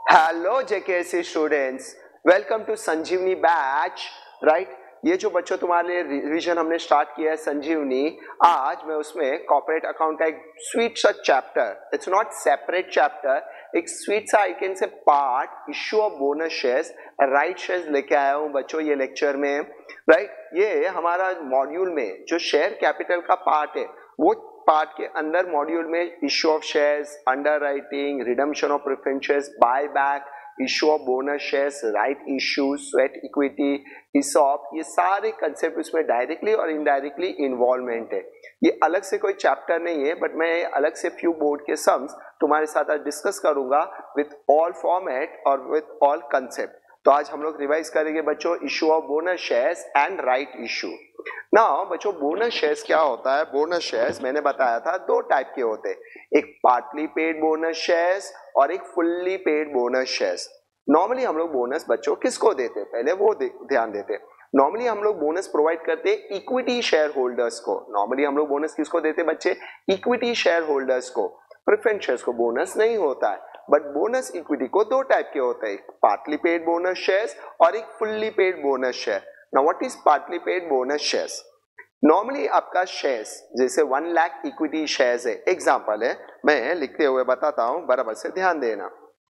Hello JKSC students, welcome to Sanjeevani batch. Right, ये जो बच्चों तुम्हारे लिए रिवीजन हमने स्टार्ट किया है संजीवनी, आज मैं उसमें कॉर्पोरेट अकाउंट का एक स्वीट सा chapter, it's not separate chapter, एक स्वीट सा I can say part, issue of bonus shares, right shares लेके आया हूँ बच्चों ये लेक्चर में। राइट, ये हमारा मॉड्यूल में जो शेयर कैपिटल का पार्ट है, वो पार्ट के अंदर मॉड्यूल में issue of shares, underwriting, redemption of preference, buy back, issue of bonus shares, right issue, sweat equity, ESOP, ये सारे कंसेप्ट उसमें डायरेक्टली और इनडायरेक्टली इन्वॉल्वमेंट है। ये अलग से कोई चैप्टर नहीं है, बट मैं अलग से फ्यू बोर्ड के सम्स तुम्हारे साथ आज डिस्कस करूंगा विथ ऑल फॉर्मेट और विथ ऑल कंसेप्ट। तो आज हम लोग रिवाइज करेंगे बच्चों issue of bonus shares and right issue. Now बच्चों, बोनस शेयर्स क्या होता है? बोनस शेयर्स मैंने बताया था दो टाइप के होते हैं, एक पार्टली पेड बोनस शेयर्स और एक fully paid bonus shares. Normally हम लोग बोनस बच्चों किसको देते हैं, पहले वो ध्यान देते हैं। नॉर्मली हम लोग बोनस प्रोवाइड करते हैं इक्विटी शेयर होल्डर्स को। नॉर्मली हम लोग बोनस किसको देते हैं बच्चे? इक्विटी शेयर होल्डर्स को। प्रेफरेंस शेयर्स को बोनस नहीं होता है, बट बोनस इक्विटी को दो टाइप के होते हैं, एक पार्टली पेड बोनस शेयर्स और एक fully paid bonus share. Now what is partly paid bonus shares? Normally आपका शेयर्स जैसे 1 लाख इक्विटी शेयर्स है, एग्जांपल है, मैं लिखते हुए बताता हूं, बराबर से ध्यान देना।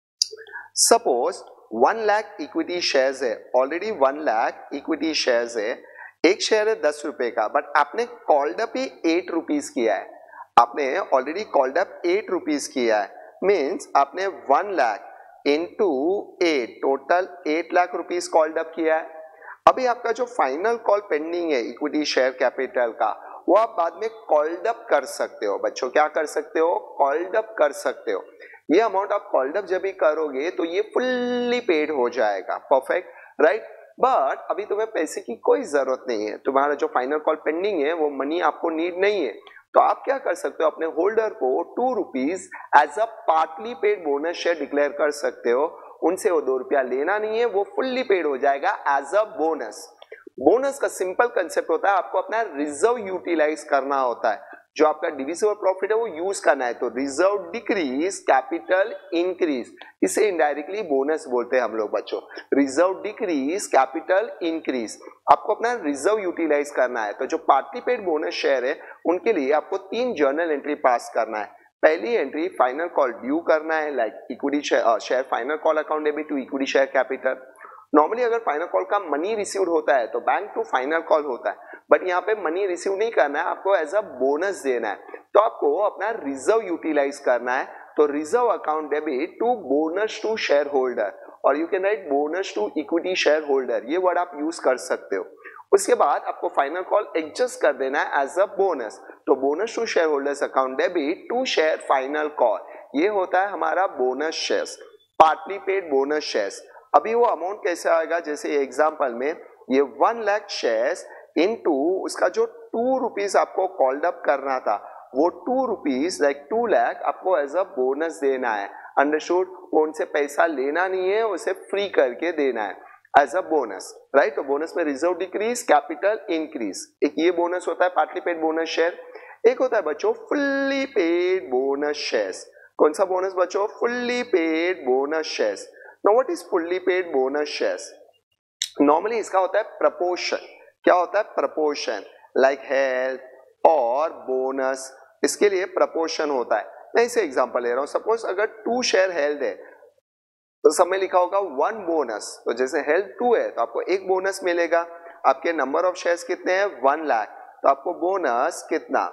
सपोज 1 लाख इक्विटी शेयर्स है, ऑलरेडी 1 लाख इक्विटी शेयर्स है, एक शेयर है 10 रुपए का, बट आपने कॉल्ड अप ही 8 रुपीज किया है। आपने ऑलरेडी कॉल्ड अप 8 रुपीज किया है, मीन्स आपने 1 lakh into 8, total 8 lakh rupees called up किया है। अभी आपका जो फाइनल कॉल पेंडिंग है इक्विटी शेयर कैपिटल का, वो आप बाद में कॉल्ड अप कर सकते हो बच्चों। क्या कर सकते हो? कॉल्ड अप कर सकते हो। ये अमाउंट आप कॉल्ड अप जब भी करोगे तो ये फुल्ली पेड हो जाएगा। Perfect, right. बट अभी तुम्हें पैसे की कोई जरूरत नहीं है, तुम्हारा जो फाइनल कॉल पेंडिंग है वो मनी आपको नीड नहीं है, तो आप क्या कर सकते हो, अपने होल्डर को 2 rupees as a partly paid bonus share declare कर सकते हो। उनसे वो 2 रुपया लेना नहीं है, वो फुल्ली पेड हो जाएगा एज अ बोनस। बोनस का सिंपल कंसेप्ट होता है, आपको अपना रिजर्व यूटिलाइज करना होता है, जो आपका डिविजिबल प्रॉफिट है वो यूज करना है। तो रिजर्व डिक्रीज, कैपिटल इंक्रीज, इसे इनडायरेक्टली बोनस बोलते हैं हम लोग बच्चों। रिजर्व डिक्रीज, कैपिटल इंक्रीज, आपको अपना रिजर्व यूटिलाइज करना है। तो जो पार्टली पेड बोनस शेयर है, उनके लिए आपको 3 जर्नल एंट्री पास करना है। पहली एंट्री फाइनल कॉल ड्यू करना है, like equity share final call account debit to equity share capital. Normally अगर फाइनल कॉल का मनी रिसीव्ड होता है तो बैंक टू फाइनल कॉल होता है, बट यहाँ पे मनी रिसीव नहीं करना है, आपको एज अ बोनस देना है। तो आपको अपना रिजर्व यूटिलाइज करना है, तो reserve account debit to bonus to share holder, और you can write bonus to equity share holder, ये वर्ड आप यूज कर सकते हो। उसके बाद आपको फाइनल कॉल एडजस्ट कर देना है एज अ बोनस, तो bonus to share holders account debit to share final call, ये होता है हमारा bonus shares, partly paid bonus shares. अभी वो अमाउंट कैसे आएगा, जैसे एग्जांपल में ये 1 लाख शेयर्स इनटू उसका जो 2 रुपीज आपको कॉल्ड अप करना था, वो 2 रुपीज लाइक 2 लाख आपको एज अ बोनस देना है। अंडरस्टूड? उनसे पैसा लेना नहीं है, उसे फ्री करके देना है एज अ बोनस, राइट। तो बोनस में रिजर्व डिक्रीज, कैपिटल इंक्रीज, एक ये बोनस होता है पार्टली पेड बोनस शेयर। एक होता है बच्चों फुल्ली पेड बोनस शेयर्स। कौन सा बोनस बच्चों? Fully paid bonus shares. Now what is fully paid bonus shares? Normally इसका होता है प्रपोर्शन। क्या होता है? प्रपोर्शन, लाइक हेल्थ और बोनस, इसके लिए प्रपोर्शन होता है। मैं इसे एग्जांपल ले रहा हूं, सपोज अगर 2 शेयर हेल्ड है तो सब में लिखा होगा 1 बोनस, तो जैसे हेल्थ 2 है तो आपको 1 बोनस मिलेगा। आपके नंबर ऑफ शेयर्स कितने हैं? 1 लाख, तो आपको बोनस कितना?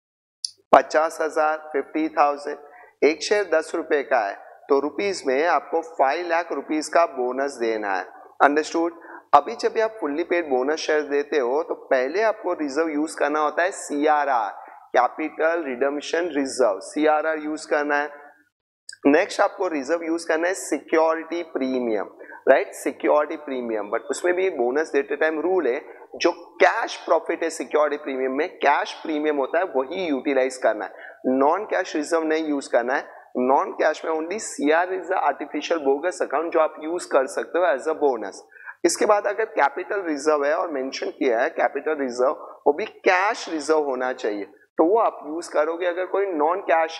50,000, 50,000। एक शेयर 10 रुपए का है, तो रुपीज में आपको 5 लाख रुपीज का बोनस देना है। अंडरस्टूड? अभी जब आप फुल्ली पेड बोनस शेयर देते हो तो पहले आपको रिजर्व यूज करना होता है CRR, capital redemption reserve, CRR use करना है। नेक्स्ट आपको रिजर्व यूज करना है security premium, right, security premium. But उसमें भी बोनस देते टाइम रूल है, जो कैश प्रॉफिट है सिक्योरिटी प्रीमियम में, कैश प्रीमियम होता है, वही यूटिलाइज करना है। नॉन कैश रिजर्व नहीं यूज करना है। नॉन कैश में only CR is a artificial bogus account, जो आप यूज कर सकते हो एज अ बोनस। इसके बाद अगर कैपिटल रिजर्व है और मेंशन किया है कैपिटल रिजर्व, वो भी कैश रिजर्व होना चाहिए, तो वो आप यूज करोगे। अगर कोई नॉन कैश है,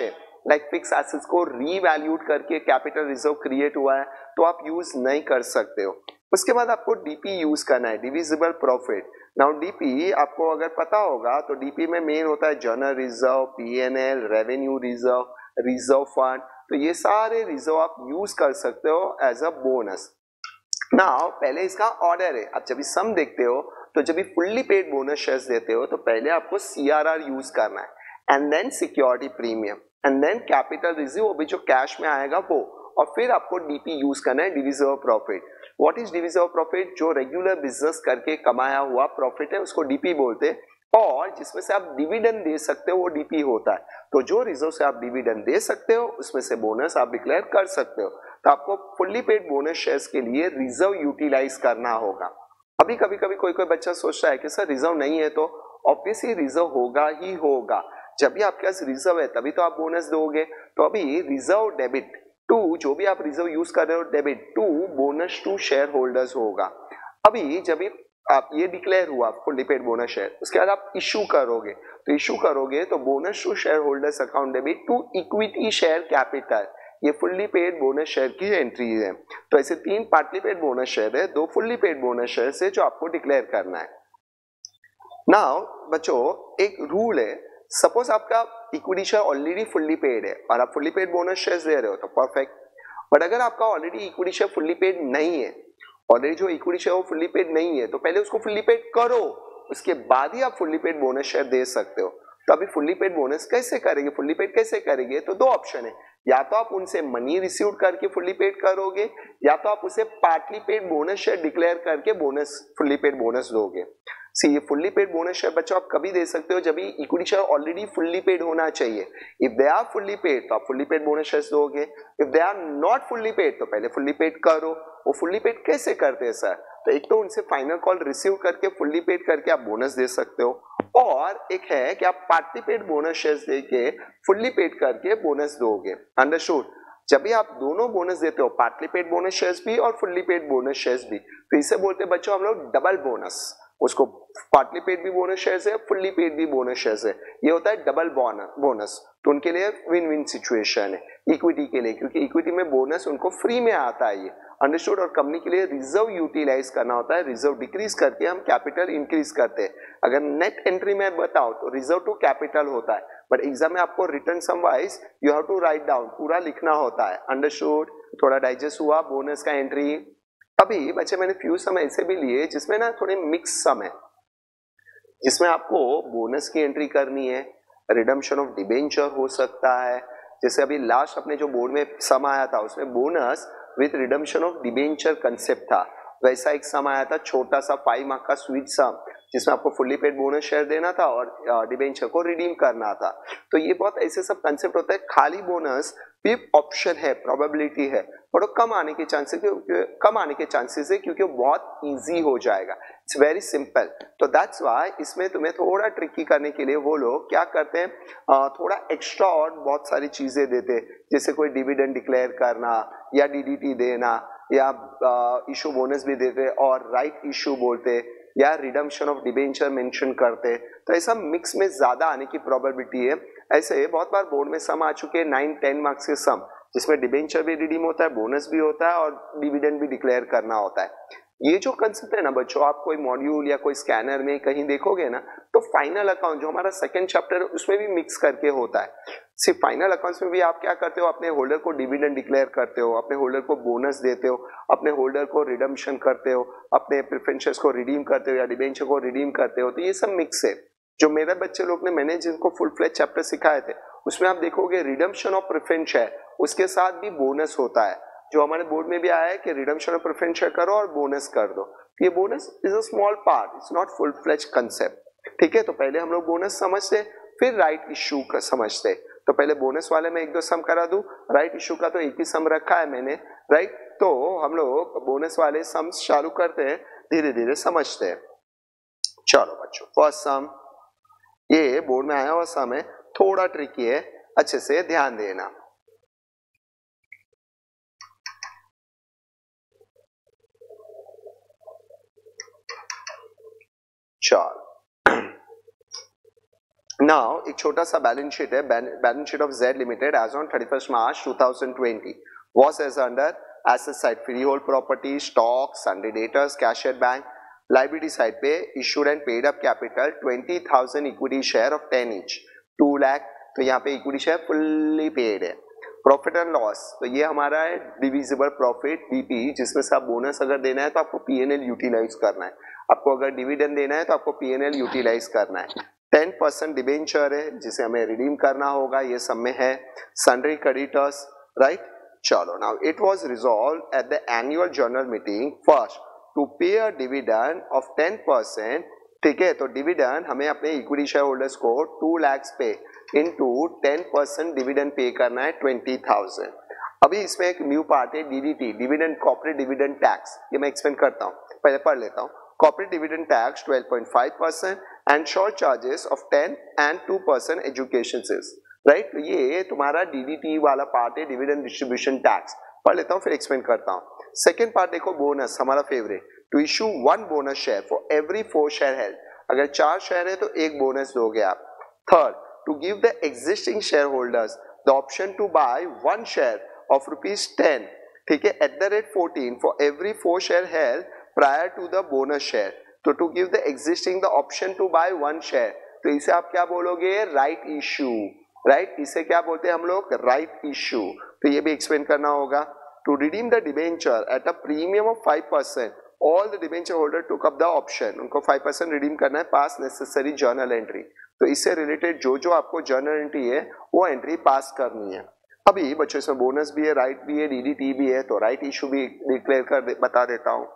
लाइक फिक्स एसेट्स को रीवैल्यूड करके कैपिटल रिजर्व क्रिएट हुआ है, तो आप यूज नहीं कर सकते हो। उसके बाद आपको डीपी यूज करना है, डिविजिबल प्रॉफिट। नाउ डीपी आपको अगर पता होगा तो डीपी में मेन होता है general reserve, PNL, revenue reserve, reserve fund, तो ये सारे रिजर्व आप यूज कर सकते हो एज अ बोनस। नाउ पहले इसका ऑर्डर है, आप जब भी सम देखते हो तो जब भी फुल्ली पेड बोनस शेयर्स देते हो तो पहले आपको सीआरआर यूज करना है and then security premium and then capital reserve, अभी जो कैश में आएगा वो, और फिर आपको डीपी यूज करना है, divisible profit. What is divisible profit? जो रेगुलर बिजनेस करके कमाया हुआ प्रॉफिट है उसको डीपी बोलते हैं, और जिसमें से आप डिविडेंड दे सकते हो वो डीपी होता है। तो जो रिजर्व से आप डिविडेंड दे सकते हो उसमें से बोनस आप डिक्लेयर कर सकते हो। तो आपको फुल्ली पेड बोनस शेयर्स के लिए रिजर्व यूटिलाइज करना होगा। अभी कभी कभी कोई कोई बच्चा सोचता है कि सर रिजर्व नहीं है, तो ऑब्वियसली रिजर्व होगा ही होगा, जब भी आपके पास रिजर्व है तभी तो आप बोनस दोगे। तो अभी रिजर्व डेबिट टू, जो भी आप रिजर्व यूज कर रहे हो, debit to bonus to share holders होगा। अभी जब भी आप ये डिक्लेयर हुआ फुल्ली पेड बोनस शेयर, उसके बाद आप इशू करोगे, तो इशू करोगे तो bonus to share holders account debit to equity share capital, ये फुल्ली पेड बोनस शेयर की एंट्री है। तो ऐसे 3 पार्टली पेड बोनस शेयर है, 2 फुल्ली पेड बोनस शेयर है जो आपको डिक्लेयर करना है। नाउ बच्चों एक रूल है, सपोज आपका equity share already fully paid है और आप फुल्ली पेड बोनस शेयर्स दे रहे हो तो परफेक्ट, बट अगर आपका already equity share fully paid नहीं है, ऑलरेडी जो इक्विटी शेयर वो फुल्ली पेड नहीं है, तो पहले उसको फुल्ली पेड करो, उसके बाद ही आप फुल्ली पेड बोनस शेयर दे सकते हो। तो अभी फुल्ली पेड बोनस कैसे करेंगे, फुल्ली पेड कैसे करेंगे? तो 2 ऑप्शन है, या तो आप उनसे मनी रिसीव करके फुल्ली पेड करोगे, या तो आप उसे partly paid bonus share declare करके बोनस फुल्ली पेड बोनस दोगे। सी ये फुल्ली पेड बोनस शेयर बच्चों आप कभी दे सकते हो जब equity share already fully paid होना चाहिए। If they are fully paid तो आप फुल्ली पेड बोनस शेयर्स दोगे, if they are not fully paid तो पहले फुल्ली पेड करो। वो फुल्ली पेड कैसे करते हैं सर? तो एक तो उनसे फाइनल कॉल रिसीव करके फुल्ली पेड करके आप बोनस दे सकते हो, और एक है कि आप पार्टली पेड बोनस शेयर्स देके फुल्ली पेड करके बोनस दोगे। अंडरस्टूड? जब भी आप दोनों बोनस देते हो, पार्टली पेड बोनस शेयर्स भी और फुल्ली पेड बोनस शेयर्स भी, तो इसे बोलते हैं बच्चों हम लोग डबल बोनस। उसको पार्टली पेड भी बोनस शेयर्स है, फुल्ली पेड भी बोनस शेयर्स है, ये होता है डबल बोनस। तो उनके लिए विन विन सिचुएशन है इक्विटी के लिए, क्योंकि इक्विटी में बोनस उनको फ्री में आता है ये। अंडरस्टूड? और कंपनी के लिए रिजर्व यूटिलाइज करना होता है, रिजर्व डिक्रीज करके हम कैपिटल इंक्रीज करते हैं। अगर नेट एंट्री में बताओ तो रिजर्व टू कैपिटल होता है, बट एग्जाम में आपको return sum wise you have to write down, पूरा लिखना होता है। अंडरस्टूड? थोड़ा डाइजेस्ट हुआ बोनस का एंट्री। अभी बच्चे मैंने फ्यू सम ऐसे भी लिए जिसमें ना थोड़े मिक्स सम है, जिसमें आपको बोनस की एंट्री करनी है, रिडम्पशन ऑफ डिबेंचर हो सकता है, जैसे अभी लास्ट अपने जो बोर्ड में सम आया था उसमें bonus with redemption of debenture concept था, वैसा एक सम आया था छोटा सा 5 मार्क का स्वीट सम, जिसमें आपको फुल्ली पेड बोनस शेयर देना था और डिबेंचर को रिडीम करना था। तो ये बहुत ऐसे सब कंसेप्ट होता है। खाली बोनस भी ऑप्शन है, प्रोबेबिलिटी है, बट वो कम आने के चांसेस है क्योंकि वो बहुत इजी हो जाएगा। It's very simple. तो दैट्स व्हाई इसमें तुम्हें थोड़ा ट्रिकी करने के लिए वो लोग क्या करते हैं, थोड़ा एक्स्ट्रा और बहुत सारी चीजें देते हैं, जैसे कोई डिविडेंड डिक्लेयर करना या डीडीटी देना, या इशू बोनस भी देते और राइट इशू बोलते, या रिडम्पशन ऑफ डिबेंचर मेंशन करते। तो ऐसा मिक्स में ज्यादा आने की प्रोबेबिलिटी है। ऐसे बहुत बार बोर्ड में सम आ चुके हैं 9-10 मार्क्स के सम, जिसमें डिबेंचर भी रिडीम होता है, बोनस भी होता है और डिविडेंड भी डिक्लेयर करना होता है। ये जो कंसेप्ट है ना बच्चों, आप कोई मॉड्यूल या कोई स्कैनर में कहीं देखोगे ना तो फाइनल अकाउंट जो हमारा सेकंड चैप्टर है उसमें भी मिक्स करके होता है। सिर्फ फाइनल अकाउंट्स में भी आप क्या करते हो, अपने होल्डर को डिविडेंड डिक्लेयर करते हो, अपने होल्डर को बोनस देते हो, अपने होल्डर को रिडम्पशन करते हो, अपने प्रेफरेंसेस को रिडीम करते हो या डिबेंचर को रिडीम करते हो। तो ये सब मिक्स है। जो मेरे बच्चे लोग ने मैंने जिनको फुल फ्लेज चैप्टर सिखाए थे उसमें आप देखोगे रिडम्पशन ऑफ प्रेफरेंस है, उसके साथ भी बोनस होता है। जो हमारे बोर्ड में भी आया है कि रिडम्पशन ऑफ प्रेफरेंस शेयर करो और बोनस कर दो। ये bonus is a small part, it's not full fledge concept. ठीक है, तो पहले हम लोग बोनस समझते फिर राइट इशू का समझते। तो पहले बोनस वाले में 1-2 सम करा दूं, राइट इशू का तो एक ही सम रखा है मैंने, राइट। तो हम लोग बोनस वाले सम चालू करते हैं, धीरे धीरे समझते हैं। चलो बच्चों, फर्स्ट सम ये बोर्ड में आया हुआ सम है, थोड़ा ट्रिकी है, अच्छे से ध्यान देना। चलो नाउ एक छोटा सा बैलेंस शीट है, balance sheet of Z limited as on 31 March 2020 was as under asset side freehold property, stock, sundry debtors, cash at bank. Liability side पे issued and paid up capital 20,000 equity share of 10 each 2 lakh, तो यहाँ पे equity share fully paid है. Profit and loss, तो ये हमारा है divisible profit BP, जिसमें से आप बोनस अगर देना है तो आपको पीएनएल यूटिलाइज करना है, आपको अगर डिविडेंड देना है तो आपको पीएनएल यूटिलाइज करना है. 10% डिबेंचर है जिसे हमें रिडीम करना होगा, ये सब में है. Sundry creditors, right. चलो now it was resolve at the annual general meeting first to pay a dividend of 10%. ठीक है, तो डिविडेंड हमें अपने इक्विटी शेयर होल्डर्स को 2 लाख पे इनटू 10% डिविडेंड पे करना है 20,000. अभी इसमें एक न्यू पार्ट है DDT, dividend corporate dividend tax, ये मैं एक्सप्लेन करता हूँ, पहले पढ़ लेता हूँ. Corporate dividend tax 12.5% and short charges of 10 and 2% education cess, right. तो ये तुम्हारा डीडीटी वाला पार्ट है, डिविडेंड डिस्ट्रीब्यूशन टैक्स. पढ़ लेता हूँ फिर एक्सप्लेन करता हूँ. सेकेंड पार्ट देखो, बोनस, हमारा favourite. To issue 1 bonus share for every 4 share held, अगर 4 शेयर है तो 1 बोनस दोगे आप. Third, to give the existing share holders the option to buy 1 share of ₹10, ठीक है, at the rate 14 for every 4 share held prior to the bonus share. तो to give the existing the option to buy 1 share, तो इसे आप क्या बोलोगे, right issue, right. इसे क्या बोलते हैं हम लोग, राइट इश्यू. तो ये भी एक्सप्लेन करना होगा. To redeem the debenture at a premium of 5%, all the debenture holder took up the option, उनको 5% रिडीम करना है, पास नेसेसरी जर्नल एंट्री. तो इससे रिलेटेड जो जो आपको जर्नल एंट्री है वो एंट्री पास करनी है. अभी बच्चों इसमें बोनस भी है, राइट भी है, डीडीटी भी है, तो राइट इश्यू भी डिक्लेयर कर बता देता हूं.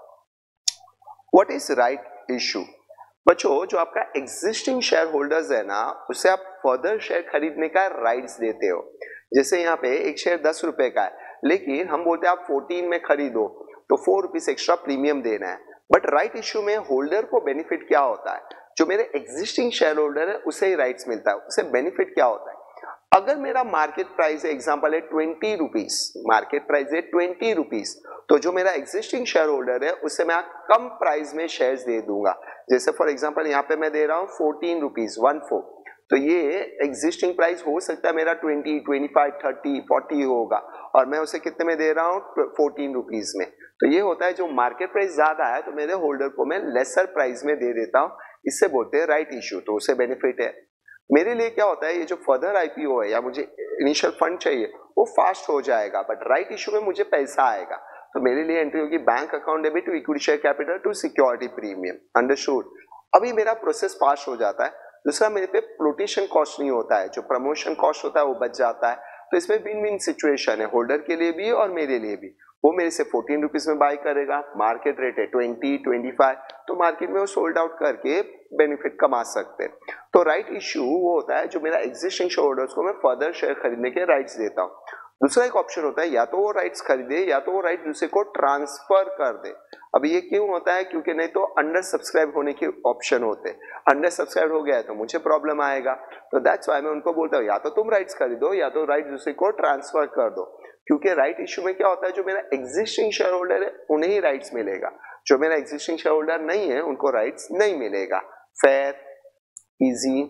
What is right issue? बच्चों, जो आपका एग्जिस्टिंग शेयर होल्डर्स है ना, उसे आप फर्दर शेयर खरीदने का राइट्स देते हो. जैसे यहाँ पे एक शेयर 10 रुपए का है, लेकिन हम बोलते हैं आप 14 में खरीदो, तो 4 रुपीज एक्स्ट्रा प्रीमियम देना है. बट राइट इश्यू में होल्डर को बेनिफिट क्या होता है, जो मेरे एग्जिस्टिंग शेयर होल्डर है उसे ही राइट्स मिलता है. उसे बेनिफिट क्या होता है, अगर मेरा मार्केट प्राइस है, एग्जांपल है 20 रुपीज, मार्केट प्राइस है 20 रुपीज, तो जो मेरा एग्जिस्टिंग शेयर होल्डर है उसे मैं कम प्राइस में शेयर्स दे दूंगा. जैसे फॉर एग्जांपल यहाँ पे मैं दे रहा हूँ 14 रुपीज 14, तो ये एग्जिस्टिंग प्राइस हो सकता है मेरा 20, 25, 30, 40 होगा, और मैं उसे कितने में दे रहा हूँ, 14 रुपीज में. तो ये होता है जो मार्केट प्राइस ज्यादा है तो मेरे होल्डर को मैं लेसर प्राइस में दे देता हूँ, इससे बोलते हैं राइट इश्यू. तो उसे बेनिफिट है. मेरे लिए क्या होता है, ये जो फर्दर आईपीओ है या मुझे इनिशियल फंड चाहिए वो फास्ट हो जाएगा, बट राइट इश्यू में मुझे पैसा आएगा. तो मेरे लिए एंट्री होगी bank account debit to equity share capital to security premium. Understood. अभी मेरा प्रोसेस फास्ट हो जाता है. दूसरा, मेरे पे फ्लोटेशन कॉस्ट नहीं होता है, जो प्रमोशन कॉस्ट होता है वो बच जाता है. तो इसमें विन विन सिचुएशन है, होल्डर के लिए भी और मेरे लिए भी. वो मेरे से 14 रुपीज में बाय करेगा, मार्केट रेट है 20, 25, तो मार्केट में वो सोल्ड आउट करके बेनिफिट कमा सकते हैं. तो राइट इश्यू वो होता है जो मेरा एग्जिस्टिंग शेयर होल्डर्स को मैं फर्दर शेयर खरीदने के राइट्स देता हूँ. दूसरा एक ऑप्शन होता है, या तो वो राइट्स खरीदे या तो वो राइट दूसरे को ट्रांसफर कर दे. अभी ये क्यों होता है, क्योंकि नहीं तो अंडर सब्सक्राइब होने के ऑप्शन होते हैं. अंडर सब्सक्राइब हो गया है तो मुझे प्रॉब्लम आएगा. तो दैट्स व्हाई मैं उनको बोलता हूँ या तो तुम राइट्स खरीदो या तो राइट दूसरे को ट्रांसफर कर दो. क्योंकि राइट इश्यू में क्या होता है, जो मेरा एग्जिस्टिंग शेयर होल्डर है उन्हें ही राइट्स मिलेगा, जो मेरा एग्जिस्टिंग शेयर होल्डर नहीं है उनको राइट्स नहीं मिलेगा. Fair, easy.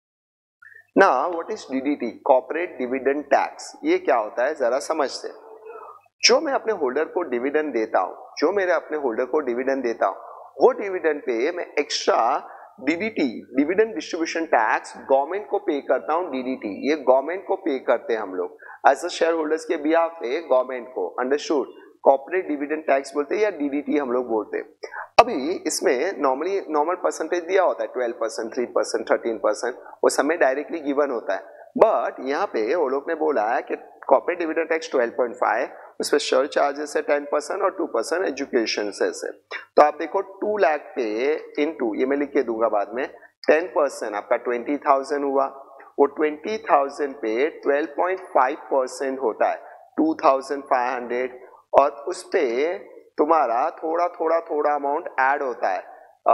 Now what is DDT, corporate dividend tax, ये क्या होता है जरा समझते. जो मैं अपने होल्डर को डिविडेंड देता हूं, जो मेरे अपने होल्डर को डिविडेंड देता हूं, वो डिविडेंड पे मैं extra DDT, dividend distribution tax, government को पे करता हूं. डीडीटी ये गवर्नमेंट को पे करते हैं हम लोग एज अ शेयर होल्डर्स के बिहाफ पे गवर्नमेंट को. अंडरस्टूड. कॉर्पोरेट डिविडेंड टैक्स बोलते हैं या डीडीटी हम लोग बोलते हैं. अभी इसमें नॉर्मल परसेंटेज दिया होता है 12%, 3%, 13%, वो सब में डायरेक्टली गिवन होता है. बट यहाँ पे वो लोग ने बोला है कि कॉर्पोरेट डिविडेंड टैक्स 12.5, उस पर शेयर चार्जेस है 10% और 2% एजुकेशन सेस है. तो आप देखो 2 लाख पे इनटू, ये मैं लिख के दूंगा बाद में, 10% आपका 20,000 हुआ. वो 20,000 पे 12.5% होता है 2,500, और उस पे तुम्हारा थोड़ा अमाउंट ऐड होता है.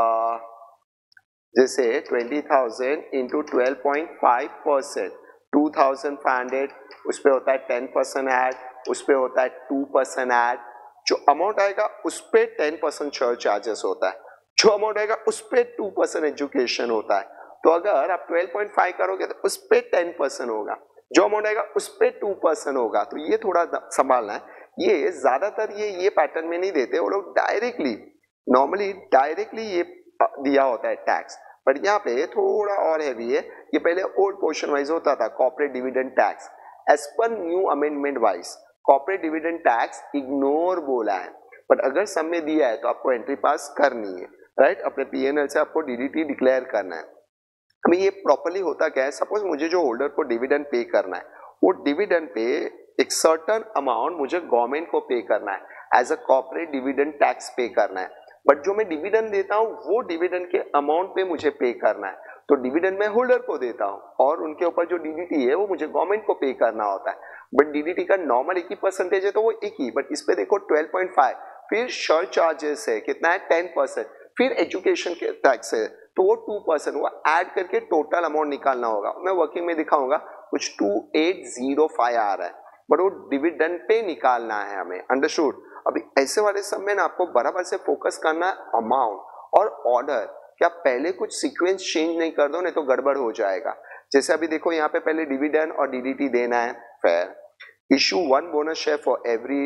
जैसे 20,000 इंटू 12.5%, 2,500, उस पे होता है 10% ऐड, उस पे होता है 2% ऐड. जो अमाउंट आएगा उस पे 10% शेयर चार्जेस होता है, जो अमाउंट आएगा उस पे 2% एजुकेशन होता है. तो अगर आप 12.5 करोगे तो उस पे 10% होगा, जो अमाउंट आएगा उस पे 2% होगा। तो ये थोड़ा संभालना है। ये ज्यादातर ये पैटर्न में नहीं देते वो लोग, डायरेक्टली नॉर्मली डायरेक्टली ये दिया होता है टैक्स, बट यहाँ पे थोड़ा और हैवी है। ये पहले ओल्ड पोर्शन वाइज होता था, corporate dividend tax. As per new amendment wise corporate dividend tax ignore बोला है, बट अगर सब में दिया है तो आपको एंट्री पास करनी है, राइट। अपने पीएनएल से आपको डीडीटी डिक्लेयर करना है। अभी ये प्रॉपर्ली होता क्या है, सपोज मुझे जो होल्डर को डिविडेंड पे करना है, वो डिविडेंड पे एक सर्टेन अमाउंट मुझे गवर्नमेंट को पे करना है, as a corporate dividend tax pay करना है। बट जो मैं डिविडेंड देता हूँ वो डिविडेंड के अमाउंट पे मुझे पे करना है, तो डिविडेंड मैं होल्डर को देता हूँ और उनके ऊपर जो डीडीटी है वो मुझे गवर्नमेंट को पे करना होता है। बट डीडीटी का नॉर्मल एक ही परसेंटेज है तो वो एक ही, बट इस पे देखो 12.5, फिर शर्ट चार्जेस है कितना है 10%, फिर एजुकेशन के टैक्स है तो वो 2%, वो ऐड करके टोटल अमाउंट निकालना होगा। मैं वर्किंग में दिखाऊंगा कुछ 2805 आ रहा है, बट वो डिविडेंड पे निकालना है हमें, अंडरस्टूड। अभी ऐसे वाले सब में ना आपको बराबर से फोकस करना है अमाउंट और ऑर्डर, क्या पहले कुछ सीक्वेंस चेंज नहीं कर दो, नहीं तो गड़बड़ हो जाएगा। जैसे अभी देखो यहाँ पे पहले डिविडेंड और डीडीटी देना है, fair issue 1 bonus share for every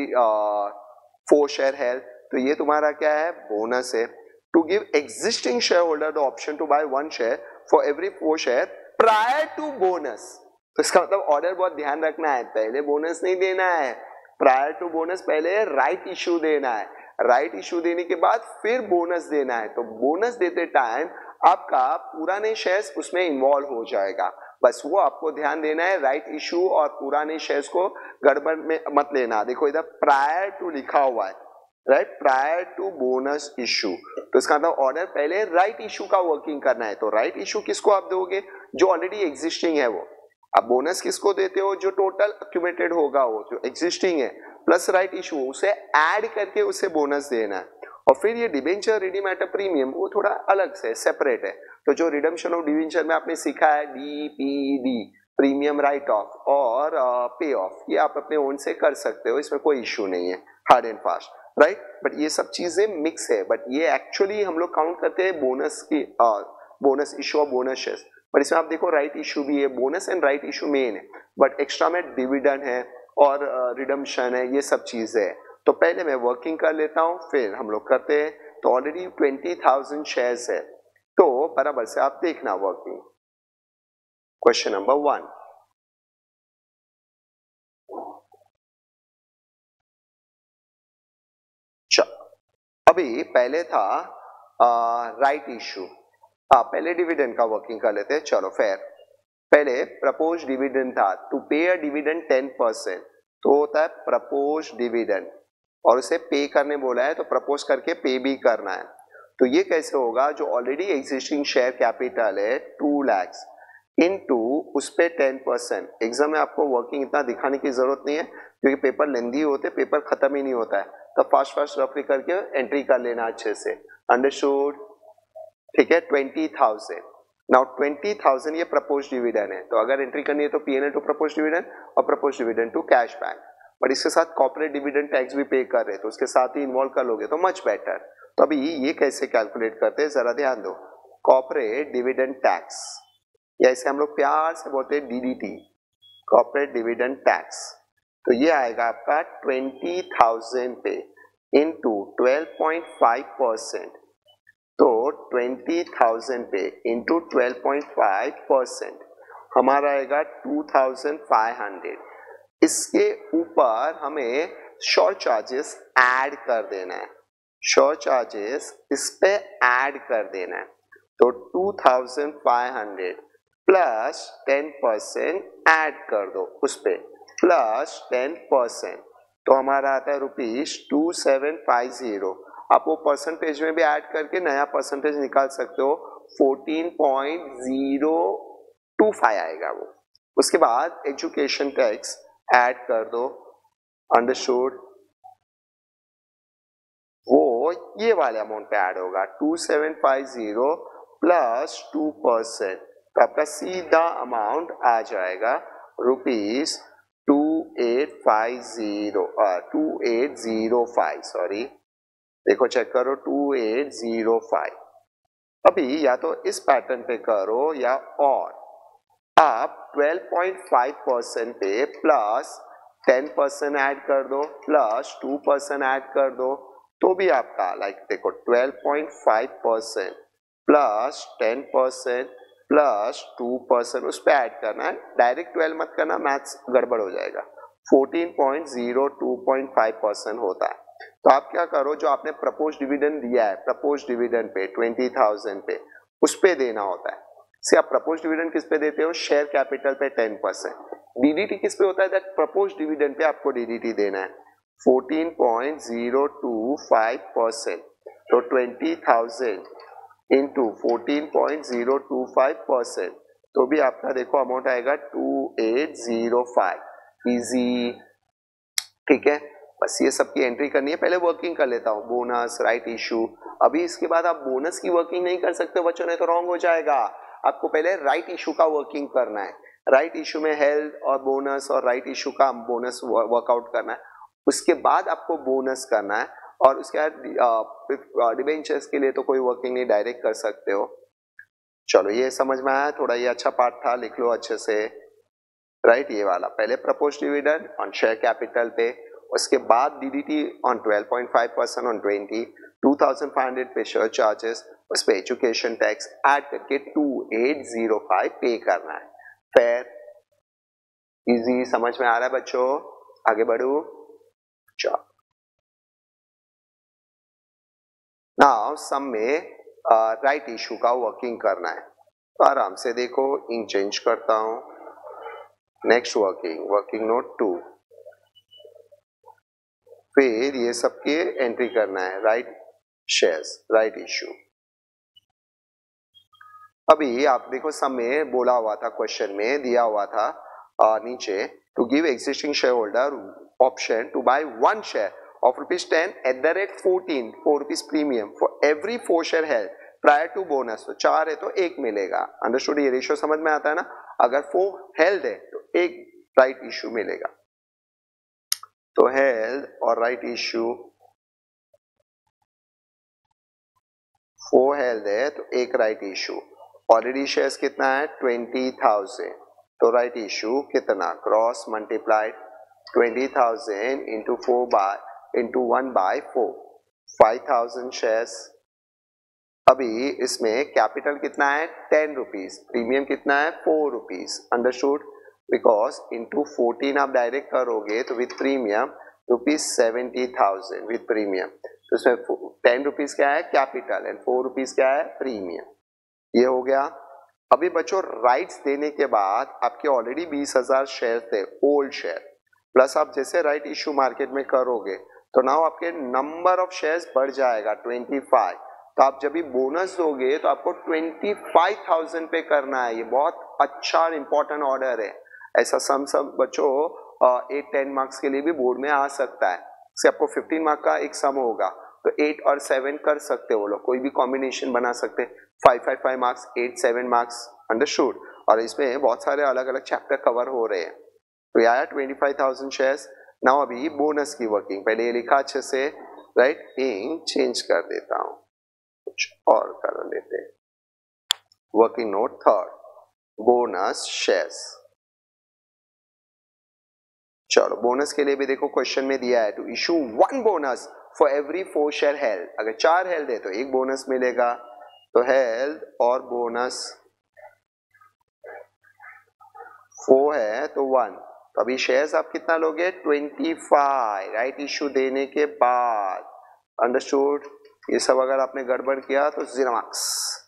4 share held, तो ये तुम्हारा क्या है, बोनस है। To give existing share holder the option to buy 1 share for every 4 share prior to bonus, तो इसका मतलब ऑर्डर बहुत ध्यान रखना है, पहले बोनस नहीं देना है, प्रायर टू बोनस पहले राइट इशू देना है, राइट इशू देने के बाद फिर बोनस देना है। तो बोनस देते टाइम आपका पुराने शेयर्स उसमें इन्वॉल्व हो जाएगा, बस वो आपको ध्यान देना है। राइट इशू और पुराने शेयर्स को गड़बड़ में मत लेना। देखो इधर प्रायर टू लिखा हुआ है, right, prior to bonus issue, तो इसका मतलब ऑर्डर पहले राइट इशू का वर्किंग करना है। तो राइट इशू किसको आप दोगे, जो ऑलरेडी एग्जिस्टिंग है वो। अब बोनस किसको देते हो, जो टोटल एक्यूमुलेटेड होगा वो जो एग्जिस्टिंग है, प्लस राइट इशू, उसे ऐड करके उसे बोनस देना है। और फिर ये debenture redeem at a premium वो थोड़ा अलग से सेपरेट है। तो जो रिडम्पशन ऑफ डिबेंचर में आपने सीखा है डीपीडी, प्रीमियम राइट ऑफ और पे ऑफ, ये आप अपने ओन से कर सकते हो, इसमें कोई इशू नहीं है, hard and fast, right. But ये सब चीजें मिक्स है, बट ये एक्चुअली हम लोग काउंट करते हैं बोनस की, बोनस इशू और बोनस शेयर्स। बट इसमें आप देखो राइट इशू भी है, bonus and right issue main है, बट एक्स्ट्रा में डिविडेंड है और रिडम्पशन है, ये सब चीजें है। तो पहले मैं वर्किंग कर लेता हूं फिर हम लोग करते हैं। तो ऑलरेडी 20,000 शेयर्स है, तो बराबर से आप देखना वर्किंग। क्वेश्चन नंबर 1, अभी पहले था राइट इशू, पहले डिविडेंड का वर्किंग कर लेते हैं। चलो फेयर, पहले प्रपोज डिविडेंड था, टू पे अ डिविडेंड 10%, तो होता है प्रपोज डिविडेंड, और उसे पे करने बोला है तो प्रपोज करके पे भी करना है। तो ये कैसे होगा, जो ऑलरेडी एग्जिस्टिंग शेयर कैपिटल है 2 लाख इनटू उस पे 10%। एग्जाम में आपको वर्किंग इतना दिखाने की जरूरत नहीं है क्योंकि पेपर लेंदी होते, पेपर खत्म ही नहीं होता है, तो फास्ट रफली करके एंट्री कर लेना अच्छे से, अंडरस्टूड, ठीक है। 20,000, नाउ 20,000 ये प्रपोज डिविडेंड है, तो अगर एंट्री करनी है तो पीएनएल टू प्रपोज डिविडेंड और propose dividend to cash back, but इसके साथ कॉर्पोरेट डिविडेंड टैक्स भी पे कर रहे हैं तो उसके साथ ही इन्वॉल्व कर लोगे तो मच बेटर। तो अभी ये कैसे कैलकुलेट करते हैं जरा ध्यान दो, कॉर्पोरेट डिविडेंड टैक्स, या इसे हम लोग प्यार से बोलते हैं डीडीटी, कॉर्पोरेट डिविडेंड टैक्स। तो ये आएगा आपका 20,000 पे इंटू 12.5%, तो 20,000 पे इंटू 12.5% हमारा आएगा 2,500। इसके ऊपर हमें शॉर्ट चार्जेस ऐड कर देना है, शॉर्ट चार्जेस इस पे ऐड कर देना है, तो 2,500 प्लस 10% ऐड कर दो उस पे, प्लस 10%, तो हमारा आता है ₹2750। आप वो परसेंटेज में भी ऐड करके नया परसेंटेज निकाल सकते हो, 14.025 आएगा वो। उसके बाद एजुकेशन टैक्स ऐड कर दो, अंडरस्टूड, वो ये वाले अमाउंट पे ऐड होगा 2750 प्लस 2%, तो आपका सीधा अमाउंट आ जाएगा ₹2805, सॉरी देखो चेक करो 2805, अभी या तो इस पैटर्न पे करो या और आप 12.5% पे प्लस 10% ऐड कर दो प्लस 2% ऐड कर दो तो भी आपका देखो 12.5% प्लस 10% प्लस 2% उस पर ऐड करना है, डायरेक्ट 12 मत करना, मैथ्स गड़बड़ हो जाएगा। 14.02.5% होता है। तो आप क्या करो, जो आपने प्रपोज डिविडेंड दिया है, प्रपोज डिविडेंड पे 20,000 पे उस पे देना होता है। से आप प्रपोज डिविडेंड किस पे देते हो, शेयर कैपिटल पे 10%। डीडीटी किस पे होता है, दैट प्रपोज डिविडेंड पे आपको डीडीटी देना है 14.025%। तो 20,000 इंटू 14.025%, तो भी आपका देखो अमाउंट आएगा 2805। इजी, ठीक है। बस ये सब की एंट्री करनी है। पहले वर्किंग कर लेता हूँ, बोनस, राइट इशू। अभी इसके बाद आप बोनस की वर्किंग नहीं कर सकते बच्चों, ने तो रॉन्ग हो जाएगा। आपको पहले राइट इशू का वर्किंग करना है। राइट इशू में हेल्थ और बोनस और राइट इशू का बोनस वर्कआउट करना है। उसके बाद आपको बोनस करना है और उसके बाद डिबेंचर्स के लिए तो कोई वर्किंग नहीं, डायरेक्ट कर सकते हो। चलो ये समझ में आया, थोड़ा ये अच्छा पार्ट था, लिख लो अच्छे से। राइट, ये वाला पहले propose dividend on share capital पे, उसके बाद डीडीटी ऑन 12.5% ऑन 20, 2,500 पे शेयर चार्जेस, उस पे एजुकेशन टैक्स ऐड करके 2805 पे करना है। फेयर, इजी, समझ में आ रहा है बच्चों? आगे बढ़ू। चलो नाउ सम में राइट इशू का वर्किंग करना है, तो आराम से देखो, इंक चेंज करता हूं। नेक्स्ट वर्किंग, वर्किंग नोट 2, फिर ये सबके एंट्री करना है, राइट शेयर्स, राइट इशू। अभी आप देखो सम में बोला हुआ था, क्वेश्चन में दिया हुआ था नीचे, to give existing share holder option to buy 1 share of ₹10 at the rate 14 ₹4 premium for every 4 share held prior to bonus. तो 4 है तो 1 मिलेगा। अंडरस्टूड? ये रेशियो समझ में आता है ना? अगर 4 हेल्ड है तो 1 राइट इशू मिलेगा। तो हेल्ड और राइट इशू, 4 हेल्ड है तो 1 राइट इशू। ऑलरेडी शेयर्स कितना है, 20,000, तो राइट इशू कितना, क्रॉस मल्टीप्लाइड 20,000 इंटू 1/4, 5,000 शेयर्स। अभी इसमें कैपिटल कितना है, 10 रुपीज, प्रीमियम कितना है, 4 रुपीज। अंडरस्टूड? बिकॉज इंटू 14 आप डायरेक्ट करोगे तो विथ प्रीमियम ₹70,000 विथ प्रीमियम। तो इसमें 10 रुपीज क्या है कैपिटल एंड 4 रुपीज क्या है प्रीमियम। ये हो गया। अभी बच्चों राइट्स देने के बाद आपके ऑलरेडी 20,000 शेयर थे, ओल्ड शेयर, प्लस आप जैसे राइट इशू मार्केट में करोगे तो नाउ आपके नंबर ऑफ शेयर्स बढ़ जाएगा 25। तो आप जब भी बोनस दोगे तो आपको 25,000 पे करना है। ये बहुत अच्छा इंपॉर्टेंट ऑर्डर है। ऐसा सम सब बच्चों 8-10 मार्क्स के लिए भी बोर्ड में आ सकता है। इससे आपको 15 मार्क का एक सम होगा, तो 8 और 7 कर सकते हो लोग, कोई भी कॉम्बिनेशन बना सकते हैं। 5 मार्क्स, 8-7 मार्क्स। अंडरस्टूड? और इसमें बहुत सारे अलग अलग चैप्टर कवर हो रहे हैं। तो आया 25,000 शेयर्स। नाउ अभी बोनस की वर्किंग, पहले ये लिखा अच्छे से, राइट, इंक चेंज कर देता हूं, कुछ और कर लेते हैं। Working note 3, bonus shares. चलो बोनस के लिए भी देखो क्वेश्चन में दिया है, to issue 1 bonus for every 4 share held. अगर 4 हेल्ड है तो 1 बोनस मिलेगा। तो हेल्ड और बोनस 4 है तो 1। तो अभी शेयर्स आप कितना लोगे, 25 राइट इशू देने के बाद। अंडरस्टूड? ये सब अगर आपने गड़बड़ किया तो 0 मार्क्स।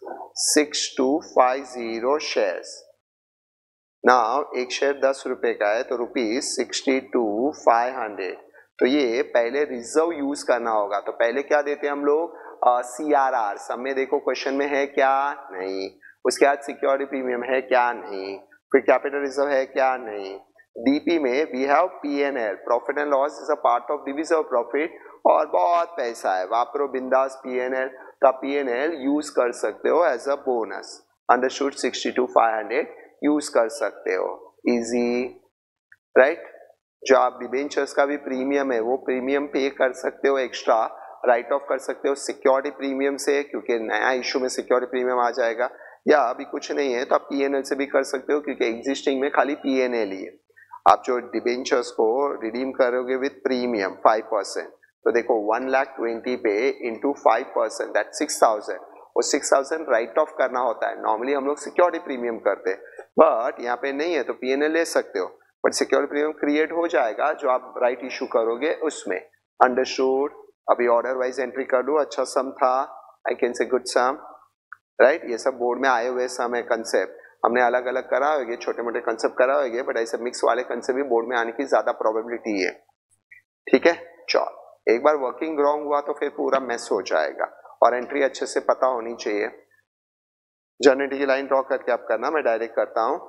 6250 शेयर्स। नाउ एक शेयर 10 रुपए का है तो ₹62,500। तो ये पहले रिजर्व यूज करना होगा। तो पहले क्या देते हैं हम लोग, CRR। सब में देखो क्वेश्चन में है क्या, नहीं। उसके बाद सिक्योरिटी प्रीमियम है क्या, नहीं। फिर कैपिटल रिजर्व है क्या, नहीं। डीपी में we have PNL, profit and loss is a part of division profit, और बहुत पैसा है, वापरो बिंदास PNL। तो आप PNL यूज कर सकते हो as a bonus. Understood? 62,500 use कर सकते हो। Easy, right? जो आप डिबेंचर्स का भी प्रीमियम है वो प्रीमियम पे कर सकते हो एक्स्ट्रा, राइट ऑफ कर सकते हो सिक्योरिटी प्रीमियम से, क्योंकि नया इशू में सिक्योरिटी प्रीमियम आ जाएगा, या अभी कुछ नहीं है तो आप पीएनएल से भी कर सकते हो, क्योंकि एग्जिस्टिंग में खाली पीएनएल ही है। आप जो डिबेंचर्स को रिडीम करोगे विद प्रीमियम 5%, तो देखो 1,20,000 पे इंटू 5% दैट 6,000, वो 6,000 राइट ऑफ करना होता है। नॉर्मली हम लोग सिक्योरिटी प्रीमियम करते हैं, बट यहाँ पे नहीं है तो पीएनएल ले सकते हो, बट सिक्योरिटी प्रीमियम क्रिएट हो जाएगा जो आप राइट इशू करोगे उसमें। अंडरस्टूड। अभी ऑर्डर वाइज एंट्री कर लूँ, अच्छा सम था, I can say good sum, right. ये सब बोर्ड में आए हुए सम है कंसेप्ट, हमने अलग अलग करा होगी, छोटे मोटे कंसेप्ट करा होगी, बट ऐसे मिक्स वाले कंसेप्ट भी बोर्ड में आने की ज्यादा प्रोबेबिलिटी है। ठीक है, चलो एक बार वर्किंग रॉन्ग हुआ तो फिर पूरा मेस हो जाएगा, और एंट्री अच्छे से पता होनी चाहिए। जनरेटर की लाइन ड्रॉ करके आप करना, मैं डायरेक्ट करता हूं।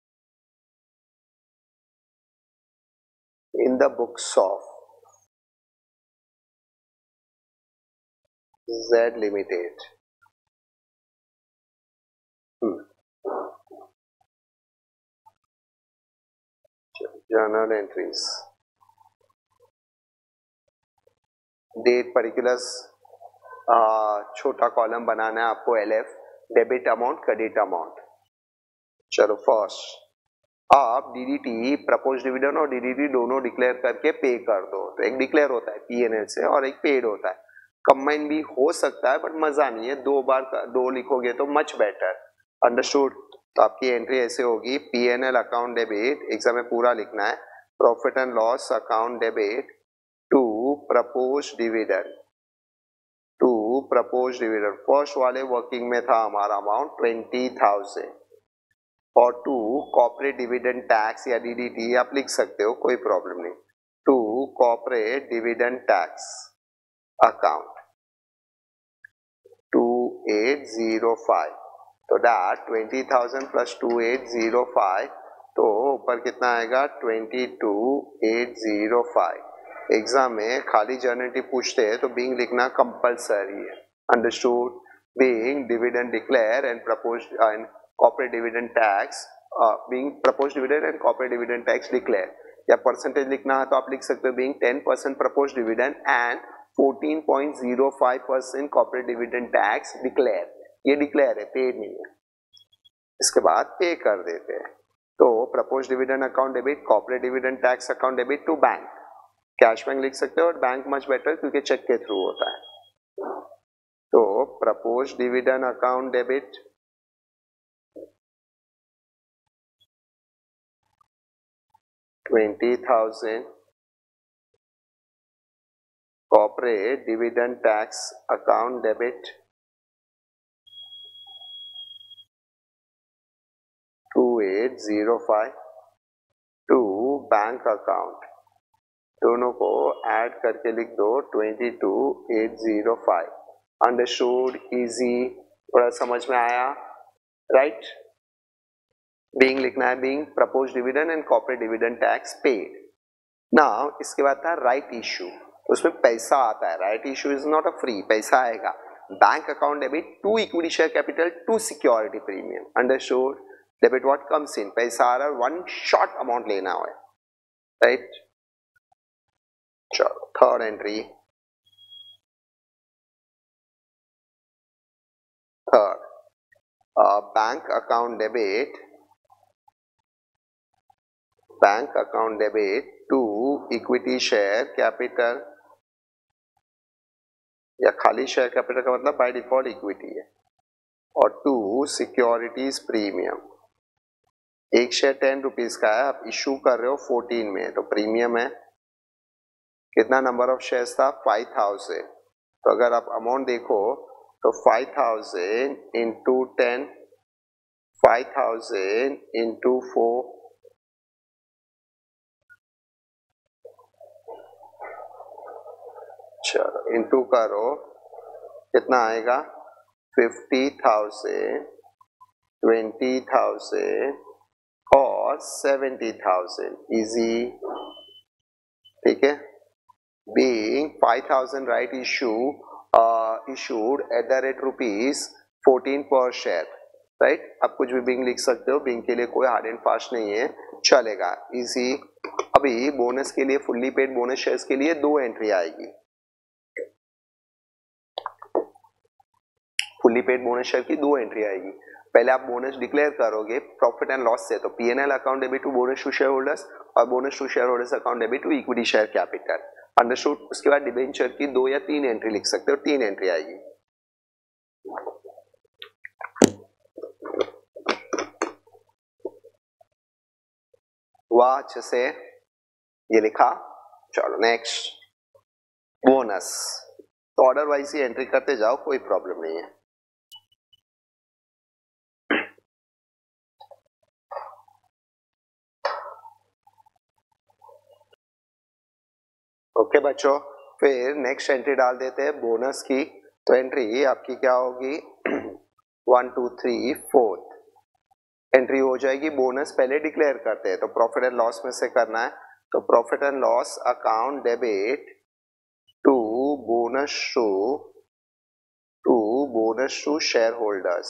In the books of Z Limited, journal entries, date particulars, छोटा कॉलम बनाना है आपको, LF, debit amount, credit amount. चलो फर्स्ट आप DDT प्रपोज डिविडेंड और DDT दोनों डिक्लेयर करके पे कर दो। तो एक डिक्लेयर होता है पीएनएल से और एक पेड होता है, कंबाइन भी हो सकता है बट मजा नहीं है, दो बार दो लिखोगे तो मच बेटर। अंडरस्टूड। तो आपकी एंट्री ऐसे होगी, पीएनएल अकाउंट डेबिट, एग्जाम में पूरा लिखना है, profit and loss account debit to propose dividend, to propose dividend. First वाले वर्किंग में था हमारा अमाउंट 20,000, और टू कॉर्पोरेट डिविडेंड टैक्स या DDT आप लिख सकते हो, कोई प्रॉब्लम नहीं, to corporate dividend tax account 2805, तो दैट 20,000 प्लस 2805, तो ऊपर कितना आएगा 22,805। एग्जाम में खाली जर्नल पूछते हैं तो बीइंग लिखना कंपलसरी है। Understood. Being dividend declare and propose and corporate dividend tax, being propose dividend and corporate dividend tax declare, या परसेंटेज लिखना है तो आप लिख सकते हो being 10% propose dividend and 14.05% corporate dividend tax declare. ये डिक्लेयर है, पेड नहीं है। इसके बाद पे कर देते हैं, तो propose dividend account debit, corporate dividend tax account debit to bank, cash bank लिख सकते हो, और बैंक मच बेटर क्योंकि चेक के थ्रू होता है। तो propose dividend account debit 20,000, corporate dividend tax account debit 2805 to bank account, दोनों को ऐड करके लिख दो 22,805। अंडरस्टूड, इजी, थोड़ा समझ में आया, राइट। बीइंग लिखना है, being propose dividend and corporate dividend tax paid. Now इसके बाद था राइट इशू, उसमें पैसा आता है। Right issue is not a free, पैसा आएगा। Bank account debit to equity share capital to security premium. Understood. Debit what comes in, पैसा आ रहा है, वन शॉट अमाउंट लेना है, राइट। चलो third entry, third bank account debit, bank account debit to equity share capital, या खाली share capital का मतलब बाय डिफॉल्ट इक्विटी है, और टू सिक्योरिटीज प्रीमियम। एक शेयर 10 रुपीज का है, आप इशू कर रहे हो 14 में, तो प्रीमियम है। कितना नंबर ऑफ शेयर्स था, 5,000। तो अगर आप अमाउंट देखो तो 5,000 इंटू 10, 5,000 इंटू 4, चलो इंटू करो, कितना आएगा 50,000, 20,000 और 70,000। इजी, ठीक है। Being 5,000 right issue issued at the rate ₹14 पर शेयर, राइट। आप कुछ भी बीइंग लिख सकते हो, बीइंग के लिए कोई हार्ड एंड फास्ट नहीं है, चलेगा, इजी। अभी बोनस के लिए, फुल्ली पेड बोनस शेयर्स के लिए 2 एंट्री आएगी। फुल्ली पेड बोनस शेयर की 2 एंट्री आएगी। पहले आप बोनस डिक्लेयर करोगे प्रॉफिट एंड लॉस से, तो PNL account debit to bonus to share holders और bonus to share holders account debit to equity share capital. Understood. उसके बाद डिबेंचर की 2 या 3 एंट्री लिख सकते हो, 3 एंट्री आएगी। वाह, अच्छे से ये लिखा। चलो नेक्स्ट, बोनस। तो ऑर्डर वाइज ही एंट्री करते जाओ, कोई प्रॉब्लम नहीं है। ओके बच्चों, फिर नेक्स्ट एंट्री डाल देते हैं बोनस की। तो एंट्री आपकी क्या होगी 1 2 3 4 एंट्री हो जाएगी। बोनस पहले डिक्लेयर करते हैं, तो प्रॉफिट एंड लॉस में से करना है। तो profit and loss account debit to bonus to share holders.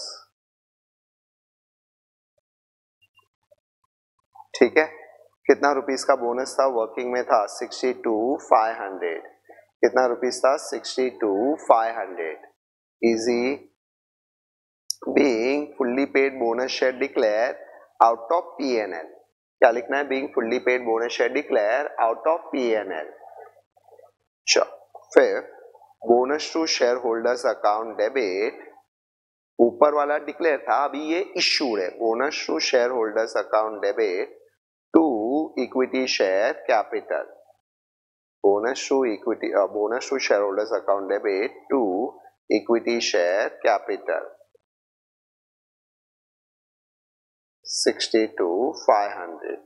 ठीक है। कितना रुपीस का बोनस था, वर्किंग में था 62,500। कितना रुपीस था 62,500। Easy. Being fully paid bonus share declare out of PNL. क्या लिखना है, being fully paid bonus share declare out of PNL. फिर bonus to share holders account debit, ऊपर वाला डिक्लेयर था, अभी ये इश्यूड है। Bonus to share holders account debit to equity share capital. Bonus to share holders account debit to equity share capital 62,500।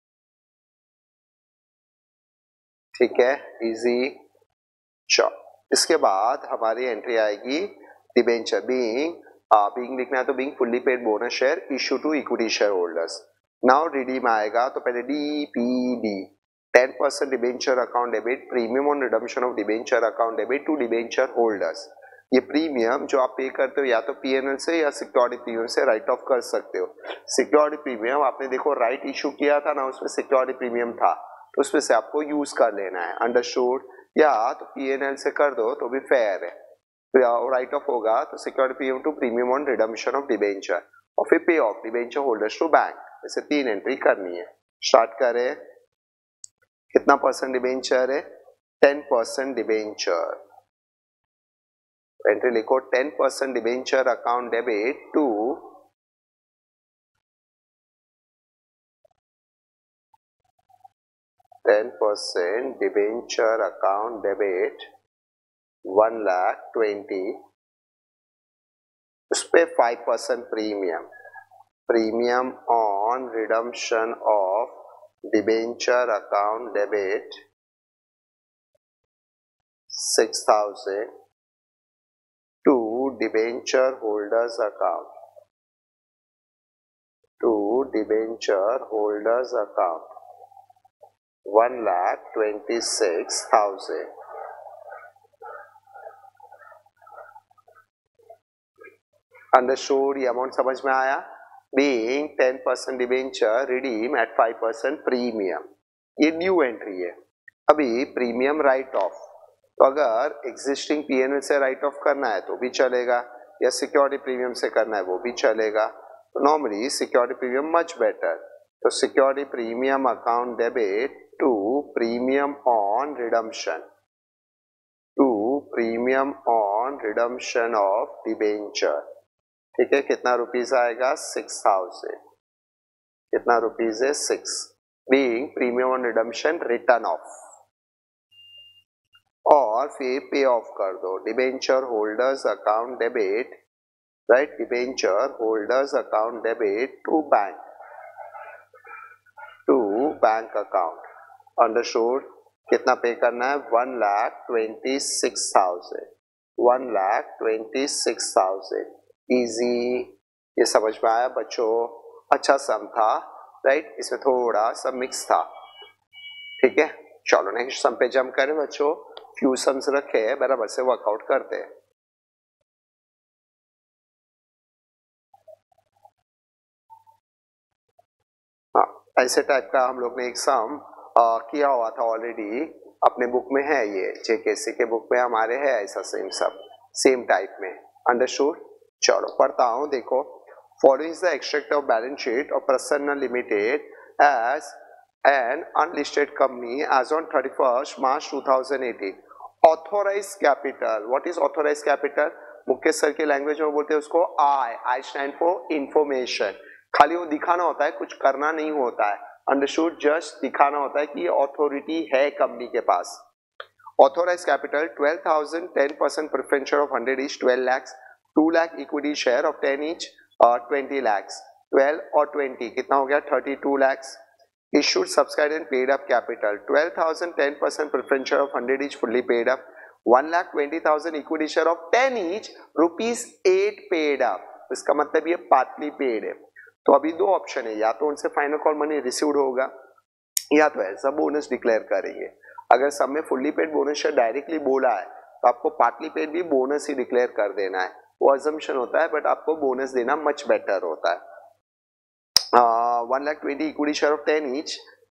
ठीक है, easy. चलो इसके बाद हमारी एंट्री आएगी डिबेंचर। बीइंग लिखना है, तो being fully paid bonus share issue to equity share holders. Now redeem आएगा, तो पहले DPD 10% debenture account debit premium on redemption of debenture account debit to debenture holders. ये प्रीमियम जो आप पे करते हो या तो पीएनएल से या सिक्योरिटी प्रीमियम से राइट ऑफ कर सकते हो। सिक्योरिटी प्रीमियम आपने देखो राइट इशू किया था ना, उसमें सिक्योरिटी प्रीमियम था, तो उसमें से आपको यूज कर लेना है। अंडरस्टूड। या तो पीएनएल से कर दो तो भी फेयर है, तो राइट ऑफ होगा तो security premium to premium on redemption of debenture, और फिर pay off debenture holders to bank. ऐसे 3 एंट्री करनी है। स्टार्ट करें। कितना परसेंट डिबेंचर है, 10% डिबेंचर। एंट्री लिखो 10% debenture account debit to 10% debenture account debit 1,20,000। उस पे 5% premium on redemption of debenture account debit 6,000 to debenture holders account 1,26,000। Understood. ये अमाउंट समझ में आया। Being 10% debenture redeem at 5% premium, ये न्यू एंट्री है। अभी प्रीमियम राइट ऑफ, तो अगर एग्जिस्टिंग पीएनएल से राइट ऑफ करना है तो भी चलेगा, या सिक्योरिटी प्रीमियम से करना है वो भी चलेगा। तो normally security premium much better. तो security premium account debit to premium on redemption of debenture. ठीक है, कितना रुपीस आएगा 6,000। कितना रुपीस है 6। Being premium on redemption written off, और फिर पे ऑफ कर दो debenture holders account debit, right, debenture holders account debit to bank account. Understood. कितना पे करना है 1,26,000। 1,26,000। इजी। ये समझ में आया बच्चों? अच्छा सम था, राइट, इसमें थोड़ा सा मिक्स था। ठीक है, चलो नेक्स्ट सम पे जंप करें बच्चों। फ्यू सम्स रखे हैं, बराबर से वर्कआउट करते हैं। हाँ, ऐसे टाइप का हम लोग ने एक सम किया हुआ था ऑलरेडी, अपने बुक में है, ये जेकेसी के बुक में हमारे है ऐसा सेम सब, सेम टाइप में। अंडरस्टूड। चलो पढ़ता हूँ, देखो। Following the extract of balance sheet of Prasann limited as an unlisted company as on 31st March 2018. Authorized capital. What is authorized capital? Mukesh sir के लैंग्वेज में बोलते हैं उसको I stand for information. खाली वो दिखाना होता है, कुछ करना नहीं होता है. अंडरस्टूड? जस्ट दिखाना होता है कि ये अथॉरिटी है कंपनी के पास. Authorized capital 12,000, 10% preference share of 100 each 12 lakhs, 2 lakh equity share of 10 each 20 lakhs. 12 और 20 कितना हो गया? 32 lakhs. Issued, subscribed and paid up capital 12,000, 10% preference share of 100 each fully paid up, 1,20,000 equity share of 10 each rupees 8 paid up. इसका मतलब ये partly paid है. तो अभी दो ऑप्शन है, या तो उनसे फाइनल कॉल मनी रिसीव्ड होगा या तो ऐसा बोनस डिक्लेयर करेंगे. अगर सब में fully paid bonus share directly बोला है तो आपको पार्टली पेड भी बोनस ही डिक्लेयर कर देना है. वो अजम्पशन होता है, बट आपको बोनस देना मच बेटर होता है. 1,20,000 equity share of 10 each,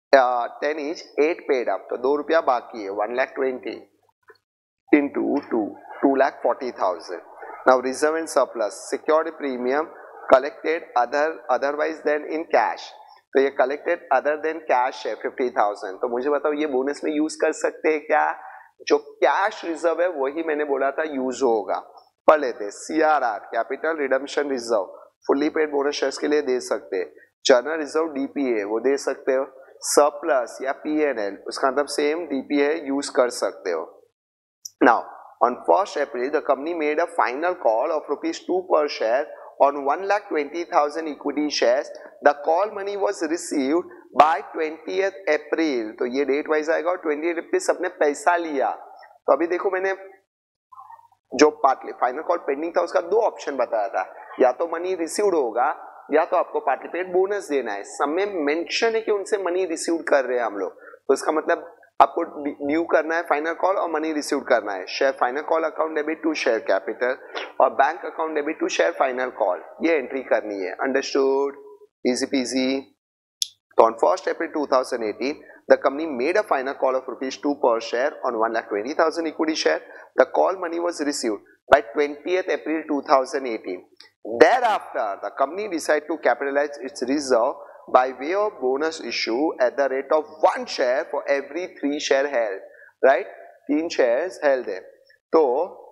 8 paid up, तो ₹2 बाकी है. 1,20,000 into 2,40,000. Now reserve and surplus, security premium collected otherwise than in cash. तो ये collected other than cash है 50,000. तो मुझे बताओ ये बोनस में यूज कर सकते हैं क्या? जो कैश रिजर्व है वही मैंने बोला था यूज होगा. पढ़ लेते. CRR capital redemption reserve fully paid bonus shares के लिए दे सकते हैं. जनरल रिजर्व DPA वो दे सकते हो. सरप्लस या PNL उसका मतलब सेम DPA यूज कर सकते हो. Now on 1st April the company made a final call of ₹2 per share on 1,20,000 equity shares. The call money was received by 20th April. तो ये डेट वाइज आएगा और 20th April सबने पैसा लिया. तो अभी देखो मैंने जो पार्टली फाइनल कॉल पेंडिंग था उसका दो ऑप्शन बताया था, या तो मनी रिसीव्ड होगा या तो आपको पार्टली पेड बोनस देना है. सब में मेंशन है कि उनसे मनी रिसीव्ड कर रहे हैं हम लोग, तो इसका मतलब आपको ड्यू करना है फाइनल कॉल और मनी रिसीव्ड करना है. Share final call account debit to share capital और bank account debit to share final call, ये एंट्री करनी है. अंडरस्टूड? Easy peasy. तो on 1st April 2018, the company made a final call of ₹2 per share on 1,20,000 equity share. The call money was received by 20th April 2018. Thereafter, the company decided to capitalize its reserve by way of bonus issue at the rate of 1 share for every 3 share held. Right? 3 shares held है. तो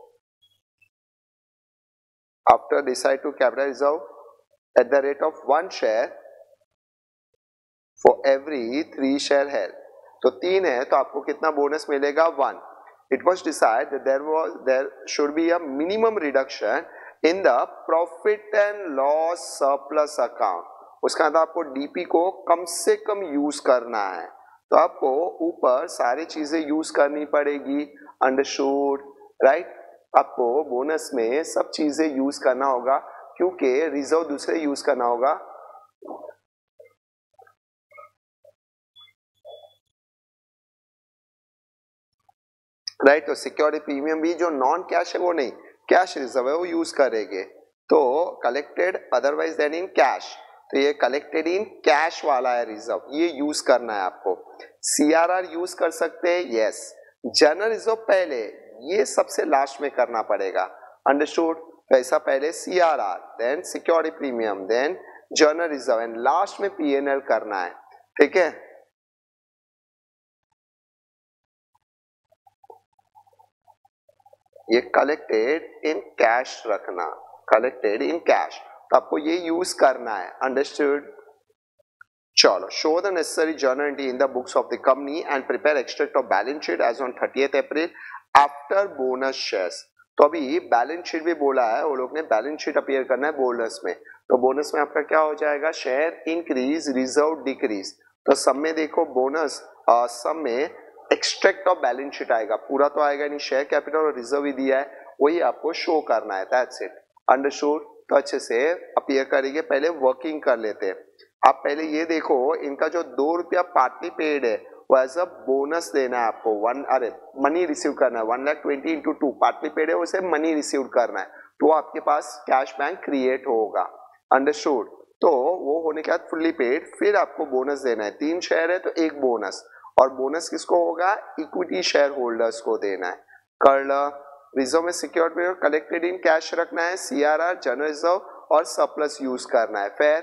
after decide to capitalize reserve at the rate of 1 share for every 3 share held. तो 3 है तो आपको कितना bonus मिलेगा? 1. It was decided that there should be a minimum reduction in the profit and loss surplus account. उसका मतलब आपको DP को कम से कम यूज करना है, तो आपको ऊपर सारी चीजें यूज करनी पड़ेगी. अंडरस्टूड? राइट? आपको बोनस में सब चीजें यूज करना होगा क्योंकि रिजर्व दूसरे यूज करना होगा. राइट? तो सिक्योरिटी प्रीमियम भी जो नॉन कैश है वो नहीं, कैश रिजर्व है वो यूज करेंगे. तो collected otherwise than in cash, तो ये कलेक्टेड इन कैश वाला है रिजर्व, ये यूज करना है आपको. CRR यूज कर सकते हैं, यस. जनरल रिजर्व पहले, ये सबसे लास्ट में करना पड़ेगा. अंडरस्टूड? तो ऐसा पहले CRR, then security premium, then general reserve and last में PNL करना है. ठीक है? ये कलेक्टेड इन कैश रखना, कलेक्टेड इन कैश, तो आपको ये यूज करना है. अंडरस्टूड? चलो. Show the necessary journal entry in the books of the company and prepare extract of balance sheet as on 30th April after bonus shares. तो अभी balance sheet भी बोला है, वो लोग ने बैलेंस शीट अपीयर करना है बोनस में. तो बोनस में आपका क्या हो जाएगा? Share increase, reserve decrease. तो सब में देखो बोनस, सब में एक्सट्रैक्ट ऑफ बैलेंस शीट आएगा, पूरा तो आएगा नहीं. शेयर कैपिटल और रिजर्व ही दिया है, वही आपको शो करना है. That's it. अंडरस्टूड? तो अच्छे से अपीयर करेंगे. पहले वर्किंग कर लेते हैं. आप पहले ये देखो, इनका जो ₹2 पार्टली पेड है वो एज अ बोनस देना है आपको. मनी रिसीव करना है. 1,20,000 into 2 पार्टली पेड है, उसे मनी रिसीव करना है, तो आपके पास कैश बैंक क्रिएट होगा. अंडरस्टूड? तो वो होने के बाद फुल्ली पेड, फिर आपको बोनस देना है. 3 शेयर है तो 1 बोनस, और बोनस किसको होगा? इक्विटी शेयर होल्डर्स को देना है. कर लो. रिजर्व में सिक्योर्ड में कलेक्टेड इन कैश रखना है, सीआरआर, जनरल रिजर्व और सरप्लस यूज करना है। फेयर?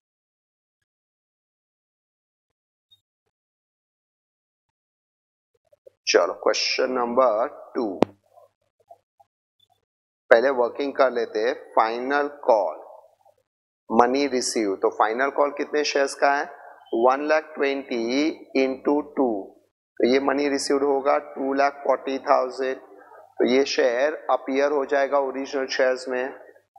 चलो क्वेश्चन नंबर 2, पहले वर्किंग कर लेते हैं। फाइनल कॉल मनी रिसीव, तो फाइनल कॉल कितने शेयर्स का है? 1,20,000 इंटू 2, तो ये मनी रिसीव्ड होगा 2,40,000, तो ये शेयर अपीयर हो जाएगा ओरिजिनल शेयर्स में।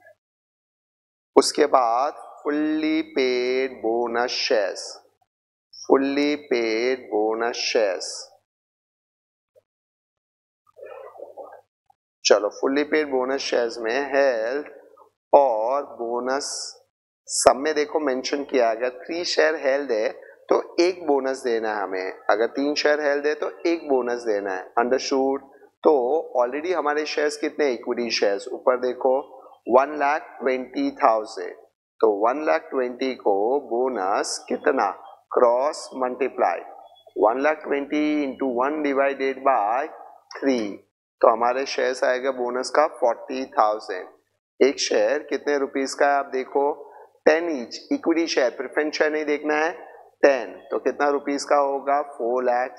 उसके बाद fully paid bonus shares, fully paid bonus shares, चलो फुल्ली पेड बोनस शेयर्स में हेल्थ और बोनस सब में देखो मेंशन किया, अगर 3 शेयर हेल्थ है तो 1 बोनस देना है हमें, अगर 3 शेयर हेल्थ है तो 1 बोनस देना है। अंडरस्टूड? तो ऑलरेडी हमारे शेयर्स कितने? इक्विटी शेयर्स ऊपर देखो 1,20,000, तो 1,20,000 को बोनस कितना cross multiply 1,20,000 into 1 divided by 3, तो हमारे शेयर्स आएगा बोनस का 40,000। एक शेयर कितने रुपीस का है आप देखो, 10 each. Equity share, preference share नहीं देखना है, 10, तो कितना रुपीस का होगा? 4 लाख।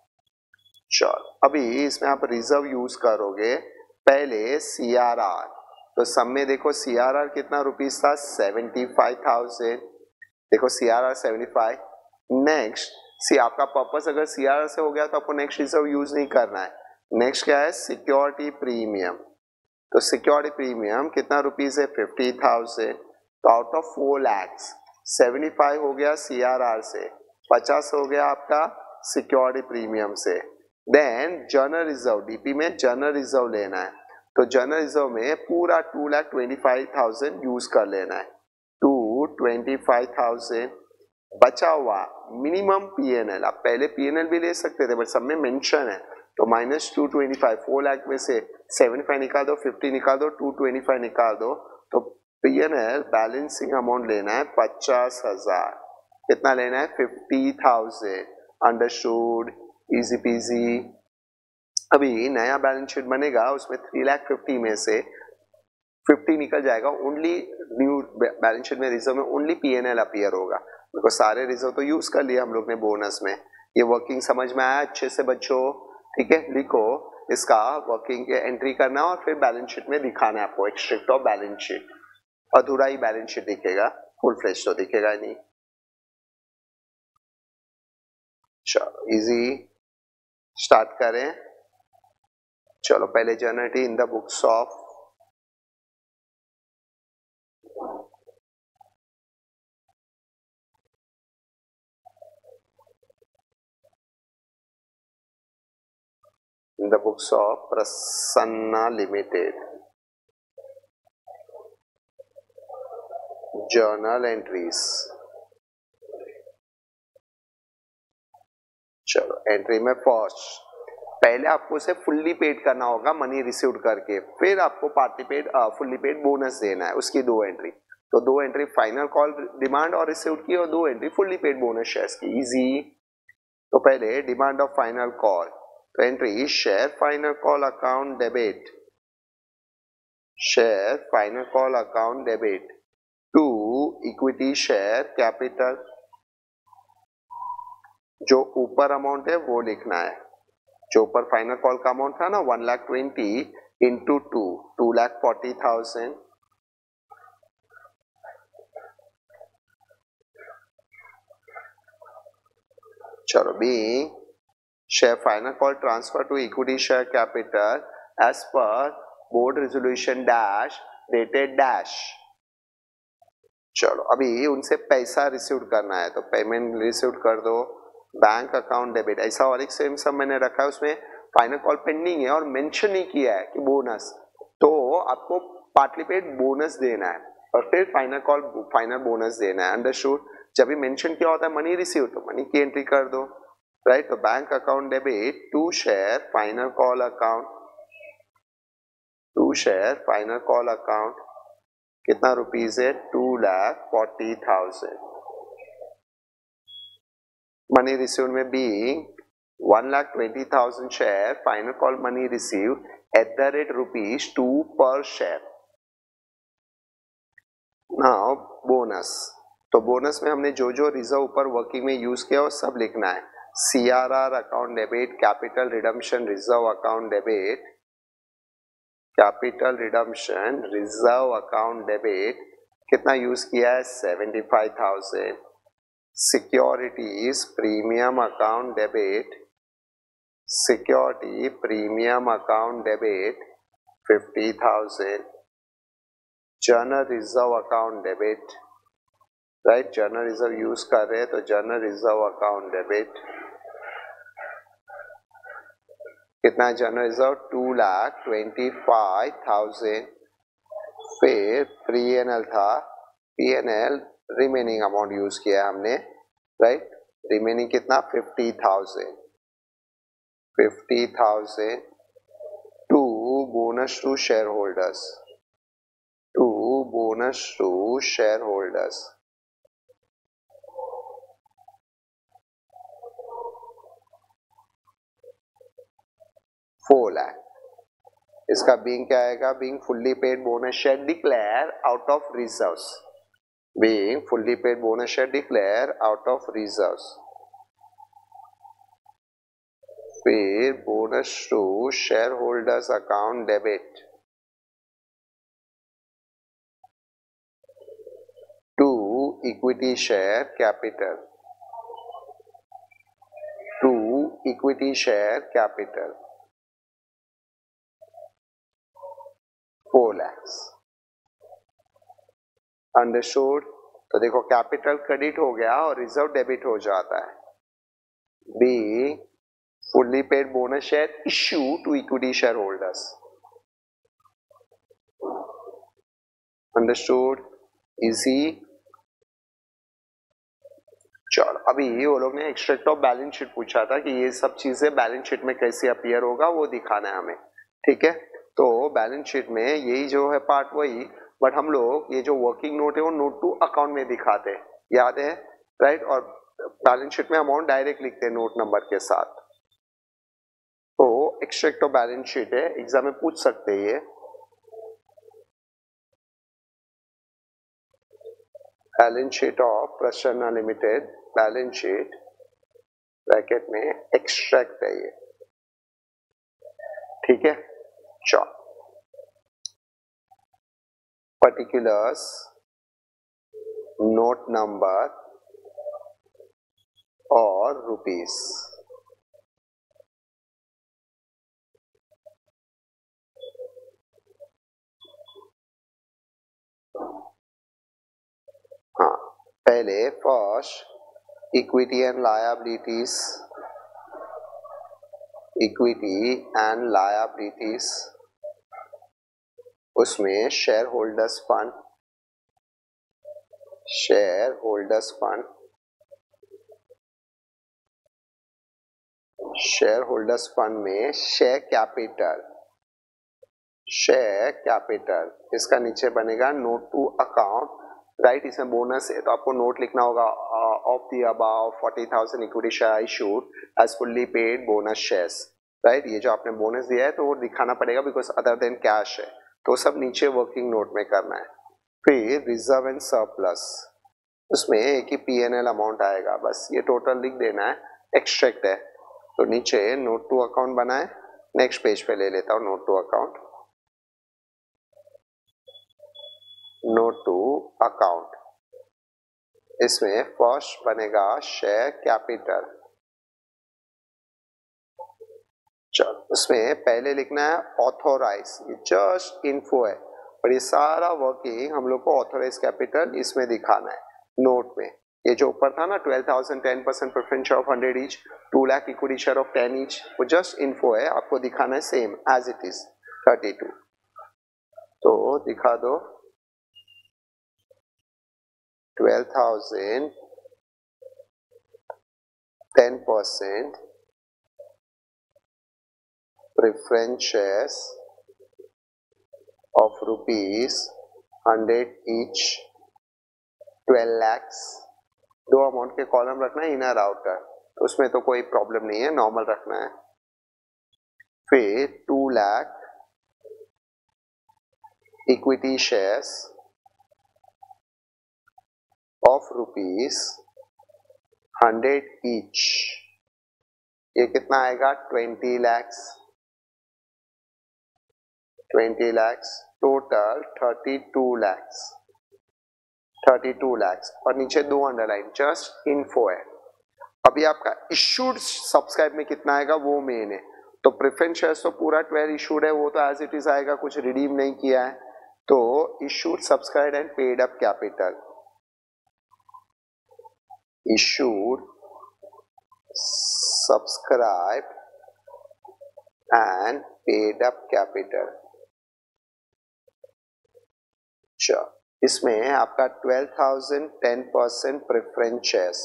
चलो अभी इसमें आप रिजर्व यूज करोगे, पहले सीआरआर, तो सब में देखो सीआरआर कितना रुपीस था? 75,000, देखो सीआरआर 75। नेक्स्ट सी आपका पर्पस अगर सीआरआर से हो गया तो आपको नेक्स्ट रिजर्व यूज नहीं करना है। नेक्स्ट क्या है? सिक्योरिटी प्रीमियम, तो सिक्योरिटी प्रीमियम कितना रुपीस है? 50,000, तो आउट ऑफ 4 लाख 75 हो गया सीआरआर से, 50 हो गया आपका सिक्योरिटी प्रीमियम से। देन जनरल रिजर्व, डीपी में जनरल रिजर्व लेना है, तो जनरल रिजर्व में पूरा 2,25,000 यूज कर लेना है, 225,000। बचा हुआ मिनिमम पीएनएल, आप पहले पीएनएल भी ले सकते थे बट सब में मेंशन है, तो माइनस 225, 4 लाख में से 75 निकाल दो, 50 निकाल दो, 225 निकाल दो, तो पीएनएल बैलेंसिंग अमाउंट लेना है 50,000। कितना लेना है? 50,000। अंडरस्टूड? Easy peasy. अभी नया बैलेंस शीट बनेगा, उसमें 3,50,000 में से 50 निकल जाएगा, ओनली न्यू बैलेंस शीट में रिजर्व में ओनली पीएनएल अपीयर होगा, बिकॉज सारे रिजर्व तो यूज कर लिया हम लोग ने बोनस में। ये वर्किंग समझ में आया अच्छे से बच्चों? ठीक है, लिखो इसका वर्किंग एंट्री करना और फिर बैलेंस शीट में दिखाना है आपको, एक्सट्रैक्ट ऑफ बैलेंस शीट। अधूरा ही बैलेंस शीट दिखेगा, फुल फ्लेश तो दिखेगा नहीं। चलो इजी स्टार्ट करें। चलो पहले generate in the books of Prasanna limited journal entries. चलो एंट्री में फर्स्ट, पहले आपको उसे फुल्ली पेड करना होगा मनी रिसीव्ड करके, फिर आपको partly paid fully paid bonus देना है, उसकी 2 एंट्री। तो 2 एंट्री फाइनल कॉल डिमांड और रिसीव्ड की, और 2 entry fully paid bonus shares की। इजी। तो पहले डिमांड ऑफ फाइनल कॉल, तो entry share final call account debit, share final call account debit to equity share capital, जो ऊपर अमाउंट है वो लिखना है, जो ऊपर फाइनल कॉल का अमाउंट था ना 1,20,000 इंटू 2,40,000। चलो be share final call transfer to equity share capital as per board resolution dash dated dash. चलो अभी उनसे पैसा रिसीव करना है, तो पेमेंट रिसीव कर दो, बैंक अकाउंट डेबिट, ऐसा और एक सेम सब मैंने रखा है, उसमें फाइनल कॉल पेंडिंग है और मेंशन नहीं किया है कि बोनस, तो आपको पार्टली पेड बोनस देना है और फिर फाइनल कॉल फाइनल बोनस देना है। अंडरस्टूड? जब भी मेंशन किया होता है मनी रिसीव, तो मनी की एंट्री कर दो, राइट। तो bank account debit to share final call account, to share final call account कितना रुपीस है? 2,40,000। मनी रिसीव में being 1,20,000 share, final call money received at the rate rupees 2 per share. Now bonus. तो bonus में हमने जो जो reserve ऊपर working में यूज किया वो सब लिखना है. CRR account debit, capital redemption reserve account debit, capital redemption reserve account debit कितना यूज किया है 75,000. Securities premium account debit, security premium account debit 50,000. General reserve account debit, right, general reserve use कर रहे हैं तो जर्नल रिजर्व अकाउंट डेबिट कितना, general reserve 2,25,000. फिर PNL था, पीएनएल रिमेनिंग अमाउंट यूज किया हमने, राइट, रिमेनिंग कितना 50,000. 50,000 to bonus to share holders, to bonus to share holders. $4 lakh. इसका बीइंग क्या आएगा, being fully paid bonus share declare out of reserves, being fully paid bonus share declare out of reserves. फिर bonus to share holders account debit to equity share capital, to equity share capital 4 lakhs. Understood. तो देखो capital credit हो गया और reserve debit हो जाता है. Be fully paid bonus share issue to equity share holders. Understood, easy. चलो अभी वो लोग ने एक्सट्रैक्ट ऑफ बैलेंस शीट पूछा था कि ये सब चीजें बैलेंस शीट में कैसे अपीयर होगा वो दिखाना है हमें. ठीक है, तो बैलेंस शीट में यही जो है पार्ट वही, बट हम लोग ये जो वर्किंग नोट है वो नोट टू अकाउंट में दिखाते हैं, याद है, राइट. और बैलेंस शीट में अमाउंट डायरेक्ट लिखते हैं नोट नंबर के साथ. तो एक्सट्रैक्ट ऑफ बैलेंस शीट है, एग्जाम में पूछ सकते हैं ये. Balance sheet of Prasanna limited, balance sheet bracket में एक्सट्रैक्ट है ये. ठीक है, चलो पर्टिकुलर्स नोट नंबर और रुपीस. हाँ, पहले first equity and liabilities, equity and liabilities, उसमें share holders fund, share holders fund, share holders fund में शेयर कैपिटल, शेयर कैपिटल इसका नीचे बनेगा नोट टू अकाउंट, राइट. इसमें बोनस है तो आपको नोट लिखना होगा of the above 40,000 equity share issued as fully paid bonus shares, right. ये जो आपने बोनस दिया है तो वो दिखाना पड़ेगा बिकॉज अदर देन कैश है, तो सब नीचे वर्किंग नोट में करना है. फिर रिजर्व एंड सरप्लस, उसमें एक ही पीएनएल अमाउंट आएगा, बस ये टोटल लिख देना है. एक्सट्रैक्ट है तो नीचे नोट टू अकाउंट बनाए. नेक्स्ट पेज पे ले लेता हूँ note to account, note to account. इसमें फर्स्ट बनेगा शेयर कैपिटल. चलो उसमें पहले लिखना है ऑथोराइज, ये जस्ट इन्फो है, और ये सारा वर्किंग हम लोग को ऑथोराइज कैपिटल इसमें दिखाना है नोट में. ये जो ऊपर था ना 12,000 10% preference share of 100 each, 2 lakh equity share of 10 each, वो जस्ट इन्फो है, आपको दिखाना है सेम एज इट इज 32. तो दिखा दो 12,000 10% preference shares of rupees 100 each, 12 lakhs. दो अमाउंट के कॉलम रखना है, इनर आउटर. तो उसमें तो कोई प्रॉब्लम नहीं है, नॉर्मल रखना है। फिर 2 lakh equity shares of ₹100 each, ये कितना आएगा 20 lakhs, 20 lakhs total 32 lakhs, 32 lakhs और नीचे 2 अंडरलाइन जस्ट इन्फो है। अभी आपका इशूड सब्सक्राइब में कितना आएगा वो मेन है। तो प्रेफरेंस शेयर्स तो पूरा 12 इशूड है, वो तो एज इट इज आएगा, कुछ रिडीम नहीं किया है। तो issued subscribe and paid up capital, issued subscribe and paid up capital. अच्छा, इसमें आपका 12,000 10% preference shares,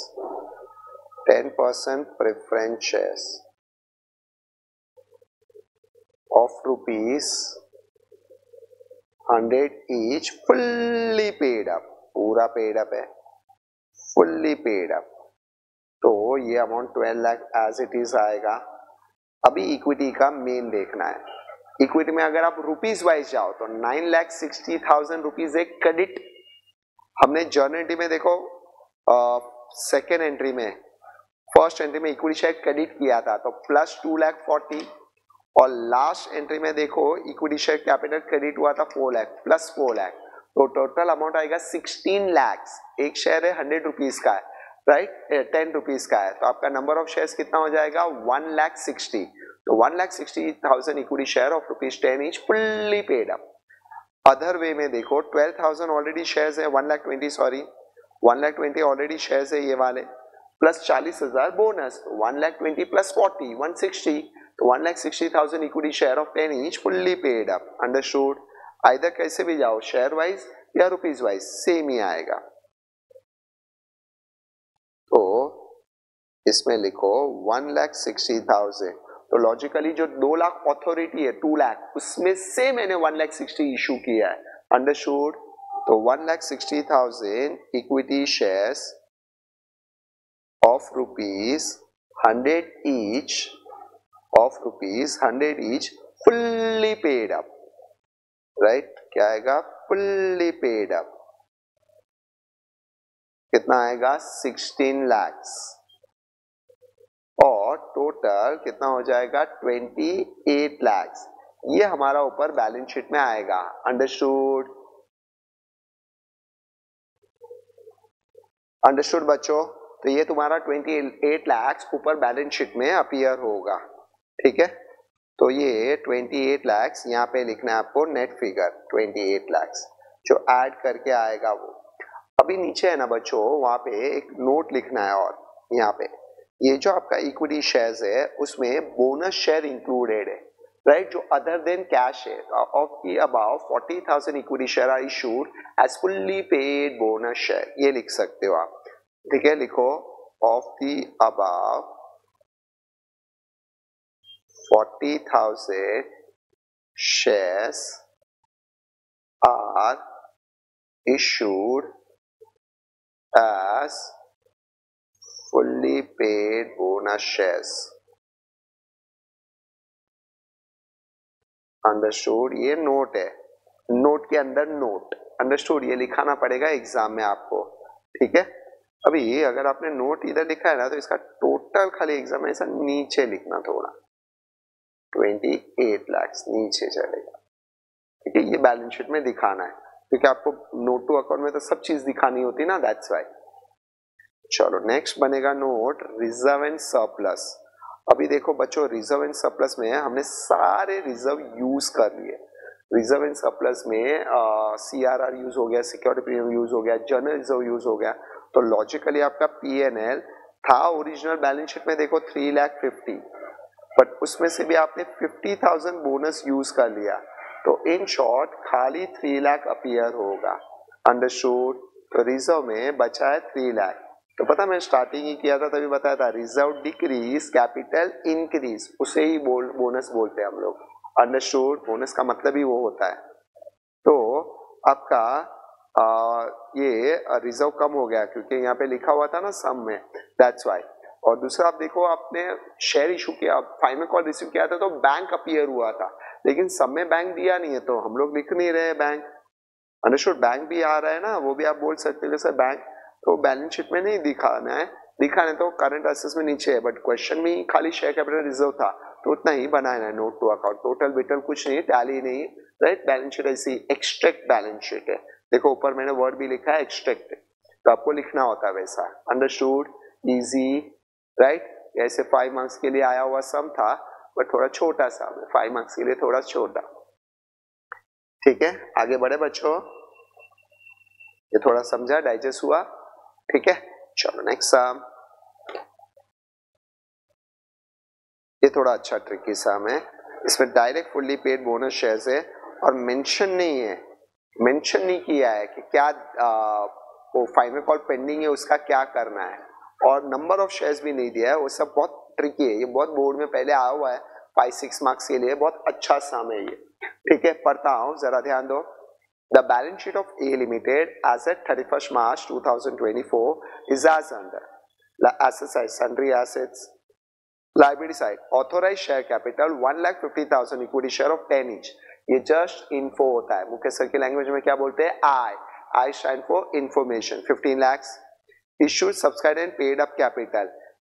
10% preference shares of ₹100 each, fully paid up, पूरा पेड अप है, फुल्ली पेड अप। तो ये amount 12 lakh as it is आएगा। अभी इक्विटी का मेन देखना है। इक्विटी में अगर आप रुपीज वाइज जाओ तो 9,60,000 रुपीज एक क्रेडिट हमने जर्नल एंट्री में देखो, सेकेंड एंट्री में, फर्स्ट एंट्री में इक्विटी शेयर क्रेडिट किया था तो प्लस 2,40,000 और लास्ट एंट्री में देखो इक्विटी शेयर कैपिटल क्रेडिट हुआ था 4 लाख प्लस 4 लाख, तो टोटल अमाउंट आएगा 16 lakhs। एक शेयर है 100 रुपीज का है, राइट, 10 रुपीज का है, तो आपका नंबर ऑफ शेयर्स कितना हो जाएगा 1,60,000। तो 1,60,000 equity share of ₹10 each fully paid up. Other way में देखो 12,000 ऑलरेडी शेयर्स है, 1,20,000 सॉरी 1,20,000 ऑलरेडी शेयर्स है ये वाले, प्लस 40,000 बोनस, 1,20,000 प्लस 40 160, तो 1,60,000 equity share of 10 each fully paid up. Understood? Either कैसे भी जाओ, शेयर वाइज या रुपीज वाइज सेम ही आएगा। तो इसमें लिखो 1,60,000, तो लॉजिकली जो 2 लाख अथॉरिटी है 2 लाख उसमें से मैंने 1,60,000 इशू किया है। अंडरस्टूड? तो 1,60,000 equity shares of ₹100 each, of ₹100 each fully paid up, right, क्या आएगा फुल्ली पेड अप, कितना आएगा 16 lakhs और टोटल कितना हो जाएगा 28 lakhs। ये हमारा ऊपर बैलेंस शीट में आएगा। अंडरस्टूड? अंडरस्टूड बच्चों? तो ये तुम्हारा 28 lakhs ऊपर बैलेंस शीट में अपीयर होगा, ठीक है। तो ये 28 lakhs यहाँ पे लिखना है आपको, नेट फिगर 28 lakhs जो ऐड करके आएगा वो। अभी नीचे है ना बच्चों, वहां पे एक नोट लिखना है, और यहाँ पे ये जो आपका इक्विटी शेयर्स है उसमें बोनस शेयर इंक्लूडेड है, राइट, जो अदर देन कैश है। Of the above 40,000 equity share are issued as fully paid bonus share, ये लिख सकते हो आप, ठीक है। लिखो of the above 40,000 shares are issued as fully paid bonus shares। Understood? ये नोट है, नोट के अंदर नोट, अंडरस्टूड? ये लिखाना पड़ेगा एग्जाम में आपको, ठीक है। अभी अगर आपने नोट इधर लिखा है ना तो इसका टोटल खाली एग्जाम में ऐसा नीचे लिखना, थोड़ा 28 lakhs नीचे चलेगा, ठीक है। ये बैलेंस शीट में दिखाना है क्योंकि आपको नोट टू अकाउंट में तो सब चीज दिखानी होती है ना, दैट्स व्हाई। चलो नेक्स्ट बनेगा नोट रिजर्व एंड सरप्लस। अभी देखो बच्चों, रिजर्व एंड सरप्लस में हमने सारे रिजर्व यूज कर लिए। रिजर्व एंड सरप्लस में CRR यूज हो गया, सिक्योरिटी प्रीमियम यूज हो गया, जर्नल रिजर्व यूज हो गया, तो लॉजिकली आपका PNL था ओरिजिनल बैलेंस शीट में देखो 3,50,000, बट उसमें से भी आपने 50,000 बोनस यूज कर लिया, तो इन शॉर्ट खाली 3 लाख अपीयर होगा। अंडरस्टूड? तो रिजर्व में बचा है 3 लाख। तो पता मैं स्टार्टिंग ही किया था तभी बताया था, रिजर्व डिक्रीज कैपिटल इंक्रीज, उसे ही बोनस बोलते हैं हम लोग। अंडरस्टूड? बोनस का मतलब ही वो होता है। तो आपका ये रिजर्व कम हो गया क्योंकि यहाँ पे लिखा हुआ था ना सम में, दैट्स व्हाई। और दूसरा आप देखो आपने शेयर इशू किया, फाइनल कॉल रिसीव किया था तो बैंक अपीयर हुआ था, लेकिन सब में बैंक दिया नहीं है तो हम लोग लिख नहीं रहे बैंक। अंडरस्टूड, बैंक भी आ रहा है ना, वो भी आप बोल सकते हो सर बैंक तो बैलेंस शीट में नहीं दिखाना है, दिखाना तो करंट असेट्स में नीचे है, बट क्वेश्चन में खाली शेयर कैपिटल रिजर्व था तो उतना ही बनाना है, नोट टू अकाउंट, टोटल बिटल कुछ नहीं, टैली नहीं, राइट। बैलेंस शीट ऐसी एक्सट्रैक्ट बैलेंस शीट है, देखो ऊपर मैंने वर्ड भी लिखा है एक्सट्रैक्ट, तो आपको लिखना होता है वैसा। Understood, easy, right. ऐसे 5 मार्क्स के लिए आया हुआ सम था बट थोड़ा छोटा सा, 5 मार्क्स के लिए थोड़ा छोटा, ठीक है। आगे बढ़े बच्चों, ये थोड़ा समझा, डाइजेस्ट हुआ, ठीक है। चलो नेक्स्ट सम, ये थोड़ा अच्छा ट्रिकी सम है, इसमें direct fully paid bonus shares है और मेंशन नहीं है, मेंशन नहीं किया है कि क्या वो फाइनल कॉल पेंडिंग है उसका क्या करना है, और नंबर ऑफ शेयर्स भी नहीं दिया है, वो सब बहुत ट्रिकी है, ये बहुत बोर्ड में पहले आया हुआ है 5-6 मार्क्स के लिए, बहुत अच्छा सम है ये, ठीक है। पढ़ता हूं, जरा ध्यान दो। The balance sheet of A Limited as at 31st March 2024 is as under. Asset side, sundry assets. Liability side, authorized share capital 1,50,000 equity share of 10 each. ये just info होता है, मुख्य सर की लैंग्वेज में क्या बोलते हैं, I stand for information. 15 lakhs issued, subscribed and paid up capital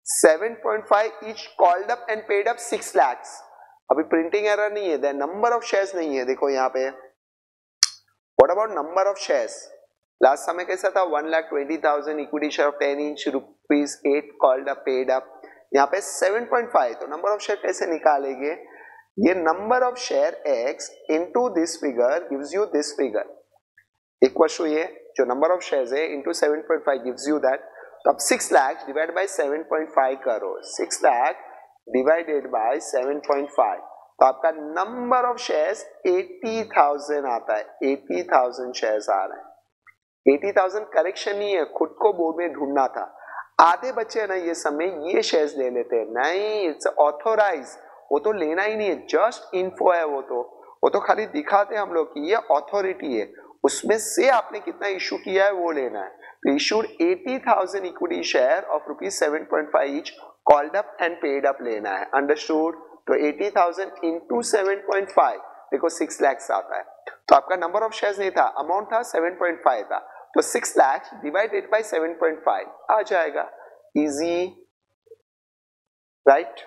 7.5 each, called up and paid up 6 lakhs. अभी प्रिंटिंग एरर नहीं है, नंबर ऑफ शेयर्स नहीं है, देखो यहाँ पे। What about number of shares? Last समय कैसा था, 1,20,000 equity share of 10 each, rupees 8 called up, paid up. यहाँ पे 7.5, तो नंबर ऑफ शेयर कैसे निकालेंगे, ये number of share x into this figure gives you this figure, equal to ये जो नंबर ऑफ शेयर्स है into 7.5 gives you that, तो अब 6 लाख डिवाइड बाय 7.5 करो, 6 लाख डिवाइडेड बाय 7.5, तो आपका नंबर ऑफ शेयर्स 80,000 आता है, 80,000 शेयर्स आ रहे हैं। 80,000 करेक्शन नहीं है, खुद को बोर्ड में ढूंढना था। आधे बच्चे ना ये समय ये शेयर्स ले लेते हैं, नहीं, इट्स ऑथोराइज, वो तो लेना ही नहीं है, जस्ट इन्फो है, वो तो खाली दिखाते हैं हम लोग कि ये ऑथोरिटी है, उसमें से आपने कितना इशू किया है वो लेना है। तो issued 80,000 equity share of rupees 7.5 each, called up and paid up लेना है। अंडरस्टूड, तो 80,000 इंटू 7.5, देखो 6 लाख आता है, तो आपका नंबर ऑफ शेयर्स नहीं था, अमाउंट था 7.5 था, तो 6 लाख डिवाइडेड बाय 7.5 आ जाएगा, इजी, राइट।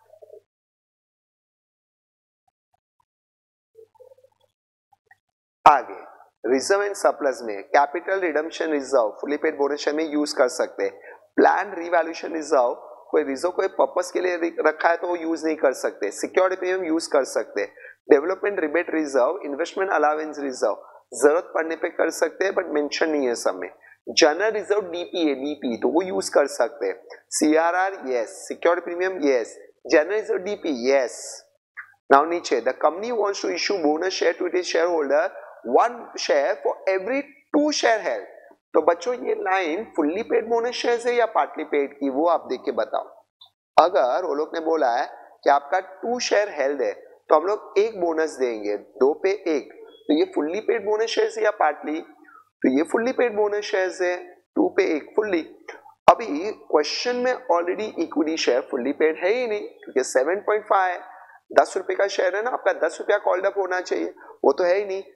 आगे रिजर्व एंड सरप्लस में capital redemption reserve fully paid bonus share में यूज कर सकते हैं। प्लान रिवैल्यूएशन रिजर्व, कोई रिजर्व कोई पर्पस के लिए रखा है तो वो यूज नहीं कर सकते। सिक्योरिटी प्रीमियम यूज कर सकते हैं। Development rebate reserve, investment allowance reserve जरूरत पड़ने पे कर सकते हैं बट मेंशन नहीं है सब में। जनरल रिजर्व डीपी तो वो यूज कर सकते हैं। CRR yes, security premium yes, general reserve DP yes. Now नीचे the company wants to issue bonus share to its share holder 1 share for every 2 share held. तो बच्चों ये line fully paid bonus share है या partly paid की, वो आप देख के बताओ। अगर वो लोग ने बोला है कि आपका 2 शेयर हेल्ड है तो हम लोग 1 बोनस देंगे, 2 पे 1, तो ये फुल्ली पेड बोनस शेयर है या पार्टली, तो ये फुल्ली पेड बोनस शेयर है, 2 पे 1 फुल्ली। अभी क्वेश्चन में already equity share fully paid है ही नहीं क्योंकि 7.5 10 रुपए का शेयर है ना, आपका 10 रुपया कॉल्ड अप होना चाहिए, वो तो है ही नहीं।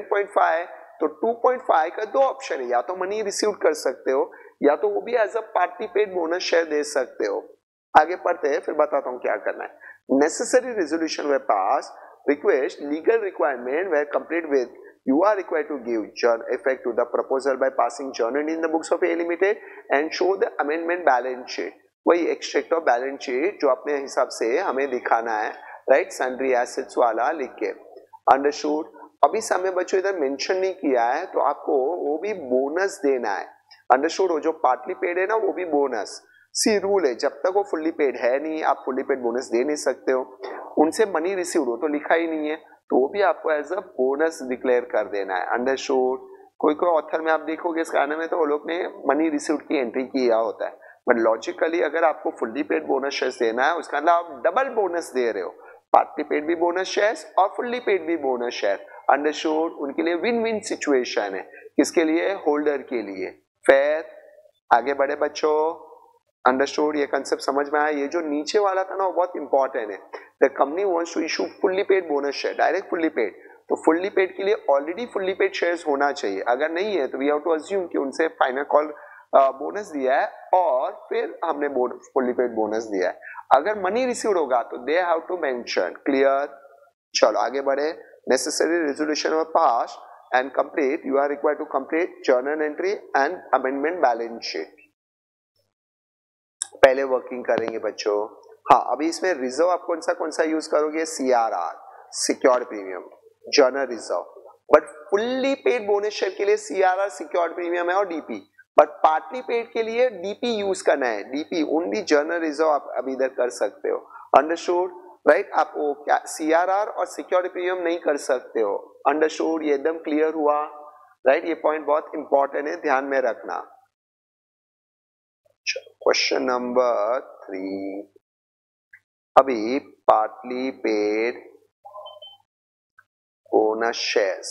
7.5 तो 2.5 का 2 ऑप्शन है, या तो मनी रिसीव कर सकते हो या तो वो भी as a partly paid bonus share दे सकते हो। आगे पढ़ते हैं फिर बताता हूं क्या करना है। Necessary resolution were pass, request legal requirement were complete with, you are required to give effect to the proposal by passing journal in the books of A Limited and show the amendment balance sheet। वही extract of balance sheet जो अपने हिसाब से हमें दिखाना है, right, sundry assets वाला लिख के। अंडरस्टूड। अभी समय बच्चों इधर मेंशन नहीं किया है तो आपको वो भी बोनस देना है। अंडरस्टूड, वो जो पार्टली पेड है ना वो भी बोनस। सी रूल है, जब तक वो फुल्ली पेड है नहीं आप फुल्ली पेड बोनस दे नहीं सकते हो। उनसे मनी रिसीव हो तो लिखा ही नहीं है तो वो भी आपको एज अ बोनस डिक्लेयर कर देना है। अंडरस्टूड। कोई कोई ऑथर में आप देखोगे इस गाने में तो वो लोग ने मनी रिसीव की एंट्री किया होता है, बट लॉजिकली अगर आपको फुल्ली पेड बोनस शेयर्स देना है उसका मतलब आप डबल बोनस दे रहे हो, पार्टली पेड भी बोनस शेयर्स और फुल्ली पेड भी बोनस शेयर। अंडरस्टूड। उनके लिए विन विन सिचुएशन है, किसके लिए, होल्डर के लिए। फेयर। आगे बढ़े बच्चों। अंडरस्टूड, ये कंसेप्ट समझ में आया। ये जो नीचे वाला था ना वो बहुत इंपॉर्टेंट है। The company wants to issue fully paid bonus share, direct fully paid. तो फुल्ली पेड के लिए ऑलरेडी फुल्ली पेड शेयर्स होना चाहिए, अगर नहीं है तो वी हैव टू अज्यूम कि उनसे फाइनल कॉल बोनस दिया है और फिर हमने फुल्ली पेड बोनस दिया है। अगर मनी रिसीव्ड होगा तो they have to mention, clear. चलो आगे बढ़े। नेसेसरी रेजोल्यूशन और pass and complete, you are required to complete journal entry and amendment balance sheet. पहले वर्किंग करेंगे बच्चों। हाँ, अभी इसमें रिजर्व आप कौन सा यूज करोगे? CRR, secured premium, journal reserve. But fully paid bonus share के लिए CRR, सिक्योर्ड प्रीमियम है और DP। बट पार्टली पेड के लिए DP यूज करना है। DP ओनली, जर्नल रिजर्व आप अभी इधर कर सकते हो। Understood, right? आप वो क्या CRR और सिक्योर्ड प्रीमियम नहीं कर सकते हो। अंडरस्टूड, ये एकदम क्लियर हुआ, राइट? ये पॉइंट बहुत इंपॉर्टेंट है, ध्यान में रखना। क्वेश्चन नंबर 3, अभी पार्टली पेड बोनस शेयर्स।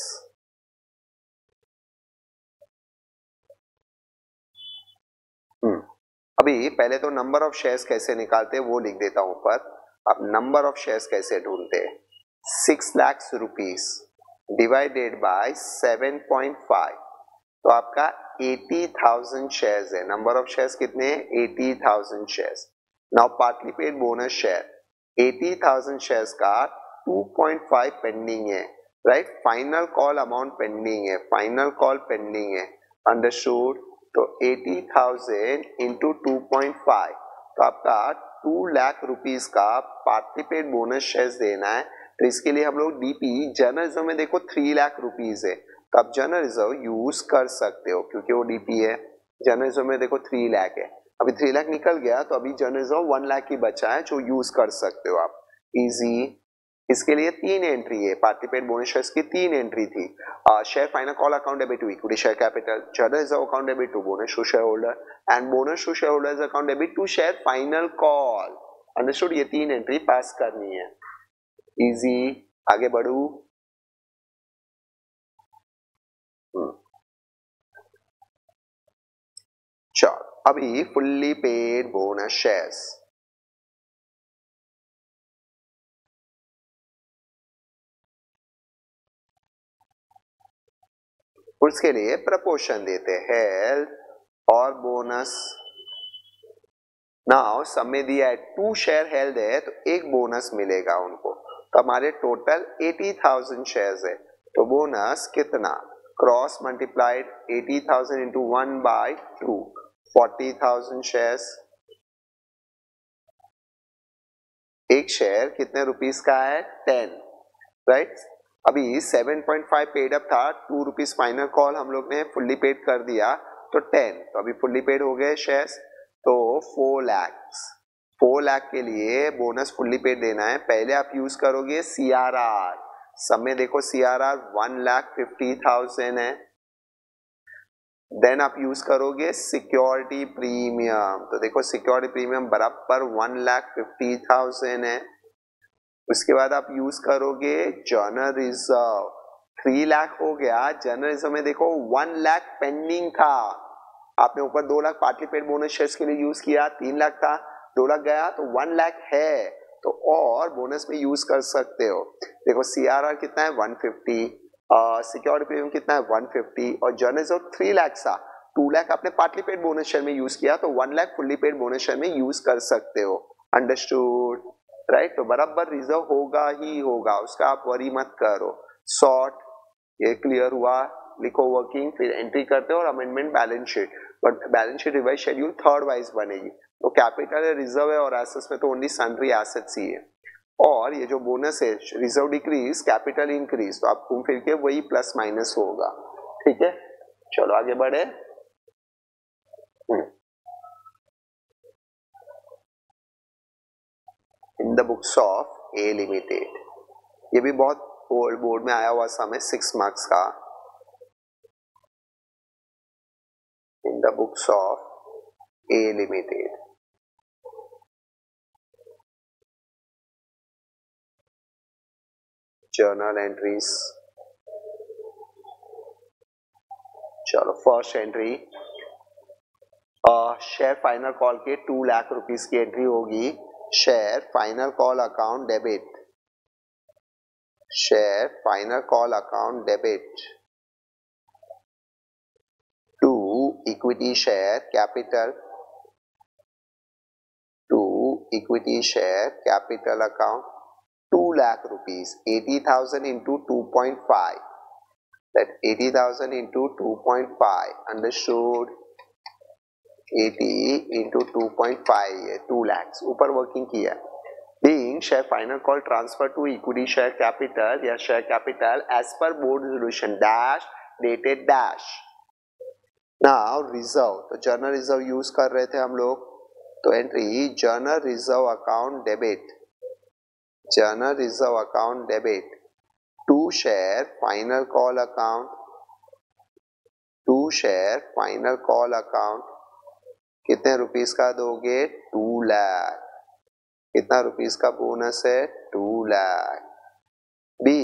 अभी पहले तो नंबर ऑफ शेयर्स कैसे निकालते हैं वो लिख देता हूं ऊपर। अब नंबर ऑफ शेयर्स कैसे ढूंढते हैं? 6 लाख रुपीस डिवाइडेड बाय 7.5, तो आपका 80,000 शेयर्स है। नंबर ऑफ शेयर्स कितने हैं? 80,000 shares. Now partly paid bonus share 80,000 shares का 2.5 पेंडिंग है, right? Final call amount pending है, फाइनल कॉल पेंडिंग है। अंडरस्टूड, तो 80,000 इंटू 2.5, तो आपका 2 लाख रुपीस का पार्टली पेड बोनस शेयर्स देना है। तो इसके लिए हम लोग DP, जनरल रिजर्व में देखो 3 लाख रुपीस है, तो आप जनरल रिजर्व यूज कर सकते हो क्योंकि वो DP है। जनरल रिजर्व में देखो 3 लाख है, अभी 3 लाख निकल गया तो अभी जनरल रिजर्व 1 लाख ही बचा है जो यूज कर सकते हो आप, इजी। इसके लिए 3 एंट्री है, पार्टली पेड बोनस शेयर्स की 3 एंट्री थी। Share final call account debit to equity share capital, general reserve account debit to bonus to share holder and bonus to share holders account debit to share final call. Understood, ये 3 entry पास करनी है, easy. आगे बढ़ू। चलो अभी fully paid bonus shares, उसके लिए proportion देते हैं, हेल्थ और बोनस। नाउ सब में दिया है 2 शेयर हेल्थ है तो 1 बोनस मिलेगा उनको, तो हमारे टोटल 80,000 शेयर्स है, तो बोनस कितना? Cross multiplied 80,000 into 1/2, 40,000 shares. एक शेयर कितने रुपीस का है? 10, राइट? अभी 7.5 पेड अप था, 2 रुपीस फाइनल कॉल हम लोग ने फुल्ली पेड कर दिया, तो 10, तो अभी फुल्ली पेड हो गए शेयर्स, तो 4 लाख। 4 लाख के लिए बोनस फुल्ली पेड देना है। पहले आप यूज करोगे CRR, समय देखो CRR 1,50,000 है। देन आप यूज करोगे सिक्योरिटी प्रीमियम, तो देखो सिक्योरिटी प्रीमियम बराबर 1,50,000 है। उसके बाद आप यूज करोगे जनरल रिजर्व, 3 लाख हो गया। जनरल रिजर्व में देखो 1 लाख पेंडिंग था, आपने ऊपर 2 lakh partly paid bonus shares के लिए यूज किया, 3 लाख था, 2 लाख गया तो 1 लाख है, तो और बोनस में यूज कर सकते हो। देखो CRR कितना है? 150, सिक्योरिटी प्रीमियम कितना है? 150, और जनरल रिजर्व 3 लाख था, 2 लाख आपने पार्टली पेड बोनस शेयर में यूज किया, तो 1 lakh fully paid bonus share में यूज कर सकते हो। Understood, right? तो बराबर रिजर्व होगा ही होगा, उसका आप वरी मत करो। शॉर्ट, ये क्लियर हुआ? लिखो वर्किंग, फिर एंट्री करते हो और amendment balance sheet. But balance sheet revise schedule 3rd wise बनेगी, तो कैपिटल है, रिजर्व है और एसेट्स में तो ओनली सन्ड्री एसेट्स ही है। और ये जो बोनस है, रिजर्व डिक्रीज कैपिटल इंक्रीज, तो आप घूम फिर के वही प्लस माइनस होगा, ठीक है? चलो आगे बढ़े। In the books of A limited, ये भी बहुत ओल्ड बोर्ड में आया हुआ समय 6 मार्क्स का। In the books of A limited, journal entries. चलो first entry, share final call के 2 लाख रुपीस की एंट्री होगी। Share final call account debit, share final call account debit to equity share capital, to equity share capital account 2 lakh rupees, 80,000 into 2.5, that 80,000 into 2.5, understood? 80 into 2.5 है 2 lakhs, ऊपर working किया। Being share final call transfer to equity share capital या share capital as per board resolution dash dated dash. Now reserve, तो journal reserve use कर रहे थे हम लोग, तो entry journal reserve account debit, journal reserve account debit to share final call account, to share final call account कितने rupees का दोगे? 2 लाख। कितना रुपीस का बोनस है? 2 lakh. B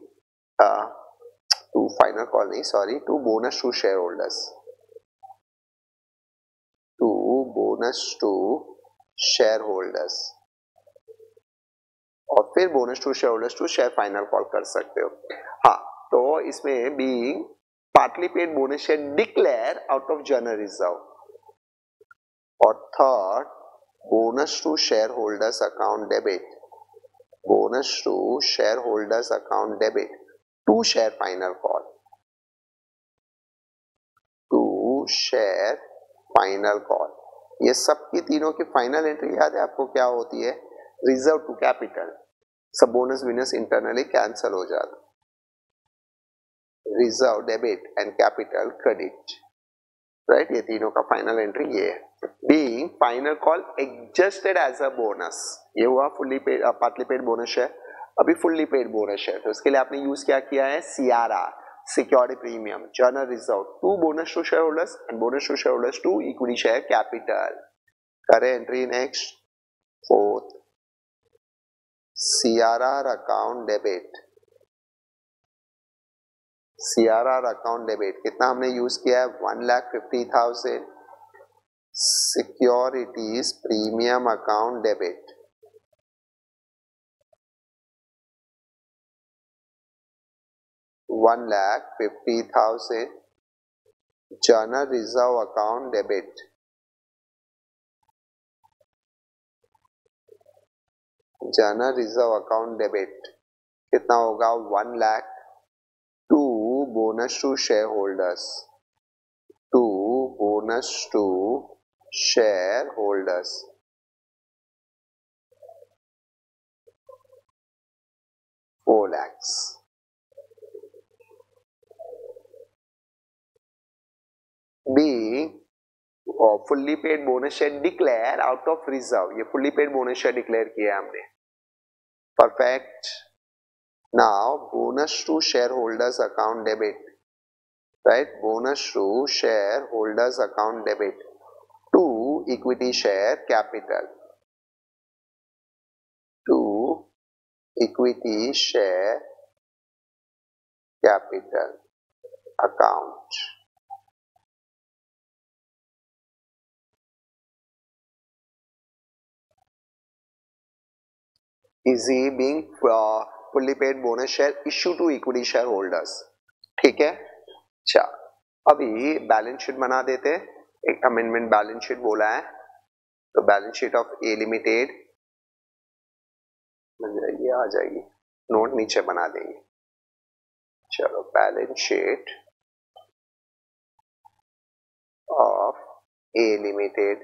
to final call नहीं, sorry, to bonus to share holders, to bonus to share holders, और फिर bonus to share holders to share final call कर सकते हो। हाँ, तो इसमें being partly paid bonus share declare out of general reserve, और third bonus to share holders account debit, bonus to share holders account debit to share final call, to share final call. ये सब की तीनों की final entry याद है आपको क्या होती है? रिजर्व टू कैपिटल, सब बोनस विनस इंटरनली कैंसल हो जाता, reserve debit and capital credit, right? ये तीनों का फाइनल एंट्री ये है। Being final call adjusted as a bonus, ये हुआ fully paid partly paid bonus है, अभी फुल्ली पेड बोनस है, तो इसके लिए आपने यूज क्या किया है? CRR, security premium, journal reserve to bonus to share holders and bonus to share holders to equity share capital. करे entry next, fourth CRR account debit, CRR account debit कितना हमने यूज किया है? 1,50,000 securities premium account debit, 1,50,000 journal reserve account debit, journal reserve account debit कितना होगा? 1 lakh to bonus to share holders, to bonus to share holders, $4 lakhs। B fully paid bonus share declare out of reserve, ये fully paid bonus share declared किया हमने, perfect. Now bonus to share holders account debit, right? Bonus to share holders account debit to equity share capital, to equity share capital account. Easy being fully paid bonus share issue to equity share holders, ठीक है? अच्छा, अभी balance sheet बना देते, एक amendment balance sheet बोला है, तो balance sheet of A limited बन जाएगी, आ जाएगी, नोट नीचे बना देंगे। चलो, balance sheet of A limited,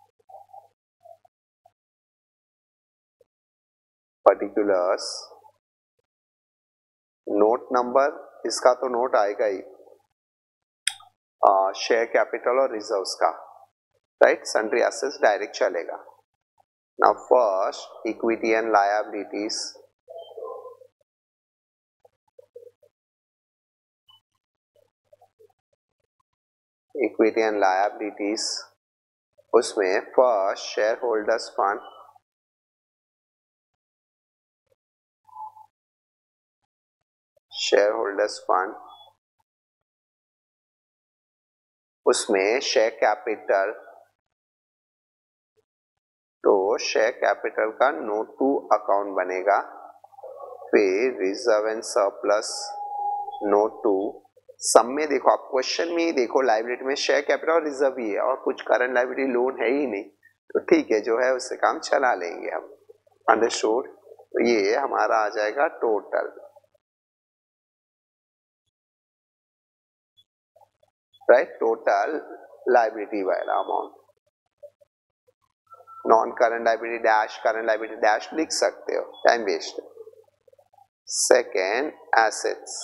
particulars, note number इसका तो नोट आएगा ही, शेयर कैपिटल और रिजर्व्स का, राइट? सन्ड्री एसेट्स डायरेक्ट चलेगा। Now first equity and liabilities, equity and liabilities, उसमें first share holders fund, share holders fund, उसमें share capital तो शेयर कैपिटल का नोट टू अकाउंट बनेगा, फिर reserve and surplus note two. सब में देखो, आप क्वेश्चन में ही देखो, लाइबिलिटी में शेयर कैपिटल और रिजर्व ही है और कुछ करंट लाइबिलिटी लोन है ही नहीं, तो ठीक है, जो है उससे काम चला लेंगे हम। अंडरस्टूड। तो ये हमारा आ जाएगा टोटल, राइट, टोटल लाइबिलिटी वाला amount. Non current liability dash, current liability dash लिख सकते हो, टाइम वेस्ट। सेकेंड एसेट्स,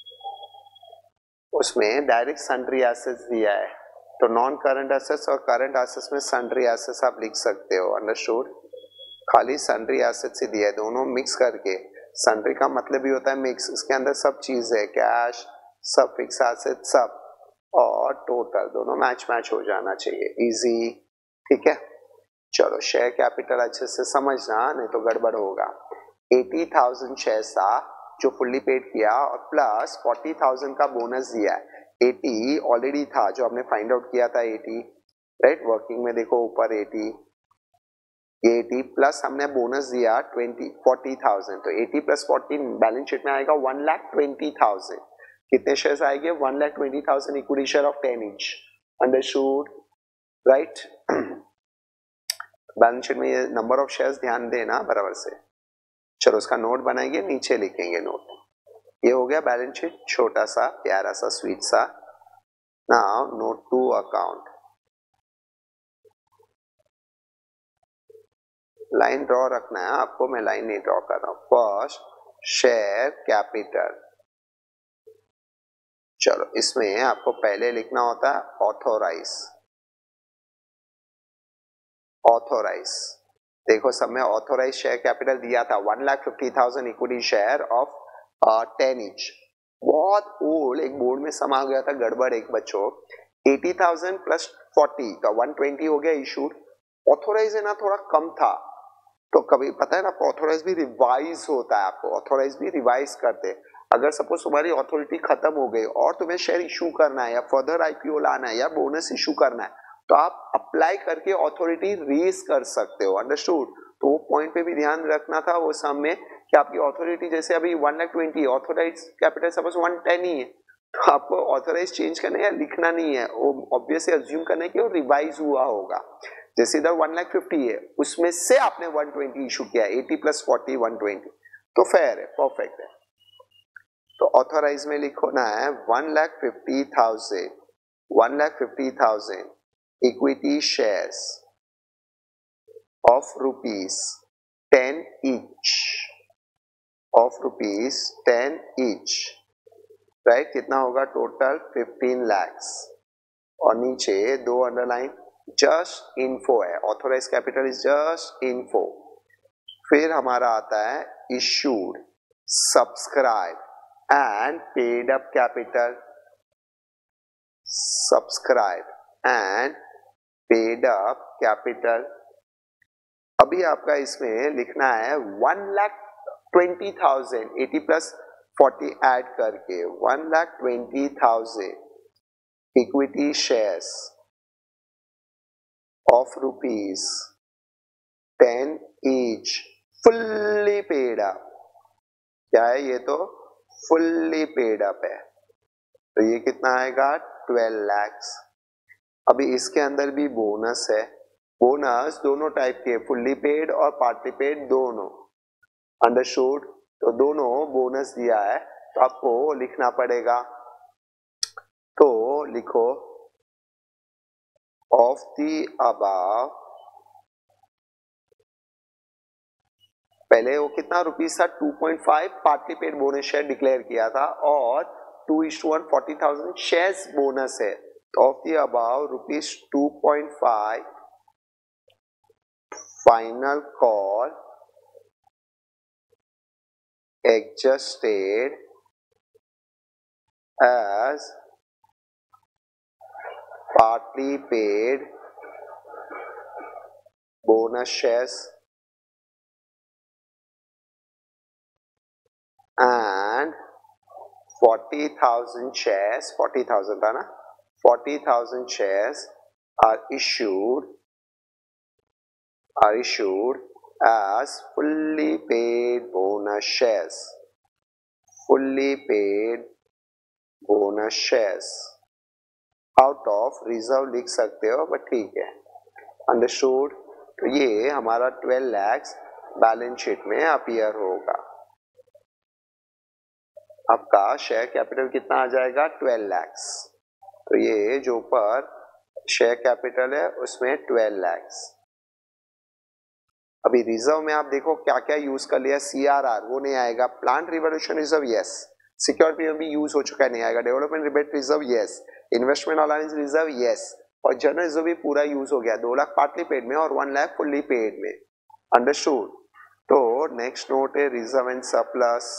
उसमें डायरेक्ट सन्ड्री एसेट्स दिया है, तो नॉन करंट एसेट्स और करंट एसेट्स में सन्ड्री एसेट्स आप लिख सकते हो। अंडरस्टूड। खाली सन्ड्री एसेट्स ही दिया है, दोनों मिक्स करके। सन्ड्री का मतलब भी होता है मिक्स, इसके अंदर सब चीज है, कैश, सब फिक्स एसेट, सब, और टोटल दोनों मैच हो जाना चाहिए, इजी। ठीक है, चलो शेयर कैपिटल अच्छे से समझना, नहीं तो गड़बड़ होगा। 80,000 शेयर था जो फुल्ली पेड किया, और प्लस 40,000 का बोनस दिया है। 80 ऑलरेडी था जो हमने फाइंड आउट किया था, 80, राइट, वर्किंग में देखो ऊपर 80, ये 80 प्लस हमने बोनस दिया 40,000, तो 80 प्लस 40 बैलेंस शीट में आएगा 1,20,000। कितने शेयर्स आएंगे? 1,20,000 equity share of 10 each. Understood, right. Balance sheet में ये नंबर ऑफ शेयर्स ध्यान देना बराबर से। चलो उसका नोट बनाएंगे, नीचे लिखेंगे नोट। ये हो गया बैलेंस शीट, छोटा सा प्यारा सा स्वीट सा। Now note to account, line draw रखना है आपको, मैं लाइन नहीं ड्रॉ कर रहा हूं। फर्स्ट शेयर कैपिटल, चलो इसमें आपको पहले लिखना होता है ऑथोराइज। ऑथोराइज, देखो सब में ऑथोराइज शेयर कैपिटल दिया था 1,50,000 इक्विटी शेयर ऑफ 10 इंच। बहुत ओल्ड एक बोर्ड में समा गया था गड़बड़ एक बच्चों। 80,000 प्लस 40 तो 120 हो गया इशूड। ऑथोराइज है ना थोड़ा कम था, तो कभी पता है ना आपको ऑथोराइज भी रिवाइज होता है, आपको ऑथोराइज भी रिवाइज करते हैं। अगर सपोज तुम्हारी अथॉरिटी खत्म हो गई और तुम्हें शेयर इशू करना है या फर्दर आईपीओ लाना है या बोनस इशू करना है, तो आप अप्लाई करके अथॉरिटी रेज कर सकते हो। अंडरस्टूड। तो वो पॉइंट पे भी ध्यान रखना था वो सब में कि आपकी अथॉरिटी जैसे अभी 1,20,000 ऑथोराइज कैपिटल सपोज 110 ही है, तो आपको ऑथोराइज चेंज करना है या लिखना नहीं है, वो ऑब्वियसली अज्यूम करना है कि वो रिवाइज हुआ होगा। जैसे इधर 1,50,000 है, उसमें से आपने 120 इशू किया, 80 प्लस 40 120, तो फेयर है, परफेक्ट है। तो ऑथोराइज में लिखो ना है 1,50,000 equity shares of rupees 10 each, of rupees 10 each, right. कितना होगा टोटल? 15 lakhs। और नीचे दो अंडरलाइन, जस्ट इन्फो है, authorise capital is just info. फिर हमारा आता है issued, subscribe and paid up capital, subscribe and paid up capital. अभी आपका इसमें लिखना है 1,20,000, 80 प्लस 40 ऐड करके 1,20,000 equity shares of rupees 10 each, fully paid up. क्या है ये? तो फुल्ली पेड अप है, तो ये कितना आएगा? 12 lakhs। अभी इसके अंदर भी बोनस है, बोनस दोनों टाइप के, फुल्ली पेड और पार्टली पेड दोनों। अंडरस्टूड। तो दोनों बोनस दिया है, तो आपको लिखना पड़ेगा, तो लिखो ऑफ द अबव, पहले वो कितना रुपीज था? 2.5 partly paid bonus share declared किया था, और 2:1 40,000 शेयर्स बोनस है। तो of the above rupees 2.5 final call adjusted as partly paid bonus shares and 40,000 shares, 40,000 था ना, 40,000 shares are issued are issued as fully paid bonus shares. Fully paid bonus shares. Out of reserve लिख सकते हो but ठीक है, understood. तो ये हमारा 12 lakhs बैलेंस शीट में अपीयर होगा। आपका शेयर कैपिटल कितना आ जाएगा? 12 lakhs। तो ये जो ऊपर शेयर कैपिटल है उसमें 12 lakhs। अभी रिजर्व में आप देखो क्या क्या यूज कर लिया, CRR वो नहीं आएगा, plant revaluation reserve yes, security में भी यूज हो चुका है नहीं आएगा, development rebate reserve yes, investment allowance reserve yes, और जनरल रिजर्व भी पूरा यूज हो गया, 2 लाख पार्टली पेड में और 1 लाख फुल्ली पेड में, अंडरस्टूड। तो नेक्स्ट नोट है रिजर्व एंड सरप्लस।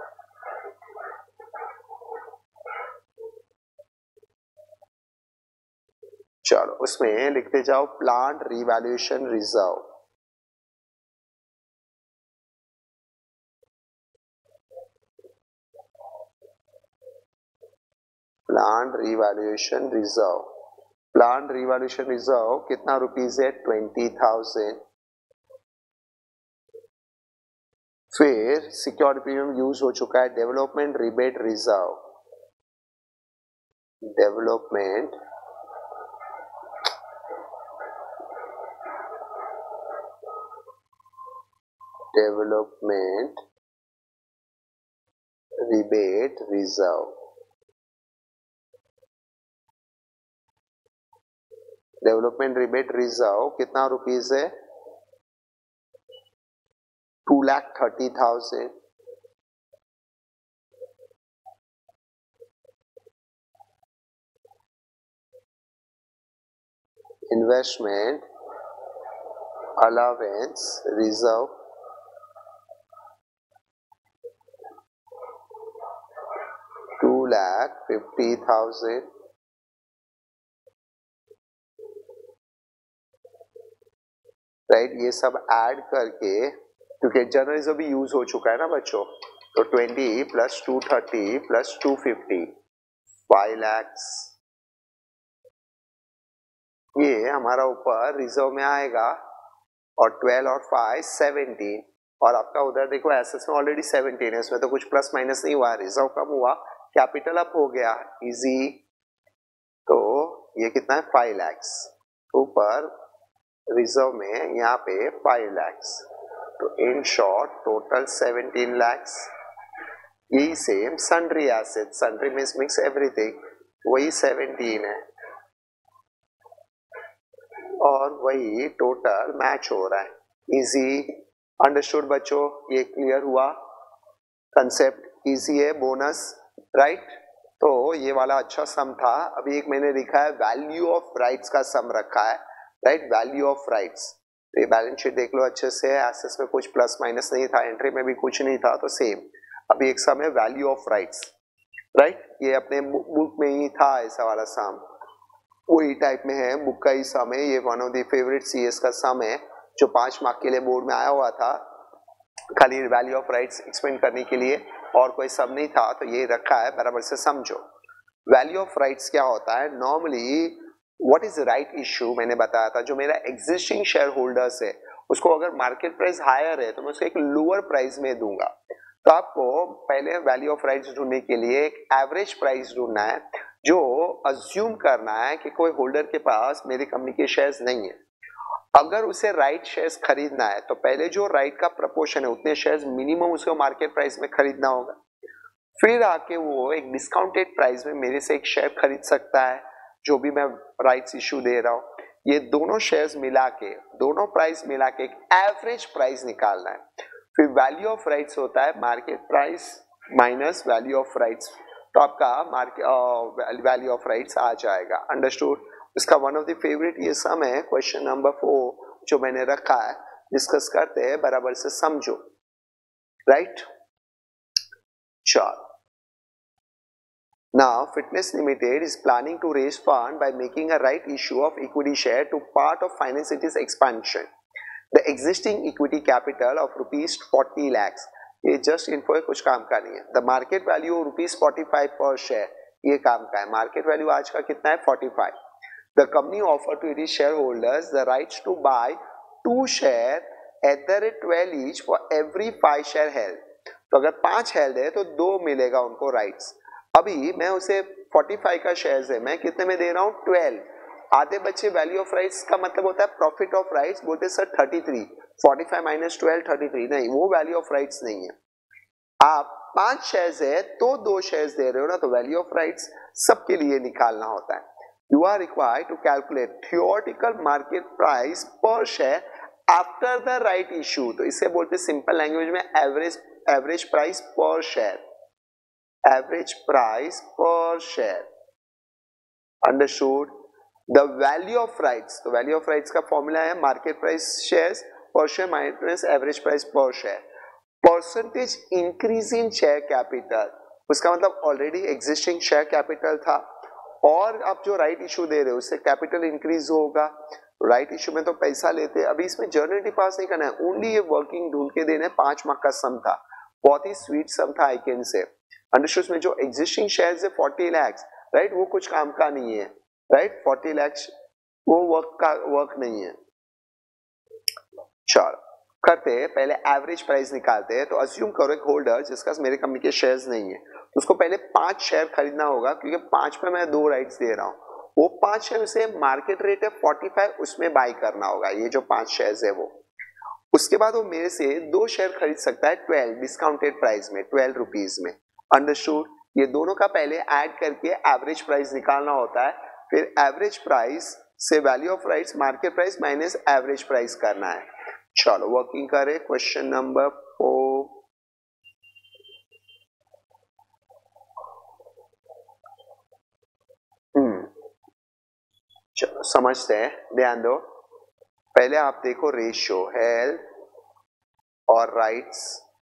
चलो उसमें लिखते जाओ plant revaluation reserve. Plant revaluation reserve, plant revaluation reserve कितना रुपीस है? 20,000। फिर सिक्योरिटी प्रीमियम यूज हो चुका है, development rebate reserve, development rebate reserve, development rebate reserve कितना रुपीस है? 2,30,000। Investment allowance reserve 2,50,000। राइट, ये सब ऐड करके, क्योंकि जनरल रिजर्व भी यूज हो चुका है ना बच्चों, तो 20 प्लस 230 प्लस 250 5 lakhs, ये हमारा ऊपर रिजर्व में आएगा, और 12 और 5 17, और आपका उधर देखो एसेट्स में ऑलरेडी 17 है, इसमें तो कुछ प्लस माइनस नहीं हुआ, रिजर्व कम हुआ, कैपिटल अप हो गया, इजी। तो ये कितना है? 5 lakhs। ऊपर रिजर्व में यहाँ पे 5 lakhs, तो इन शॉर्ट टोटल 17 lakhs। यही same sundry asset, sundry means mix everything, वही 17 है, और वही टोटल मैच हो रहा है, इजी। अंडरस्टूड बच्चों, ये क्लियर हुआ कंसेप्ट, इजी है बोनस, राइट। तो ये वाला अच्छा सम था। अभी एक मैंने लिखा है वैल्यू ऑफ राइट्स का सम रखा है, राइट, वैल्यू ऑफ राइट्स। तो ये बैलेंस शीट देख लो अच्छे से, एसेट्स में कुछ प्लस माइनस नहीं था, एंट्री में भी कुछ नहीं था, तो सेम। अभी एक सम है वैल्यू ऑफ राइट्स, राइट, ये अपने बुक में ही था ऐसा वाला सम, वही टाइप में है, बुक का ही सम है, ये one of the favourite CS का सम है जो 5 मार्क के लिए बोर्ड में आया हुआ था, खाली वैल्यू ऑफ राइट्स एक्सप्लेन करने के लिए, और कोई सम नहीं था, तो ये रखा है, बराबर से समझो। वैल्यू ऑफ राइट्स क्या होता है? Normally what is right issue, मैंने बताया था, जो मेरा एग्जिस्टिंग शेयर होल्डर्स है उसको अगर मार्केट प्राइस हायर है तो मैं उसको एक लोअर प्राइस में दूंगा। तो आपको पहले वैल्यू ऑफ राइट्स ढूंढने के लिए एक एवरेज प्राइस ढूंढना है, जो अज्यूम करना है कि कोई होल्डर के पास मेरी कंपनी के शेयर्स नहीं है। अगर उसे राइट शेयर्स खरीदना है तो पहले जो राइट का प्रपोर्शन है उतने शेयर्स मिनिमम उसको मार्केट प्राइस में खरीदना होगा, फिर आके वो एक डिस्काउंटेड प्राइस में मेरे से एक शेयर खरीद सकता है जो भी मैं राइट्स इशू दे रहा हूँ। ये दोनों शेयर्स मिला के, दोनों प्राइस मिला के एक एवरेज प्राइस निकालना है। फिर वैल्यू ऑफ राइट्स होता है market price minus value of rights, तो आपका मार्केट वैल्यू ऑफ राइट्स आ जाएगा, अंडरस्टूड। इसका वन ऑफ द फेवरेट ये सम है, क्वेश्चन नंबर 4 जो मैंने रखा है, डिस्कस करते हैं, बराबर से समझो, राइट। चलो, now Fitness Limited is planning to raise fund by making a right issue of equity share to part of Finance City's expansion. The existing equity capital of rupees 40 lakhs, ये just info है, कुछ काम का नहीं है। The market value rupees 45 per share, ये काम का है। मार्केट वैल्यू आज का कितना है? 45। The company offered to its shareholders the rights to buy 2 share at the rate 12 each for every 5 share held. तो अगर 5 हेल्ड है तो 2 मिलेगा उनको राइट्स। अभी मैं उसे 45 का शेयर्स है, मैं कितने में दे रहा हूँ 12। आधे बच्चे वैल्यू ऑफ राइट्स का मतलब होता है प्रॉफिट ऑफ राइट्स, बोलते सर 33, 45 माइनस 12 33, नहीं वो वैल्यू ऑफ राइट्स नहीं है। आप 5 शेयर्स है तो 2 शेयर्स दे रहे हो ना, तो वैल्यू ऑफ राइट्स सबके लिए निकालना होता है। You are required to calculate theoretical market price per share after the right issue. तो इसे बोलते सिंपल लैंग्वेज में average price per share, average price per share. Understood. The value of rights, तो वैल्यू ऑफ राइट्स का formula है market price shares per share minus average price per share. Percentage increase in share capital, उसका मतलब already existing share capital था और आप जो right issue दे रहे हो उससे कैपिटल इंक्रीज होगा। राइट इशू में तो पैसा लेते, अभी इसमें जर्नलिटी पास नहीं करना है, ओनली ये वर्किंग ढूंढ के देना है। 5 मार्क का सम था, बहुत ही स्वीट सम था आई कैन से। अंडरस्टूड। में जो एग्जिस्टिंग शेयर्स है 40 लाख, राइट, वो कुछ काम का नहीं है, राइट, 40 लाख वो वर्क नहीं है। चलो करते हैं, पहले एवरेज प्राइस निकालते हैं। तो अज्यूम करो एक होल्डर जिसका मेरे कंपनी के शेयर्स नहीं है, तो उसको पहले 5 शेयर खरीदना होगा, क्योंकि 5 पे मैं 2 राइट्स दे रहा हूँ। वो 5 शेयर से मार्केट रेट है 45, उसमें बाई करना होगा ये जो 5 शेयर्स है वो। उसके बाद वो मेरे से 2 शेयर खरीद सकता है 12 डिस्काउंटेड प्राइस में, 12 रुपीज में। अंडरस्टूड। ये दोनों का पहले ऐड करके एवरेज प्राइस निकालना होता है, फिर एवरेज प्राइस से value of rights market price minus average price करना है। चलो वर्किंग करें। Question number 4। चलो समझते हैं, ध्यान दो। पहले आप देखो रेशियो हेल्थ और राइट्स,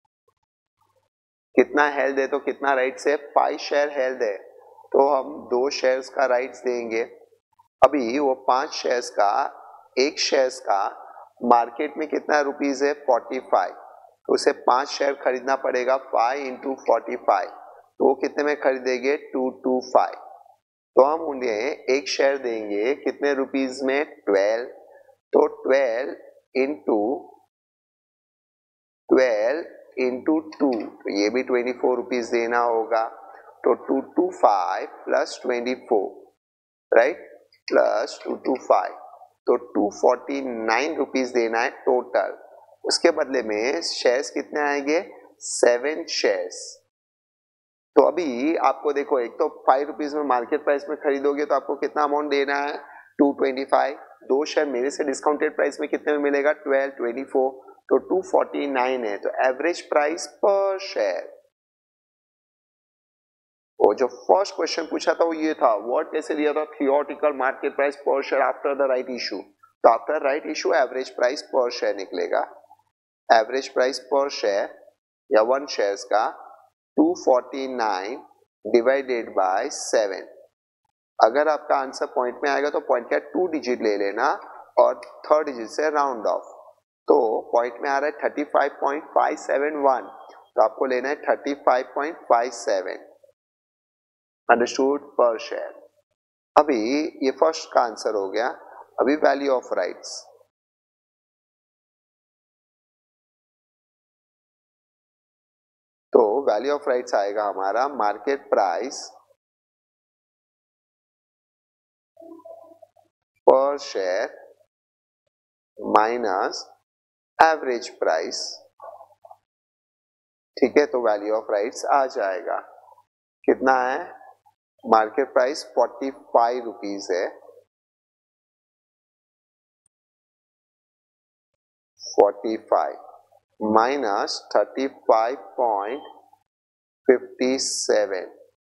कितना हेल्थ है तो कितना राइट्स है। 5 शेयर हेल्थ है तो हम 2 शेयर्स का राइट्स देंगे। अभी वो 5 शेयर्स का, एक शेयर्स का मार्केट में कितना रुपीस है 45, तो उसे 5 शेयर खरीदना पड़ेगा 5 इंटू 45, तो वो कितने में खरीदेंगे 225। तो हम उन्हें एक शेयर देंगे कितने रुपीस में 12, तो 12 इंटू 2, तो ये भी 24 रुपीस देना होगा। तो 225 प्लस 24, राइट, प्लस 225, तो 249 रुपीस देना है टोटल। उसके बदले में शेयर्स कितने आएंगे 7 शेयर्स। तो अभी आपको देखो, एक तो 5 रुपीज में मार्केट प्राइस में खरीदोगे तो आपको कितना अमाउंट देना है 225। 2 शेयर मेरे से डिस्काउंटेड प्राइस में कितने में मिलेगा 12, 24, तो 249 है। तो एवरेज प्राइस पर शेयर, वो जो फर्स्ट क्वेश्चन पूछा था वो ये था, वर्ड कैसे दिया था, theoretical market price per share after the right issue. तो after right issue average price per share निकलेगा। एवरेज प्राइस पर शेयर या 1 शेयर्स का 249 डिवाइडेड बाय 7। अगर आपका आंसर पॉइंट में आएगा तो पॉइंट का 2 डिजिट ले लेना और 3rd डिजिट से राउंड ऑफ। तो पॉइंट में आ रहा है 35.571, तो आपको लेना है 35.57। अंडरस्टूड, पर शेयर। अभी ये फर्स्ट का आंसर हो गया। अभी वैल्यू ऑफ राइट्स, तो वैल्यू ऑफ राइट्स आएगा हमारा market price per share minus average price. ठीक है, तो वैल्यू ऑफ राइट्स आ जाएगा, कितना है, मार्केट प्राइस 45 रुपीस है, 45 माइनस 35.57,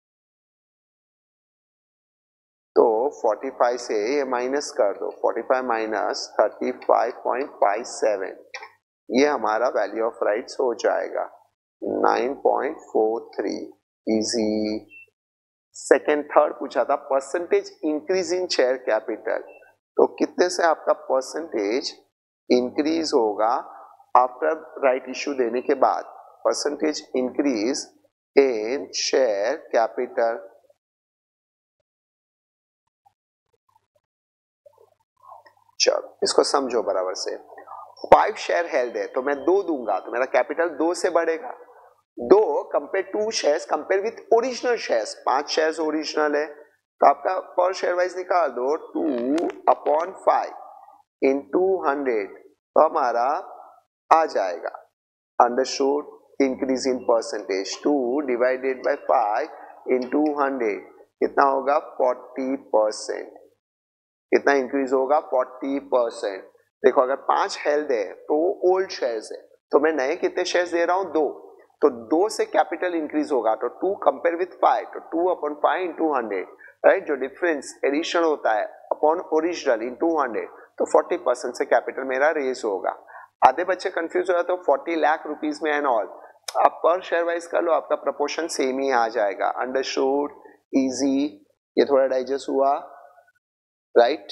तो 45 से ये माइनस कर दो, 45 माइनस 35.57, ये हमारा वैल्यू ऑफ राइट्स हो जाएगा 9.43। इजी। सेकेंड थर्ड पूछा था percentage increase in share capital, तो कितने से आपका परसेंटेज इंक्रीज होगा आफ्टर राइट इशू देने के बाद, percentage increase in share capital. चलो इसको समझो बराबर से। 5 शेयर हेल्ड है तो मैं 2 दूंगा तो मेरा कैपिटल 2 से बढ़ेगा। 2 compare 2 shares compare with original shares, 5 shares original है तो आपका पर शेयर वाइज निकाल दो 2/5 into 100 तो हमारा आ जाएगा understood increase in percentage 2 divided by 5 into 100 कितना होगा 40%। कितना इंक्रीज होगा 40%। देखो अगर 5 हेल्ड है तो ओल्ड शेयर्स है तो मैं नए कितने शेयर्स दे रहा हूं 2 तो 2 से कैपिटल इंक्रीज होगा तो 2 कंपेयर विथ 5 तो 2/5 into 100 राइट। जो डिफरेंस एडिशन होता है अपॉन ओरिजिनल into 100 तो 40% से कैपिटल मेरा रेज होगा। आधे बच्चे कंफ्यूज हो जाते तो 40 लाख रुपीस में एंड ऑल आप पर शेयर वाइज कर लो आपका प्रपोर्शन सेम ही आ जाएगा। अंडरस्टूड इजी, ये थोड़ा डाइजेस्ट हुआ राइट।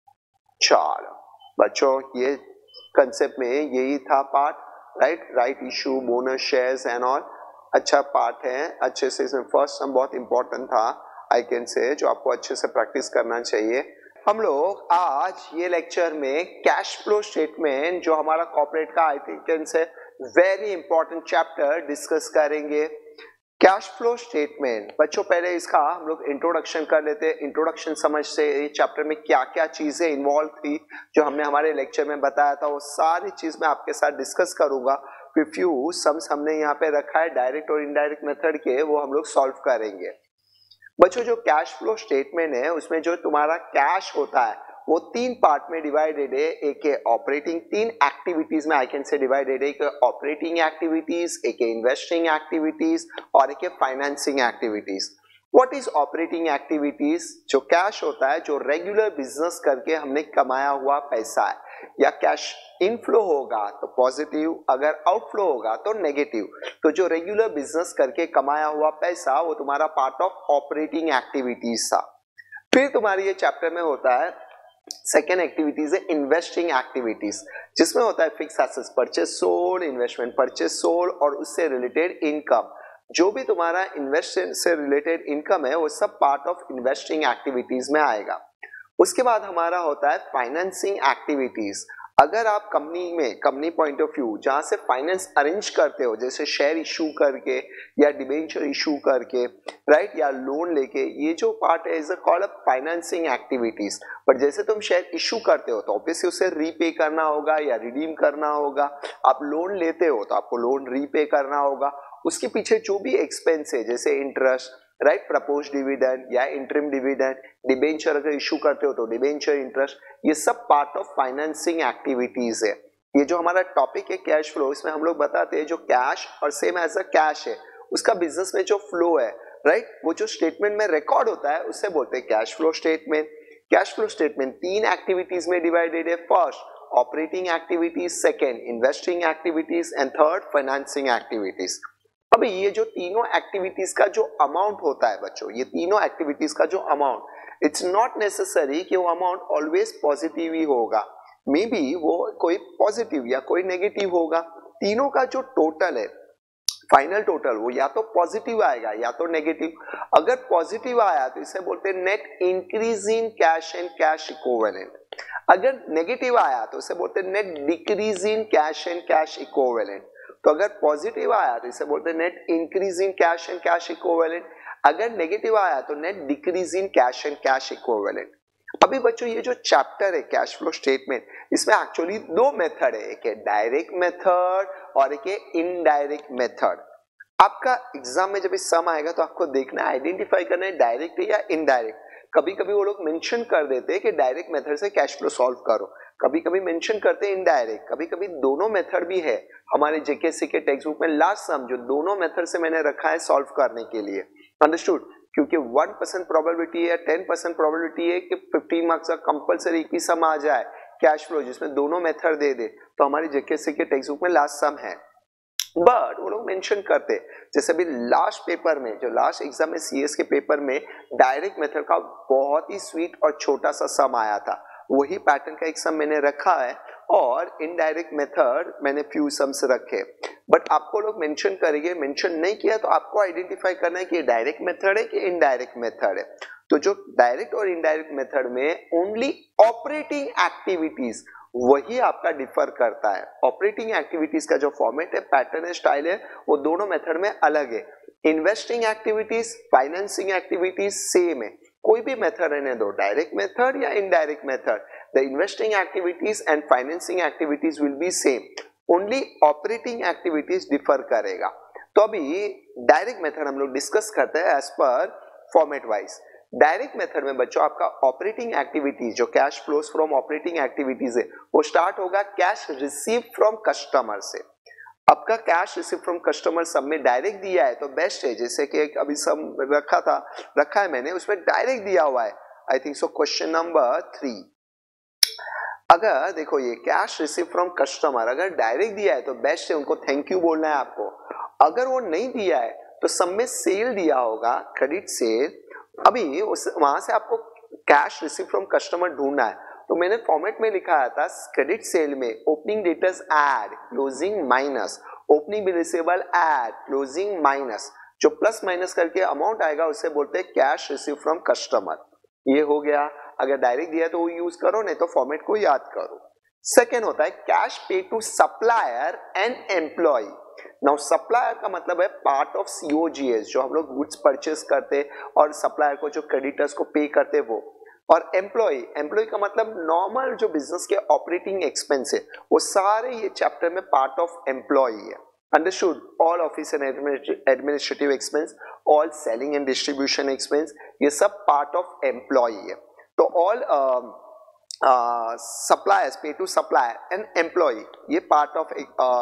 चलो बच्चों ये कंसेप्ट में यही था part right issue bonus shares and all अच्छा पार्ट है। अच्छे से इसमें फर्स्ट सम बहुत इंपॉर्टेंट था आई कैन से जो आपको अच्छे से प्रैक्टिस करना चाहिए। हम लोग आज ये लेक्चर में कैश फ्लो स्टेटमेंट जो हमारा कॉर्पोरेट का आई थिंक से वेरी इंपॉर्टेंट चैप्टर डिस्कस करेंगे। कैश फ्लो स्टेटमेंट बच्चों पहले इसका हम लोग इंट्रोडक्शन कर लेते हैं। इंट्रोडक्शन समझ से ये चैप्टर में क्या क्या चीजें इन्वॉल्व थी जो हमने हमारे लेक्चर में बताया था वो सारी चीज मैं आपके साथ डिस्कस करूंगा। फ्यू सम्स हमने यहाँ पे रखा है डायरेक्ट और इनडायरेक्ट मेथड के वो हम लोग सॉल्व करेंगे। बच्चों जो कैश फ्लो स्टेटमेंट है उसमें जो तुम्हारा कैश होता है वो 3 पार्ट में डिवाइडेड है। एक है ऑपरेटिंग, 3 एक्टिविटीज में आई कैन से डिवाइडेड है। एक ऑपरेटिंग एक्टिविटीज, एक है इन्वेस्टिंग एक्टिविटीज और एक है financing activities. What is operating activities? जो कैश होता है जो रेगुलर बिजनेस करके हमने कमाया हुआ पैसा है या कैश इनफ्लो होगा तो पॉजिटिव, अगर आउटफ्लो होगा तो नेगेटिव। तो जो रेगुलर बिजनेस करके कमाया हुआ पैसा वो तुम्हारा पार्ट ऑफ ऑपरेटिंग एक्टिविटीज था। फिर तुम्हारी ये चैप्टर में होता है सेकेंड एक्टिविटीज है इन्वेस्टिंग एक्टिविटीज जिसमें होता है fix assets purchase sold, investment purchase sold और उससे रिलेटेड इनकम। जो भी तुम्हारा इन्वेस्टमेंट से रिलेटेड इनकम है वो सब पार्ट ऑफ इन्वेस्टिंग एक्टिविटीज में आएगा। उसके बाद हमारा होता है फाइनेंसिंग एक्टिविटीज। अगर आप कंपनी पॉइंट ऑफ व्यू जहां से फाइनेंस अरेंज करते हो जैसे शेयर इशू करके या डिबेंचर इशू करके राइट या लोन लेके, ये जो पार्ट है is called financing activities. But जैसे तुम शेयर इशू करते हो तो ऑब्वियसली उसे रीपे करना होगा या रिडीम करना होगा। आप लोन लेते हो तो आपको लोन रीपे करना होगा। उसके पीछे जो भी एक्सपेंस है जैसे इंटरेस्ट राइट, प्रपोज डिविडेंड या इंटरिम डिविडेंड, डिबेंचर अगर इशू करते हो तो डिबेंचर इंटरेस्ट, ये सब पार्ट ऑफ फाइनेंसिंग एक्टिविटीज है। ये जो हमारा टॉपिक है कैश फ्लो इसमें हम लोग बताते हैं जो कैश और सेम एज अ कैश है उसका बिजनेस में जो फ्लो है राइट वो जो स्टेटमेंट में रिकॉर्ड होता है उससे बोलते हैं cash flow statement. Cash flow statement 3 activities में डिवाइडेड है। First operating activities, second investing activities and third financing activities. अभी ये जो तीनों एक्टिविटीज का जो अमाउंट होता है बच्चों, ये तीनों एक्टिविटीज का जो अमाउंट इट्स नॉट नेसेसरी कि वो अमाउंट ऑलवेज पॉजिटिव ही होगा, मे बी वो कोई पॉजिटिव या कोई नेगेटिव होगा। तीनों का जो टोटल है फाइनल टोटल वो या तो पॉजिटिव आएगा या तो नेगेटिव। अगर पॉजिटिव आया तो इसे बोलते हैं net increase in cash and cash equivalent. अगर नेगेटिव आया तो इसे बोलते हैं net decrease in cash and cash equivalent. तो अगर पॉजिटिव आया तो इसे बोलते हैं net increase in cash and cash equivalent. अगर नेगेटिव आया तो net decrease in cash and cash equivalent. अभी बच्चों ये जो चैप्टर है कैश फ्लो स्टेटमेंट इसमें एक्चुअली 2 मेथड है, एक है डायरेक्ट मेथड और एक है इनडायरेक्ट मेथड। आपका एग्जाम में जब इस सम आएगा तो आपको देखना है आइडेंटिफाई करना है डायरेक्ट है या इनडायरेक्ट। कभी कभी वो लोग मेंशन कर देते हैं कि डायरेक्ट मेथड से कैश फ्लो सॉल्व करो, कभी कभी मेंशन करते हैं इनडायरेक्ट, कभी कभी दोनों मेथड भी है। हमारे जेकेसी के टेक्स्ट बुक में लास्ट सम जो दोनों मेथड से मैंने रखा है सॉल्व करने के लिए। अंडरस्टूड? क्योंकि 1% प्रोबेबिलिटी है, 10% प्रोबेबिलिटी है कि 15 मार्क्स का कंपलसरी एक ही सम आ जाए कैश फ्लो जिसमें दोनों मेथड दे दे, तो हमारी जेकेसी के टेक्स्ट बुक में लास्ट सम है। बट वो लोग मेंशन करते जैसे भी लास्ट पेपर में जो लास्ट एग्जाम में सीएस के पेपर में डायरेक्ट मेथड का बहुत ही स्वीट और छोटा सा सम आया था, वही पैटर्न का एक सम मैंने रखा है और इनडायरेक्ट मेथड मैंने फ्यू सम्स रखे। बट आपको लोग मेंशन करेंगे, मेंशन नहीं किया तो आपको आइडेंटिफाई करना है कि ये डायरेक्ट मेथड है कि इनडायरेक्ट मेथड है। तो जो डायरेक्ट और इनडायरेक्ट मेथड में ओनली ऑपरेटिंग एक्टिविटीज वही आपका डिफर करता है। ऑपरेटिंग एक्टिविटीज का जो फॉर्मेट है, पैटर्न है, स्टाइल है, वो दोनों मेथड में अलग है। Investing activities, financing activities same है। कोई भी मेथड रहने दो, डायरेक्ट मेथड या indirect method, the investing activities and financing activities will be same, only operating activities differ करेगा। तो अभी डायरेक्ट मेथड हम लोग डिस्कस करते हैं as per format wise. Direct method में बच्चों आपका ऑपरेटिंग एक्टिविटीज, जो cash flows from operating activities है, वो स्टार्ट होगा कैश रिसीव फ्रॉम कस्टमर से। आपका कैश रिसीव फ्रॉम कस्टमर सब में डायरेक्ट दिया है तो बेस्ट है, जैसे कि अभी सब रखा है मैंने, उसमें डायरेक्ट दिया हुआ है। I think so question number 3। अगर देखो ये कैश रिसीव फ्रॉम कस्टमर अगर डायरेक्ट दिया है तो बेस्ट है, उनको थैंक यू बोलना है आपको। अगर वो नहीं दिया है तो सब में सेल दिया होगा, क्रेडिट सेल। अभी उस वहां से आपको कैश रिसीव फ्रॉम कस्टमर ढूंढना है, तो मैंने फॉर्मेट में लिखा था क्रेडिट सेल में opening debtors add, closing minus, opening bill receivable add, closing minus, जो प्लस माइनस करके अमाउंट आएगा उसे बोलते हैं कैश रिसीव फ्रॉम कस्टमर। ये हो गया। अगर डायरेक्ट दिया तो वो यूज करो, नहीं तो फॉर्मेट को याद करो। सेकेंड होता है cash pay to supplier and employ. Now supplier का मतलब है पार्ट ऑफ सीओजीएस, जो हम लोग गुड्स परचेस करते और सप्लायर को जो क्रेडिटर्स को पे करते वो। और एम्प्लॉय का मतलब नॉर्मल जो बिजनेस के ऑपरेटिंग एक्सपेंस है, वो सारे ये चैप्टर में पार्ट ऑफ एम्प्लॉय है। Understood? All office and administrative expense, all selling and distribution expense, ये सब पार्ट ऑफ एम्प्लॉय है। तो all suppliers pay to supplier and employ, ये पार्ट ऑफ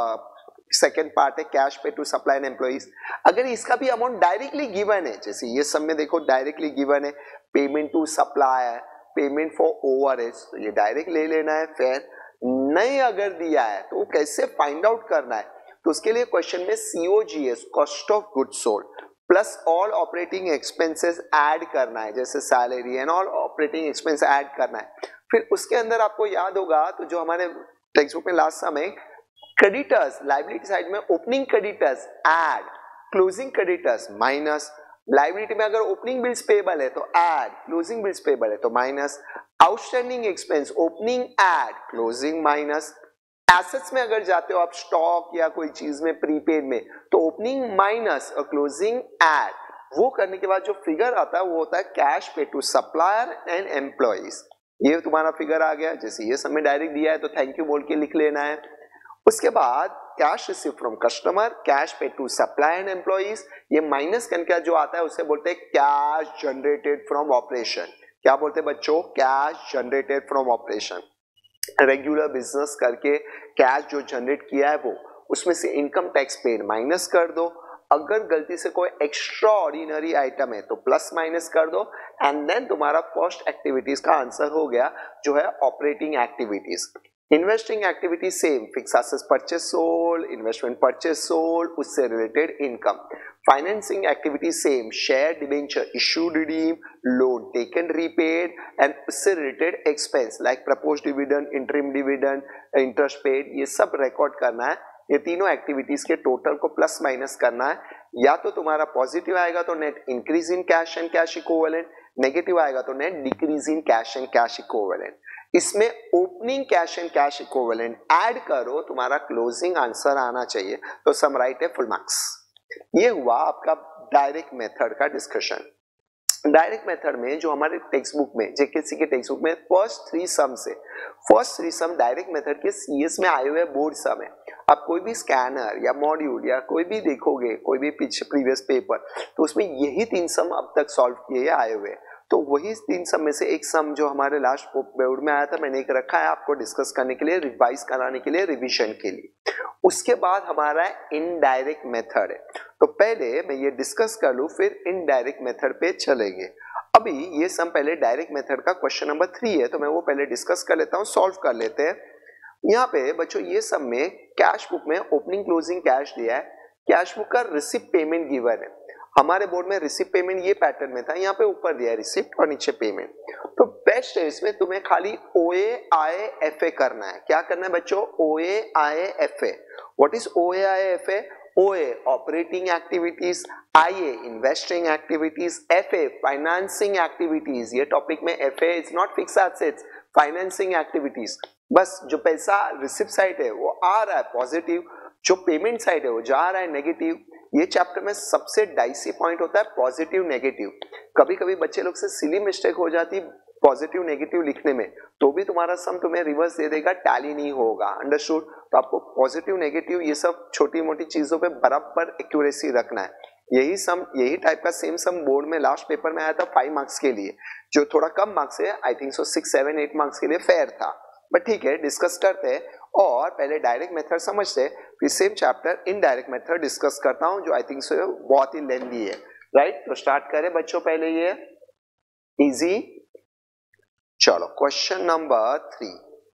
सेकेंड पार्ट है cash pay to supply and employees. अगर इसका भी amount directly given है, जैसे ये सब में देखो डायरेक्टली गिवन है payment to supplier, payment for overheads, तो ये डायरेक्ट ले लेना है। फिर नहीं अगर दिया है तो कैसे फाइंड आउट करना है, तो उसके लिए क्वेश्चन में COGS, cost of goods sold, plus all operating expenses add करना है, जैसे salary and all operating expense add करना है। फिर उसके अंदर आपको याद होगा तो जो हमारे टेक्स्ट बुक में लास्ट समय क्रेडिटर्स, लाइबिलिटी साइड में opening creditors add, closing creditors minus, liability में अगर ओपनिंग बिल्स पेबल है तो ऐड, क्लोजिंग बिल्स पेबल है तो minus, outstanding expense opening add, closing minus. Assets में अगर जाते हो आप स्टॉक या कोई चीज में प्रीपेड में, तो ओपनिंग माइनस और क्लोजिंग ऐड। वो करने के बाद जो फिगर आता है वो होता है cash pay to supplier and employees. ये तुम्हारा फिगर आ गया। जैसे ये समय डायरेक्ट दिया है तो थैंक यू बोल के लिख लेना है। उसके बाद cash receive from customer, cash pay to supply and employees, ये माइनस करके जो आता है उसे बोलते हैं कैश जनरेटेड फ्रॉम ऑपरेशन। क्या बोलते हैं बच्चों? Cash generated from operation. Regular business करके कैश जो जनरेट किया है वो, उसमें से इनकम टैक्स पेड माइनस कर दो। अगर गलती से कोई एक्स्ट्रा ऑर्डिनरी आइटम है तो प्लस माइनस कर दो, एंड देन तुम्हारा फर्स्ट एक्टिविटीज का आंसर हो गया जो है operating activities. Investing activity same, fix assets purchase sold, investment purchase sold, उससे related income. Financing activity same, share debenture issued redeem, loan taken repaid, and उससे related expense like proposed dividend, interim dividend, interest paid, ये सब record करना है। ये तीनों activities के total को प्लस माइनस करना है। या तो तुम्हारा पॉजिटिव आएगा तो net increase in cash and cash equivalent, negative आएगा तो net decrease in cash and cash equivalent. इसमें opening cash and cash equivalent add करो, तुम्हारा क्लोजिंग आंसर आना चाहिए, तो सम राइट है फुल मार्क्स। ये हुआ आपका डायरेक्ट मेथड का डिस्कशन। डायरेक्ट मेथड में जो हमारे टेक्स्ट बुक में, जेकेसी के टेक्स्ट बुक में first three sum direct method के सीएस में आए हुए बोर्ड सम है। आप कोई भी स्कैनर या मॉड्यूल या कोई भी देखोगे, कोई भी प्रीवियस पेपर, तो उसमें यही 3 सम अब तक सॉल्व किए आए हुए। तो वही 3 सम में से एक सम जो हमारे लास्ट बोर्ड में आया था, मैंने एक रखा है आपको डिस्कस करने के लिए, रिवाइज कराने के लिए, रिविजन के लिए। उसके बाद हमारा इनडायरेक्ट मेथड है। तो पहले मैं ये डिस्कस कर लूं, फिर इनडायरेक्ट मेथड पे चलेंगे। अभी ये सम पहले डायरेक्ट मेथड का क्वेश्चन नंबर 3 है, तो मैं वो पहले डिस्कस कर लेता हूँ, सॉल्व कर लेते हैं। यहाँ पे बच्चों ये सम में कैश बुक में ओपनिंग क्लोजिंग कैश दिया है, कैश बुक का रिसिप्ट पेमेंट गिवन है। हमारे बोर्ड में रिसिप्ट पेमेंट ये पैटर्न में था, यहाँ पे ऊपर दिया है रिसिप्ट और नीचे पेमेंट। तो बेस्ट है इसमें तुम्हें खाली OAIFA करना है। क्या करना है बच्चों? OAIFA। What is OAIFA? OA operating activities, IA investing activities, FA financing activities. ये टॉपिक में FA is not fix assets, financing activities. बस जो पैसा रिसिप्ट साइड है वो आ रहा है पॉजिटिव, जो पेमेंट साइड है वो जा रहा है नेगेटिव। ये चैप्टर में सबसे डाइसी पॉइंट होता है पॉजिटिव नेगेटिव। कभी कभी बच्चे लोग से सिली मिस्टेक हो जाती पॉजिटिव नेगेटिव लिखने में, तो भी तुम्हारा सम तुम्हें रिवर्स दे देगा, टैली नहीं होगा। अंडरस्टूड? तो आपको पॉजिटिव नेगेटिव ये सब छोटी मोटी चीजों पे बराबर एक्यूरेसी रखना है। यही टाइप का सेम सम बोर्ड में लास्ट पेपर में आया था 5 मार्क्स के लिए, जो थोड़ा कम मार्क्स है, आई थिंक सो 6, 7, 8 मार्क्स के लिए फेयर था। बट ठीक है, डिस्कस करते हैं। और पहले डायरेक्ट मेथड समझते हैं, फिर same chapter indirect method discuss करता हूं, जो आई थिंक सो बहुत ही लेंथी है। राइट? तो स्टार्ट करें बच्चों, पहले ये इजी। चलो question number 3।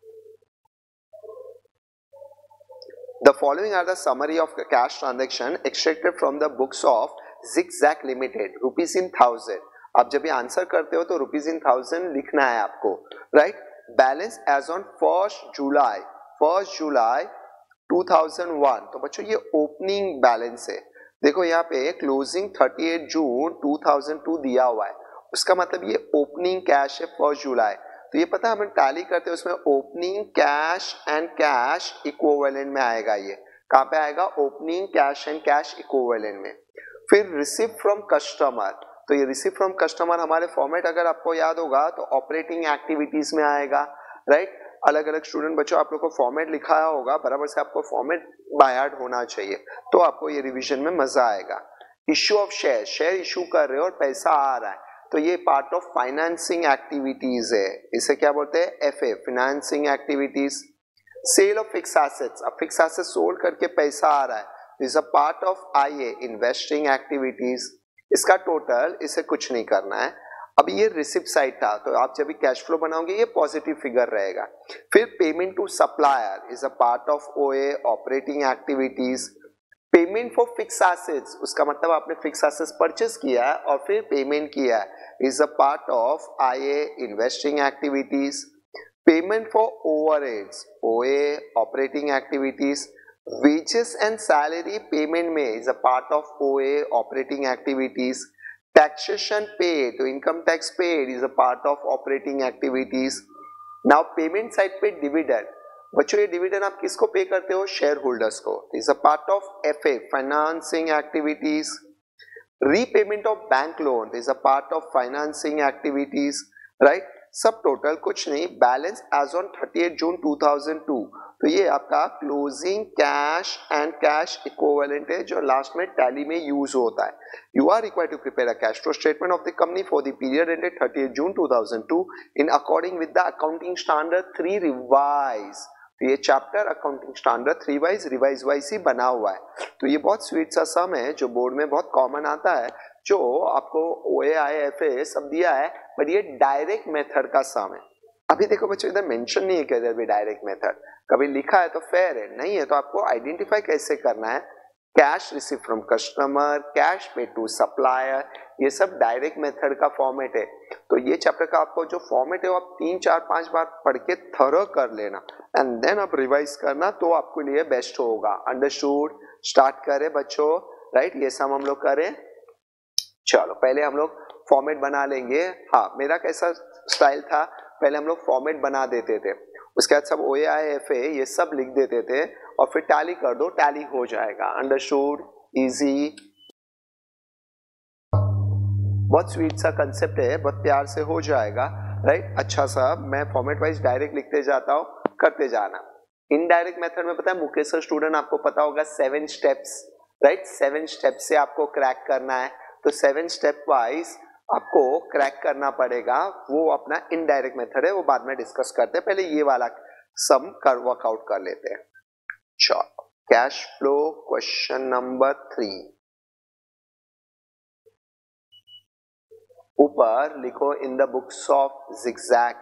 The following are the summary of cash transaction extracted from the books of Zigzag Limited, rupees in 1000। आप जब ये आंसर करते हो तो रुपीज इन 1000 लिखना है आपको। Right? Balance as on 1 July 2001। तो बच्चों ये ओपनिंग बैलेंस है। देखो यहाँ पे क्लोजिंग 38 जून 2002 दिया हुआ है, उसका मतलब ये ओपनिंग कैश है 1 जुलाई। तो ये पता है हम टैली करते हैं, उसमें opening cash and cash equivalent में आएगा। ये कहाँ पे आएगा? Opening cash and cash equivalent में। फिर रिसीव फ्रॉम कस्टमर, तो ये रिसीव फ्रॉम कस्टमर हमारे फॉर्मेट अगर आपको याद होगा तो ऑपरेटिंग एक्टिविटीज में आएगा। राइट? अलग अलग स्टूडेंट बच्चों आप लोग को फॉर्मेट लिखा होगा, बराबर से आपको फॉर्मेट बाय हार्ट होना चाहिए, तो आपको ये रिवीजन में मजा आएगा। Issue of share, share issue कर रहे हो और पैसा आ रहा है, तो ये पार्ट ऑफ फाइनेंसिंग एक्टिविटीज है। इसे क्या बोलते हैं? FA, financing activities. Sale of fix assets, अब फिक्स एसेट्स सोल्ड करके पैसा आ रहा है, is a part of IA, investing activities. इसका टोटल, इसे कुछ नहीं करना है। अब ये रिसिप्ट साइड था, तो आप जब भी कैश फ्लो बनाओगे ये पॉजिटिव फिगर रहेगा। फिर payment to supplier is a part of OA, operating activities. Payment for fix assets, उसका मतलब आपने फिक्स एसेट्स परचेस किया है और फिर पेमेंट किया है, is a part of IA, investing activities. Payment for overheads, OA, operating activities. Wages and salary payment में is a part of OA, operating activities. Taxation paid, तो income tax paid is a part of operating activities. Now payment side पे dividend, बच्चों ये dividend आप किसको pay करते हो? Share holders को, is a part of FA, financing activities. Repayment of bank loan is a part of financing activities. Right? सब total कुछ नहीं, बैलेंस एज ऑन 38 जून 2002, तो ये आपका closing cash and cash equivalent है, जो लास्ट में टैली में यूज होता है। You are required to prepare a cash flow statement of the company for the period ended 38 June 2002 in according with the accounting standard 3 revise. तो ये chapter accounting standard 3 revise wise ही बना हुआ है। तो ये बहुत स्वीट सा सम है जो बोर्ड में बहुत कॉमन आता है, जो आपको ओए आई एफ ए सब दिया है, बट ये डायरेक्ट मेथड का सम है। अभी देखो बच्चों इधर मेंशन नहीं है कि इधर भी डायरेक्ट मेथड, कभी लिखा है तो फेयर है, नहीं है तो आपको आइडेंटिफाई कैसे करना है। Cash receive from customer, cash pay to supplier, ये सब डायरेक्ट मेथड का फॉर्मेट है। तो ये चैप्टर का आपको जो फॉर्मेट है वो आप 3, 4, 5 बार पढ़ के थरो कर लेना एंड देन आप रिवाइज करना, तो आपके लिए बेस्ट होगा। अंडरस्टूड? स्टार्ट करें बच्चों। राइट? ये सब हम लोग करें। चलो पहले हम लोग फॉर्मेट बना लेंगे। हाँ, मेरा कैसा स्टाइल था, पहले हम लोग फॉर्मेट बना देते थे, उसके बाद सब ओ आई एफ ए ये सब लिख देते थे और फिर टैली कर दो, टैली हो जाएगा। अंडरस्टूड? इजी, बहुत स्वीट सा कंसेप्ट है, बहुत प्यार से हो जाएगा। राइट? अच्छा सा मैं फॉर्मेट वाइज डायरेक्ट लिखते जाता हूँ, करते जाना। इनडायरेक्ट मेथड में पता है मुकेश सर स्टूडेंट आपको पता होगा 7 स्टेप्स। राइट? 7 स्टेप्स से आपको क्रैक करना है, तो 7 स्टेप वाइज आपको क्रैक करना पड़ेगा। वो अपना इनडायरेक्ट मेथड है, वो बाद में डिस्कस करते हैं, पहले ये वाला सम कर वर्कआउट कर लेते हैं। चलो कैश फ्लो क्वेश्चन नंबर 3, ऊपर लिखो in the books of zigzag.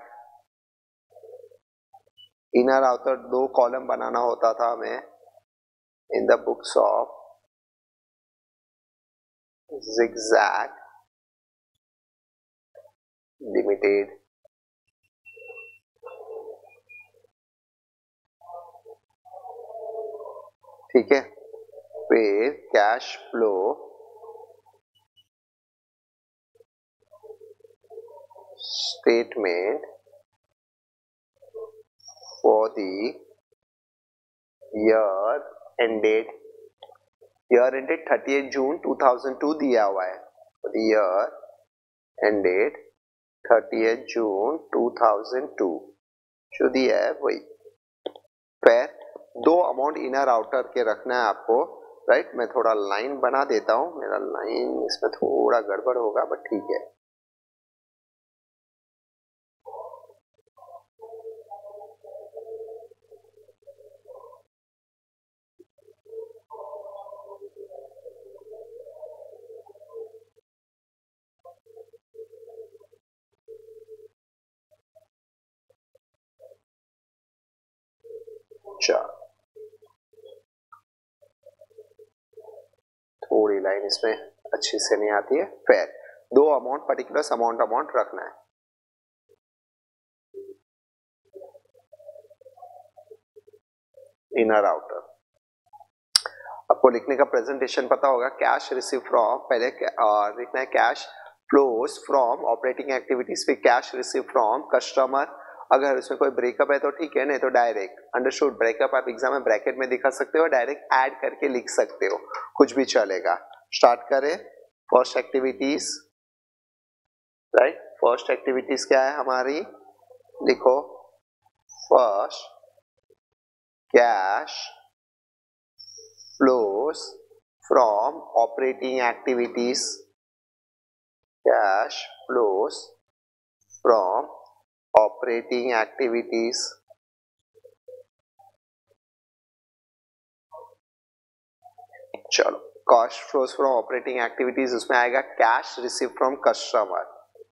Inner outer 2 column बनाना होता था हमें। In the books of zigzag limited, ठीक है। फिर cash flow statement for the year ended 30th June 2002 दिया हुआ है, for the year ended 30th June 2002 जो दिया है वही। फिर दो अमाउंट इनर आउटर के रखना है आपको, राइट। मैं थोड़ा लाइन बना देता हूं, मेरा लाइन इसमें थोड़ा गड़बड़ होगा बट ठीक है। चलो थोड़ी लाइन इसमें अच्छी से नहीं आती है। फिर दो अमाउंट पर्टिकुलर अमाउंट रखना है। इनर आउटर आपको लिखने का प्रेजेंटेशन पता होगा। कैश रिसीव फ्रॉम, पहले लिखना है cash flows from operating activities, फिर कैश रिसीव फ्रॉम कस्टमर। अगर इसमें कोई ब्रेकअप है तो ठीक है, नहीं तो डायरेक्ट अंडरस्टूड। ब्रेकअप आप एग्जाम में ब्रैकेट में दिखा सकते हो, डायरेक्ट ऐड करके लिख सकते हो, कुछ भी चलेगा। स्टार्ट करें। First activities, right. First activities क्या है हमारी, लिखो first cash flows from operating activities, cash flows from operating activities, चलो cash flows from operating activities उसमें आएगा cash received from customer,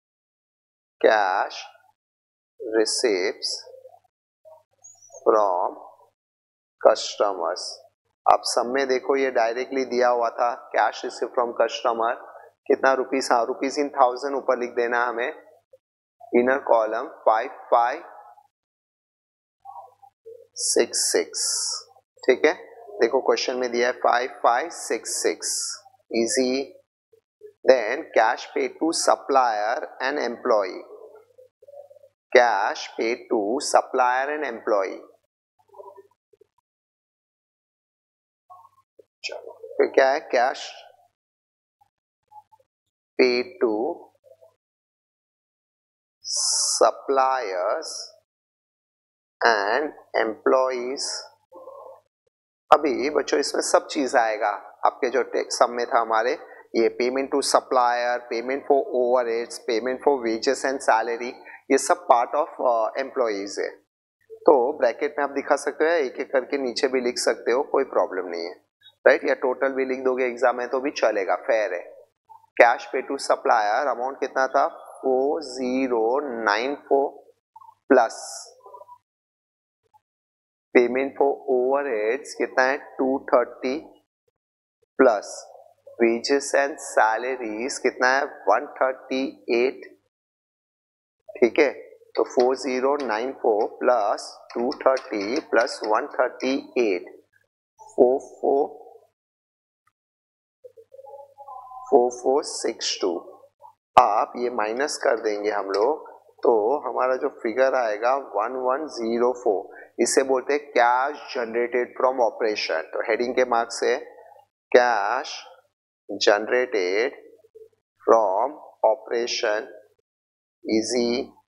cash receipts from customers। आप सब में देखो ये डायरेक्टली दिया हुआ था, कैश रिसीव फ्रॉम कस्टमर कितना रुपीस, हाँ रुपीस इन 1000 ऊपर लिख देना हमें, इनर कॉलम 5566, ठीक है। देखो क्वेश्चन में दिया है 5566, easy. Then cash paid to supplier and employ, cash paid to supplier and employ, चलो फिर क्या है, cash paid to suppliers and employees. अभी बच्चों इसमें सब चीज आएगा आपके जो सब में था हमारे, ये payment to supplier, payment for overheads, payment for wages and salary, ये सब पार्ट ऑफ एम्प्लॉइज है। तो ब्रैकेट में आप दिखा सकते हो, एक एक करके नीचे भी लिख सकते हो, कोई प्रॉब्लम नहीं है, राइट। या टोटल भी लिख दोगे एग्जाम में तो भी चलेगा, फेयर है। Cash pay to supplier amount कितना था 4094 प्लस पेमेंट फॉर ओवरहेड्स कितना है 230 प्लस वेजेस एंड सैलरीज कितना है 138, ठीक है। तो 4094 प्लस 230 प्लस 138 4462। आप ये माइनस कर देंगे हम लोग तो हमारा जो फिगर आएगा 1104, इसे बोलते हैं कैश जनरेटेड फ्रॉम ऑपरेशन। तो हेडिंग के मार्क से cash generated from operation, easy,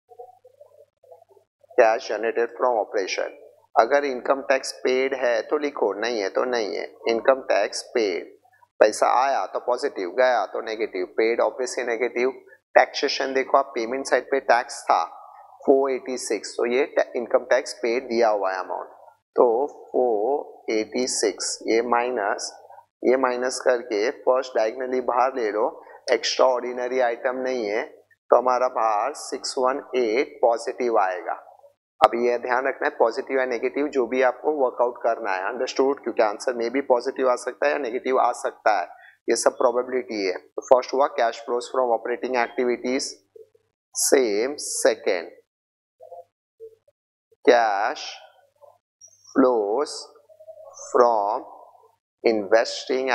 cash generated from operation. अगर इनकम टैक्स पेड है तो लिखो, नहीं है तो नहीं है। इनकम टैक्स पेड, पैसा आया तो पॉजिटिव, गया तो negative, paid obviously negative. Taxation देखो आप, पेमेंट साइड पे टैक्स था 486, तो ये इनकम टैक्स पेड दिया हुआ है अमाउंट, तो 486 ये माइनस करके फर्स्ट डायगोनली बाहर ले लो, एक्स्ट्रा ऑर्डिनरी आइटम नहीं है तो हमारा बाहर 618 पॉजिटिव आएगा। अब ये ध्यान रखना है पॉजिटिव या नेगेटिव जो भी आपको वर्कआउट करना है, अंडरस्टूड, क्योंकि आंसर में भी पॉजिटिव आ सकता है या नेगेटिव आ सकता है, ये सब प्रोबेबिलिटी है। तो फर्स्ट हुआ cash flows from operating activities, same second cash flows from investing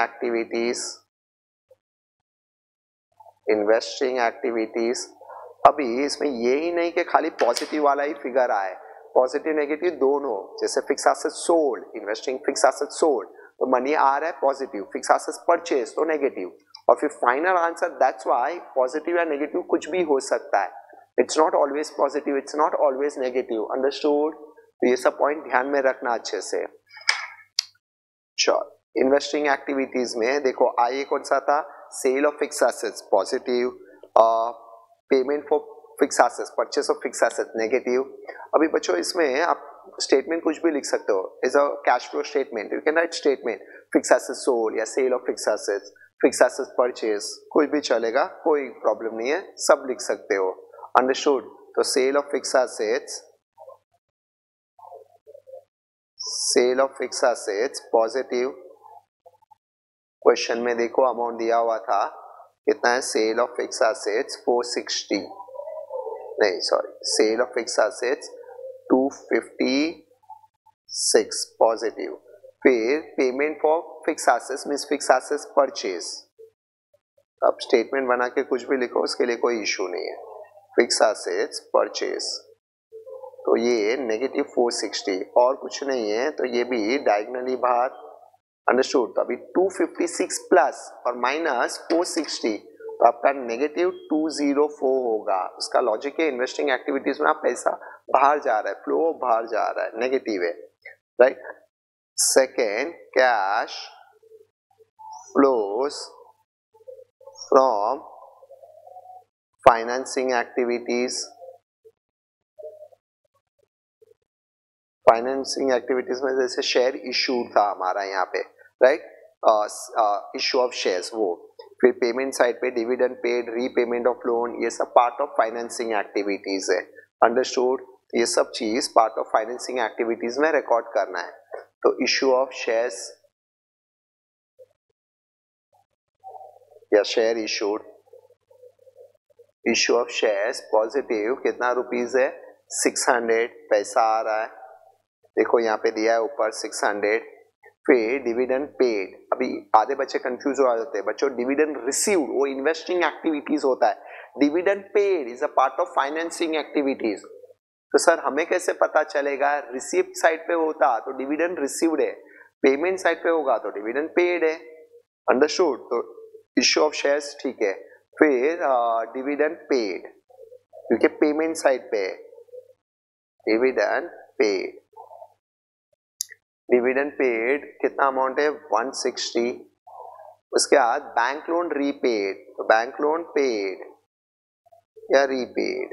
activities. अभी इसमें ये ही नहीं कि खाली पॉजिटिव वाला ही फिगर आए, पॉजिटिव नेगेटिव दोनों, जैसे fix asset sold, investing fix asset sold तो मनी आ रहा है पॉजिटिव, फिक्स एसेट परचेज तो नेगेटिव, और फिर final answer that's why positive या नेगेटिव कुछ भी हो सकता है, it's not always positive, it's not always negative, understood. तो ये सब पॉइंट ध्यान में रखना अच्छे से। चलो इन्वेस्टिंग एक्टिविटीज में देखो आइए कौन सा था, sale of fix assets positive, payment for fix assets, purchase of fix assets negative. अभी बच्चों इसमें आप स्टेटमेंट कुछ भी लिख सकते हो, is a cash flow statement, you can write statement fix assets sold या sale of fix assets, fix assets purchase, कोई भी चलेगा, कोई प्रॉब्लम नहीं है, सब लिख सकते हो, अंडरस्टूड। तो sale of fix assets, sale of fix assets positive, question में देखो अमाउंट दिया हुआ था कितना है, सेल ऑफ फिक्स एसेट्स 460, नहीं sorry, sale of fix assets 256 positive. फिर payment for fix assets means fix assets purchase, अब स्टेटमेंट बना के कुछ भी लिखो, उसके लिए कोई इशू नहीं है, फिक्स एसेट्स परचेज, तो ये नेगेटिव 460 और कुछ नहीं है, तो ये भी डायगोनली बाहर, अंडरस्टूड। तो अभी 256 प्लस और माइनस 460 तो आपका नेगेटिव 204 होगा। उसका लॉजिक है इन्वेस्टिंग एक्टिविटीज में आप पैसा बाहर जा रहा है, फ्लो बाहर जा रहा है, नेगेटिव है, right. Second, cash flows from financing activities, financing activities में जैसे शेयर इशू था हमारा यहाँ पे, राइट, इशू ऑफ शेयर्स, वो फिर पेमेंट साइड पे dividend paid, repayment of loan, ये सब पार्ट ऑफ फाइनेंसिंग एक्टिविटीज है, अंडरस्टूड। ये सब चीज पार्ट ऑफ फाइनेंसिंग एक्टिविटीज में रिकॉर्ड करना है। तो इशू ऑफ शेयर्स या share issued, issue of shares positive, कितना रुपीज है, 600 पैसा आ रहा है, देखो यहाँ पे दिया है ऊपर 600। फिर डिविडेंड पेड, अभी आधे बच्चे कंफ्यूज हो जाते हैं बच्चों, डिविडेंड रिसीव्ड वो इन्वेस्टिंग एक्टिविटीज होता है, dividend paid is a part of financing activities. तो सर हमें कैसे पता चलेगा, रिसीप्ट साइड पे होता तो डिविडेंड रिसीव्ड है, पेमेंट साइड पे होगा तो डिविडेंड पेड है, अंडरस्टूड। तो इश्यू ऑफ शेयर्स ठीक है, फिर डिविडेंड पेड क्योंकि पेमेंट साइड पे है, डिविडेंड पेड, डिविडेंड पेड कितना अमाउंट है 160। उसके बाद बैंक लोन रीपेड, तो बैंक लोन पेड या रीपेड,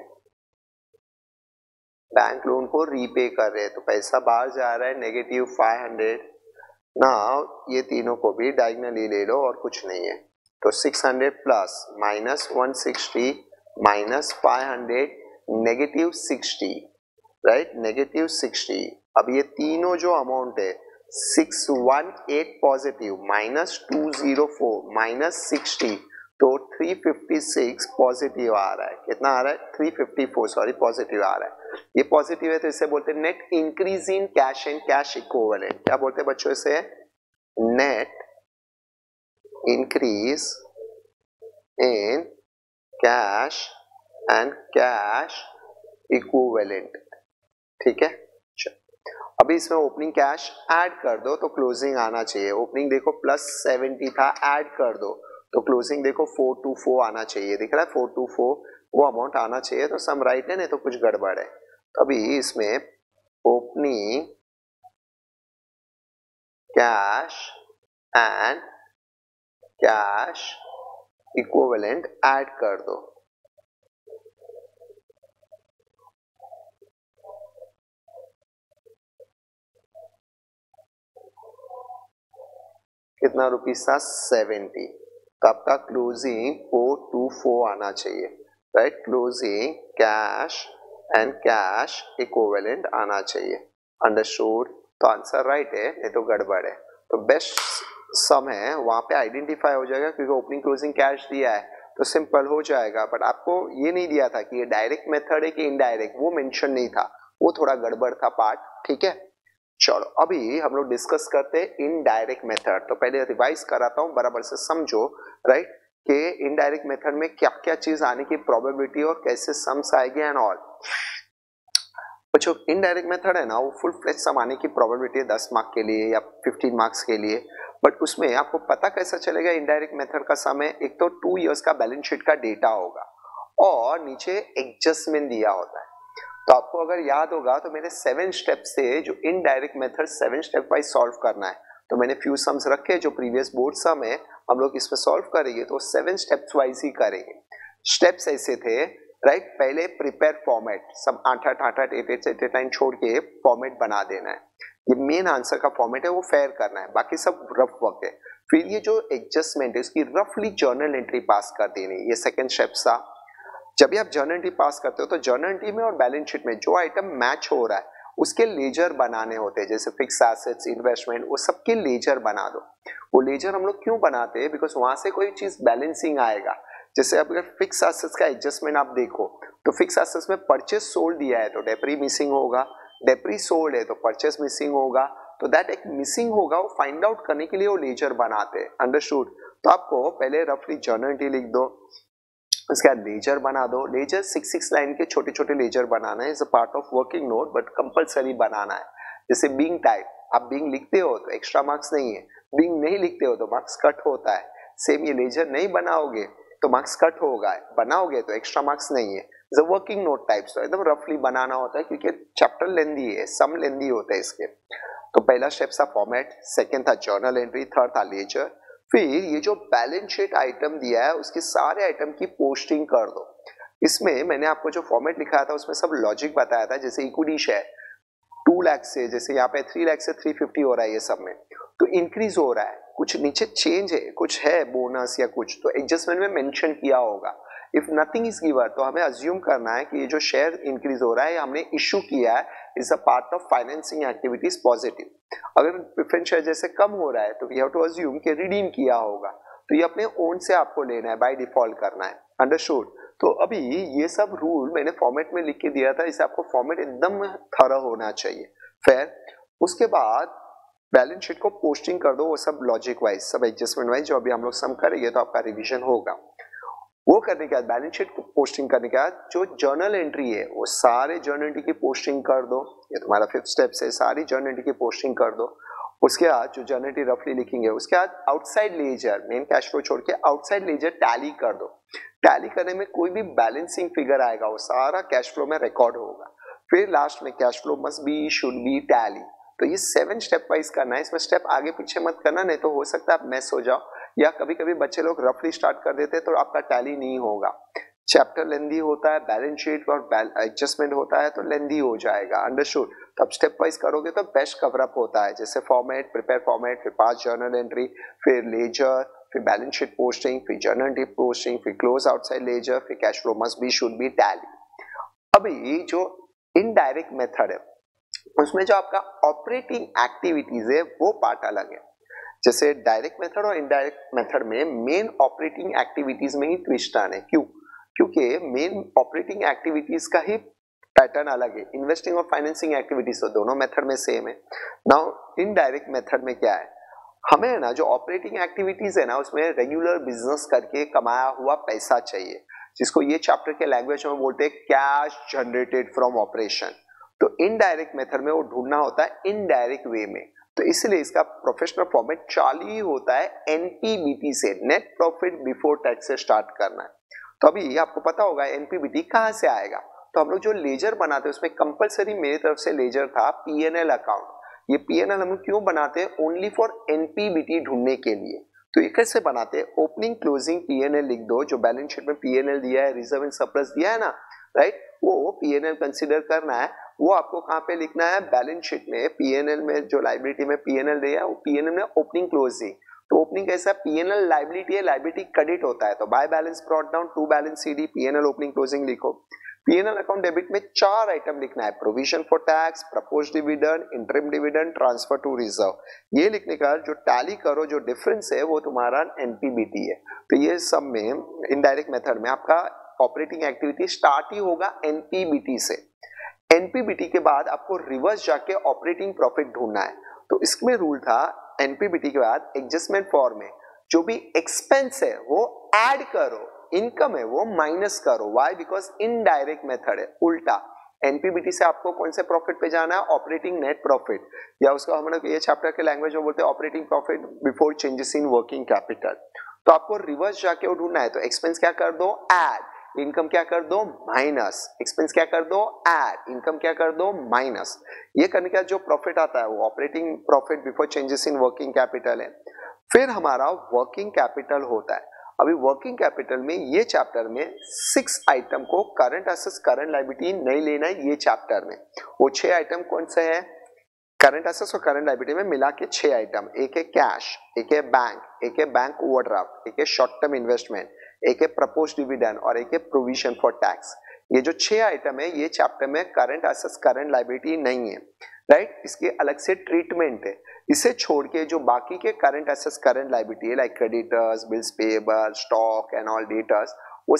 बैंक लोन को रीपे कर रहे हैं तो पैसा बाहर जा रहा है नेगेटिव 500। नाउ ये तीनों को भी डायगोनली ले लो और कुछ नहीं है, तो 600 plus minus 160 minus 500 negative 60, right, negative 60। अब ये तीनों जो अमाउंट है 618 पॉजिटिव माइनस 204 माइनस 60 तो 356 पॉजिटिव आ रहा है, कितना आ रहा है 354 सॉरी पॉजिटिव आ रहा है। ये पॉजिटिव है तो इसे बोलते हैं net increase in cash and cash equivalent, क्या बोलते हैं बच्चों इसे, net increase in cash and cash equivalent, ठीक है। अभी इसमें ओपनिंग कैश ऐड कर दो तो क्लोजिंग आना चाहिए, ओपनिंग देखो +70 था, ऐड कर दो तो क्लोजिंग देखो 424 आना चाहिए, दिख रहा है 424 वो अमाउंट आना चाहिए, तो सम राइट है, नहीं तो कुछ गड़बड़ है। तो अभी इसमें opening cash and cash equivalent add कर दो, कितना रुपीस था 70, तो आपका क्लोजिंग 424 आना चाहिए, right, closing cash and cash equivalent आना चाहिए, अंडरस्टूड। तो आंसर राइट है, नहीं तो गड़बड़ है। तो बेस्ट सम है वहां पे आइडेंटिफाई हो जाएगा क्योंकि ओपनिंग क्लोजिंग कैश दिया है तो सिंपल हो जाएगा, बट आपको ये नहीं दिया था कि ये डायरेक्ट मेथड है कि इनडायरेक्ट, वो मेंशन नहीं था, वो थोड़ा गड़बड़ था पार्ट, ठीक है। चलो अभी हम लोग डिस्कस करते हैं इनडायरेक्ट मेथड, तो पहले रिवाइज कराता हूं बराबर से समझो, राइट, कि इनडायरेक्ट मेथड में क्या क्या चीज आने की प्रोबेबिलिटी और कैसे सम्स आएगी एंड ऑल। जो इनडायरेक्ट मेथड है ना, वो फुल फ्लेज सम आने की प्रोबेबिलिटी है 10 मार्क के लिए या 15 मार्क्स के लिए, बट उसमें आपको पता कैसा चलेगा इनडायरेक्ट मेथड का समय, एक तो 2 इयर्स का बैलेंस शीट का डेटा होगा और नीचे एडजस्टमेंट दिया होता है। तो आपको अगर याद होगा तो मेरे 7 स्टेप से जो indirect method 7 step wise solve करना है, तो मैंने फ्यू सम्स रखे जो प्रीवियस बोर्ड सम है, हम लोग इसमें सॉल्व करेंगे तो 7 स्टेप्स वाइज ही करेंगे। स्टेप्स ऐसे थे, राइट, पहले प्रिपेयर फॉर्मेट, सब 8 छोड़ के फॉर्मेट बना देना है, ये मेन आंसर का फॉर्मेट है, वो फेयर करना है, बाकी सब रफ वर्क है। फिर ये जो एडजस्टमेंट है उसकी रफली जर्नल एंट्री पास कर देनी, ये सेकंड स्टेप था। जब भी आप जर्नल एंट्री पास करते हो तो जर्नल एंट्री में और बैलेंस शीट में जो आइटम मैच हो रहा है उसके लेजर बनाने होते हैं, जैसे फिक्स एसेट्स, इन्वेस्टमेंट, वो सबके लेजर बना दो। वो लेजर हम लोग क्यों बनाते हैं, बिकॉज वहां से कोई चीज बैलेंसिंग आएगा। जैसे अब अगर फिक्स एसेट्स का एडजस्टमेंट आप देखो तो फिक्स एसेट्स में परचेस सोल्ड दिया है तो डेप्री मिसिंग होगा, डेप्री सोल्ड है तो परचेस मिसिंग होगा, तो दैट एक मिसिंग होगा, वो फाइंड आउट करने के लिए वो लेजर बनाते हैं। अंडरस्टूड? तो आपको पहले रफली जर्नल एंट्री लिख दो, उसके बाद लेजर बना दो। लेजर 6 लाइन के छोटे छोटे लेजर बनाना है, is a part of working note but compulsory बनाना है। जैसे बीइंग टाइप, आप बीइंग लिखते हो तो एक्स्ट्रा मार्क्स नहीं है, बीइंग नहीं लिखते हो तो मार्क्स कट होता है। सेम ये लेजर नहीं बनाओगे तो मार्क्स कट होगा, बनाओगे तो एक्स्ट्रा मार्क्स नहीं है। जब वर्किंग नोट टाइप्स तो एकदम रफली बनाना होता है क्योंकि चैप्टर लेंदी है, सम लेंदी होता है इसके। तो पहला स्टेप था फॉर्मेट, सेकंड था जर्नल एंट्री, थर्ड था लेजर। फिर ये जो बैलेंस शीट आइटम दिया है उसके सारे आइटम की पोस्टिंग कर दो। इसमें मैंने आपको जो फॉर्मेट लिखाया था उसमें सब लॉजिक बताया था, जैसे इक्विटी शेयर 2 लाख से, जैसे यहाँ पे 3 लाख से 350 हो रहा है, ये सब में तो इंक्रीज हो रहा है, कुछ नीचे चेंज है, कुछ है बोनस या कुछ, तो एडजस्टमेंट में मेंशन किया होगा। इफ नथिंग इज गिवन तो हमें अज्यूम करना है कि ये जो शेयर इंक्रीज हो रहा है हमने इश्यू किया है, is a part of financing activities positive. अगर प्रेफरेंस शेयर जैसे कम हो रहा है तो वी हैव टू अज्यूम कि रिडीम किया होगा, तो ये अपने ओन से आपको लेना है, बाय डिफॉल्ट करना है। अंडरस्टूड? तो अभी ये सब रूल मैंने फॉर्मेट में लिख के दिया था, इसे आपको फॉर्मेट एकदम थरा होना चाहिए। फिर उसके बाद बैलेंस शीट को पोस्टिंग कर दो, वो सब लॉजिक वाइज, सब एडजस्टमेंट वाइज, जो अभी हम लोग सम करेंगे तो आपका रिवीजन होगा। वो करने के बाद बैलेंस शीट को पोस्टिंग करने के बाद जो जर्नल एंट्री है वो सारे जर्नल एंट्री की पोस्टिंग कर दो। ये तुम्हारा 5th स्टेप है, सारी जर्नल एंट्री की पोस्टिंग कर दो। उसके बाद जो जर्नल एंट्री रफली लिखेंगे उसके बाद outside ledger, main cash flow छोड़ के आउटसाइड लेजर टैली कर दो। टैली करने में कोई भी बैलेंसिंग फिगर आएगा वो सारा कैश फ्लो में रिकॉर्ड होगा। फिर लास्ट में cash flow must be, should be, tally. तो ये 7 स्टेप वाइज करना है, इसमें स्टेप आगे पीछे मत करना, नहीं तो हो सकता है आप मिस हो जाओ, या कभी कभी बच्चे लोग रफली स्टार्ट कर देते हैं तो आपका टैली नहीं होगा। चैप्टर लेंदी होता है, बैलेंस शीट और एडजस्टमेंट होता है तो लेंदी हो जाएगा। अंडरस्टूड? तो अब स्टेप वाइज करोगे तो बेस्ट कवर अप होता है, जैसे फॉर्मेट, प्रिपेयर फॉर्मेट, फिर 5 जर्नल एंट्री, फिर लेजर, फिर बैलेंस शीट पोस्टिंग, फिर जर्नल एंट्री पोस्टिंग, फिर क्लोज आउटसाइड लेजर, फिर cash flow must be, should be, tally. अभी जो इनडायरेक्ट मेथड है उसमें जो आपका ऑपरेटिंग एक्टिविटीज है वो पार्ट अलग है। जैसे डायरेक्ट मेथड और इनडायरेक्ट मेथड में मेन ऑपरेटिंग एक्टिविटीज में ही ट्विस्ट आने, क्यों? क्योंकि मेन ऑपरेटिंग एक्टिविटीज का ही पैटर्न अलग है, इन्वेस्टिंग और फाइनेंसिंग एक्टिविटीज तो दोनों मेथड में सेम है। नाउ इनडायरेक्ट मेथड में क्या है, हमें ना जो ऑपरेटिंग एक्टिविटीज है ना उसमें रेगुलर बिजनेस करके कमाया हुआ पैसा चाहिए, जिसको ये चैप्टर के लैंग्वेज में बोलते हैं कैश जनरेटेड फ्रॉम ऑपरेशन। तो इनडायरेक्ट मेथड में वो ढूंढना होता है इनडायरेक्ट वे में, तो इसलिए इसका प्रोफेशनल फॉर्मेट चालू होता है एनपीबीटी से, नेट प्रॉफिट बिफोर टैक्स से स्टार्ट करना है। तो अभी आपको पता होगा एनपीबीटी कहां से आएगा, तो हम लोग जो लेजर बनाते हैं उसमें कंपलसरी मेरी तरफ से लेजर था पीएनएल अकाउंट। ये पीएनएल हम लोग क्यों बनाते हैं? ओनली फॉर एनपीबीटी ढूंढने के लिए। तो ये कैसे बनाते हैं? ओपनिंग क्लोजिंग पीएनएल लिख दो, जो बैलेंस शीट में पीएनएल दिया है, रिजर्व एंड सरप्लस दिया है ना, राइट, वो पीएनएल कंसीडर करना है। वो आपको कहां पे लिखना है? बैलेंस शीट में पीएनएल में, जो लायबिलिटी में पीएनएल दिया है वो पीएनएल में ओपनिंग क्लोजिंग। तो ओपनिंग कैसा? पीएनएल लायबिलिटी है, लायबिलिटी क्रेडिट होता है तो by balance brought down to balance CD, PNL opening closing लिखो। पीएनएल अकाउंट डेबिट में 4 आइटम लिखना है, provision for tax, proposed dividend, interim dividend, transfer to reserve. ये लिखने का जो टैली करो, जो डिफरेंस है वो तुम्हारा एनपीबीटी है। तो ये सब में इनडायरेक्ट मेथड में आपका ऑपरेटिंग एक्टिविटी स्टार्ट ही होगा एनपीबीटी से। एनपीबीटी के बाद आपको रिवर्स जाके ऑपरेटिंग प्रॉफिट ढूंढना है। तो इसमें रूल था एनपीबीटी के बाद एडजस्टमेंट फॉर में जो भी एक्सपेंस है वो ऐड करो, इनकम है वो माइनस करो। व्हाई? बिकॉज इनडायरेक्ट मेथड है, उल्टा एनपीबीटी से आपको कौन से प्रॉफिट पे जाना है, ऑपरेटिंग नेट प्रॉफिट, या उसको हम लोग ये चैप्टर के लैंग्वेज में बोलते हैं operating profit before changes in working capital. तो आपको रिवर्स जाके वो ढूंढना है, तो एक्सपेंस क्या कर दो, ऐड, इनकम क्या कर दो, माइनस, एक्सपेंस क्या कर दो, ऐड, इनकम क्या कर दो, माइनस। ये करने का जो प्रॉफिट आता है वो operating profit before changes in working capital है। फिर हमारा वर्किंग कैपिटल होता है। अभी वर्किंग कैपिटल में ये चैप्टर में 6 आइटम को करंट एसेट्स करंट लायबिलिटी नहीं लेना है ये चैप्टर में। वो 6 आइटम कौन से हैं, करंट एसेट्स और करंट लायबिलिटी में मिला के 6 आइटम, एक है कैश, एक है बैंक, एक है बैंक ओवरड्राफ्ट, एक है शॉर्ट टर्म इन्वेस्टमेंट, एक है प्रपोज्ड डिविडेंड और एक है प्रोविजन फॉर टैक्स। ये जो 6 आइटम है ये चैप्टर में करंट एसेट्स करंट लायबिलिटी नहीं है, राइट, इसके अलग से ट्रीटमेंट है। इसे छोड़ के जो बाकी के करंट एसेट्स करंट लायबिलिटी है like creditors, bills payable, stock and all debtors, वो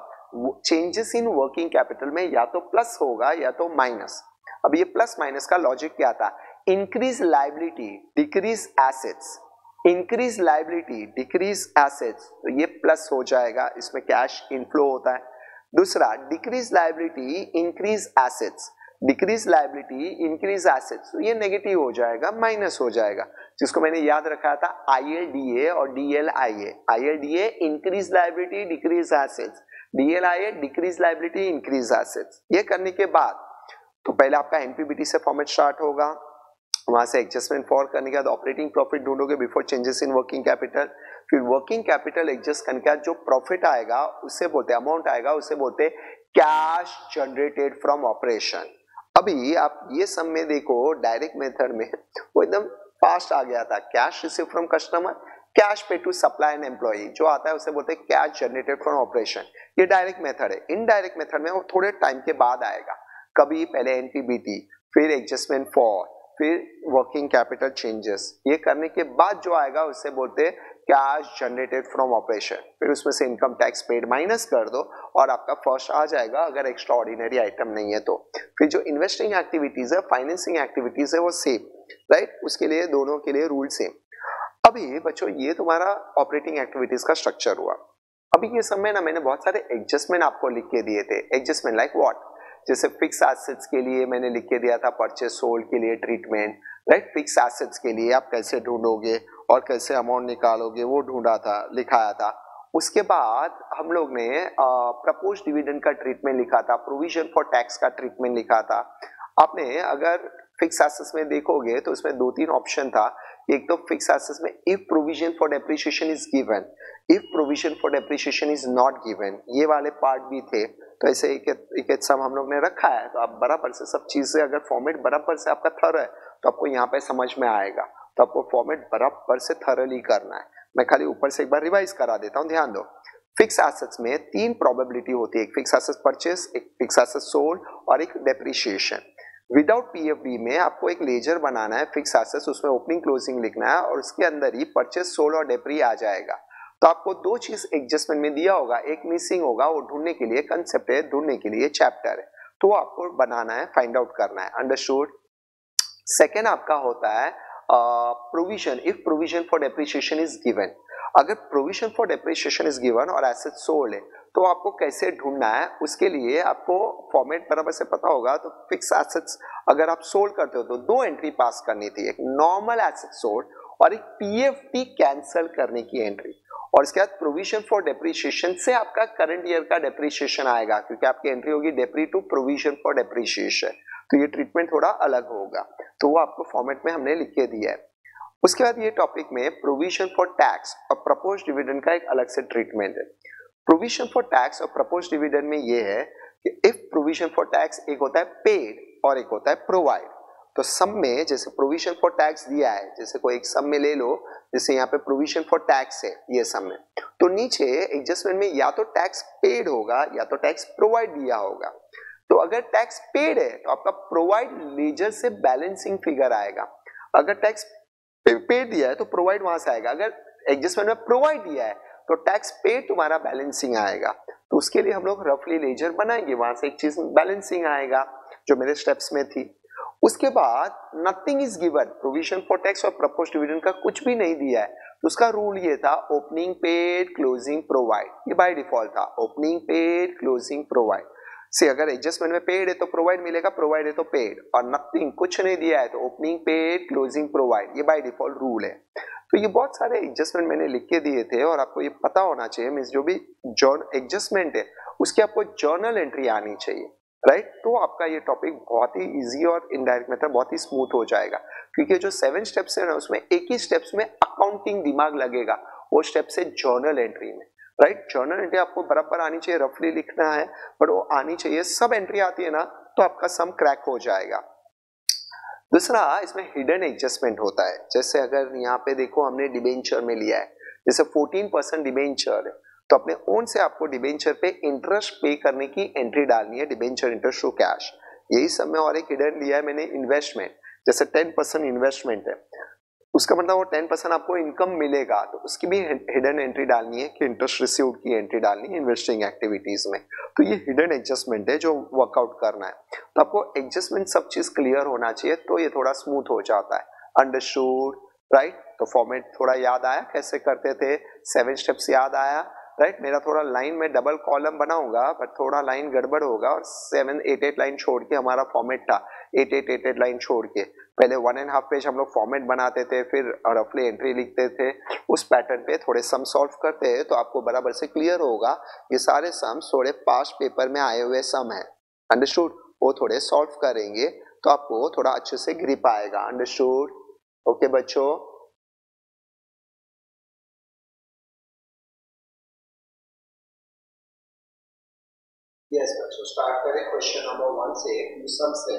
सब चेंजेस इन वर्किंग कैपिटल में या तो प्लस होगा या तो माइनस। अब ये प्लस माइनस का लॉजिक क्या था, increase liability decrease assets, increase liability decrease assets, तो ये प्लस हो जाएगा, इसमें कैश इनफ्लो होता है। दूसरा decrease liability increase assets, decrease liability increase assets, तो ये नेगेटिव हो जाएगा, माइनस हो जाएगा, जिसको मैंने याद रखा था ILDA और DLIA। ILDA increase liability decrease assets, DLIA decrease liability increase assets. ये करने के बाद तो पहले आपका एनपीबीटी से फॉर्मेट स्टार्ट होगा, वहां से एडजस्टमेंट फॉर करने के बाद ऑपरेटिंग प्रॉफिट ढूंढोगे before changes in working capital, फिर वर्किंग कैपिटल एडजस्ट करने के बाद जो प्रॉफिट आएगा उससे बोलते हैं, अमाउंट आएगा उससे बोलते हैं कैश जनरेटेड फ्रॉम ऑपरेशन। अभी आप ये सब में देखो डायरेक्ट मेथड में वो एकदम फास्ट आ गया था, cash receive from customer, cash pay to supply and employee, जो आता है उसे बोलते हैं कैश जनरेटेड फ्रॉम ऑपरेशन। ये डायरेक्ट मेथड है। इनडायरेक्ट मेथड में वो थोड़े टाइम के बाद आएगा, कभी पहले एनपीबीटी, फिर एडजस्टमेंट फॉर, फिर वर्किंग कैपिटल चेंजेस, ये करने के बाद जो आएगा उससे बोलते हैं कैश जनरेटेड फ्रॉम ऑपरेशन। फिर उसमें से इनकम टैक्स पेड माइनस कर दो और आपका फर्स्ट आ जाएगा, अगर एक्स्ट्रा ऑर्डिनरी आइटम नहीं है तो। फिर जो इन्वेस्टिंग एक्टिविटीज है, फाइनेंसिंग एक्टिविटीज है, वो सेम, राइट, उसके लिए दोनों के लिए रूल सेम। अभी बच्चों ये तुम्हारा ऑपरेटिंग एक्टिविटीज का स्ट्रक्चर हुआ। अभी ये समय ना मैंने बहुत सारे एडजस्टमेंट आपको लिख के दिए थे। एडजस्टमेंट लाइक व्हाट, जैसे फिक्स एसेट्स के लिए मैंने लिख के दिया था परचेस सोल्ड के लिए ट्रीटमेंट, राइट, फिक्स एसेट्स के लिए आप कैसे ढूंढोगे और कैसे अमाउंट निकालोगे वो ढूंढा था, लिखाया था। उसके बाद हम लोग ने प्रपोज डिविडेंड का ट्रीटमेंट लिखा था, प्रोविजन फॉर टैक्स का ट्रीटमेंट लिखा था। आपने अगर फिक्स एसेट्स में देखोगे तो उसमें 2-3 ऑप्शन था। एक तो फिक्स एसेट्स में if provision for depreciation is given, if provision for depreciation is not given, ये वाले पार्ट भी थे। तो ऐसे एक सब हम लोग ने रखा है, तो आप बराबर से सब चीजें, अगर फॉर्मेट बराबर से आपका थर है तो आपको यहाँ पे समझ में आएगा। तो आपको फॉर्मेट बराबर से थरली करना है। मैं खाली ऊपर से एक बार रिवाइज करा देता हूँ, ध्यान दो। फिक्स एसेट्स में 3 प्रोबेबिलिटी होती है, एक फिक्स एसेट्स परचेस, एक फिक्स एसेट्स सोल्ड और एक डेप्रिसिएशन। विदाउट पीएफडी में आपको एक लेजर बनाना है फिक्स एसेट्स, उसमें ओपनिंग क्लोजिंग लिखना है और उसके अंदर ही परचेस सोल्ड और डेप्री आ जाएगा। तो आपको 2 चीज एडजस्टमेंट में दिया होगा, एक मिसिंग होगा, वो ढूंढने के लिए कंसेप्ट है, ढूंढने के लिए चैप्टर है, तो आपको बनाना है, फाइंड आउट करना है, अंडरस्टूड। सेकेंड आपका होता है provision, if provision for depreciation is given. अगर provision for depreciation is given और एसेट सोल्ड है तो आपको कैसे ढूंढना है, उसके लिए आपको फॉर्मेट बराबर से पता होगा। तो फिक्स एसेट्स अगर आप सोल्ड करते हो तो 2 एंट्री पास करनी थी, एक नॉर्मल एसेट सोल्ड और एक पीएफटी कैंसिल करने की एंट्री, और इसके बाद प्रोविजन फॉर डेप्रिसिएशन से आपका करंट ईयर का डेप्रिसिएशन आएगा, क्योंकि आपकी एंट्री होगी depreciation to provision for depreciation, तो ये ट्रीटमेंट थोड़ा अलग होगा, तो वो आपको फॉर्मेट में हमने लिख के दिया है। उसके बाद ये टॉपिक में प्रोविजन फॉर टैक्स और प्रपोज डिविडेंड का एक अलग से ट्रीटमेंट है। प्रोविजन फॉर टैक्स और प्रपोज डिविडेंड में ये है कि इफ प्रोविजन फॉर टैक्स एक होता है पेड और एक होता है प्रोवाइड। तो सम में जैसे प्रोविजन फॉर टैक्स दिया है, जैसे कोई एक सम में ले लो, जैसे यहाँ पे प्रोविजन फॉर टैक्स है ये सम में, तो नीचे एडजस्टमेंट में या तो टैक्स पेड होगा या तो टैक्स प्रोवाइड दिया होगा। तो अगर टैक्स पेड है तो आपका प्रोवाइड लेजर से बैलेंसिंग फिगर आएगा, अगर टैक्स पेड दिया है तो प्रोवाइड वहां से आएगा, अगर एडजस्टमेंट में प्रोवाइड दिया है तो टैक्स पेड तुम्हारा बैलेंसिंग आएगा। तो उसके लिए हम लोग रफली लेजर बनाएंगे, वहां से एक चीज बैलेंसिंग आएगा जो मेरे स्टेप्स में थी। उसके बाद nothing is given, provision for tax और प्रपोज्ड डिविडेंड का कुछ भी नहीं दिया है, तो उसका रूल ये था ओपनिंग पेड क्लोजिंग प्रोवाइड, ये बाय डिफॉल्ट था opening paid closing provide. See अगर एडजस्टमेंट में पेड है तो प्रोवाइड मिलेगा, प्रोवाइड है तो पेड, और नथिंग कुछ नहीं दिया है तो ओपनिंग पेड क्लोजिंग प्रोवाइड, ये बाय डिफॉल्ट रूल है। तो ये बहुत सारे एडजस्टमेंट मैंने लिख के दिए थे और आपको ये पता होना चाहिए, मींस जो भी एडजस्टमेंट है उसकी आपको जर्नल एंट्री आनी चाहिए, राइट। तो आपका ये टॉपिक बहुत ही इजी और इनडायरेक्ट मेथड बहुत ही स्मूथ हो जाएगा, क्योंकि जो 7 स्टेप्स है ना उसमें एक ही स्टेप्स में अकाउंटिंग दिमाग लगेगा, वो स्टेप से जर्नल एंट्री में, राइट। जर्नल एंट्री आपको बराबर आनी चाहिए, रफली लिखना है बट वो आनी चाहिए, सब एंट्री आती है ना तो आपका सम क्रैक हो जाएगा। दूसरा इसमें हिडन एडजस्टमेंट होता है, जैसे अगर यहाँ पे देखो हमने डिबेंचर में लिया है, जैसे 14% डिबेंचर है तो अपने ओन से आपको डिबेंचर पे इंटरेस्ट पे करने की एंट्री डालनी है, डिबेंचर इंटरेस्ट टू कैश, यही सब में। और एक हिडन लिया है मैंने इन्वेस्टमेंट, जैसे 10% इन्वेस्टमेंट है, उसका मतलब वो 10% आपको इनकम मिलेगा तो उसकी भी हिडन एंट्री डालनी है कि इंटरेस्ट रिसीव्ड की एंट्री डालनी है इन्वेस्टिंग एक्टिविटीज में। तो ये हिडन एडजस्टमेंट है जो वर्कआउट करना है, तो आपको एडजस्टमेंट सब चीज क्लियर होना चाहिए तो ये थोड़ा स्मूथ हो जाता है। Understood, right. तो फॉर्मेट थोड़ा याद आया कैसे करते थे, 7 स्टेप्स याद आया, राइट। मेरा थोड़ा लाइन में डबल कॉलम बनाऊंगा बट थोड़ा लाइन गड़बड़ होगा, और 7, 8 लाइन छोड़ के हमारा फॉर्मेट था, 8 लाइन छोड़ के पहले 1.5 पेज हम लोग फॉर्मेट बनाते थे, फिर रफली एंट्री लिखते थे, उस पैटर्न पे थोड़े सम सॉल्व करते हैं तो आपको बराबर से क्लियर होगा। ये सारे सम थोड़े पास्ट पेपर में आए हुए सम है, अंडरस्टूड, वो थोड़े सॉल्व करेंगे तो आपको थोड़ा अच्छे से ग्रिप आएगा, अंडरस्टूड। ओके बच्चों, यस बच्चों, स्टार्ट करें क्वेश्चन नंबर 1 से, सम से।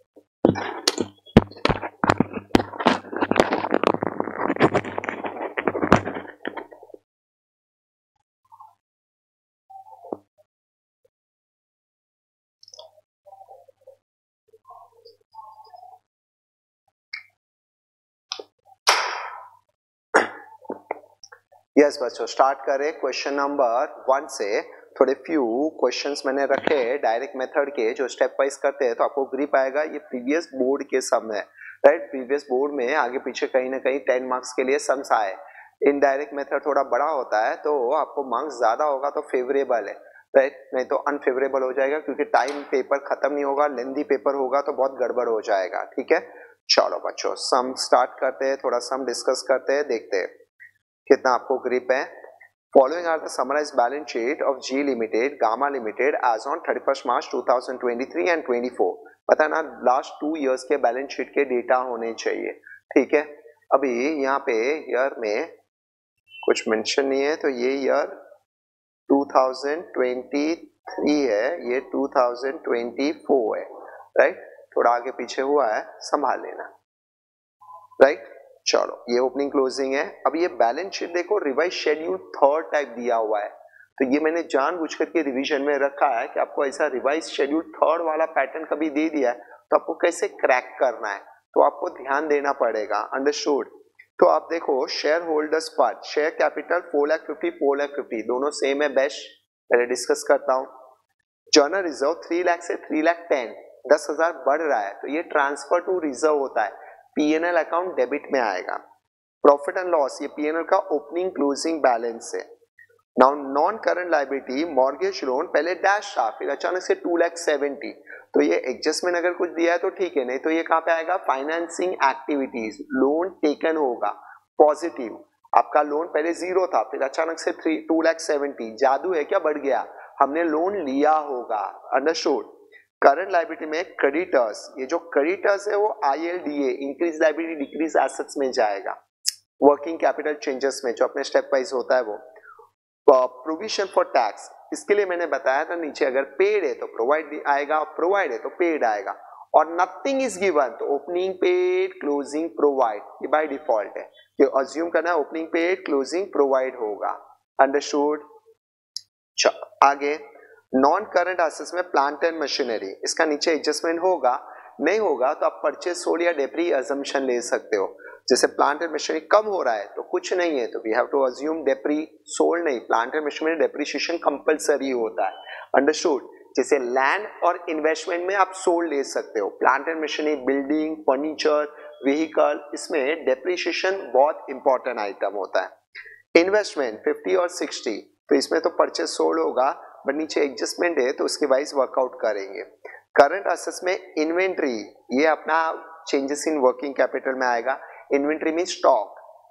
यस बच्चों, स्टार्ट करें क्वेश्चन नंबर 1 से। थोड़े फ्यू क्वेश्चंस मैंने रखे डायरेक्ट मेथड के जो स्टेप वाइज करते हैं तो आपको ग्रिप आएगा। ये प्रीवियस बोर्ड के सम है, राइट। प्रीवियस बोर्ड में आगे पीछे कहीं ना कहीं 10 मार्क्स के लिए सम्स आए। इनडायरेक्ट मेथड थोड़ा बड़ा होता है तो आपको मार्क्स ज्यादा होगा तो फेवरेबल है, राइट, नहीं तो अनफेवरेबल हो जाएगा, क्योंकि टाइम पेपर खत्म नहीं होगा, लेंदी पेपर होगा तो बहुत गड़बड़ हो जाएगा, ठीक है। चलो बच्चों सम स्टार्ट करते हैं, थोड़ा सम डिस्कस करते हैं, देखते हैं कितना आपको ग्रिप है। Following are the summarized balance sheet of G Limited, Gamma Limited as on 31st March 2023 and 24। पता ना लास्ट 2 इयर्स के बैलेंस शीट के डेटा होने चाहिए, ठीक है। अभी यहाँ पे ईयर में कुछ मेंशन नहीं है तो ये ईयर 2023 है, ये 2024 है, राइट। थोड़ा आगे पीछे हुआ है, संभाल लेना, राइट। चलो ये ओपनिंग क्लोजिंग है। अब ये बैलेंस शीट देखो रिवाइज शेड्यूल 3rd टाइप दिया हुआ है, तो ये मैंने जानबूझ करके रिवीजन में रखा है कि आपको ऐसा रिवाइज शेड्यूल 3rd वाला पैटर्न कभी दे दिया है तो आपको कैसे क्रैक करना है तो आपको ध्यान देना पड़ेगा, अंडरस्टूड। तो आप देखो shareholders part, share capital 4,50,000 4,50,000 दोनों सेम है, बेस्ट पहले डिस्कस करता हूँ। जर्नल रिजर्व 3 लाख से 3,10,000 10,000 बढ़ रहा है तो ये ट्रांसफर टू रिजर्व होता है, पीएनएल अकाउंट डेबिट में आएगा। प्रॉफिट एंड लॉस ये पीएनएल का ओपनिंग क्लोजिंग बैलेंस है। Now non current liability mortgage loan पहले डैश था फिर अचानक से 2,70,000 तो ये एडजस्टमेंट अगर कुछ दिया है तो ठीक है, नहीं तो ये कहाँ पे आएगा, फाइनेंसिंग एक्टिविटीज, लोन टेकन होगा पॉजिटिव। आपका लोन पहले 0 था फिर अचानक से 2,70,000, जादू है क्या, बढ़ गया, हमने लोन लिया होगा, अंडरस्टूड। करंट लायबिलिटी में क्रेडिटर्स, ये जो क्रेडिटर्स है वो ILDA increase liability decrease assets में जाएगा, वर्किंग कैपिटल चेंजेस में जो अपने स्टेप वाइज होता है वो। प्रोविजन फॉर टैक्स, इसके लिए मैंने बताया था नीचे अगर पेड है तो प्रोवाइड आएगा, प्रोवाइड है तो पेड आएगा, और नथिंग इज गिवन तो ओपनिंग पेड क्लोजिंग प्रोवाइड, ये बाय डिफॉल्ट है, ये अज्यूम करना है ओपनिंग पेड क्लोजिंग प्रोवाइड होगा, अंडरस्टूड। आगे नॉन करंट एसेट्स में प्लांट एंड मशीनरी, इसका नीचे एडजस्टमेंट होगा, नहीं होगा तो आप परचेज सोल्ड या डेप्री अजम्पशन ले सकते हो। जैसे प्लांट एंड मशीनरी कम हो रहा है तो कुछ नहीं है तो वी हैव टू अज्यूम डेप्री सोल्ड नहीं, plant and machinery depreciation compulsory होता है, अंडरस्टूड। जैसे लैंड और इन्वेस्टमेंट में आप सोल्ड ले सकते हो, plant and machinery building furniture vehicle इसमें डेप्रिसिएशन बहुत इंपॉर्टेंट आइटम होता है। इन्वेस्टमेंट 50 और 60 तो इसमें तो परचेज सोल्ड होगा, बट नीचे एडजस्टमेंट है तो उसके वाइज वर्कआउट करेंगे। करंट असेट्स में इन्वेंट्री, ये अपना चेंजेस इन वर्किंग कैपिटल में आएगा। Inventory mean stock.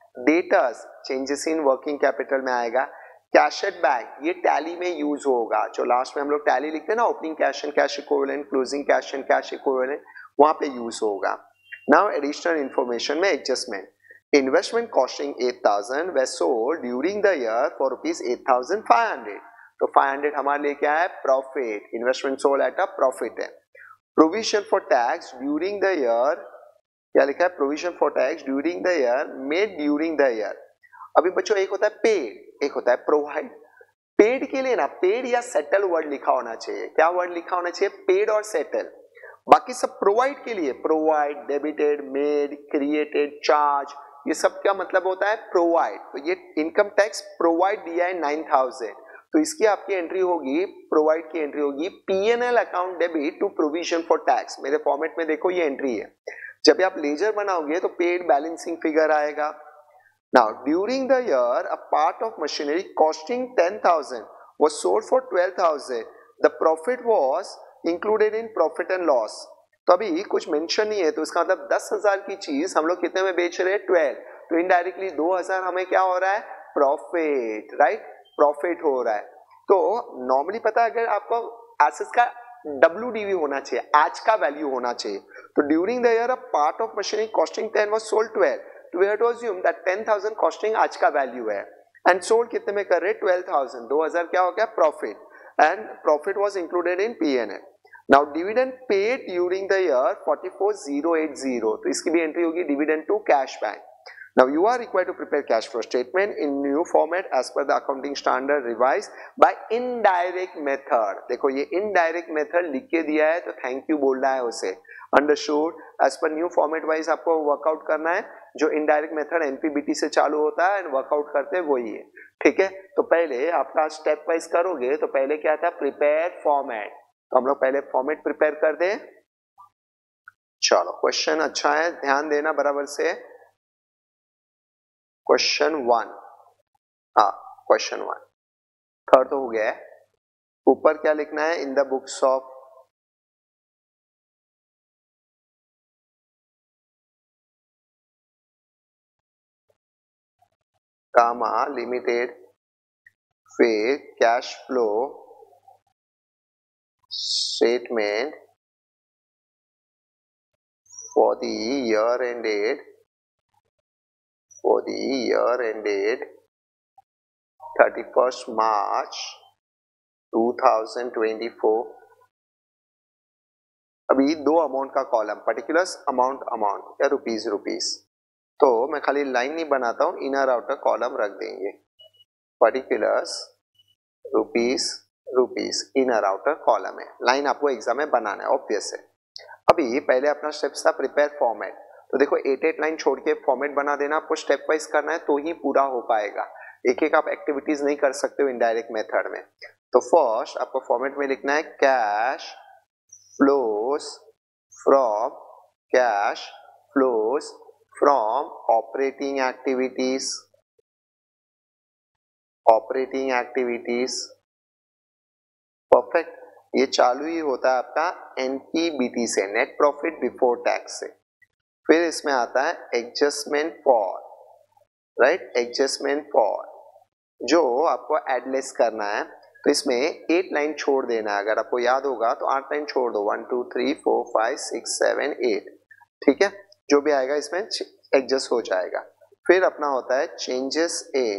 Debtors changes in working capital में आएगा। कैश एट बैंक, ये टैली में यूज होगा, जो लास्ट में हम लोग टैली लिखते हैं ना, opening cash and cash equivalent, closing cash and cash equivalent, वहां पे यूज होगा। नाउ एडिशनल इंफॉर्मेशन में adjustment. Investment costing 8,000 we sold during the year for rupees 8,500, तो 500 हमारे लिए क्या है, profit. Investment sold at a profit है। Provision for tax during the year, क्या लिखा है, provision for tax during the year made during the year. अभी बच्चों एक होता है पेड, एक होता है प्रोवाइड। पेड के लिए ना पेड या सेटल वर्ड लिखा होना चाहिए। क्या वर्ड लिखा होना चाहिए, पेड और सेटल। बाकी सब प्रोवाइड के लिए provide, debited, made, created, charge, ये सब क्या मतलब होता है, प्रोवाइड। तो ये इनकम टैक्स प्रोवाइड दिया है 9,000, तो इसकी आपकी एंट्री होगी, प्रोवाइड की एंट्री होगी P&L account debit to provision for tax. मेरे फॉर्मेट में देखो ये एंट्री है। जब आप लेजर बनाओगे तो पेड बैलेंसिंग फिगर आएगा। Now during the year a part of machinery costing 10,000 was sold for 12,000. The profit was included in profit and loss. तो अभी कुछ मेंशन नहीं है, तो इसका मतलब 10,000 की चीज हम लोग कितने में बेच रहे हैं, 12, तो इनडायरेक्टली 2,000 हमें क्या हो रहा है, प्रॉफिट, राइट, प्रॉफिट हो रहा है। तो नॉर्मली पता है अगर आपको एसेट्स का WDV होना चाहिए, आज का वैल्यू होना चाहिए। तो during the year a part of machinery costing 10 was sold 12, तो we have to assume that 10,000 costing आज का वैल्यू है एंड सोल्ड कितने में कर रहे हैं, 12,000, 2,000 क्या हो गया, profit, and profit was included in P&L। Now dividend paid during the year 44,080, तो इसकी भी एंट्री होगी dividend to cash bank. Now you are required to prepare cash flow statement in new format as per the accounting standard revised by indirect method। देखो ये indirect method लिख के दिया है तो थैंक यू बोलना है उसे। Understood? As per new format wise आपको वर्कआउट करना है, जो indirect method NPBT से चालू होता है एंड वर्कआउट करते हैं वही है, ठीक है। तो पहले आपका स्टेप वाइज करोगे तो पहले क्या था, प्रिपेयर फॉर्मेट, तो हम लोग पहले फॉर्मेट प्रिपेयर कर दें। चलो क्वेश्चन अच्छा है, ध्यान देना बराबर से। क्वेश्चन 1, हाँ क्वेश्चन 1, थर्ड तो हो गया है। ऊपर क्या लिखना है, in the books of comma limited फिर cash flow statement for the year ended, for the year ended 31st March 2024। अभी दो अमाउंट का कॉलम, पर्टिकुलर्स अमाउंट या रुपीज, तो मैं खाली लाइन नहीं बनाता हूं, इनर आउटर कॉलम रख देंगे, particulars rupees inner outer column है। लाइन आपको एग्जाम में बनाना है, ऑब्वियस है। अभी पहले अपना स्टेप्स था प्रिपेयर फॉर्मेट, तो देखो 8 लाइन छोड़ के फॉर्मेट बना देना, आपको स्टेप वाइज करना है तो ही पूरा हो पाएगा। एक एक आप एक्टिविटीज नहीं कर सकते हो इनडायरेक्ट मेथड में। तो फर्स्ट आपको फॉर्मेट में लिखना है cash flows from operating activities, perfect. ये चालू ही होता है आपका NPBT से, नेट प्रॉफिट बिफोर टैक्स से। फिर इसमें आता है adjustment for, right, adjustment for, जो आपको एडलेस करना है। तो इसमें 8 लाइन छोड़ देना है, अगर आपको याद होगा तो 8 लाइन छोड़ दो, 1 2 3 4 5 6 7 8, ठीक है। जो भी आएगा इसमें एडजस्ट हो जाएगा। फिर अपना होता है चेंजेस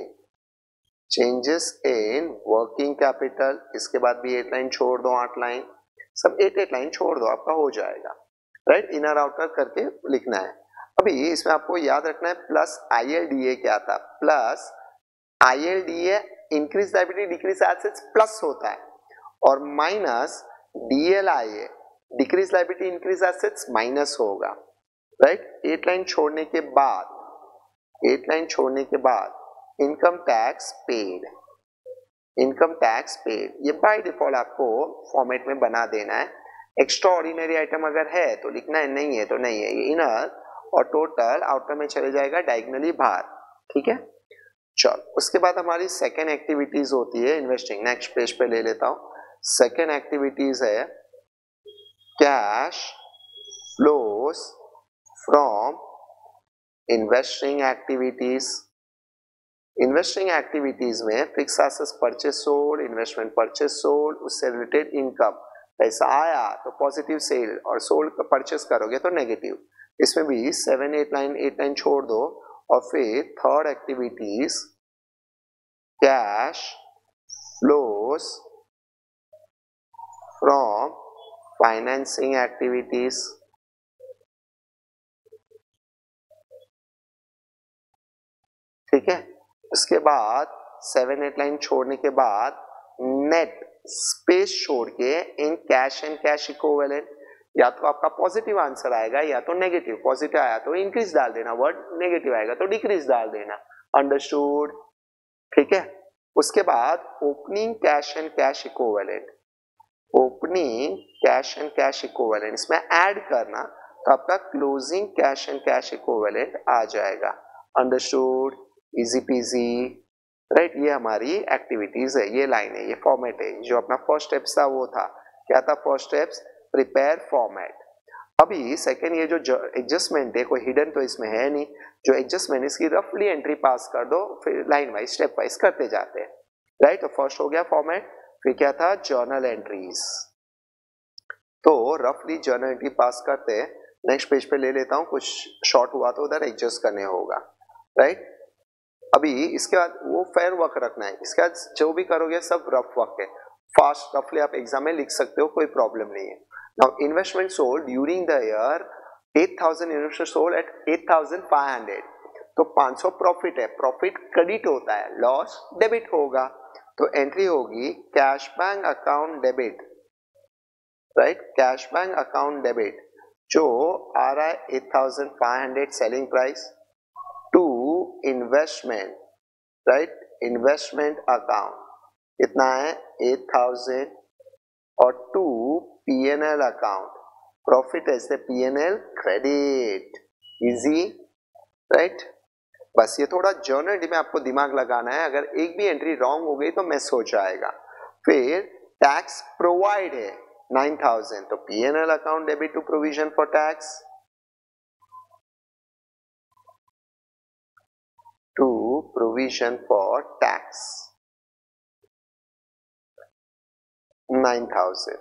इन वर्किंग कैपिटल, इसके बाद भी 8 लाइन छोड़ दो, 8 लाइन, सब 8 लाइन छोड़ दो, आपका हो जाएगा, राइट। इनर आउटर करके लिखना है। अभी इसमें आपको याद रखना है प्लस ILDA क्या था, plus ILDA increase liability decrease assets plus होता है, और minus DLIA decrease liability increase assets minus होगा, राइट। 8 लाइन छोड़ने के बाद इनकम टैक्स पेड, ये बाय डिफॉल्ट आपको फॉर्मेट में बना देना है। एक्स्ट्रा ऑर्डिनरी आइटम अगर है तो लिखना है, नहीं है तो नहीं है। ये इनर और टोटल आउटर में चले जाएगा डायगनली बाहर, ठीक है। चलो उसके बाद हमारी सेकेंड एक्टिविटीज होती है इन्वेस्टिंग। नेक्स्ट पेज पे ले लेता हूं। सेकेंड एक्टिविटीज है cash flows from investing activities. Investing activities में fix assets purchase sold, investment purchase sold, उससे रिलेटेड इनकम, पैसा आया तो पॉजिटिव सेल और सोल्ड परचेस करोगे तो नेगेटिव। इसमें भी 7, 8, 9, 8, 9 छोड़ दो और फिर third activities cash flows from financing activities. ठीक है, उसके बाद 7, 8 लाइन छोड़ने के बाद नेट स्पेस छोड़ के in cash and cash equivalent, या तो आपका पॉजिटिव आंसर आएगा या तो नेगेटिव। पॉजिटिव आया तो इंक्रीज डाल देना वर्ड, नेगेटिव आएगा तो डिक्रीज डाल देना। अंडरस्टूड? ठीक है, उसके बाद opening cash and cash equivalent, opening cash and cash equivalent इसमें ऐड करना तो आपका closing cash and cash equivalent आ जाएगा। अंडरस्टूड? Easy peasy, right. ये हमारी एक्टिविटीज है, ये लाइन है, ये फॉर्मेट है। जो अपना फर्स्ट स्टेप्स था वो था, क्या था फर्स्ट स्टेप्स? Prepare format. अभी सेकेंड ये जो एडजस्टमेंट है कोई हिडन तो इसमें है नहीं, जो एडजस्टमेंट इसकी रफली एंट्री पास कर दो, फिर लाइन वाइज स्टेप वाइज करते जाते हैं, राइट। तो फर्स्ट हो गया फॉर्मेट, फिर क्या था? Journal entries. तो रफली जर्नल एंट्री पास करते हैं। नेक्स्ट पेज पे ले लेता हूँ, कुछ शॉर्ट हुआ तो उधर एडजस्ट करने होगा, राइट। अभी इसके बाद वो फेयर वर्क रखना है, इसके बाद जो भी करोगे सब रफ वर्क है। फास्ट रफली आप एग्जाम में लिख सकते हो, कोई प्रॉब्लम नहीं है। Now investment sold during the year 8000, investment sold at 8500, तो 500 प्रॉफिट है, प्रॉफिट क्रेडिट होता है, लॉस डेबिट होगा। तो एंट्री होगी cash bank account debit, right, cash bank account debit, जो आ रहा है 8500 selling price, to investment, right, investment account कितना है 8000, और टू पीएनएल अकाउंट, प्रॉफिट ऐसे पीएनएल क्रेडिट। Easy, right. बस ये थोड़ा जर्नल में आपको दिमाग लगाना है, अगर एक भी एंट्री रॉन्ग हो गई तो मिस हो जाएगा। फिर टैक्स प्रोवाइड है 9000, तो PNL account debit to provision for tax, to provision for tax 9000।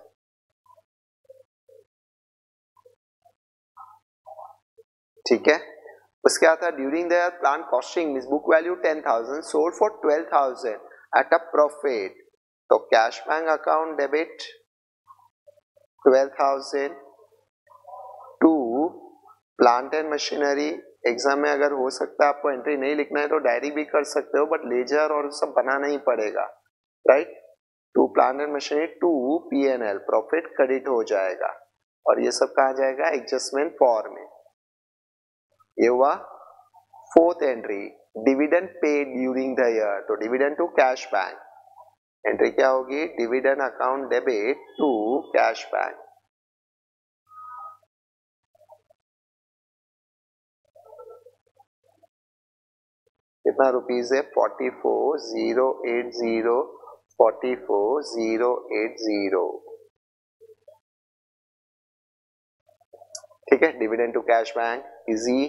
ठीक है, उसके आता during the plan costing means book value 10,000 sold for 12,000 at a profit, तो cash bank account debit 12,000 to plant and machinery. Exam में अगर हो सकता है आपको एंट्री नहीं लिखना है तो डायरी भी कर सकते हो, बट लेजर और सब बनाना ही पड़ेगा, right. To plant and machinery to PNL, profit credit हो जाएगा, और ये सब कहा जाएगा एडजस्टमेंट फॉर में। ये हुआ fourth entry, dividend paid during the year, तो dividend to cash bank, entry क्या होगी? Dividend account debit to cash bank. कितना रुपीज है? 44,080, 44,080। ठीक है, dividend to cash bank, easy.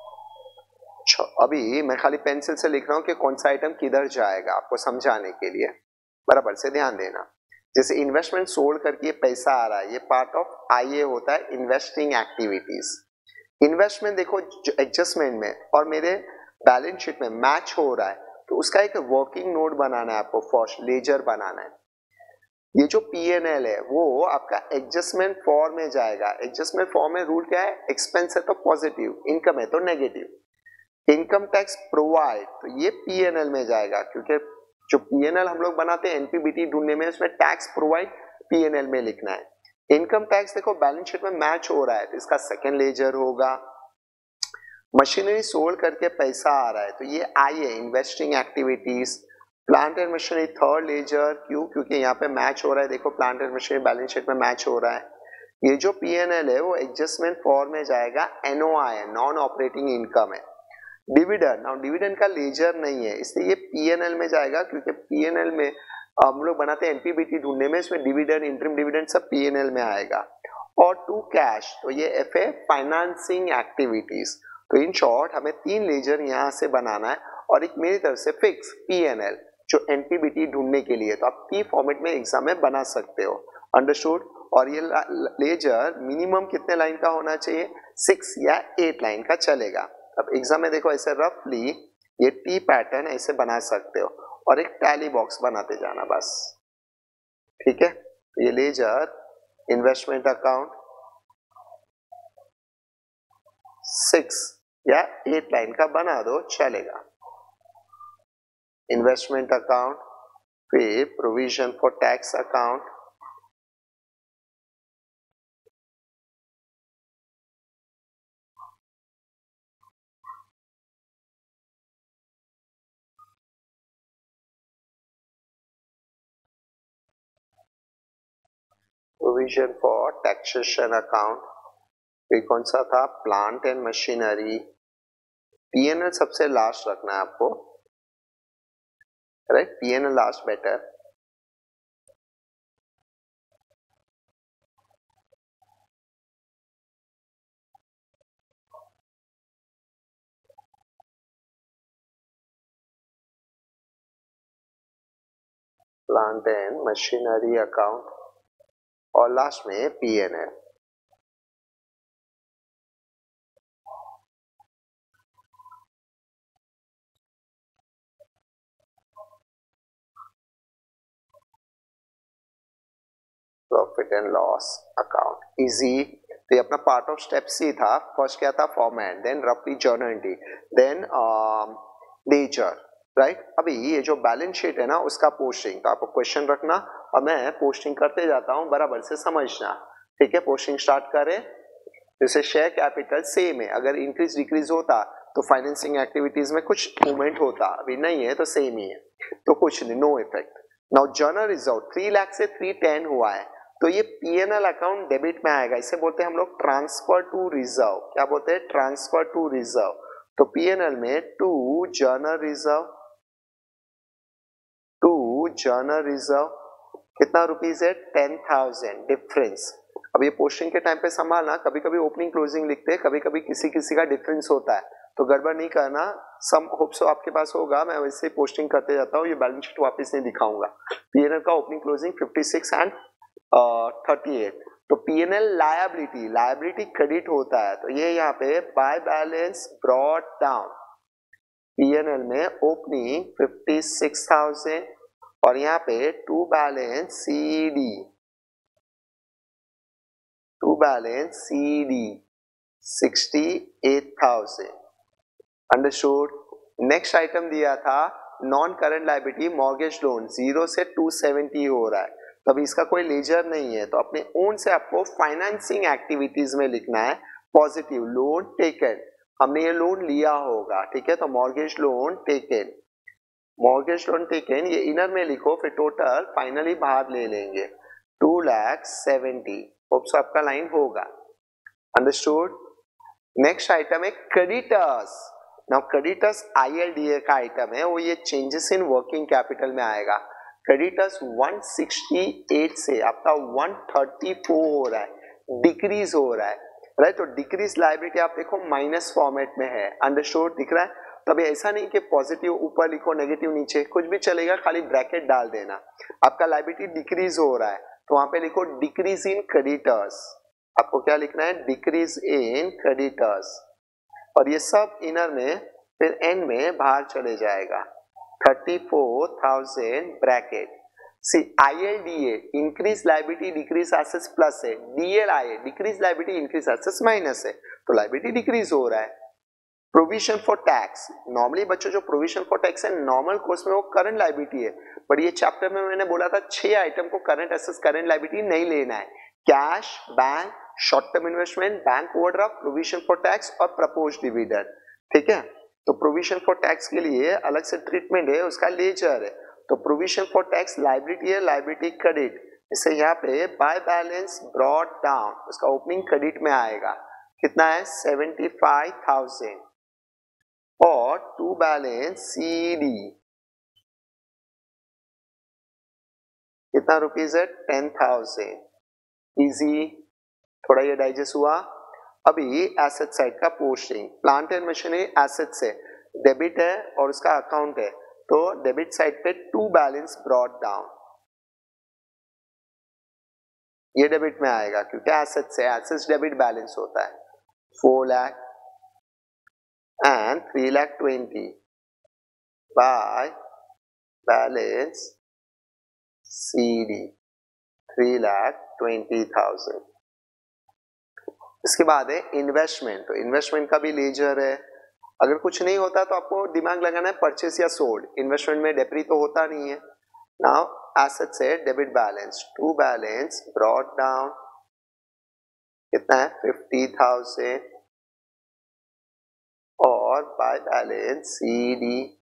अभी मैं खाली पेंसिल से लिख रहा हूं कि कौन सा आइटम किधर जाएगा, आपको समझाने के लिए, बराबर से ध्यान देना। जैसे इन्वेस्टमेंट सोल्ड करके पैसा आ रहा है, ये पार्ट ऑफ आईए होता है, इन्वेस्टिंग एक्टिविटीज। इन्वेस्टमेंट देखो एडजस्टमेंट में और मेरे बैलेंस शीट में मैच हो रहा है, तो उसका एक वर्किंग नोट बनाना है आपको, फर्स्ट लेजर बनाना है। ये जो पीएनएल है वो आपका एडजस्टमेंट फॉर्म में जाएगा। एडजस्टमेंट फॉर्म में रूल क्या है? एक्सपेंस है तो पॉजिटिव, इनकम है तो नेगेटिव। इनकम टैक्स प्रोवाइड, तो ये पीएनएल में जाएगा, क्योंकि जो पीएनएल हम लोग बनाते हैं एनपीबीटी ढूंढने में, उसमें टैक्स प्रोवाइड पीएनएल में लिखना है। इनकम टैक्स देखो बैलेंस शीट में मैच हो रहा है तो इसका सेकेंड लेजर होगा। मशीनरी सोल्ड करके पैसा आ रहा है तो ये आई है, investing activities. Plant and machinery third ledger, क्यों? क्योंकि यहाँ पे मैच हो रहा है, देखो plant and machinery balance sheet में मैच हो रहा है। ये जो पीएनएल है वो एडजस्टमेंट फॉर्म में जाएगा, एनओआई है, नॉन ऑपरेटिंग इनकम है। डिविडेंड, नाउ डिविडेंड का लेजर नहीं है इसलिए ये पीएनएल में जाएगा, क्योंकि पीएनएल में हम लोग बनाते हैं एनपीबीटी ढूंढने में, इसमें डिविडेंड इंटरिम डिविडेंड सब पीएनएल में आएगा। और टू कैश, तो ये एफ है फाइनेंसिंग एक्टिविटीज। तो इन शॉर्ट हमें 3 लेजर यहाँ से बनाना है और एक मेरी तरफ से फिक्स पीएनएल जो एनपीबीटी ढूंढने के लिए, तो आप पी फॉर्मेट में एग्जाम में बना सकते हो, अंडरस्टूड। और ये लेजर मिनिमम कितने लाइन का होना चाहिए, 6 या 8 लाइन का चलेगा। अब एग्जाम में देखो ऐसे रफली ये टी पैटर्न ऐसे बना सकते हो और एक टैली बॉक्स बनाते जाना बस, ठीक है। ये लेजर इन्वेस्टमेंट अकाउंट 6 या 8 लाइन का बना दो चलेगा। इन्वेस्टमेंट अकाउंट, फिर provision for tax account, provision for taxation account, फिर कौन सा था, प्लांट एंड मशीनरी। पीएनएल सबसे लास्ट रखना है आपको, right, PNL last better. Plant and machinery account और लास्ट में PNL. Profit and loss account easy. तो ये अपना पार्ट ऑफ स्टेप सी था। फर्स्ट क्या था, फॉर्मेट, देन रफली journal entry, then ledger, right. अभी ये जो बैलेंस शीट है ना उसका पोस्टिंग, तो आपको क्वेश्चन रखना और मैं पोस्टिंग करते जाता हूँ, बराबर से समझना, ठीक है। पोस्टिंग स्टार्ट करें। जैसे शेयर कैपिटल सेम है, अगर इंक्रीज डिक्रीज होता तो फाइनेंसिंग एक्टिविटीज में कुछ मूवमेंट होता, अभी नहीं है तो सेम ही है, तो कुछ नहीं, no effect. Now general reserve 3 lakh से 310 हुआ है, तो ये पीएनएल अकाउंट डेबिट में आएगा, इसे बोलते हैं हम लोग ट्रांसफर टू रिजर्व। क्या बोलते हैं, ट्रांसफर टू रिजर्व। तो पीएनएल में to general reserve, to general reserve कितना रुपीस है, 10,000 डिफरेंस। अब ये पोस्टिंग के टाइम पे संभालना, कभी कभी ओपनिंग क्लोजिंग लिखते हैं, कभी कभी किसी किसी का डिफरेंस होता है, तो गड़बड़ नहीं करना। सम होप सो आपके पास होगा, मैं वैसे पोस्टिंग करते जाता हूँ, ये बैलेंस शीट वापस नहीं दिखाऊंगा। पीएनएल का ओपनिंग क्लोजिंग 56 एंड 38। तो पीएनएल लायबिलिटी, लायबिलिटी क्रेडिट होता है, तो ये यहाँ पे by balance brought down, PNL में ओपनिंग 56,000 और यहाँ पे to balance CD, to balance CD 68,000, understood. Next item दिया था non current liability mortgage loan 0 से 270 हो रहा है, तो अभी इसका कोई लेजर नहीं है, तो अपने ओन से आपको फाइनेंसिंग एक्टिविटीज में लिखना है पॉजिटिव लोन टेकन, हमने ये लोन लिया होगा, ठीक है। तो mortgage loan taken, mortgage loan taken ये इनर में लिखो, फिर टोटल फाइनली बाहर ले लेंगे 2,70,000। होप सो आपका लाइन होगा, अंडरस्टूड। नेक्स्ट आइटम है क्रेडिटर्स। नाउ क्रेडिटर्स आईएलडीए का आइटम है, वो ये चेंजेस इन वर्किंग कैपिटल में आएगा। क्रेडिटर्स 168 से आपका 134 हो रहा है, डिक्रीज हो रहा है, राइट। तो डिक्रीज लायबिलिटी आप देखो माइनस फॉर्मेट में है, अंडरस्टूड, दिख रहा है। तब ऐसा नहीं कि पॉजिटिव ऊपर लिखो नेगेटिव नीचे, कुछ भी चलेगा, खाली ब्रैकेट डाल देना। आपका लायबिलिटी डिक्रीज हो रहा है, तो वहां पे लिखो डिक्रीज इन क्रेडिटर्स, आपको क्या लिखना है, डिक्रीज इन क्रेडिटर्स, और ये सब इनर में फिर एंड में बाहर चले जाएगा 34,000 bracket. See ILDA increase liability decrease assets plus है, DLIA decrease liability increase assets minus है, तो लायबिलिटी डिक्रीज हो रहा है। प्रोविजन फॉर टैक्स, नॉर्मली बच्चों जो प्रोविजन फॉर टैक्स है नॉर्मल कोर्स में वो करंट लायबिलिटी है, बट ये चैप्टर में मैंने बोला था 6 आइटम को करंट एसेट्स करंट लायबिलिटी नहीं लेना है, cash, bank, short term investment, bank overdraft, provision for tax और प्रपोज्ड डिविडेंड, ठीक है। तो प्रोविजन फॉर टैक्स के लिए अलग से ट्रीटमेंट है, उसका लेजर है। तो प्रोविजन फॉर टैक्स लायबिलिटी है, लायबिलिटी क्रेडिट, इसे यहाँ पे बाय बैलेंस ब्रॉट डाउन, उसका ओपनिंग क्रेडिट में आएगा, कितना है 75,000, और टू बैलेंस सी डी कितना रुपीज है 10,000। इजी, थोड़ा ये डाइजेस्ट हुआ। अभी एसेट साइड का posting, plant and machinery asset से डेबिट है और उसका अकाउंट है, तो डेबिट साइड पे टू बैलेंस ब्रॉट डाउन, ये डेबिट में आएगा क्योंकि एसेट से, एसेट्स डेबिट बैलेंस होता है। 4 lakh and 3,20,000 by balance CD 3,20,000। इसके बाद है इन्वेस्टमेंट, तो इन्वेस्टमेंट का भी लेजर है। अगर कुछ नहीं होता तो आपको दिमाग लगाना है परचेस या सोल्ड, इन्वेस्टमेंट में डेप्री तो होता नहीं है। नाउ एसेट से debit balance, to balance brought down कितना है 50,000 और बाय बैलेंस CD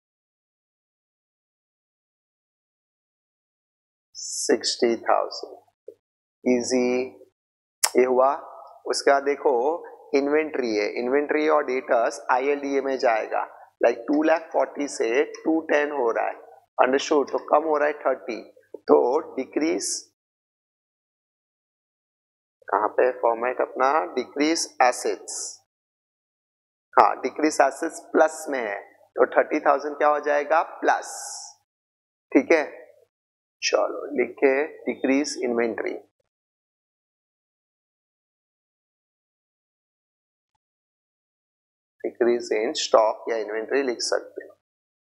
60,000। इजी, ये हुआ। उसके बाद देखो इन्वेंट्री है, इन्वेंट्री और डेटर्स ILDA में जाएगा, लाइक 2,40,000 से 210 हो रहा है, अंडरस्टूड, तो कम हो रहा है 30, तो डिक्रीज कहाँ पे फॉर्मेट अपना, डिक्रीज एसेट्स, हाँ डिक्रीज एसेट्स प्लस में है, तो 30,000 क्या हो जाएगा प्लस, ठीक है। चलो लिखे decrease inventory, decrease in stock या इन्वेंट्री लिख सकते हो,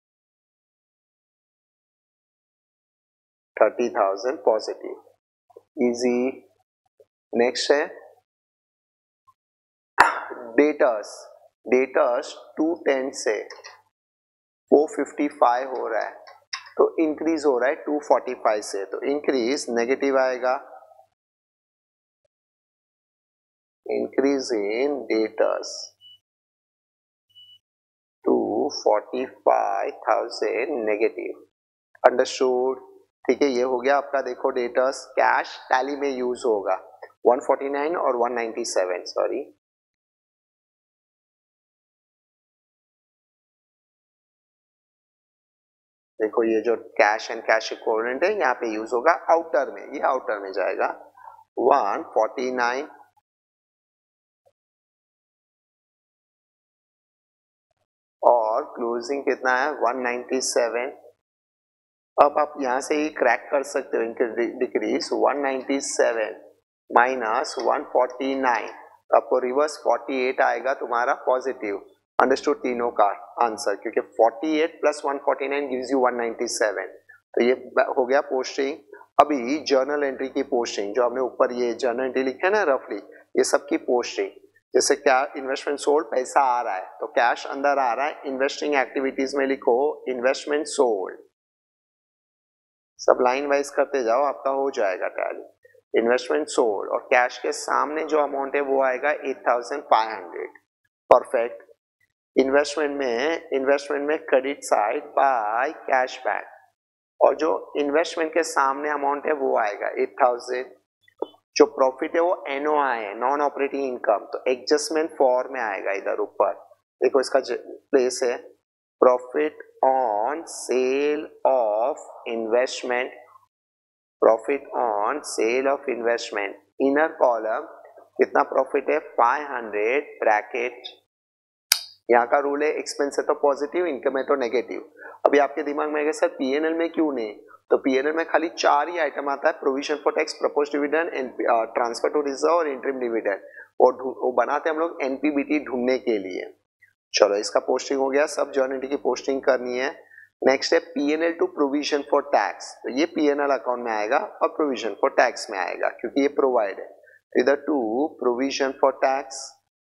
30,000 पॉजिटिव, इजी। नेक्स्ट है डेटर्स, डेटर्स 210 से 455 हो रहा है, तो इंक्रीज हो रहा है 245 से, तो इंक्रीज नेगेटिव आएगा, increase in debtors 245,000 negative, understood, ठीक है। ये हो गया आपका, देखो डेटर्स कैश टैली में यूज होगा 149 और 197, सॉरी, देखो ये जो कैश एंड कैश इक्विवेलेंट है यहाँ पे यूज होगा आउटर में, ये आउटर में जाएगा 149 और क्लोजिंग कितना है 197। अब आप यहां से ही क्रैक कर सकते हो इनके डिक्रीज, 197 माइनस 149, तो आपको रिवर्स 48 आएगा तुम्हारा पॉजिटिव, अंडरस्टूड, तीनों का आंसर, क्योंकि 48 प्लस 149 गिव्स यू 197, तो ये हो गया पोस्टिंग। अभी जर्नल एंट्री की पोस्टिंग, जो हमने ऊपर ये जर्नल एंट्री लिखा है ना रफली, ये सब की पोस्टिंग, जैसे क्या इन्वेस्टमेंट सोल्ड, पैसा आ रहा है तो कैश अंदर आ रहा है, इन्वेस्टिंग एक्टिविटीज में लिखो इन्वेस्टमेंट सोल्ड, सब लाइन वाइज करते जाओ, आपका हो जाएगा टैली। इन्वेस्टमेंट सोल्ड और कैश के सामने जो अमाउंट है वो आएगा 8,500, परफेक्ट। इन्वेस्टमेंट में credit side by cash back, और जो इन्वेस्टमेंट के सामने अमाउंट है वो आएगा 8,000। जो प्रॉफिट है वो NOI है, नॉन ऑपरेटिंग इनकम, तो एडजस्टमेंट फॉर में आएगा इधर ऊपर, देखो इसका प्लेस है profit on sale of investment, profit on sale of investment, inner column कितना प्रॉफिट है 500 ब्रैकेट, यहाँ का रूल है एक्सपेंस है तो पॉजिटिव, इनकम है तो नेगेटिव। अभी आपके दिमाग में आएगा सर PNL में क्यों नहीं, तो PNL में खाली 4 ही आइटम आता है, provision for tax, proposed dividend, transfer to reserve और इंटरिम डिविडेंड, और वो बनाते हैं हम लोग NPBT ढूंढने के लिए। चलो इसका पोस्टिंग हो गया, सब जर्नल की पोस्टिंग करनी है। नेक्स्ट है PNL to provision for tax, तो ये PNL अकाउंट में आएगा और प्रोविजन फॉर टैक्स में आएगा क्योंकि ये प्रोवाइड है, इधर टू प्रोविजन फॉर टैक्स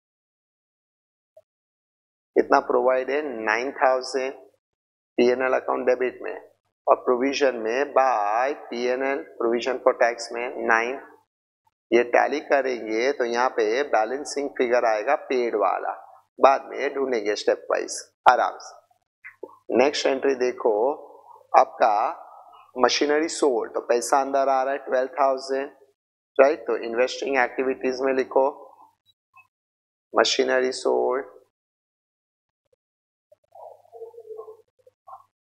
कितना प्रोवाइड है 9,000 PNL अकाउंट डेबिट में, और प्रोविजन में by PNL provision for tax में 9, ये टैली करेंगे तो यहाँ पे बैलेंसिंग फिगर आएगा पेड वाला, बाद में ढूंढेंगे स्टेप वाइज आराम से। नेक्स्ट एंट्री देखो आपका मशीनरी सोल्ड, तो पैसा अंदर आ रहा है 12,000, राइट, तो इन्वेस्टिंग एक्टिविटीज में लिखो मशीनरी सोल्ड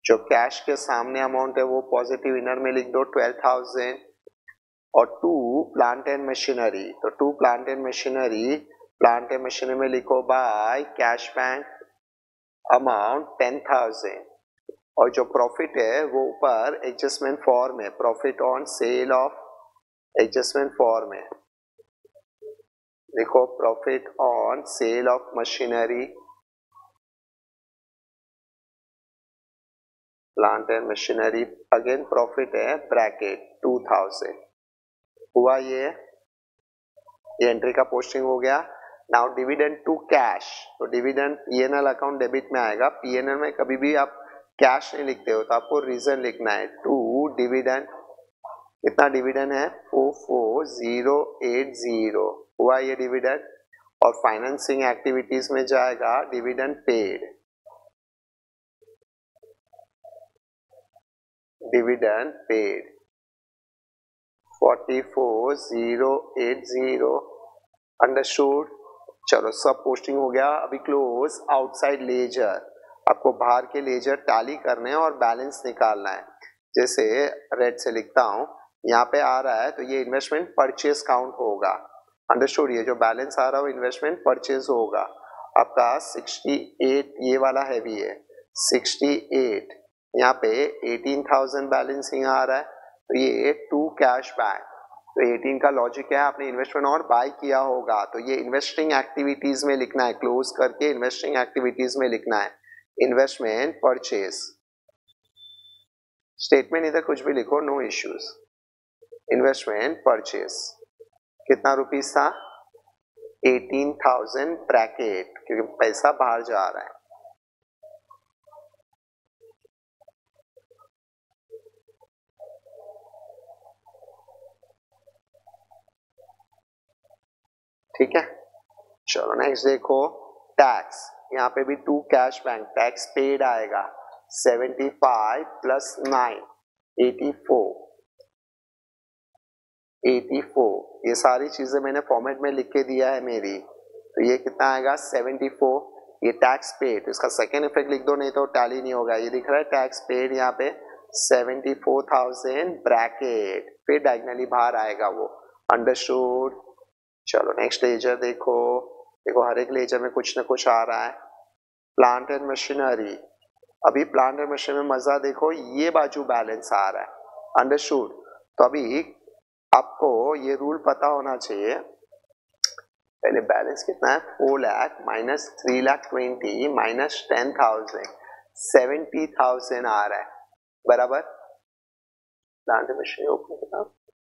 जो कैश के सामने अमाउंट है वो पॉजिटिव इनर में लिख दो 12,000 और 2 प्लांट एंड मशीनरी, तो 2 प्लांट एंड मशीनरी में लिखो बाय कैश बैंक अमाउंट 10,000 और जो प्रॉफिट है वो ऊपर एडजस्टमेंट फॉर्म है, profit on sale of adjustment form है, देखो profit on sale of machinery plant and machinery, again profit है ब्रैकेट 2000 हुआ। ये एंट्री का पोस्टिंग हो गया। नाउ डिविडेंड टू कैश, तो डिविडेंड पीएनएल अकाउंट डेबिट में आएगा। पीएनएल में कभी भी आप कैश नहीं लिखते हो तो आपको रीजन लिखना है टू डिविडेंड। कितना डिविडेंड है 44080 हुआ ये डिविडेंड। और फाइनेंसिंग एक्टिविटीज में जाएगा dividend paid, dividend paid 44080 understood. चलो सब पोस्टिंग हो गया। अभी क्लोज आउटसाइड लेजर, आपको बाहर के लेजर टैली करने हैं और बैलेंस निकालना है। जैसे रेड से लिखता हूं, यहाँ पे आ रहा है तो ये इन्वेस्टमेंट परचेज काउंट होगा, अंडरस्टूड। ये जो बैलेंस आ रहा है वो इन्वेस्टमेंट परचेज होगा। आपका 68 ये वाला हैवी है 68, यहाँ पे 18,000 बैलेंसिंग आ रहा है तो ये 2 कैश बैक। तो 18 का लॉजिक क्या है, आपने इन्वेस्टमेंट और बाय किया होगा तो ये इन्वेस्टिंग एक्टिविटीज में लिखना है, क्लोज करके इन्वेस्टिंग एक्टिविटीज में लिखना है इन्वेस्टमेंट परचेज। स्टेटमेंट इधर कुछ भी लिखो, नो इश्यूज। इन्वेस्टमेंट परचेज कितना रुपीस था 18,000 ब्रैकेट, क्योंकि पैसा बाहर जा रहा है। ठीक है, चलो नेक्स्ट देखो टैक्स। यहाँ पे भी 2 कैश बैंक, टैक्स पेड आएगा 75 प्लस 9 84। ये सारी चीजें मैंने फॉर्मेट में लिख के दिया है मेरी, तो ये कितना आएगा 74। ये टैक्स पेड, इसका सेकेंड इफेक्ट लिख दो नहीं तो टैली नहीं होगा। ये दिख रहा है टैक्स पेड यहाँ पे 74,000 ब्रैकेट, फिर डायगनली बाहर आएगा वो, अंडरस्टूड। चलो नेक्स्ट लेजर देखो, देखो हर एक लेजर में कुछ ना कुछ आ रहा है। प्लांट एंड मशीनरी, अभी प्लांट एंड मशीनरी में मजा देखो, ये बाजू बैलेंस आ रहा है, अंडरस्टूड। तो अभी आपको ये रूल पता होना चाहिए। पहले बैलेंस कितना है 4 लाख माइनस 3 लाख 20 माइनस 10,000 70,000 आ रहा है, बराबर। प्लांट एंड मशीनरी ओपन करना,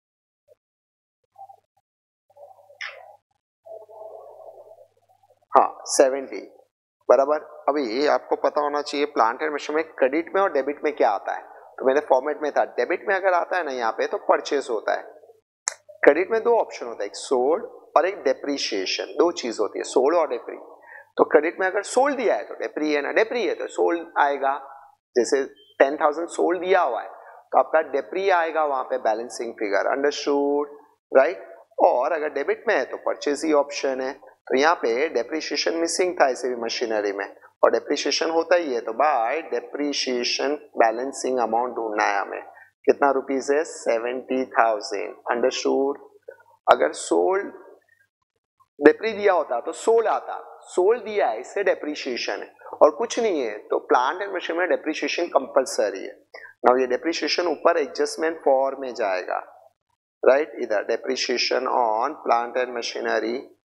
हाँ 70 बराबर। अभी आपको पता होना चाहिए प्लांट एंड मशीनरी में क्रेडिट में और डेबिट में क्या आता है। तो मेरे फॉर्मेट में था, डेबिट में अगर आता है ना यहाँ पे तो परचेज होता है। क्रेडिट में 2 ऑप्शन होता है, एक सोल्ड और एक डेप्रीशिएशन, 2 चीज होती है सोल्ड और डेप्री। तो क्रेडिट में अगर सोल्ड दिया है तो डेप्री है ना, डेप्री है तो सोल्ड आएगा। जैसे 10,000 सोल्ड दिया हुआ है तो आपका डेप्री आएगा वहां पे बैलेंसिंग फिगर, अंडरस्टूड राइट। और अगर डेबिट में है तो परचेज ही ऑप्शन है। तो यहाँ पे डेप्रीशिएशन मिसिंग था इसे भी मशीनरी में, और डेप्रीशिएशन होता ही है, तो बाय डेप्रीशिएशन बैलेंसिंग अमाउंट ढूंढना है हमें। कितना रुपीस है 70,000, अंडरस्टूड। अगर सोल्ड डेप्री दिया होता तो सोल्ड आता, सोल्ड दिया है इससे डेप्रीशिएशन है और कुछ नहीं है, तो प्लांट एंड मशीनरी में डेप्रीशिएशन कंपलसरी है। नाउ ये डेप्रीशिएशन ऊपर एडजस्टमेंट फॉर में जाएगा, राइट इधर depreciation on plant and machinery.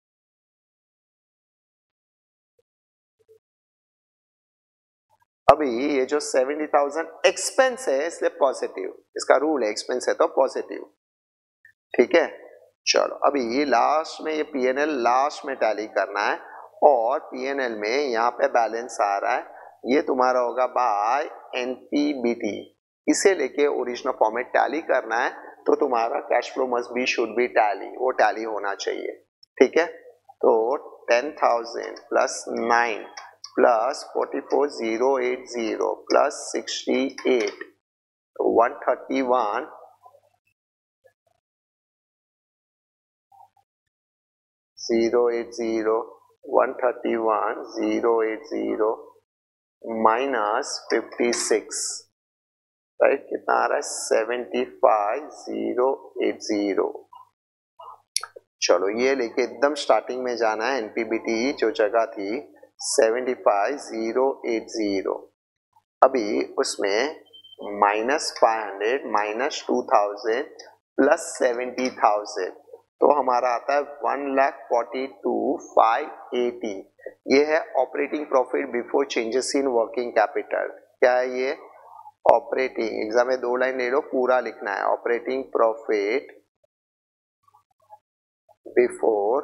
अभी ये जो 70,000 एक्सपेंस है इसलिए पॉजिटिव, इसका रूल है एक्सपेंस है तो पॉजिटिव, ठीक है। चलो अभी लास्ट में ये पीएनएल लास्ट में टैली करना है, और पीएनएल में यहाँ पे बैलेंस आ रहा है, ये तुम्हारा होगा बाय एनपीबीटी। इसे लेके ओरिजिनल फॉर्मेट टैली करना है, तो तुम्हारा cash flow must be should be tally, वो टैली होना चाहिए, ठीक है। तो 10,000 प्लस 9 प्लस 44,080 प्लस 68 तो 131 080 131 080 -56, राइट, कितना आ रहा है 75080। चलो ये लेके एकदम स्टार्टिंग में जाना है, एनपीबीटी जो जगह थी 75080, अभी उसमें -500 -2000 प्लस 70,000, तो हमारा आता है 1,42,580। ये है operating profit before changes in working capital. क्या है ये? ऑपरेटिंग, एग्जाम में 2 लाइन ले लो, पूरा लिखना है। Operating profit before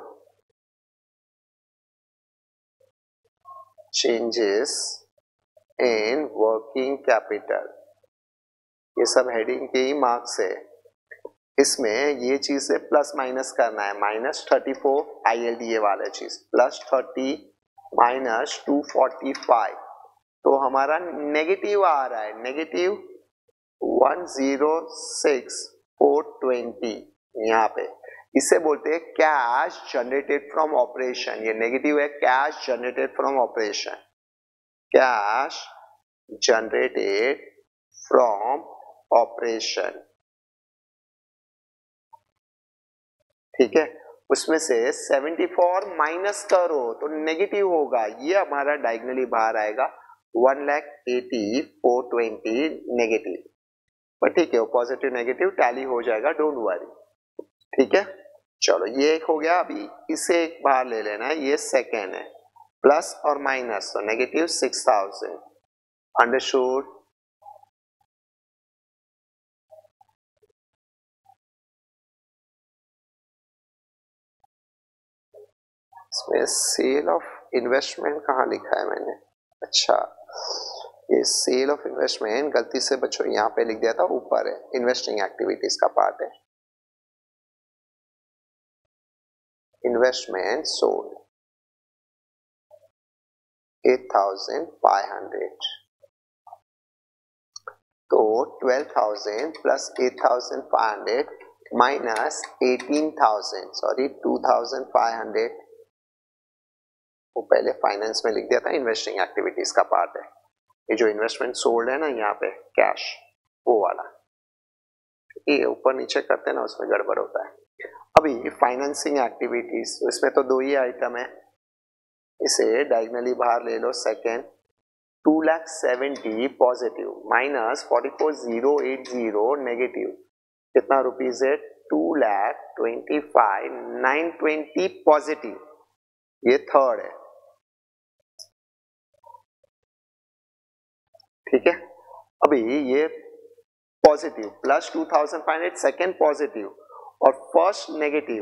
changes in working capital, ये सब हेडिंग के ही मार्क्स है। इसमें ये चीज से प्लस माइनस करना है, -34 ILD ये वाला चीज, +30 -245, तो हमारा नेगेटिव आ रहा है, -106,420 यहाँ पे। इसे बोलते हैं कैश जनरेटेड फ्रॉम ऑपरेशन। ये नेगेटिव है, cash generated from operation, cash generated from operation, ठीक है। उसमें से 74 माइनस करो तो नेगेटिव होगा, ये हमारा डायगनली बाहर आएगा 1,80,420 नेगेटिव, पर ठीक है, वो पॉजिटिव नेगेटिव टैली हो जाएगा, डोंट वरी, ठीक है। चलो ये एक हो गया, अभी इसे एक बाहर ले लेना है, ये सेकेंड है, प्लस और माइनस, तो -6,000, अंडरस्टूड। इसमें सेल ऑफ इन्वेस्टमेंट कहाँ लिखा है मैंने? अच्छा, ये सेल ऑफ इन्वेस्टमेंट गलती से बच्चों यहाँ पे लिख दिया था, ऊपर है, इन्वेस्टिंग एक्टिविटीज का पार्ट है। इन्वेस्टमेंट सोल्ड 8,500, तो 12,000 प्लस 8,500 माइनस 18,000, सॉरी 2,500, वो पहले फाइनेंस में लिख दिया था, इन्वेस्टिंग एक्टिविटीज का पार्ट है। ये जो इन्वेस्टमेंट सोल्ड है ना यहाँ पे कैश, वो वाला, ये ऊपर नीचे करते हैं ना उसमें गड़बड़ होता है। अभी फाइनेंसिंग एक्टिविटीज, इसमें तो 2 ही आइटम है, इसे डायगनली बाहर ले लो, सेकेंड 2,70,000 पॉजिटिव -44,080 नेगेटिव, कितना रुपीज है? 2,25,920 पॉजिटिव, ये थर्ड है, ठीक है। अभी ये पॉजिटिव +2,500, सेकेंड पॉजिटिव, और फर्स्ट नेगेटिव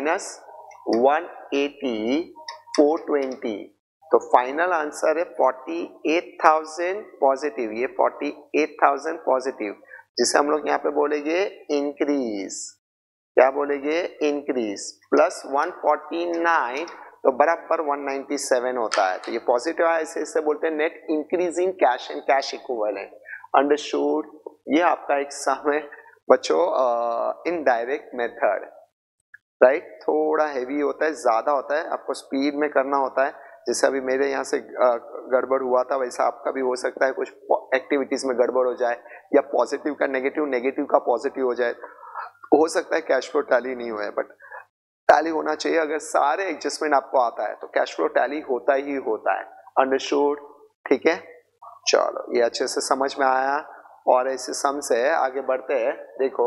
-180,420, तो फाइनल आंसर है 48,000 पॉजिटिव, ये 48,000 पॉजिटिव, जिसे हम लोग यहाँ पे बोलेंगे इंक्रीज। क्या बोलेंगे? इंक्रीज, प्लस 149 तो बराबर 197 होता है, तो ये पॉजिटिव है, इसे बोलते हैं net increase in cash and cash equivalent, understood. ये आपका एग्जाम है बच्चों, इनडायरेक्ट मेथड, राइट, थोड़ा हेवी होता है, ज्यादा होता है, आपको स्पीड में करना होता है, जैसे अभी मेरे यहाँ से गड़बड़ हुआ था, वैसा आपका भी हो सकता है, कुछ एक्टिविटीज में गड़बड़ हो जाए, या पॉजिटिव का नेगेटिव, नेगेटिव का पॉजिटिव हो जाए, हो सकता है कैश फ्लो टैली नहीं हुआ है, बट टैली होना चाहिए। अगर सारे एडजस्टमेंट आपको आता है तो कैश फ्लो टैली होता ही होता है, अंडरस्टूड, ठीक है। चलो ये अच्छे से समझ में आया, और ऐसे सम से आगे बढ़ते हैं। देखो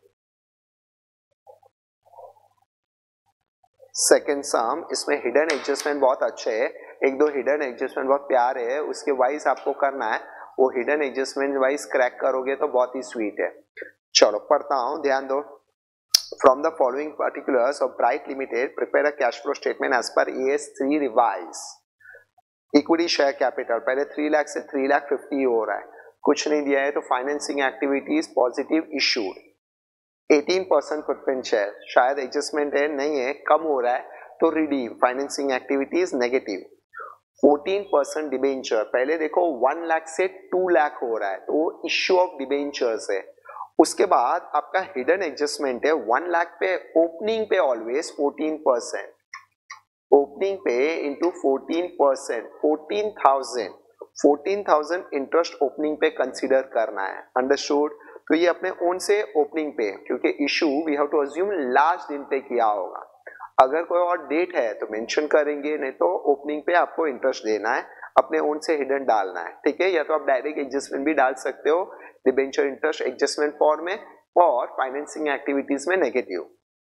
सेकेंड सम, इसमें हिडन एडजस्टमेंट बहुत अच्छे है, 1-2 हिडन एडजस्टमेंट बहुत प्यारे है, उसके वाइज आपको करना है, वो हिडन एडजस्टमेंट वाइज क्रैक करोगे तो बहुत ही स्वीट है। चलो पढ़ता हूं, ध्यान दो। From the following particulars of Bright Limited, prepare a cash flow statement as per AS3 revise. Equity share capital पहले 3 लाख से 3,50,000 हो रहा है, कुछ नहीं दिया है, तो financing activities positive issued, 18% footprint share, शायद एडजस्टमेंट है, नहीं है, कम हो रहा है, तो redeem, financing activities negative. 14% debenture, पहले देखो 1 लाख से 2 लाख हो रहा है, तो इश्यू ऑफ डिबेंचर्स है। उसके बाद आपका हिडन एडजस्टमेंट है 1 लाख पे, ओपनिंग पे ऑलवेज 14%, ओपनिंग पे इंटू 14%, 14,000, 14,000 इंटरेस्ट ओपनिंग पे कंसीडर करना है, अंडरस्टूड। तो ये अपने ओन से ओपनिंग पे, क्योंकि issue we have to assume last दिन पे किया होगा। अगर कोई और डेट है तो मेंशन करेंगे, नहीं तो ओपनिंग पे आपको इंटरेस्ट देना है, अपने ओन से हिडन डालना है, ठीक है। या तो आप डायरेक्ट एडजस्टमेंट भी डाल सकते हो डिबेंचर इंटरेस्ट एडजस्टमेंट फॉर्म में, और फाइनेंसिंग एक्टिविटीज में नेगेटिव।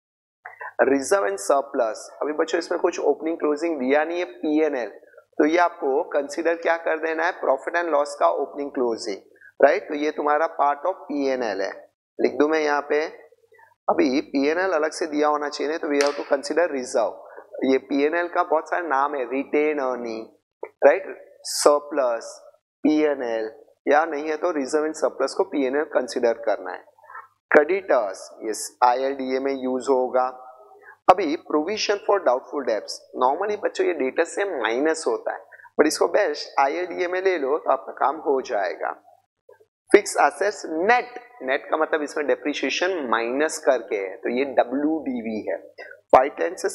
रिजर्व एंड सरप्लस, अभी बच्चों इसमें कुछ ओपनिंग क्लोजिंग दिया नहीं है P&L, तो ये आपको कंसीडर क्या कर देना है, प्रॉफिट एंड लॉस का ओपनिंग क्लोजिंग, राइट। तो ये तुम्हारा पार्ट ऑफ P&L है, लिख दूं मैं यहाँ पे। अभी P&L अलग से दिया होना चाहिए, तो we have to consider reserve. ये P&L का बहुत सारे नाम है, retain earning, right, surplus, P&L, या नहीं है तो रिजर्व एंड सरप्लस को P&L कंसीडर करना है। क्रेडिटर्स, ये ILDA में यूज होगा। अभी provision for doubtful debts, normally बच्चों ये डेटर से माइनस होता है, बट इसको बेस्ट ILDA में ले लो तो आपका काम हो जाएगा। फिक्स एसेट्स नेट, नेट का मतलब इसमें डेप्रिसिएशन माइनस करके है, तो ये WDV है। 510 से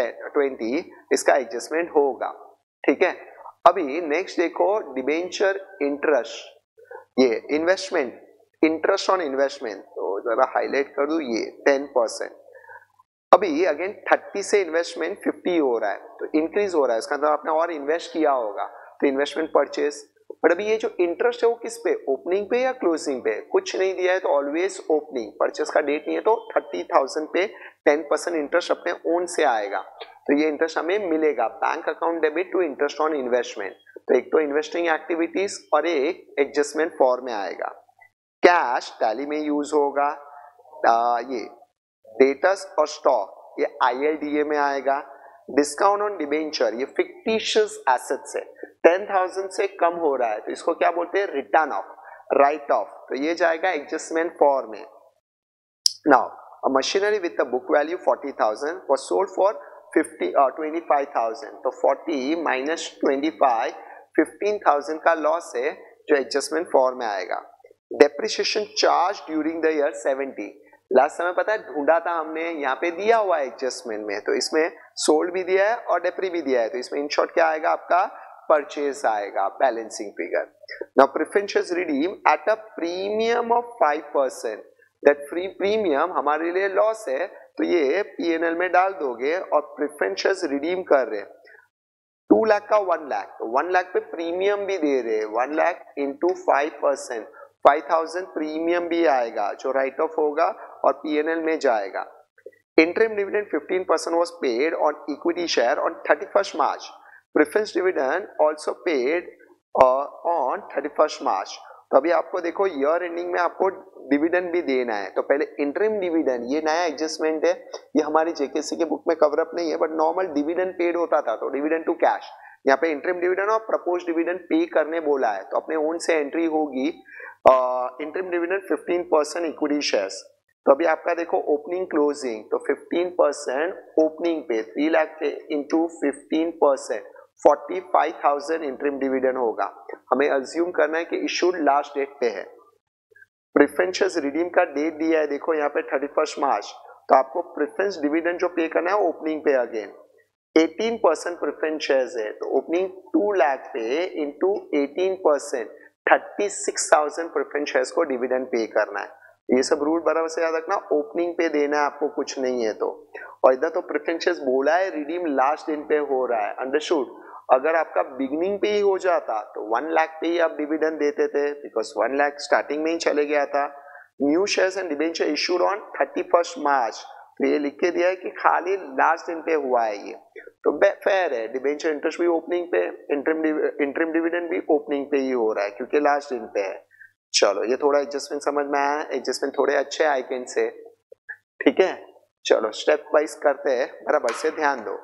620 इसका एडजस्टमेंट होगा, ठीक है। अभी नेक्स्ट देखो डिबेंचर इंटरेस्ट, ये इन्वेस्टमेंट, इंटरेस्ट ऑन इन्वेस्टमेंट, तो जरा हाईलाइट कर दूं, ये 10%। अभी अगेन 30 से इन्वेस्टमेंट 50 हो रहा है, तो इंक्रीज हो रहा है, इसका मतलब आपने और इन्वेस्ट किया होगा, तो इन्वेस्टमेंट परचेज। बट अभी ये जो इंटरेस्ट है वो किस पे, ओपनिंग पे या क्लोजिंग पे, कुछ नहीं दिया है तो ऑलवेज ओपनिंग, परचेज का डेट नहीं है तो 30,000 पे 10% इंटरेस्ट अपने ओन से आएगा, तो ये इंटरेस्ट हमें मिलेगा। Bank account debit to interest on investment, तो एक तो इन्वेस्टिंग एक्टिविटीज और एक एडजस्टमेंट फॉर्म में आएगा। कैश टैली में यूज होगा। ये डेटर्स और स्टॉक ये ILDA में आएगा। डिस्काउंट ऑन डिबेंचर, ये फिक्टिशियस एसेट्स है, 10,000 से कम हो रहा है तो इसको क्या बोलते हैं, रिटर्न ऑफ, राइट ऑफ, तो ये जाएगा एडजस्टमेंट फॉर्म में। Now a machinery with the book value 40,000 was sold for 25,000, तो 40 माइनस 25 15,000 का लॉस है जो एडजस्टमेंट फॉर्म में आएगा। Depreciation charge during the year 70, last समय पता है ढूंढा था हमने, यहाँ पे दिया हुआ है एडजस्टमेंट में, तो इसमें सोल्ड भी दिया है और डेप्री भी दिया है, तो इसमें इन शॉर्ट क्या आएगा आपका, परचेज आएगा, balancing figure. Now preferences redeem at a premium of 5%, that free premium हमारे लिए लॉस है, तो ये P&L में डाल दोगे, और प्रेफरेंसेस रिडीम कर रहे 2 लाख का 1 लाख, तो 1 लाख पे प्रीमियम भी दे रहे, 1 लाख इंटू 5%, 5,000 प्रीमियम भी आएगा जो राइट ऑफ होगा और P&L में जाएगा। Interim dividend 15% was paid on equity share on 31st March. Preference dividend also paid on 31st March. तो अभी आपको देखो ईयर एंडिंग में आपको डिविडेंड भी देना है, तो पहले इंटरिम डिविडेंड, ये नया एडजस्टमेंट है, ये हमारी जेकेसी के बुक में कवर अप नहीं है, बट नॉर्मल डिविडेंड पेड होता था, तो डिविडेंड टू कैश, यहाँ पे इंटरिम डिविडेंड और प्रपोज डिविडेंड पे करने बोला है, तो अपने ओन से एंट्री होगी इंटरिम डिविडेंड 15% इक्विटी शेयर्स। तो अभी आपका देखो ओपनिंग क्लोजिंग, तो 15% ओपनिंग पे 3 लाख पे इंटू 15% 45,000 इंटरिम डिविडेंड होगा। हमें अज्यूम करना है कि इशूड लास्ट डेट पे है। प्रेफरेंसेस रिडीम का डेट दिया है, देखो यहाँ पे 31 मार्च, तो आपको प्रेफरेंस डिविडेंड जो पे करना है ओपनिंग पे अगेन 18% प्रेफरेंस शेयर्स है, तो ओपनिंग 2 लाख पे इंटू 18% 36,000 प्रेफरेंस शेयर्स को डिविडेंड पे करना है। ये सब रूल बराबर से याद रखना, ओपनिंग पे देना है आपको, कुछ नहीं है तो। और इधर तो प्रेफरेंसेस बोला है रिडीम लास्ट दिन पे हो रहा है, अंडरस्टूड। अगर आपका बिगनिंग पे ही हो जाता तो 1 लाख पे ही आप डिविडेंड देते थे, बिकॉज 1 लाख स्टार्टिंग में ही चले गया था। New shares and debenture issued on 31 March, तो ये लिख के दिया है कि खाली लास्ट दिन पे हुआ है ये, तो फेयर है। डिबेंचर इंटरेस्ट भी ओपनिंग पे, इंटरिम डिविडेंड भी ओपनिंग पे ही हो रहा है क्योंकि लास्ट दिन पे है। चलो ये थोड़ा एडजस्टमेंट समझ में आया, एडजस्टमेंट थोड़े अच्छे आइकन से, ठीक है। चलो स्टेप वाइज करते हैं, बराबर से ध्यान दो।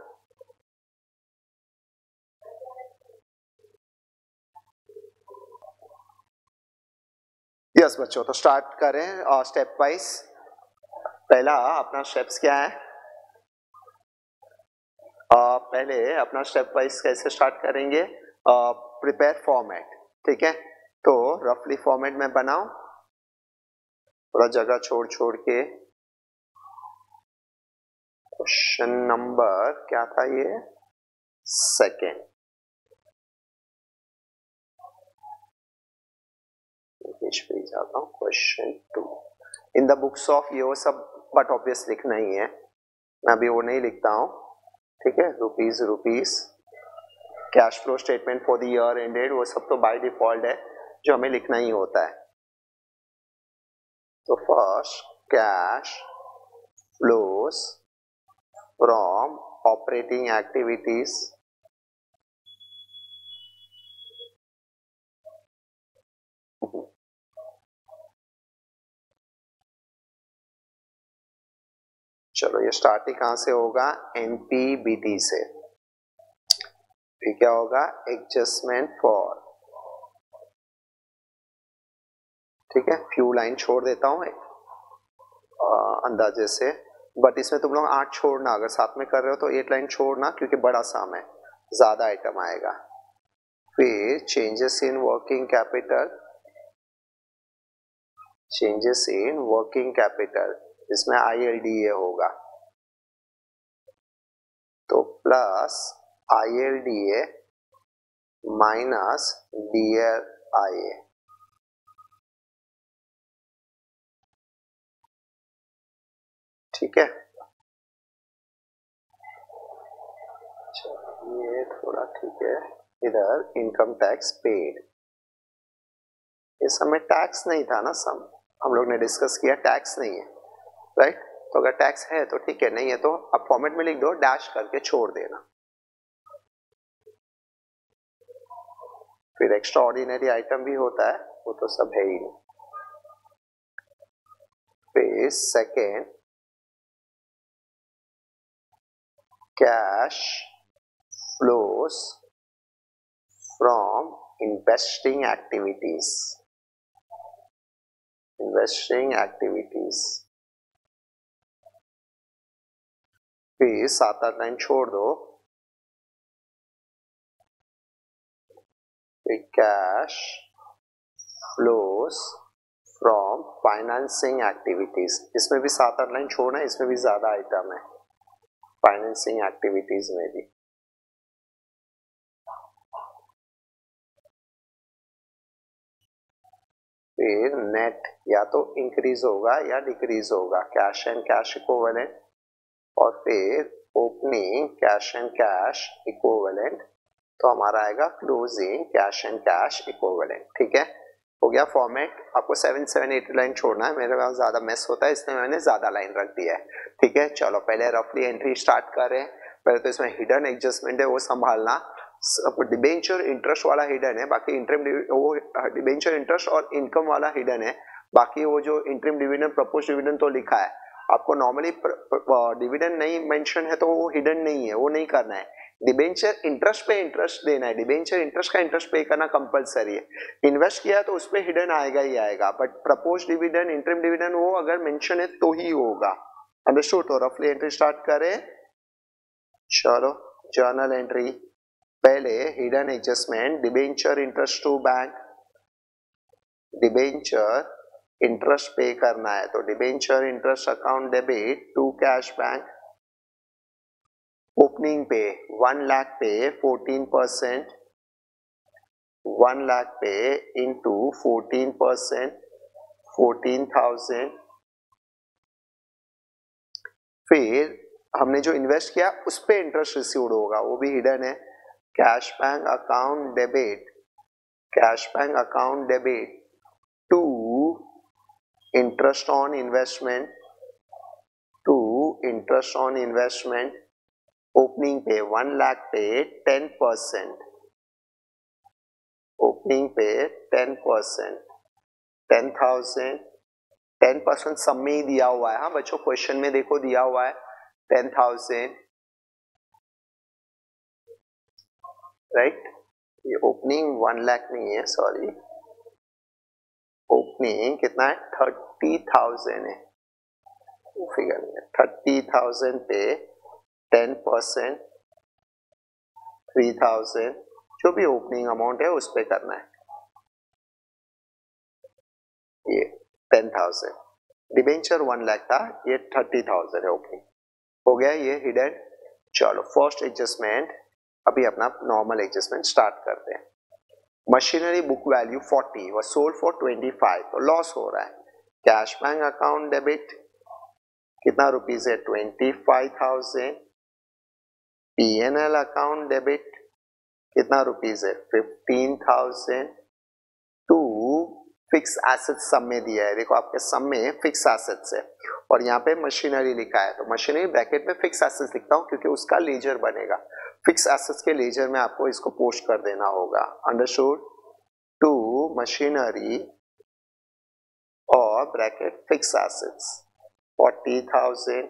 यस बच्चों, तो स्टार्ट करें स्टेप वाइज। पहला अपना स्टेप्स क्या है, पहले अपना स्टेप वाइज कैसे स्टार्ट करेंगे, प्रिपेयर फॉर्मेट, ठीक है। तो रफली फॉर्मेट में बनाओ, थोड़ा जगह छोड़ छोड़ के। क्वेश्चन नंबर क्या था ये, सेकेंड, पेज पे जाता हूँ, question 2 in the books of ये वो सब बट ऑब्वियस लिखना ही है, मैं अभी वो नहीं लिखता हूँ, ठीक है। Rupees cash flow statement for the year ended, वो सब तो बाय डिफॉल्ट है जो हमें लिखना ही होता है। तो first cash flows from operating activities, चलो ये स्टार्टिंग कहां से होगा, एनपीबीटी से। फिर क्या होगा, एडजस्टमेंट फॉर, ठीक है। फ्यू लाइन छोड़ देता हूं अंदाजे से, बट इसमें तुम लोग 8 छोड़ना, अगर साथ में कर रहे हो तो 8 लाइन छोड़ना, क्योंकि बड़ा साम है, ज्यादा आइटम आएगा। फिर changes in working capital, changes in working capital, इसमें ILDA होगा, तो प्लस ILDA माइनस DLIA, ठीक है। ये थोड़ा ठीक है। इधर इनकम टैक्स पेड, इस समय टैक्स नहीं था ना, सम हम लोग ने डिस्कस किया टैक्स नहीं है, राइट। तो अगर टैक्स है तो ठीक है, नहीं है तो अब फॉर्मेट में लिख दो, डैश करके छोड़ देना। फिर एक्स्ट्रा ऑर्डिनरी आइटम भी होता है, वो तो सब है ही नहीं। फिर second cash flows from investing activities, investing activities. फिर 7-8 लाइन छोड़ दो, फिर cash flows from financing activities, इसमें भी 7-8 लाइन छोड़ना है, इसमें भी ज्यादा आइटम है फाइनेंसिंग एक्टिविटीज में भी। फिर नेट या तो इंक्रीज होगा या डिक्रीज होगा, कैश एंड कैश इक्विवेलेंट, और फिर opening cash and cash equivalent, तो हमारा आएगा closing cash and cash equivalent, ठीक है। हो गया फॉर्मेट। आपको 7-8 लाइन छोड़ना है, मेरे पास ज्यादा मेस होता है इसलिए मैंने ज्यादा लाइन रख दिया है, ठीक है। चलो पहले रफली एंट्री स्टार्ट करें। पहले तो इसमें हिडन एडजस्टमेंट है वो संभालना, डिबेंचर इंटरेस्ट वाला हिडन है, बाकी इंटरिम वो डिबेंचर इंटरेस्ट और इनकम वाला हिडन है, बाकी वो जो इंटरिम डिविडेंड प्रपोज डिविडेंड तो लिखा है। आपको नॉर्मली डिविडेंड नहीं मेंशन है तो वो हिडन नहीं है, वो नहीं करना है। डिबेंचर इंटरेस्ट पे इंटरेस्ट देना है, डिबेंचर इंटरेस्ट का इंटरेस्ट पे करना कंपलसरी है। इन्वेस्ट किया तो उस पे हिडन आएगा ही आएगा, but propose dividend interim dividend वो अगर मेंशन है तो ही होगा, अंडरस्टूड। तो रफली एंट्री स्टार्ट करें। चलो जर्नल एंट्री, पहले hidden adjustment, debenture interest to bank, debenture interest pay करना है तो debenture interest account debit to cash bank, opening पे 1 लाख पे 14%, 1 लाख पे इंटू 14%, 14,000। फिर हमने जो इन्वेस्ट किया उस पे इंटरेस्ट रिसीव्ड होगा, वो भी हिडन है। Cash bank account debit, cash bank account debit to interest on investment, to interest on investment, opening पे 1 लाख पे 10%, ओपनिंग पे 10%, 10,000, 10% सब में ही दिया हुआ है, हाँ बच्चों क्वेश्चन में देखो दिया हुआ है 10,000, राइट। ये ओपनिंग 1 लाख नहीं है, सॉरी, ओपनिंग कितना है 30,000 है, फिगर नहीं है। 30,000 पे 10%, 3,000, जो भी ओपनिंग अमाउंट है उस पे करना है। ये 10,000, डिबेंचर 1 लाख था, ये 30,000 है ओपनिंग, हो गया ये हिडन। चलो फर्स्ट एडजस्टमेंट, अभी अपना नॉर्मल एडजस्टमेंट स्टार्ट करते हैं। Machinery book value 40 was sold for 25, तो लॉस हो रहा है। कैश बैंक अकाउंट डेबिट कितना रुपीज है 25,000। पीएनएल अकाउंट डेबिट कितना रुपीज है 15,000। टू फिक्स एसेट सम में दिया है, देखो आपके सम में फिक्स एसेट्स है और यहाँ पे मशीनरी लिखा है, तो मशीनरी ब्रैकेट में फिक्स एसेट्स लिखता हूँ क्योंकि उसका लेजर बनेगा। फिक्स एसेट्स के लेजर में आपको इसको पोस्ट कर देना होगा। अंडरस्टूड। टू मशीनरी और bracket fixed assets 40,000।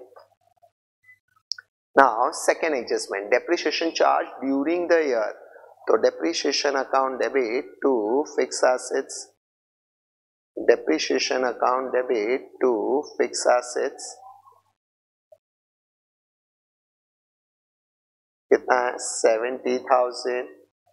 Now second adjustment, depreciation charge during the year, तो depreciation account debit to fixed assets, depreciation account debit to fixed assets कितना है 70,000।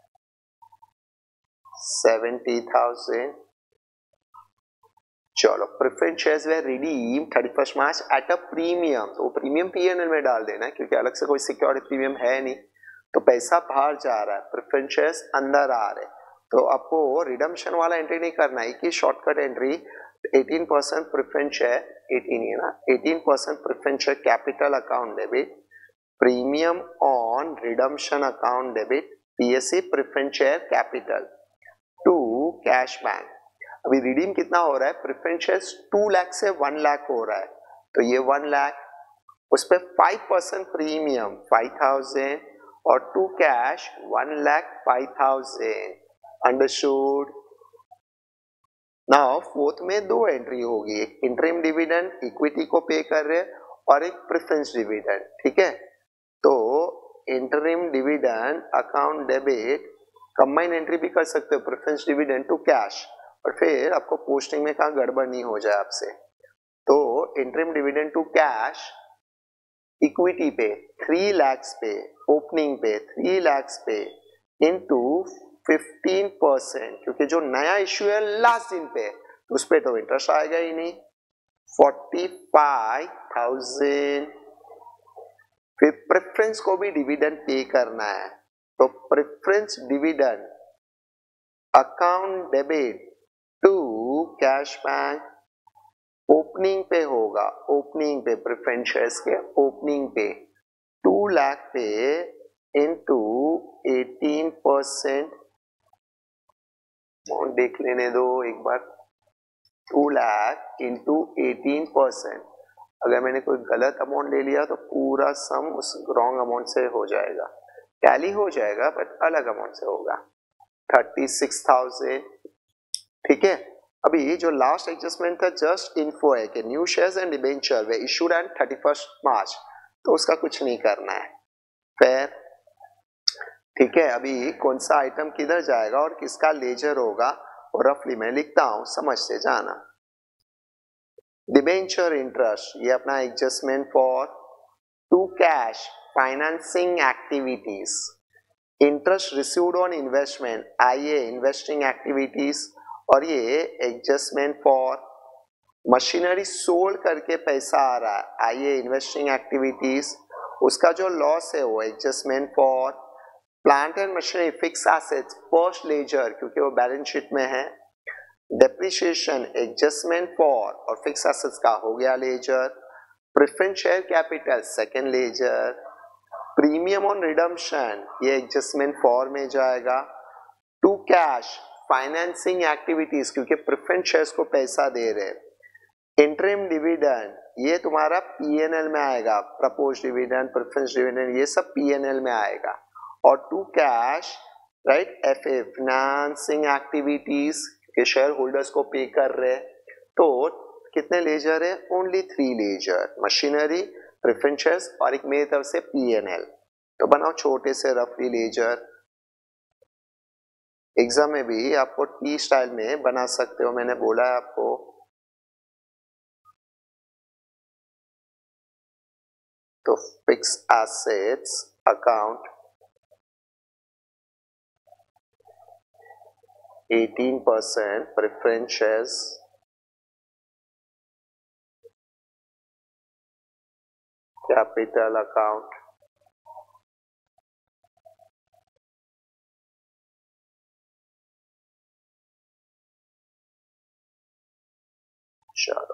चलो preference shares were redeemed 31 March at a premium, तो premium PNL में डाल देना है क्योंकि अलग से कोई सिक्योरिटी प्रीमियम है नहीं, तो पैसा बाहर जा रहा है, प्रेफरेंस शेयर्स अंदर आ रहे, तो आपको रिडम्पशन वाला एंट्री नहीं करना है। एक ही शॉर्टकट एंट्री 18% प्रेफरेंस शेयर, 18 है ना, 18% preference share capital account debit, premium on redemption account debit, PSC preference share capital to cash bank. अभी रिडीम कितना हो रहा है, प्रेफरेंस शेयर्स 2 लाख से 1 लाख हो रहा है, तो ये 1 लाख, उस पर 5% प्रीमियम 5,000 और to cash 1,05,000। Understood. Now fourth में दो एंट्री होगी, एक इंटरिम डिविडेंड इक्विटी को पे कर रहे हैं और एक प्रेफरेंस डिविडेंड, ठीक है। तो interim dividend account debit combine entry भी कर सकते हो, प्रेफरेंस डिविडेंड टू कैश, और फिर आपको पोस्टिंग में कहाँ गड़बड़ नहीं हो जाए आपसे। तो interim dividend to cash equity पे 3 लाख पे, ओपनिंग पे 3 लाख पे इनटू 15%, क्योंकि जो नया इश्यू है लास्ट दिन पे तो उस पे तो इंटरेस्ट आएगा ही नहीं, 45,000। फिर प्रेफरेंस को भी डिविडेंड पे करना है, तो preference dividend account debit to cash bank opening पे होगा, ओपनिंग पे प्रेफरेंस शेयर्स के ओपनिंग पे 2 लाख पे इनटू 18%, देख लेने दो एक बार, 2 लाख इंटू 18%। अगर मैंने कोई गलत अमाउंट ले लिया तो पूरा सम उस रॉन्ग अमाउंट से हो जाएगा, टैली हो जाएगा बट अलग अमाउंट से होगा, 36,000, ठीक है। अभी जो लास्ट एडजस्टमेंट था जस्ट इन्फो है कि new shares and debenture were issued and 31 March, तो उसका कुछ नहीं करना है, फिर ठीक है। अभी कौन सा आइटम किधर जाएगा और किसका लेजर होगा और रफली मैं लिखता हूं, समझते जाना। डिबेंचर इंटरेस्ट, ये अपना adjustment for to cash financing activities, interest received on investment IA investing activities, और ये एडजस्टमेंट फॉर मशीनरी सोल्ड करके पैसा आ रहा है आईए इन्वेस्टिंग एक्टिविटीज, उसका जो लॉस है वो adjustment for plant and machinery fixed assets first ledger क्योंकि वो बैलेंस शीट में है, डेप्रिसिएशन एडजस्टमेंट फॉर और फिक्स एसेट्स का हो गया ledger, preference share capital second ledger, premium on redemption ये एडजस्टमेंट फॉर में जाएगा, टू कैश फाइनेंसिंग एक्टिविटीज क्योंकि प्रेफरेंस शेयर्स को पैसा दे रहे, इंटरिम डिविडेंड ये तुम्हारा पीएनएल में आएगा, प्रपोज डिविडेंड प्रेफरेंस डिविडेंड ये सब पीएनएल में आएगा, और to cash right FA financing activities के शेयर होल्डर्स को पे कर रहे, तो कितने लेजर है, only 3 ledger, machinery preference shares और एक मेरी तरफ से पीएनएल, तो बनाओ छोटे से रफली लेजर। एग्जाम में भी आपको टी स्टाइल में बना सकते हो, मैंने बोला है आपको। तो fix assets account 18% preference shares capital account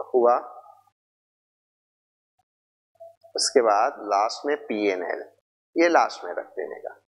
हुआ, उसके बाद लास्ट में P&L, ये लास्ट में रख देने का।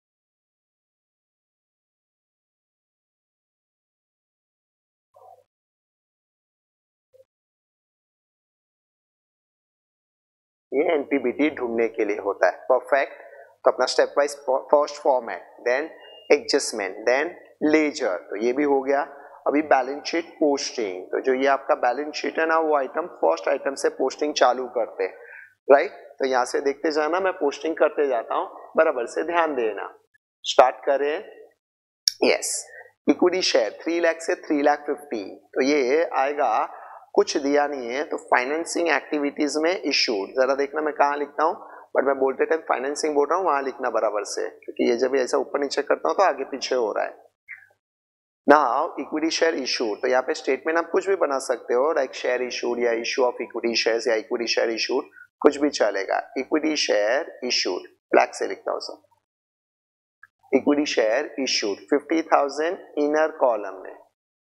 ये एनपीबीटी ढूंढने के लिए होता है। परफेक्ट। तो अपना step wise first format, then adjustment, then ledger, तो ये भी हो गया। अभी बैलेंस शीट पोस्टिंग, तो जो ये आपका बैलेंस शीट है ना, वो आइटम फर्स्ट आइटम से पोस्टिंग चालू करते हैं, राइट। तो यहाँ से देखते जाना, मैं पोस्टिंग करते जाता हूँ, बराबर से ध्यान देना। स्टार्ट करें। यस, इक्विटी शेयर 3 लाख से 3,50,000, तो ये आएगा, कुछ दिया नहीं है, तो फाइनेंसिंग एक्टिविटीज में इशूड, जरा देखना मैं कहाँ लिखता हूँ, बट मैं बोलते टाइम फाइनेंसिंग बोल रहा हूँ, वहां लिखना बराबर से, क्योंकि ये जब ऐसा ऊपर नीचे करता हूँ तो आगे पीछे हो रहा है। नाउ इक्विटी शेयर इशूड, तो यहाँ पे स्टेटमेंट आप कुछ भी बना सकते हो, लाइक शेयर इशूड या इशू ऑफ इक्विटी शेयर्स या इक्विटी शेयर इशूड, कुछ भी चलेगा। इक्विटी शेयर इशूड ब्लैक से लिखता हूँ sir, equity share issued 50,000 inner column में,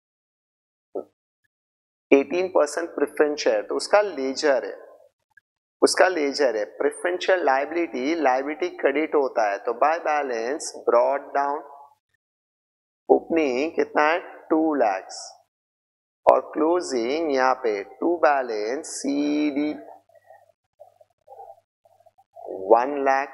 18% प्रेफरेंस शेयर, तो उसका लेजर है, उसका लेजर है। प्रेफरेंशियल लायबिलिटी, लायबिलिटी क्रेडिट होता है, तो by balance brought down, opening कितना है 2 लाख, और क्लोजिंग यहाँ पे to balance CD 1 lakh.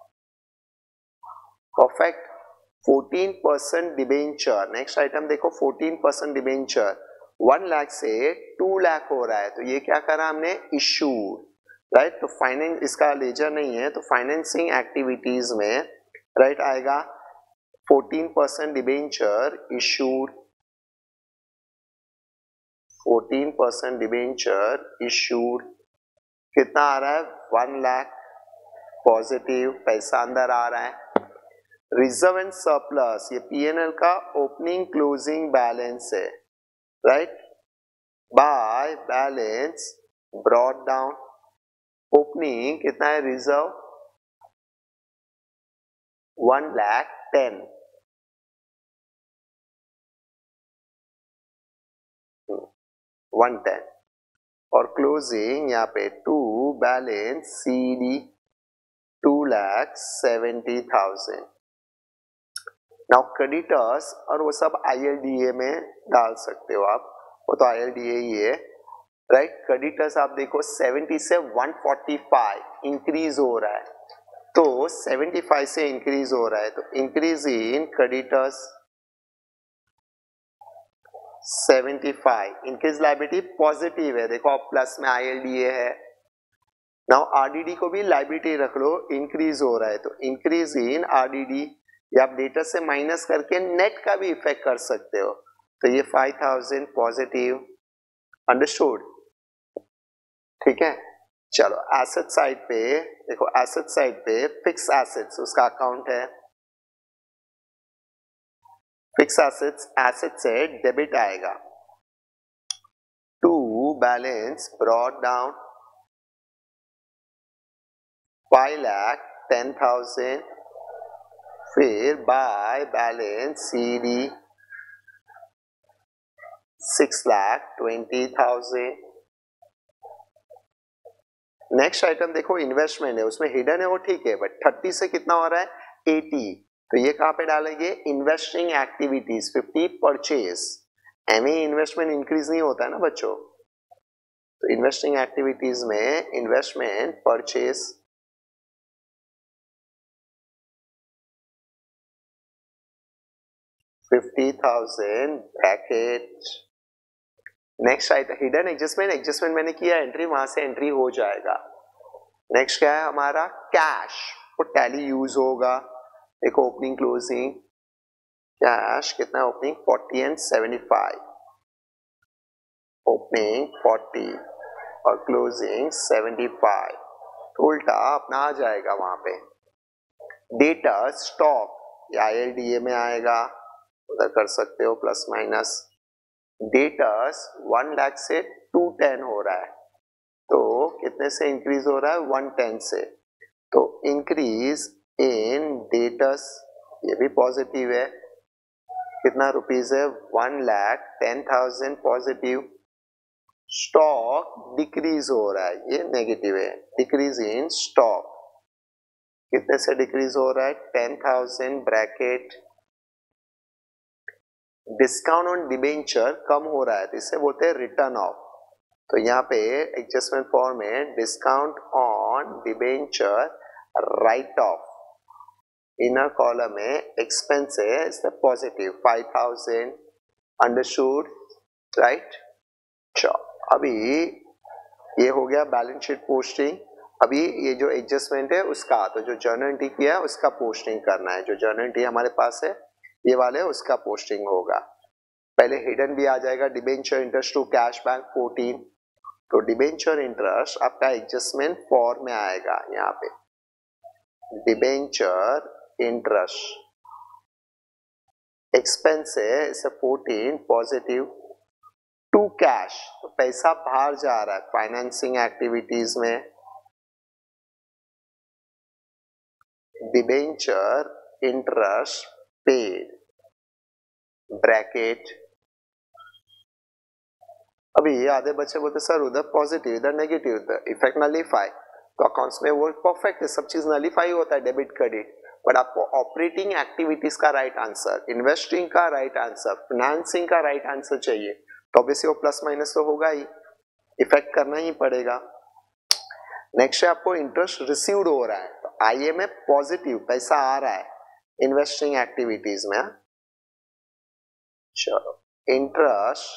Perfect. 14% debenture, next item देखो, 14% डिबेंचर 1 लाख से 2 लाख हो रहा है, तो ये क्या करा हमने, इशू, राइट। तो फाइनेंस, इसका लेजर नहीं है, तो फाइनेंसिंग एक्टिविटीज में, राइट, आएगा 14% डिबेंचर इशूड, 14% डिबेंचर इशूड, कितना आ रहा है 1 लाख, पॉजिटिव पैसा अंदर आ रहा है। रिजर्व एंड सरप्लस, ये P&L का ओपनिंग क्लोजिंग बैलेंस है, right. By balance brought down, opening कितना है रिजर्व 1,10,000, 110, और क्लोजिंग यहाँ पे to balance CD 2,70,000। Now creditors, और वो सब ILDA में डाल सकते हो आप, वो तो ILDA ही है, राइट। क्रेडिटर्स आप देखो 70 से 145 इंक्रीज हो रहा है, तो 75 से इंक्रीज हो रहा है, तो increase in creditors 75, increase liability positive है, देखो आप प्लस में ILDA है। नाउ RDD को भी लायबिलिटी रख लो, इंक्रीज हो रहा है, तो इंक्रीज इन RDD, या आप डेटा से माइनस करके नेट का भी इफेक्ट कर सकते हो, तो ये 5,000 पॉजिटिव, अंडरस्टूड, ठीक है। चलो एसेट साइड पे देखो, एसेट साइड पे फिक्स एसेट्स, उसका अकाउंट है, फिक्स एसेट्स, एसेट से डेबिट आएगा, टू बैलेंस ब्रॉड डाउन 5,10,000, फिर by balance CD 6,20,000। Next item देखो, इन्वेस्टमेंट है, उसमें हिडन है वो ठीक है, बट 30 से कितना हो रहा है 80, तो ये कहां पे डालेंगे, investing activities 50, purchase, MA investment increase नहीं होता है ना बच्चों, तो इन्वेस्टिंग एक्टिविटीज में investment purchase 50,000 bracket. Next item hidden adjustment, adjustment मैंने किया एंट्री, वहां से एंट्री हो जाएगा। नेक्स्ट क्या है हमारा, कैश, वो टैली यूज होगा, देखो ओपनिंग क्लोजिंग, कैश कितना, ओपनिंग 40 एंड 75, ओपनिंग 40 और क्लोजिंग 75, तो उल्टा अपना आ जाएगा वहां पे। डेटा स्टॉक, या ILDA में आएगा, उधर कर सकते हो प्लस माइनस। डेटर्स 1 लाख से 210 हो रहा है, तो कितने से इंक्रीज हो रहा है 110 से, तो इंक्रीज इन डेटर्स, ये भी पॉजिटिव है, कितना रुपीज है 1,10,000 पॉजिटिव, स्टॉक डिक्रीज हो रहा है, ये नेगेटिव है, डिक्रीज इन स्टॉक। कितने से डिक्रीज हो रहा है? 10,000 ब्रैकेट। डिस्काउंट ऑन डिबेंचर कम हो रहा है तो इससे बोलते हैं रिटर्न ऑफ। तो यहाँ पे एडजस्टमेंट फॉर्म में discount on debenture write off, inner column में एक्सपेंस है इससे पॉजिटिव 5,000 अंडरस्टूड, राइट। चलो अभी ये हो गया बैलेंस शीट पोस्टिंग। अभी ये जो एडजस्टमेंट है उसका, तो जो जर्नल एंट्री किया है उसका पोस्टिंग करना है। जो जर्नल एंट्री हमारे पास है ये वाले, उसका पोस्टिंग होगा। पहले हिडन भी आ जाएगा, debenture interest to cash bank 14। तो डिबेंचर इंटरेस्ट आपका एडजस्टमेंट फॉर्म में आएगा। यहाँ पे डिबेंचर इंटरेस्ट एक्सपेंस है इसे 14 पॉजिटिव टू कैश, तो पैसा बाहर जा रहा है फाइनेंसिंग एक्टिविटीज में। Debenture interest paid bracket. अभी आधे बच्चे बोलते सर उधर पॉजिटिव इधर नेगेटिव, इधर इफेक्ट नलीफाई। तो अकाउंट्स में वो परफेक्ट है, सब चीज नलीफाई होता है डेबिट क्रेडिट। बट आपको ऑपरेटिंग एक्टिविटीज का राइट आंसर, इन्वेस्टिंग का राइट आंसर, फाइनेंसिंग का राइट आंसर चाहिए, तो ऑब्वियसली वो प्लस माइनस तो होगा ही, इफेक्ट करना ही पड़ेगा। नेक्स्ट है आपको इंटरेस्ट रिसीव्ड हो रहा है, तो आईए में पॉजिटिव पैसा आ रहा है इन्वेस्टिंग एक्टिविटीज में। चलो interest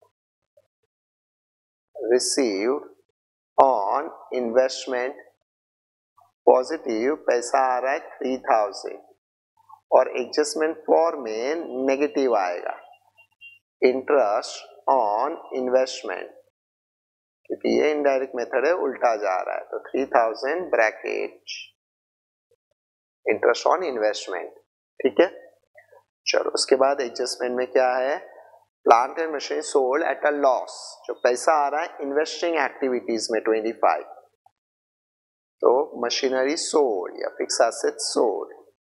received on investment positive पैसा आ रहा है 3,000 और एडजस्टमेंट फॉर्म में नेगेटिव आएगा इंटरेस्ट ऑन इन्वेस्टमेंट, क्योंकि ये इनडायरेक्ट मेथड है, उल्टा जा रहा है। तो 3,000 ब्रैकेट इंटरेस्ट ऑन इन्वेस्टमेंट, ठीक है। चलो उसके बाद एडजस्टमेंट में क्या है? Plant and machine sold at a loss, जो पैसा आ रहा है इन्वेस्टिंग एक्टिविटीज में 25, तो मशीनरी सोल्ड या फिक्स एसेट सोल्ड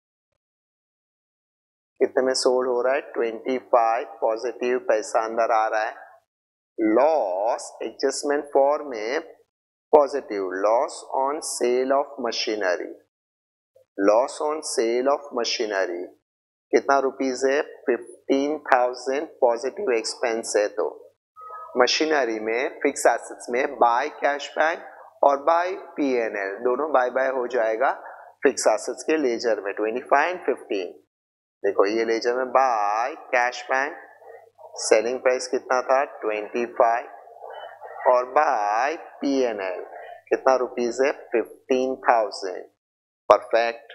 कितने में सोल्ड हो रहा है? 25 पॉजिटिव पैसा अंदर आ रहा है। लॉस एडजस्टमेंट फॉर्म में positive, loss on sale of machinery, loss on sale of machinery कितना रुपीज है? 15,000 पॉजिटिव एक्सपेंस है। तो मशीनरी में फिक्स एसेट्स में बाय कैश बैंक और बाय पीएनएल दोनों बाय बाय हो जाएगा फिक्स एसेट्स के लेजर में 25 एंड 15। देखो ये लेजर में by cash bank selling price कितना था? 25 और बाय पीएनएल कितना रुपीज है? 15,000। परफेक्ट।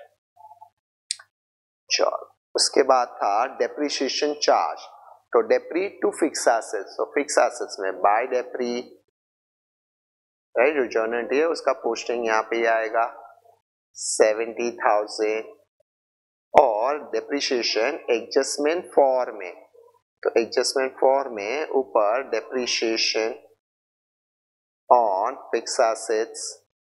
चलो उसके बाद था डेप्रिसिएशन चार्ज, तो डेप्री टू फिक्स एसेट्स, तो फिक्स एसेट्स में बाय डेप्री, राइट, जो जर्नल है उसका पोस्टिंग यहाँ पे आएगा 70,000 और डेप्रिसिएशन एडजस्टमेंट फॉर्म में, तो एडजस्टमेंट फॉर्म में ऊपर डेप्रिसिएशन ऑन फिक्स एसेट्स,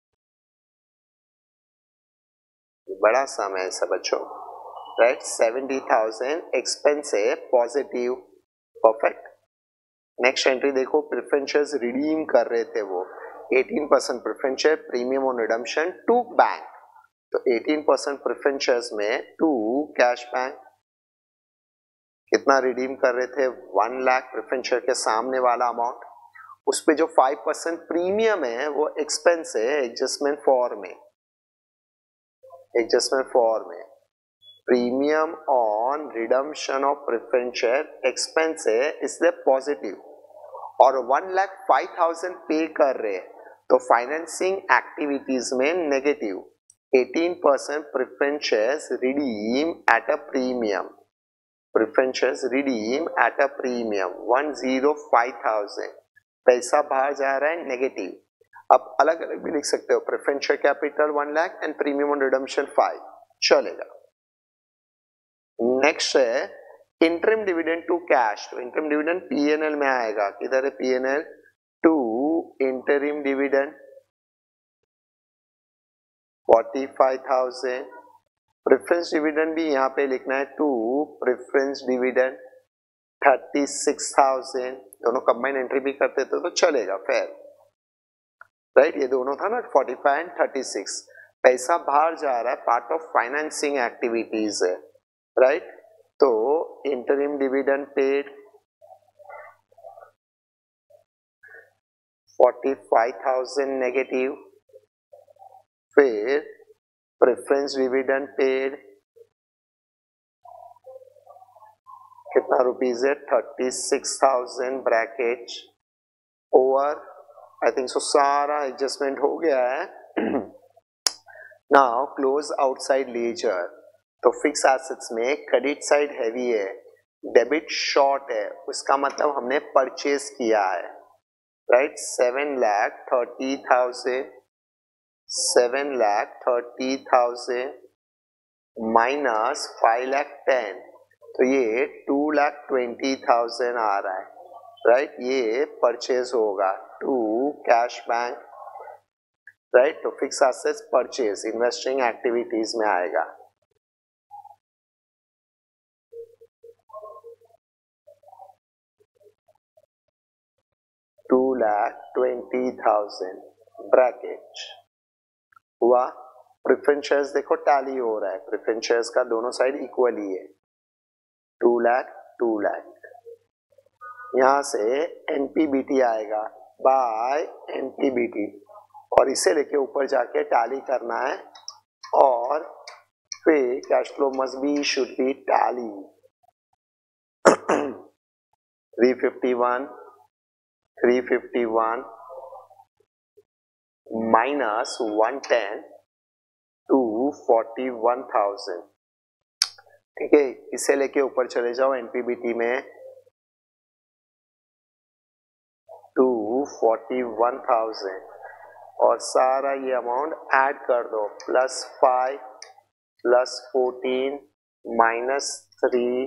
बड़ा सम है सब बच्चों, राइट। 70,000 एक्सपेंस है पॉजिटिव, परफेक्ट। नेक्स्ट एंट्री देखो, प्रेफरेंसेस रिडीम कर रहे थे वो 18% preference premium on redemption to bank, तो 18% प्रेफरेंस में टू कैश बैंक कितना रिडीम कर रहे थे? 1 लाख प्रेफरेंस के सामने वाला अमाउंट, उस पे जो 5% प्रीमियम है वो एक्सपेंस है एडजस्टमेंट फॉर्म में, एडजस्टमेंट फॉर्म में premium on redemption of preference share expense है इसलिए पॉजिटिव, और 1,05,000 पे कर रहे हैं तो फाइनेंसिंग एक्टिविटीज में negative. 18% preference shares redeemed at a premium, preference shares redeemed at a premium 105,000, पैसा बाहर जा रहा है नेगेटिव। अब अलग अलग भी लिख सकते हो, preference share capital 1 lakh and premium on redemption 5, चलेगा। नेक्स्ट है इंटरिम डिविडेंड टू कैश, तो इंटरिम डिविडेंड पीएनएल में आएगा, किधर है PNL? To interim dividend 45,000, preference dividend भी यहाँ पे लिखना है टू प्रेफरेंस डिविडेंड 36,000, दोनों कंबाइन एंट्री भी करते थे तो चलेगा फिर, राइट। ये दोनों था ना 45 एंड 36, पैसा बाहर जा रहा है, पार्ट ऑफ फाइनेंसिंग एक्टिविटीज है, राइट। तो इंटरिम डिविडेंड पेड 45,000 नेगेटिव, फिर प्रेफरेंस डिविडेंड पेड कितना रुपीज है 36,000 bracket over, I think so सारा एडजस्टमेंट हो गया है। नाउ क्लोज आउटसाइड लेजर, तो फिक्स एसेट्स में क्रेडिट साइड हैवी है, डेबिट शॉर्ट है, उसका मतलब हमने परचेज किया है, राइट। 7,30,000 माइनस 5,10,000, तो ये 2,20,000 आ रहा है, राइट। ये परचेज होगा टू कैश बैंक, राइट। तो fix assets purchase investing activities में आएगा। $2,20,000 ब्रैकेट हुआ। प्रेफरेंस शेयर्स देखो टैली हो रहा है, प्रेफरेंस शेयर्स का दोनों साइड इक्वली है, 2 लाख 2 लाख। यहां से एनपीबीटी आएगा बाय एनपीबीटी, और इसे लेके ऊपर जाके टैली करना है, और फिर cash flow must be should be tally 351 minus 110 241,000, ठीक है। इसे लेके ऊपर चले जाओ एनपीबीटी में 241,000, और सारा ये अमाउंट ऐड कर दो, +5 +14 -3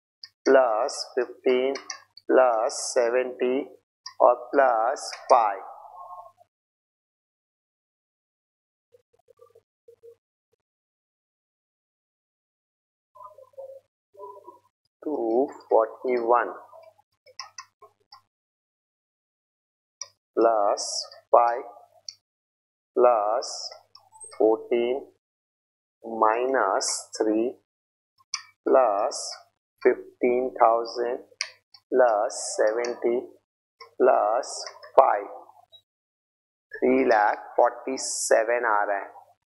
+15 +70 और +5, $241 +5 +14 -3 +15,000 +70 +5, 3,47,000 आ रहा है,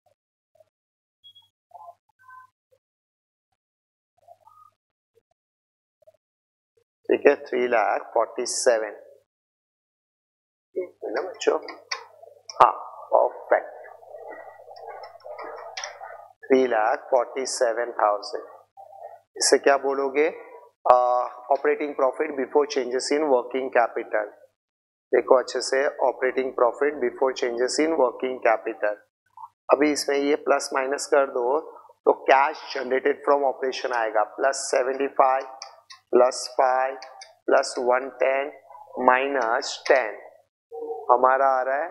ठीक है। 3,47,000 है ना बच्चों, हाँ परफेक्ट, 3,47,000। इससे क्या बोलोगे, operating profit before changes in working capital. देखो अच्छे से, operating profit before changes in working capital. अभी इसमें ये प्लस माइनस कर दो तो कैश जनरेटेड फ्रॉम ऑपरेशन आएगा +75 +5 +110 -10, हमारा आ रहा है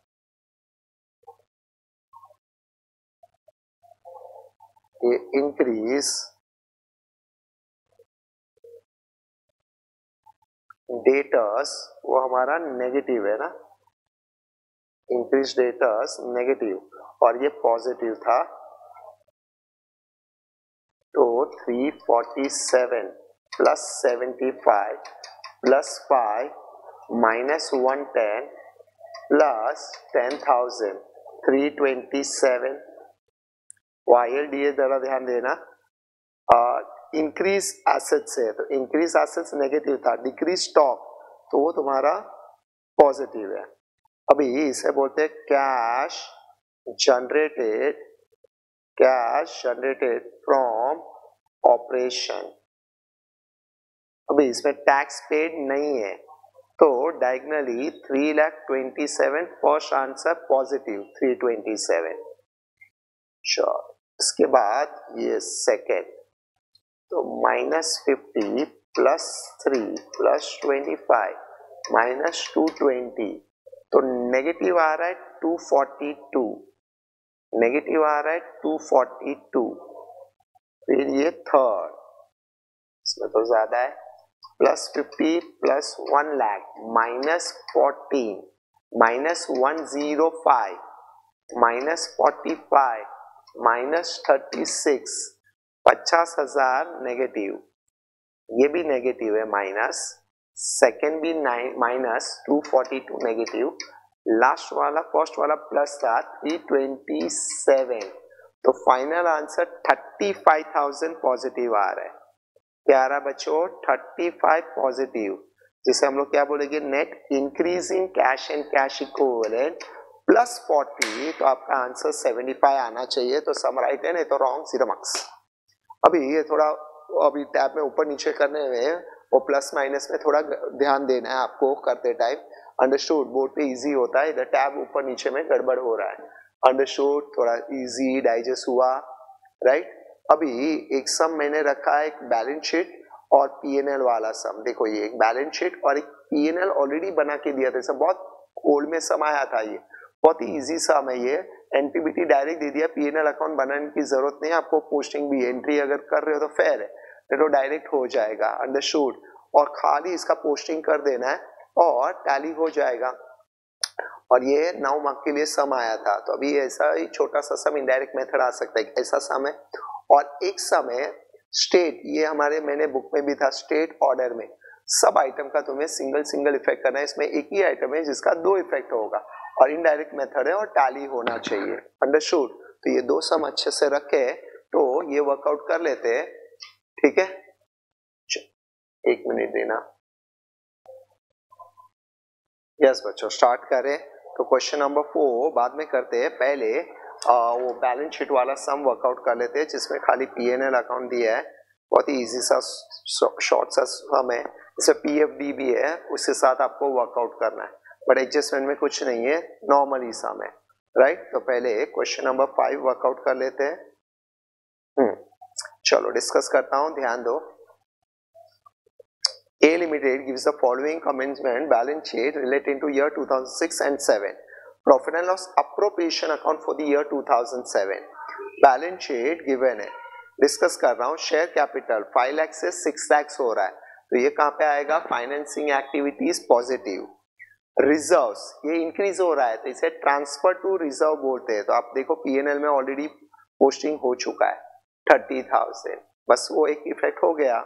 ये इंक्रीज डेटर्स, वो हमारा नेगेटिव है ना, इंक्रीज डेटर्स नेगेटिव, और ये पॉजिटिव था, तो 347 +75 +5 -110 +10,000 327। वाईएलडीए जरा ध्यान देना, इंक्रीज एसेट्स है तो इंक्रीज एसेट्स नेगेटिव था, डिक्रीज स्टॉक तो वो तुम्हारा पॉजिटिव है। अभी इसे बोलते हैं कैश जनरेटेड फ्रॉम ऑपरेशन। अभी इसमें टैक्स पेड नहीं है, तो diagonally 3,27,000, first answer positive 327, sure. इसके बाद ये सेकेंड, तो -50 +3 +25 -220, तो नेगेटिव आ रहा है 242, नेगेटिव आ रहा है 242। फिर ये थर्ड, इसमें तो ज्यादा है +50 + 1 lakh -14 -105 -45 -36 50,000 नेगेटिव, ये भी नेगेटिव है माइनस, सेकेंड भी -242 नेगेटिव, लास्ट वाला फर्स्ट वाला प्लस था 327, तो फाइनल आंसर 35,000 पॉजिटिव आ रहा है। क्या आ रहा बच्चों? 35 पॉजिटिव, जिसे हम लोग क्या बोलेंगे? Net increase in cash and cash equivalent +40, तो आपका आंसर 75 आना चाहिए। तो सम राइट है, नहीं तो रॉन्ग, 0 मार्क्स। अभी ये थोड़ा अभी टैब में ऊपर नीचे करने में वो प्लस माइनस में थोड़ा ध्यान देना है आपको करते टाइम। अंडरस्टूड? बोर्ड पे इजी होता है, इधर टैब ऊपर नीचे में गड़बड़ हो रहा है। अंडरस्टूड? थोड़ा इजी डाइजेस्ट हुआ, राइट? अभी एक सम मैंने रखा है, एक बैलेंस शीट और पीएनएल वाला सम। देखो ये एक बैलेंस शीट और एक पीएनएल ऑलरेडी बना के दिया था, बहुत ओल्ड में सम आया था, ये बहुत ही इजी सम है। ये एनपीबीटी डायरेक्ट दे दिया, पीएनएल अकाउंट बनाने की जरूरत नहीं है आपको, पोस्टिंग भी एंट्री अगर कर रहे हो तो फेयर है, तो डायरेक्ट हो जाएगा। अंडरस्टूड? और खाली इसका पोस्टिंग कर देना है और टैली हो जाएगा। और ये 9 मार्क के लिए सम आया था, तो अभी ऐसा ही छोटा सा सम इनडायरेक्ट मेथड आ सकता है, ऐसा सम है। और एक सम है स्टेट, ये हमारे मैंने बुक में भी था, स्टेट ऑर्डर में सब आइटम का तुम्हें सिंगल सिंगल इफेक्ट करना है। इसमें एक ही आइटम है जिसका 2 इफेक्ट होगा और इनडायरेक्ट मेथड है और टैली होना चाहिए। अंडरस्टूड? तो ये 2 सम अच्छे से रखे तो ये वर्कआउट कर लेते हैं, ठीक है? 1 मिनट देना। यस बच्चों, स्टार्ट करें। तो क्वेश्चन नंबर 4 बाद में करते हैं, पहले वो बैलेंस शीट वाला सम वर्कआउट कर लेते हैं जिसमें खाली पीएनएल अकाउंट दिया है। बहुत ही इजी सा शॉर्ट सा सम है, इसमें पीएफडी भी है, उसके साथ आपको वर्कआउट करना है, बट एडजस्टमेंट में कुछ नहीं है, नॉर्मल ही सम है, राइट? तो पहले क्वेश्चन नंबर 5 वर्कआउट कर लेते हैं। चलो डिस्कस करता हूं, ध्यान दो। A Limited gives the following commencement balance sheet relating to year 2006 and 7. Profit and loss appropriation account for the year 2007. Balance sheet given है, डिस्कस कर रहा हूँ। शेयर कैपिटल 5 लाख से 6 लाख हो रहा है, तो ये कहाँ पे आएगा? Financing activities positive. रिजर्व्स ये इंक्रीज हो रहा है, तो इसे ट्रांसफर टू रिजर्व बोलते हैं। तो आप देखो पीएनएल में ऑलरेडी पोस्टिंग हो चुका है 30,000, बस वो एक इफेक्ट हो गया।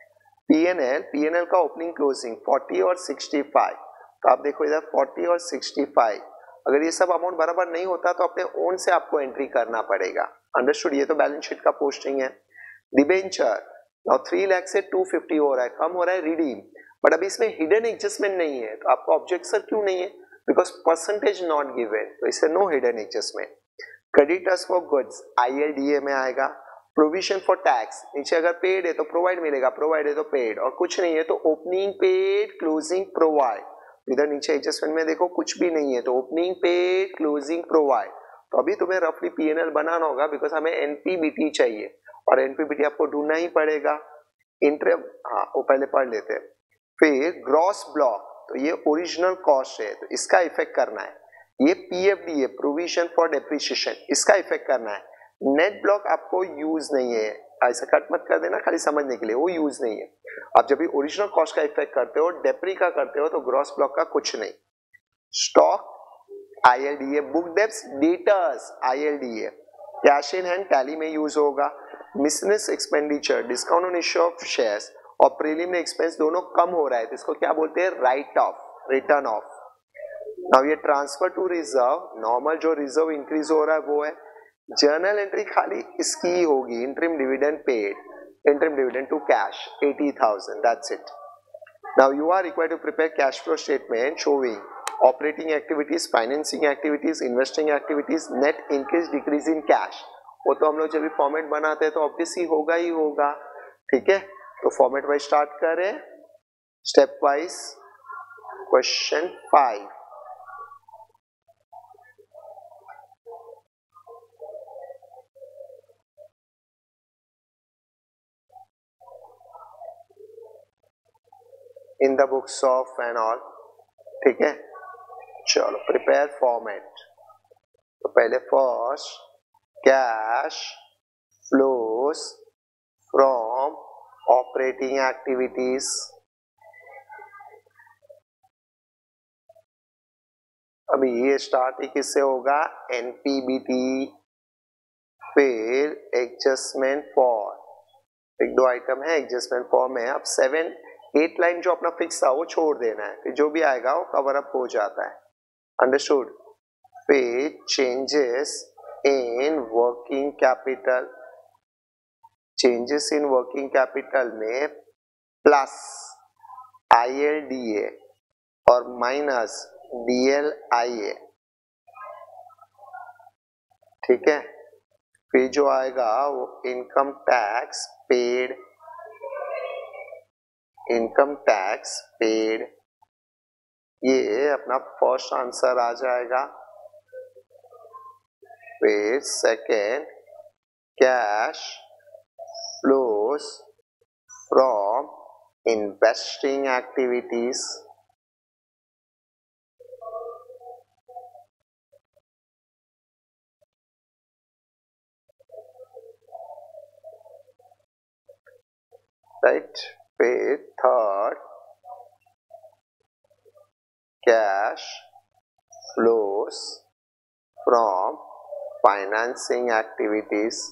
पीएनएल का ओपनिंग क्लोजिंग 40 और 65, तो आप देखो इधर 40 और 65, अगर ये सब अमाउंट बराबर नहीं होता तो अपने ओन से आपको एंट्री करना पड़ेगा। अंडरस्टूड? ये तो बैलेंस शीट का पोस्टिंग है। डिबेंचर नाउ 3 लाख से 250 हो रहा है, कम हो रहा है, रिडीम, बट अभी इसमें हिडन एडजस्टमेंट नहीं है, तो आपको ऑब्जेक्शन क्यों नहीं है? बिकॉज परसेंटेज नॉट गिवन, तो इसे no hidden adjustment. Creditors for goods ILDA में आएगा। प्रोविजन फॉर टैक्स, नीचे अगर पेड है तो प्रोवाइड मिलेगा, प्रोवाइड है तो पेड, और कुछ नहीं है तो ओपनिंग पेड क्लोजिंग प्रोवाइड। इधर नीचे एडजस्टमेंट में देखो कुछ भी नहीं है, तो ओपनिंग पेड क्लोजिंग प्रोवाइड। तो अभी तुम्हें रफली पीएनएल बनाना होगा, बिकॉज हमें एनपीबीटी चाहिए और एनपीबीटी आपको ढूंढना ही पड़ेगा। इंटरेस्ट, हाँ वो पहले पढ़ लेते हैं। फिर ग्रॉस ब्लॉक, तो ये ओरिजिनल कॉस्ट है, तो इसका इफेक्ट करना है। ये पीएफडी है, प्रोविजन फॉर डेप्रिसिएशन, इसका इफेक्ट करना है। नेट ब्लॉक आपको यूज नहीं है, ऐसा कट मत कर देना, खाली समझने के लिए, वो यूज नहीं है। आप जब भी ओरिजिनल कॉस्ट का इफेक्ट करते हो, डेप्री का करते हो, तो ग्रॉस ब्लॉक का कुछ नहीं। Stock ILDA, book debts debtors ILDA, cash in hand tally में यूज होगा। Miscellaneous expenditure, discount on issue of shares और प्रीलिमिनरी एक्सपेंस दोनों कम हो रहा है, तो इसको क्या बोलते हैं? Write off, written off. Now ये ट्रांसफर टू रिजर्व, नॉर्मल जो रिजर्व इंक्रीज हो रहा है वो है। जर्नल एंट्री खाली इसकी होगी, interim dividend paid, interim dividend to cash 80,000, that's it. Now you are required to prepare cash flow statement showing operating activities, financing activities, investing activities, net increase decrease in cash. वो तो हम लोग जब भी format बनाते हैं तो obviously होगा ही होगा, ठीक है? तो फॉर्मेट वाइज स्टार्ट करें, step wise. Question 5, in the books of and all, ठीक है? चलो प्रिपेयर फॉर्मेट। तो पहले first cash flows from operating activities, अभी ये स्टार्ट किससे होगा, एनपीबीटी, फिर एडजस्टमेंट फॉर, एक दो आइटम है एडजस्टमेंट फॉर में। अब 7-8 लाइन जो अपना फिक्स था वो छोड़ देना है, फिर जो भी आएगा वो कवर अप हो जाता है, अंडरस्टूड। फिर changes in working capital, changes in working capital में प्लस ILDA और माइनस DLIA, ठीक है। फिर जो आएगा वो income tax paid, income tax paid, ये अपना फर्स्ट आंसर आ जाएगा। फिर second, cash flows from investing activities, right. फिर third, cash flows from financing activities,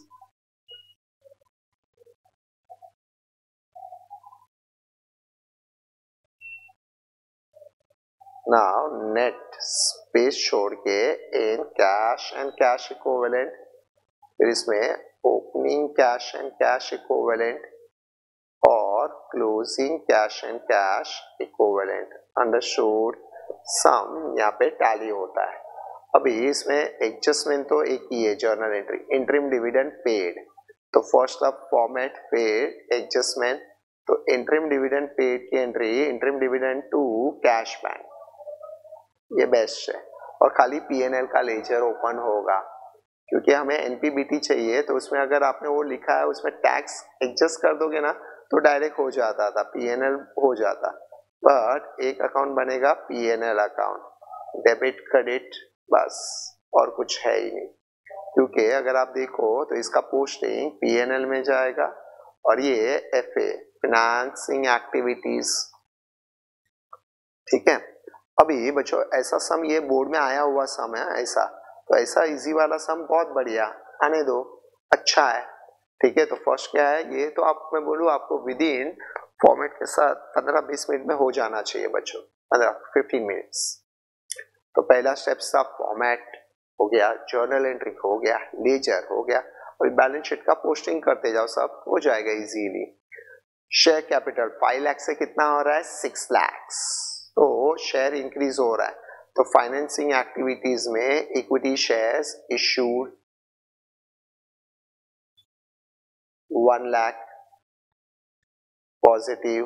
now net space छोड़ के in cash and cash equivalent, फिर इसमें opening cash and cash equivalent और closing cash and cash equivalent, understood. Sum यहाँ पे tally होता है। अभी इसमें एडजस्टमेंट तो एक ही है, journal entry, interim dividend paid, तो first of format paid adjustment, तो इंटरिम डिविडेंड पेड की entry interim dividend to cash bank, ये बेस्ट है। और खाली पीएनएल का लेजर ओपन होगा, क्योंकि हमें एनपीबीटी चाहिए, तो उसमें अगर आपने वो लिखा है उसमें टैक्स एडजस्ट कर दोगे ना तो डायरेक्ट हो जाता था, पीएनएल हो जाता। बट एक अकाउंट बनेगा पीएनएल अकाउंट, डेबिट क्रेडिट, बस और कुछ है ही नहीं। क्योंकि अगर आप देखो तो इसका पोस्टिंग पीएनएल में जाएगा और ये एफए, फाइनेंसिंग एक्टिविटीज, ठीक है। अभी बच्चों ऐसा सम, ये बोर्ड में आया हुआ सम है ऐसा, तो ऐसा इजी वाला सम बहुत बढ़िया, आने दो, अच्छा है, ठीक है। तो फर्स्ट क्या है ये, तो आप मैं बोलूँ आपको विद इन फॉर्मेट के साथ 15-20 मिनट में हो जाना चाहिए बच्चों, 15 मिनट्स। तो पहला स्टेप था फॉर्मेट हो गया, जर्नल एंट्री हो गया, लेजर हो गया, और बैलेंस शीट का पोस्टिंग करते जाओ, सब हो जाएगा इजीली। शेयर कैपिटल 5 लाख से कितना हो रहा है, 6 लाख, तो शेयर इंक्रीज हो रहा है, तो फाइनेंसिंग एक्टिविटीज में equity shares issued 1 lakh positive.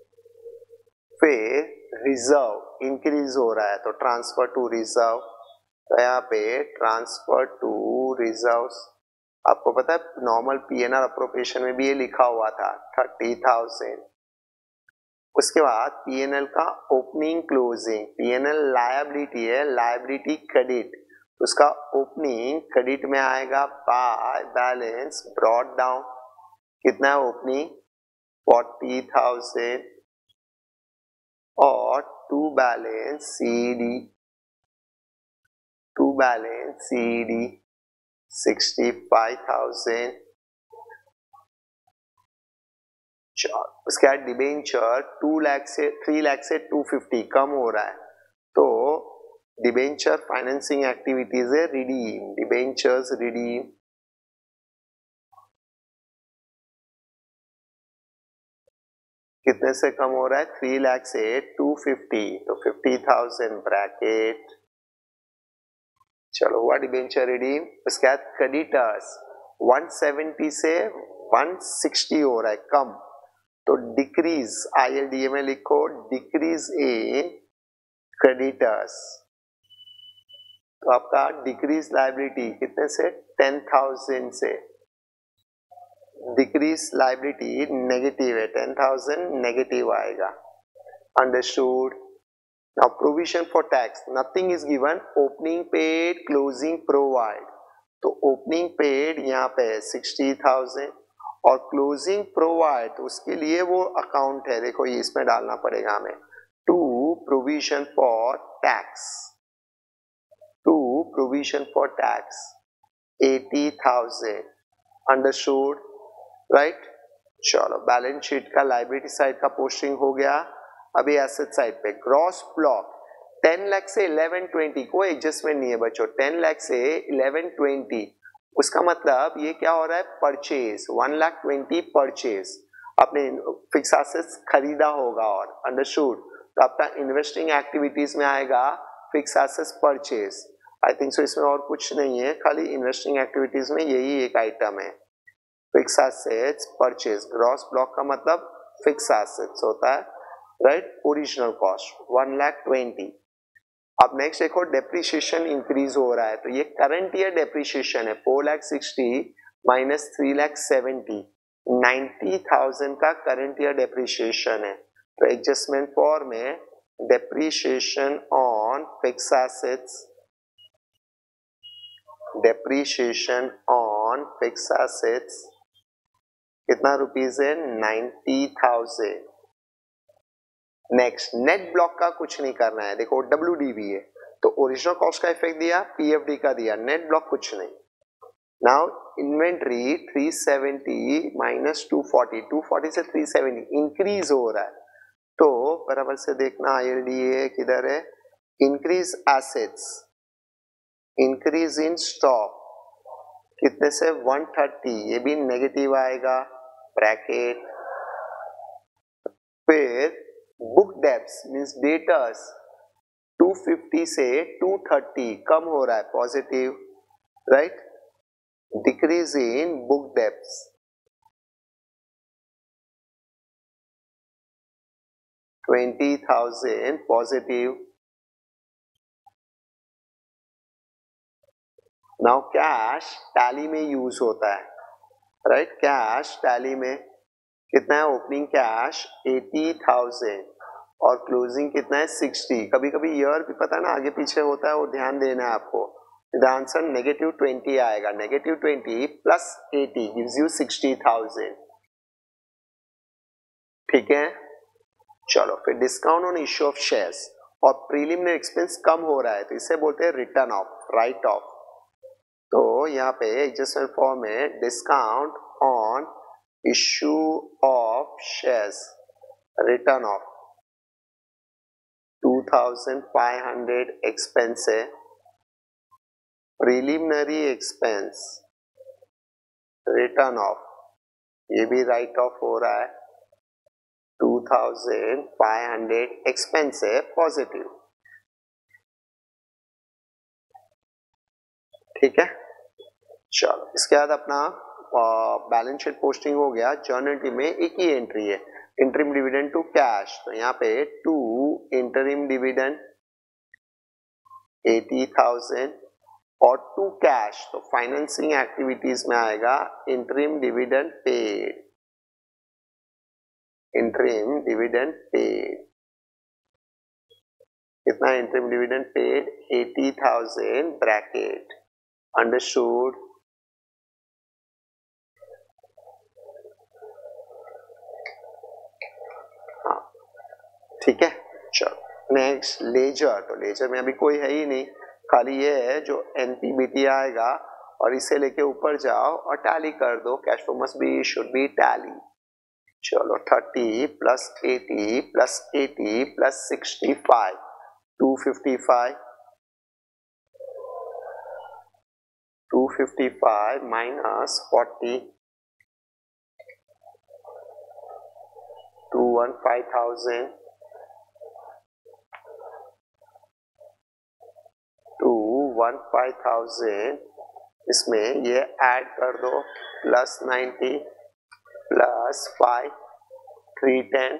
फिर रिजर्व इंक्रीज हो रहा है, तो ट्रांसफर टू रिजर्व, तो यहाँ पे ट्रांसफर टू रिजर्व्स, आपको पता है नॉर्मल पीएनआर अप्रोप्रिएशन में भी ये लिखा हुआ था 30,000। उसके बाद पीएनएल का ओपनिंग क्लोजिंग, पीएनएल लायबिलिटी है, लायबिलिटी क्रेडिट, उसका ओपनिंग क्रेडिट में आएगा बाय बैलेंस ब्रॉट डाउन, कितना है ओपनिंग 40,000 और to balance CD, to balance CD 65,000। उसके बाद डिबेंचर 2 लाख से 3 लाख से 250 कम हो रहा है, तो डिबेंचर फाइनेंसिंग एक्टिविटीज है रिडीम, डिबेंचर्स रिडीम, कितने से कम हो रहा है 3 लाख से 250, तो 50,000 ब्रैकेट, चलो हुआ डिबेंचर रिडीम। उसके बाद क्रेडिटर्स 170 से 160 हो रहा है कम, तो डिक्रीज ILDA में लिखो डिक्रीज इन क्रेडिटर्स, तो आपका डिक्रीज लायबिलिटी कितने से 10,000 से, डिक्रीज लायबिलिटी नेगेटिव है, 10,000 नेगेटिव आएगा, understood. Now provision for tax nothing is given, opening paid closing provide, तो ओपनिंग पेड यहाँ पे 60,000 और क्लोजिंग प्रोवाइड, तो उसके लिए वो अकाउंट है, देखो ये इसमें डालना पड़ेगा हमें, to provision for tax, to provision for tax 80,000 understood right. चलो बैलेंस शीट का लायबिलिटी साइड का पोस्टिंग हो गया। अभी एसेट साइड पे ग्रॉस ब्लॉक 10 लाख से 1120, कोई एडजस्टमेंट नहीं है बच्चों, 10 लाख से 1120, उसका मतलब ये क्या हो रहा है, परचेज 1,20,000 परचेज, आपने फिक्स एसेट्स खरीदा होगा और अंडरस्टूड, तो आपका इन्वेस्टिंग एक्टिविटीज में आएगा fix assets purchase. I think so इसमें और कुछ नहीं है, खाली इन्वेस्टिंग एक्टिविटीज में यही एक आइटम है, fix assets purchase. Gross block का मतलब फिक्स एसेट्स होता है राइट, ओरिजिनल कॉस्ट 1,20,000। अब नेक्स्ट देखो डेप्रिसिएशन इंक्रीज हो रहा है, तो ये करंट ईयर डेप्रिसिएशन है 4,60,000 माइनस 3,70,000, 90,000 का करंट ईयर डेप्रिसिएशन है। तो एडजस्टमेंट फॉर में depreciation on fix assets, depreciation on fix assets कितना रुपीज है, 90,000। नेक्स्ट नेट ब्लॉक का कुछ नहीं करना है, देखो WDV है तो ओरिजिनल कॉस्ट का इफेक्ट दिया, PFD का दिया, नेट ब्लॉक कुछ नहीं। नाउ इन्वेंट्री 370 माइनस 240, 240 से 370 इंक्रीज हो रहा है, तो बराबर से देखना ILDA किधर है, increase assets, increase in stock कितने से 130, ये भी नेगेटिव आएगा ब्रैकेट। फिर बुक डेब्ट्स मींस डेटर्स 250 से 230 कम हो रहा है positive right, decrease in book debts 20,000 positive. Now cash tally में यूज होता है राइट, कैश टैली में कितना है, ओपनिंग कैश 80,000 और क्लोजिंग कितना है 60। कभी कभी ईयर भी पता है ना आगे पीछे होता है, वो ध्यान देना है आपको। द आंसर -20 आएगा, -20 प्लस 80 गिव्स यू 60,000। ठीक है, चलो फिर discount on issue of shares और प्रीलिमिनरी एक्सपेंस कम हो रहा है तो इसे बोलते हैं रिटर्न ऑफ, राइट ऑफ। तो यहाँ पे एडजस्टमेंट फॉर्म है discount on issue of shares, written off 2,500 expense है, प्रीलिमिनरी एक्सपेंस रिटर्न ऑफ, ये भी राइट ऑफ हो रहा है 2,500 एक्सपेंस है पॉजिटिव। ठीक है, चलो इसके बाद अपना बैलेंस शीट पोस्टिंग हो गया। जर्नल एंट्री में एक ही एंट्री है, इंटरिम डिविडेंड टू कैश, तो यहाँ पे टू इंटरिम डिविडेंड 80,000 और टू कैश, तो फाइनेंसिंग एक्टिविटीज में आएगा interim dividend paid, interim dividend paid कितना, interim dividend paid 80,000 bracket understood. ठीक है, चलो नेक्स्ट लेजर, तो लेजर में अभी कोई है ही नहीं, खाली ये है जो NPBT आएगा और इसे लेके ऊपर जाओ और टैली कर दो, cash flow must be should be tally. चलो 30 प्लस 80 प्लस 80 प्लस 65 255, 255 माइनस 40 215,000 215,000, इसमें ये ऐड कर दो प्लस 90 प्लस 5 310।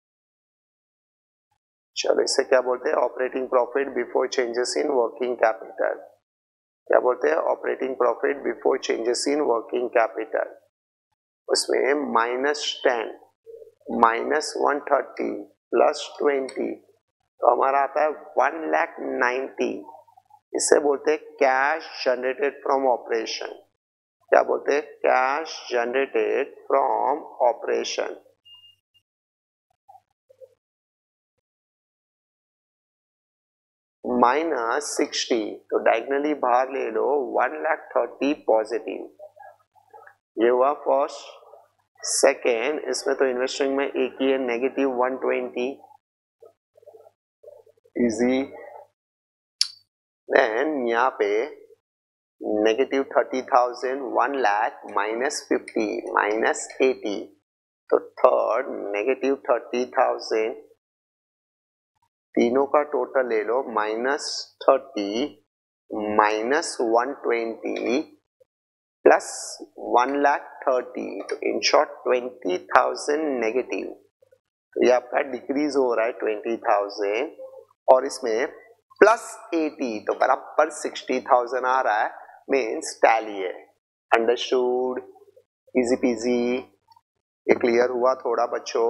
चलो इसे क्या बोलते हैं, operating profit before changes in working capital, क्या बोलते हैं, operating profit before changes in working capital. उसमें -10 माइनस 130 प्लस 20, तो हमारा आता है 1,90,000। इसे बोलते हैं कैश जनरेटेड फ्रॉम ऑपरेशन, क्या बोलते हैं, कैश जनरेटेड फ्रॉम ऑपरेशन। -60, तो डायगनली बाहर ले लो 1,30,000 पॉजिटिव, ये हुआ फर्स्ट। सेकेंड, इसमें तो इन्वेस्टिंग में एक ही है, -120, इजी। देन यहाँ पे -30,000, 1,00,000 -50 -80, तो थर्ड -30,000, तीनों का टोटल ले लो, -30 -120 प्लस 1,30,000, तो इन शॉर्ट 20,000 नेगेटिव। तो ये आपका डिक्रीज हो रहा है 20,000, और इसमें +80, तो बराबर 60,000 आ रहा है, मीन्स टैली है। Understood, easy peasy. ये क्लियर हुआ थोड़ा बच्चों?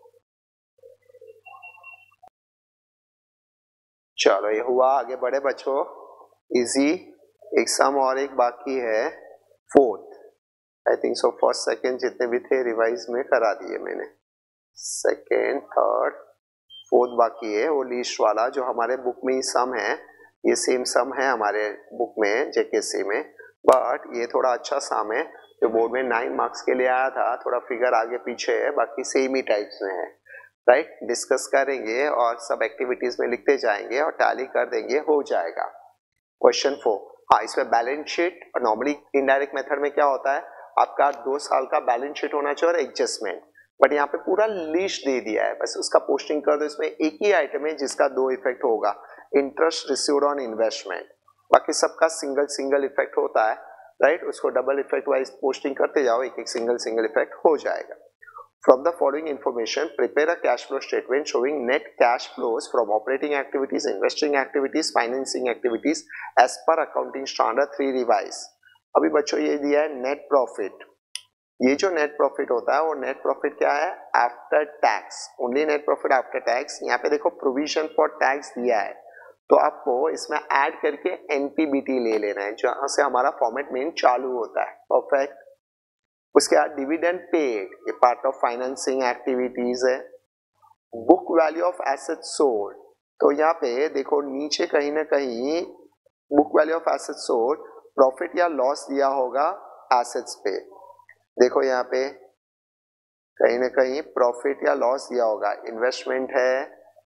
चलो ये हुआ, आगे बढ़े बच्चों, इजी। एक सम और एक बाकी है, fourth. I think so first second जितने भी थे रिवाइज में करा दिए मैंने, सेकेंड थर्ड फोर्थ बाकी है, वो लीस्ट वाला जो हमारे बुक में ही सम है, ये सेम सम है हमारे बुक में जेकेसी में, बट ये थोड़ा अच्छा सम है जो बोर्ड में 9 मार्क्स के लिए आया था, थोड़ा फिगर आगे पीछे है, बाकी सेम ही टाइप्स में है, राइट। डिस्कस करेंगे और सब एक्टिविटीज में लिखते जाएंगे और टैली कर देंगे, हो जाएगा। क्वेश्चन 4, हाँ इसमें बैलेंस शीट, और नॉर्मली इनडायरेक्ट मेथड में क्या होता है, आपका 2 साल का बैलेंस शीट होना चाहिए और एडजस्टमेंट, बट यहाँ पे पूरा लिस्ट दे दिया है, बस उसका पोस्टिंग कर दो। इसमें एक ही आइटम है जिसका 2 इफेक्ट होगा, इंटरेस्ट रिसीव्ड ऑन इन्वेस्टमेंट, बाकी सबका सिंगल इफेक्ट होता है, राइट। उसको डबल इफेक्ट वाइज पोस्टिंग करते जाओ, एक एक सिंगल इफेक्ट हो जाएगा। From the following information, prepare a cash flow statement showing net cash flows from operating activities, investing activities, financing activities as per accounting standard 3 revise। अभी बच्चों ये दिया है नेट प्रॉफिट, ये जो नेट प्रॉफिट होता है वो नेट प्रॉफिट क्या है, after tax, only net profit after tax. यहाँ पे देखो प्रोविजन फॉर टैक्स दिया है, तो आपको इसमें ऐड करके एनपीबीटी ले लेना है, जहां से हमारा फॉर्मेट मेन चालू होता है, परफेक्ट। उसके बाद डिविडेंड पेड, ये पार्ट ऑफ फाइनेंसिंग एक्टिविटीज है। Book value of asset sold, तो यहाँ पे देखो नीचे कहीं ना कहीं book value of asset sold, profit या लॉस दिया होगा एसेट्स पे, देखो यहाँ पे कहीं ना कहीं प्रॉफिट या लॉस दिया होगा, इन्वेस्टमेंट है,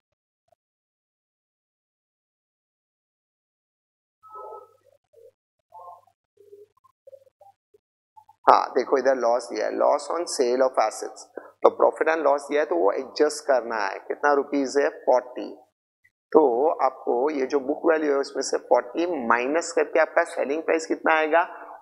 हाँ देखो इधर लॉस दिया है, loss on sale of assets, तो प्रॉफिट एंड लॉस दिया है तो वो एडजस्ट करना है, कितना रुपीज है 40, तो आपको ये जो बुक वैल्यू है उसमें से 40 माइनस करके आपका सेलिंग प्राइस कितना आएगा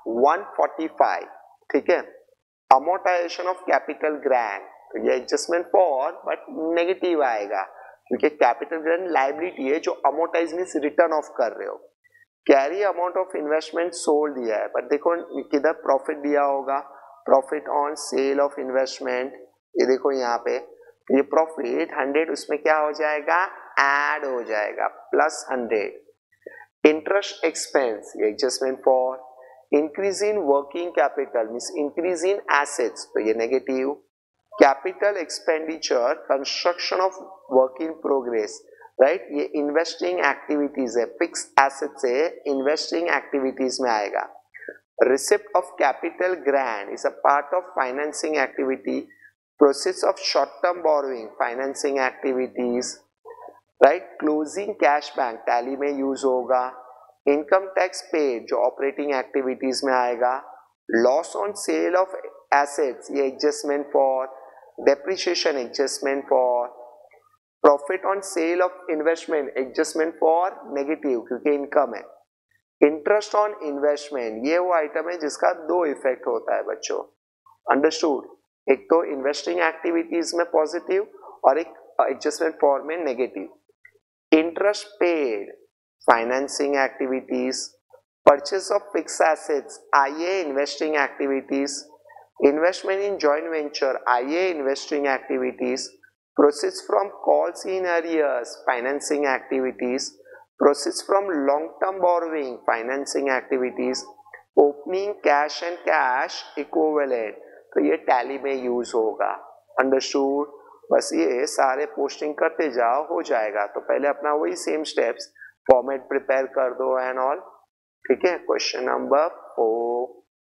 145, ठीक है। अमोर्टाइजेशन ऑफ कैपिटल ग्रांट, तो ये एडजस्टमेंट फॉर बट नेगेटिव आएगा, क्योंकि कैपिटल ग्रांट लायबिलिटी है जो अमोर्टाइज मींस रिटर्न ऑफ कर रहे हो। Carry amount of investment sold दिया है, बट देखो किधर प्रॉफिट दिया होगा, profit on sale of investment, ये देखो यहाँ पे ये प्रॉफिट 100 उसमें क्या हो जाएगा, ऐड हो जाएगा +100। इंटरेस्ट एक्सपेंस, ये adjustment for increase in working capital means increase in assets, तो ये negative. Capital expenditure construction of work in progress, right, ये इन्वेस्टिंग एक्टिविटीज है, फिक्स एसेट से इन्वेस्टिंग एक्टिविटीज में आएगा। Receipt of capital grant is a part of financing activity, process of short term borrowing financing activities, right. Closing cash bank tally में use होगा। Income tax paid जो operating activities में आएगा। Loss on sale of assets, ये adjustment for. Depreciation adjustment for. Profit on sale of investment adjustment for negative क्योंकि income है। Interest on investment, ये वो आइटम है जिसका 2 इफेक्ट होता है बच्चों, अंडरस्टूड। एक तो इन्वेस्टिंग एक्टिविटीज में पॉजिटिव और एक एडजस्टमेंट फॉर में negative. Interest paid financing activities, purchase of fix assets IA investing activities, investment in joint venture IA investing activities, proceeds from calls in arrears financing activities, proceeds from long term borrowing financing activities, opening cash and cash equivalent, तो ये tally में use होगा, understood. बस ये सारे posting करते जाओ हो जाएगा। तो पहले अपना वही सेम स्टेप्स, फॉर्मेट प्रिपेयर कर दो एंड ऑल। ठीक है, question number 4,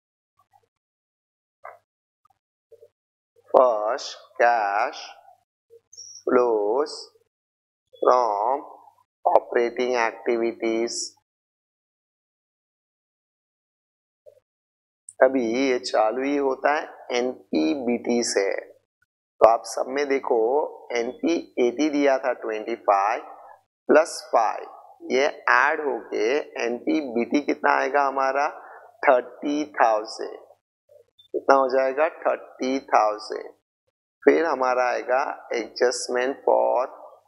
first cash flows from operating activities. अभी ये चालू ही होता है एनपीबीटी से, तो आप सब में देखो एनपी 80 दिया था 25 प्लस 5, ये ऐड होके एनपीबीटी कितना आएगा हमारा 30,000, कितना हो जाएगा 30,000। फिर हमारा आएगा एडजस्टमेंट फॉर,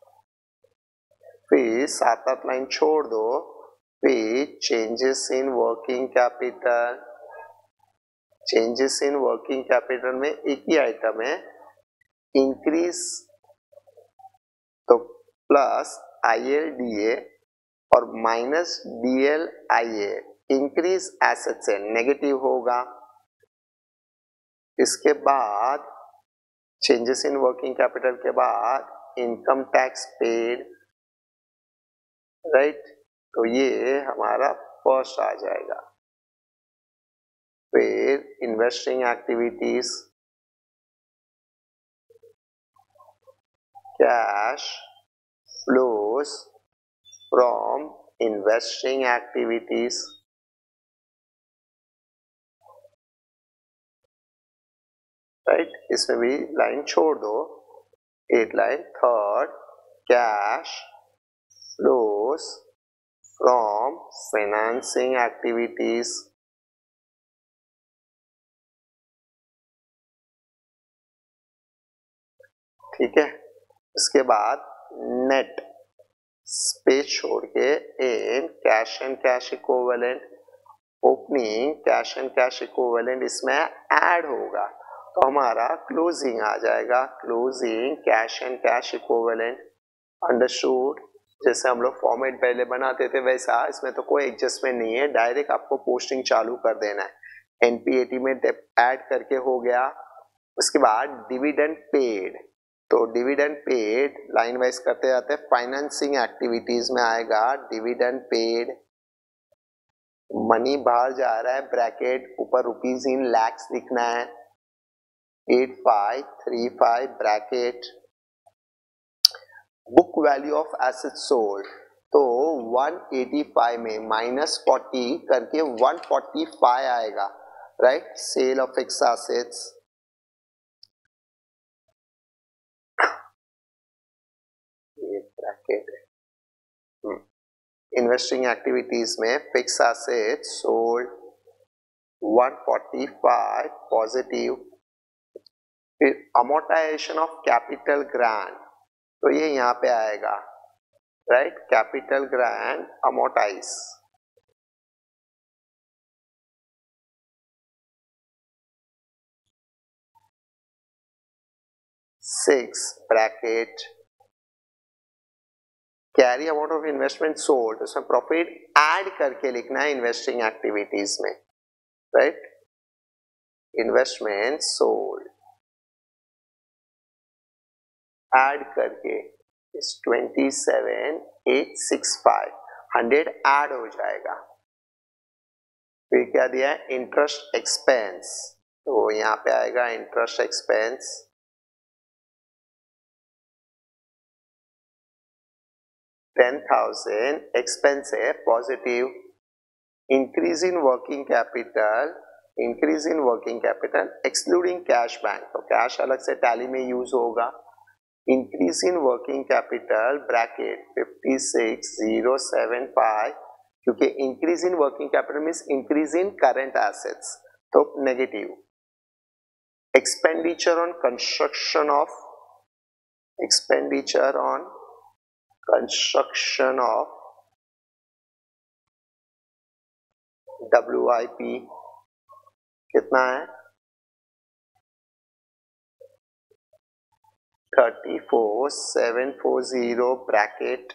फिर 7-8 लाइन छोड़ दो, फिर changes in working capital. Changes in working capital में एक ही आइटम है इंक्रीज, तो प्लस ILDA और माइनस DLIA, इंक्रीज एसेट्स है नेगेटिव होगा। इसके बाद चेंजेस इन वर्किंग कैपिटल के बाद इनकम टैक्स पेड, राइट, तो ये हमारा फर्स्ट आ जाएगा। फिर investing activities, cash flows from investing activities, right, इसमें भी लाइन छोड़ दो, 8 line. Third, cash flows from financing activities, ठीक है। इसके बाद नेट स्पेस छोड़ के in cash and cash equivalent, opening cash and cash equivalent इसमें ऐड होगा, तो हमारा क्लोजिंग आ जाएगा, closing cash and cash equivalent. Understood. जैसे हम लोग फॉर्मेट पहले बनाते थे वैसा, इसमें तो कोई एडजस्टमेंट नहीं है, डायरेक्ट आपको पोस्टिंग चालू कर देना है। एनपीएटी में ऐड करके हो गया। उसके बाद डिविडेंड पेड, तो डिविडेंड पेड लाइन वाइज करते जाते हैं। फाइनेंसिंग एक्टिविटीज में आएगा डिविडेंड पेड, मनी बाहर जा रहा है, ब्रैकेट ऊपर रुपीज इन लैक्स लिखना है, 8535 bracket. Book value of asset sold, तो 185 में -40 करके 145 आएगा, right. Sale of fix assets, bracket है। इन्वेस्टिंग एक्टिविटीज में फिक्स एसेट्स सोल्ड 145 पॉजिटिव। फिर अमोर्टाइजेशन ऑफ कैपिटल ग्रांट, तो ये यहाँ पे आएगा, right, capital grant amortize. Six bracket carry amount of investment sold, उसमें प्रॉफिट ऐड करके लिखना है इन्वेस्टिंग एक्टिविटीज में, राइट। इन्वेस्टमेंट सोल्ड ऐड करके इस 27,865 100 ऐड हो जाएगा। फिर क्या दिया है, इंटरेस्ट एक्सपेंस, तो यहाँ पे आएगा इंटरेस्ट एक्सपेंस, 10,000 एक्सपेंस है positive. Increase in working capital, increase in working capital excluding cash bank, तो कैश अलग से टैली में यूज होगा। Increase in working capital bracket 56,075, क्योंकि increase in working capital means increase in current assets, तो negative. Expenditure on construction of, expenditure on construction of WIP कितना है, 34,740 bracket.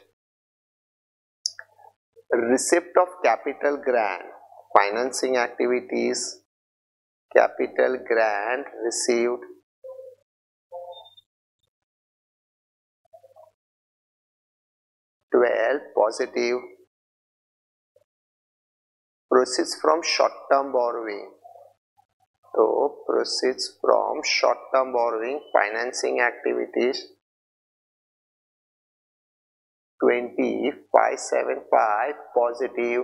Receipt of capital grant, financing activities, capital grant received, $12 positive. Proceeds from short term borrowing, तो proceeds from short term borrowing financing activities 2575 positive,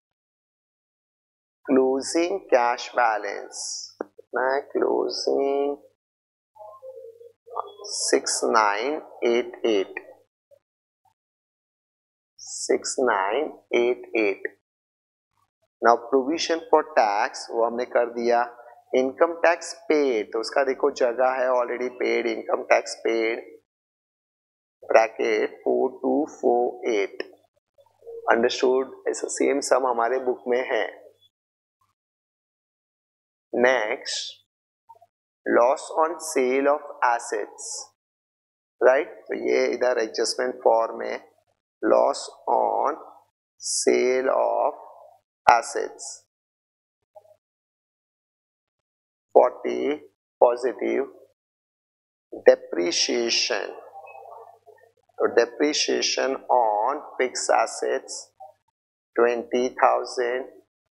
closing cash balance closing 6988 now provision for tax वो हमने कर दिया, income tax paid तो उसका देखो जगह है already paid, income tax paid bracket 4248 understood, ऐसा सेम सम हमारे बुक में है। Next loss on sale of assets, right, तो ये इधर एडजस्टमेंट फॉर्म में loss on sale of assets 40 positive, depreciation तो depreciation on fix assets 20,000,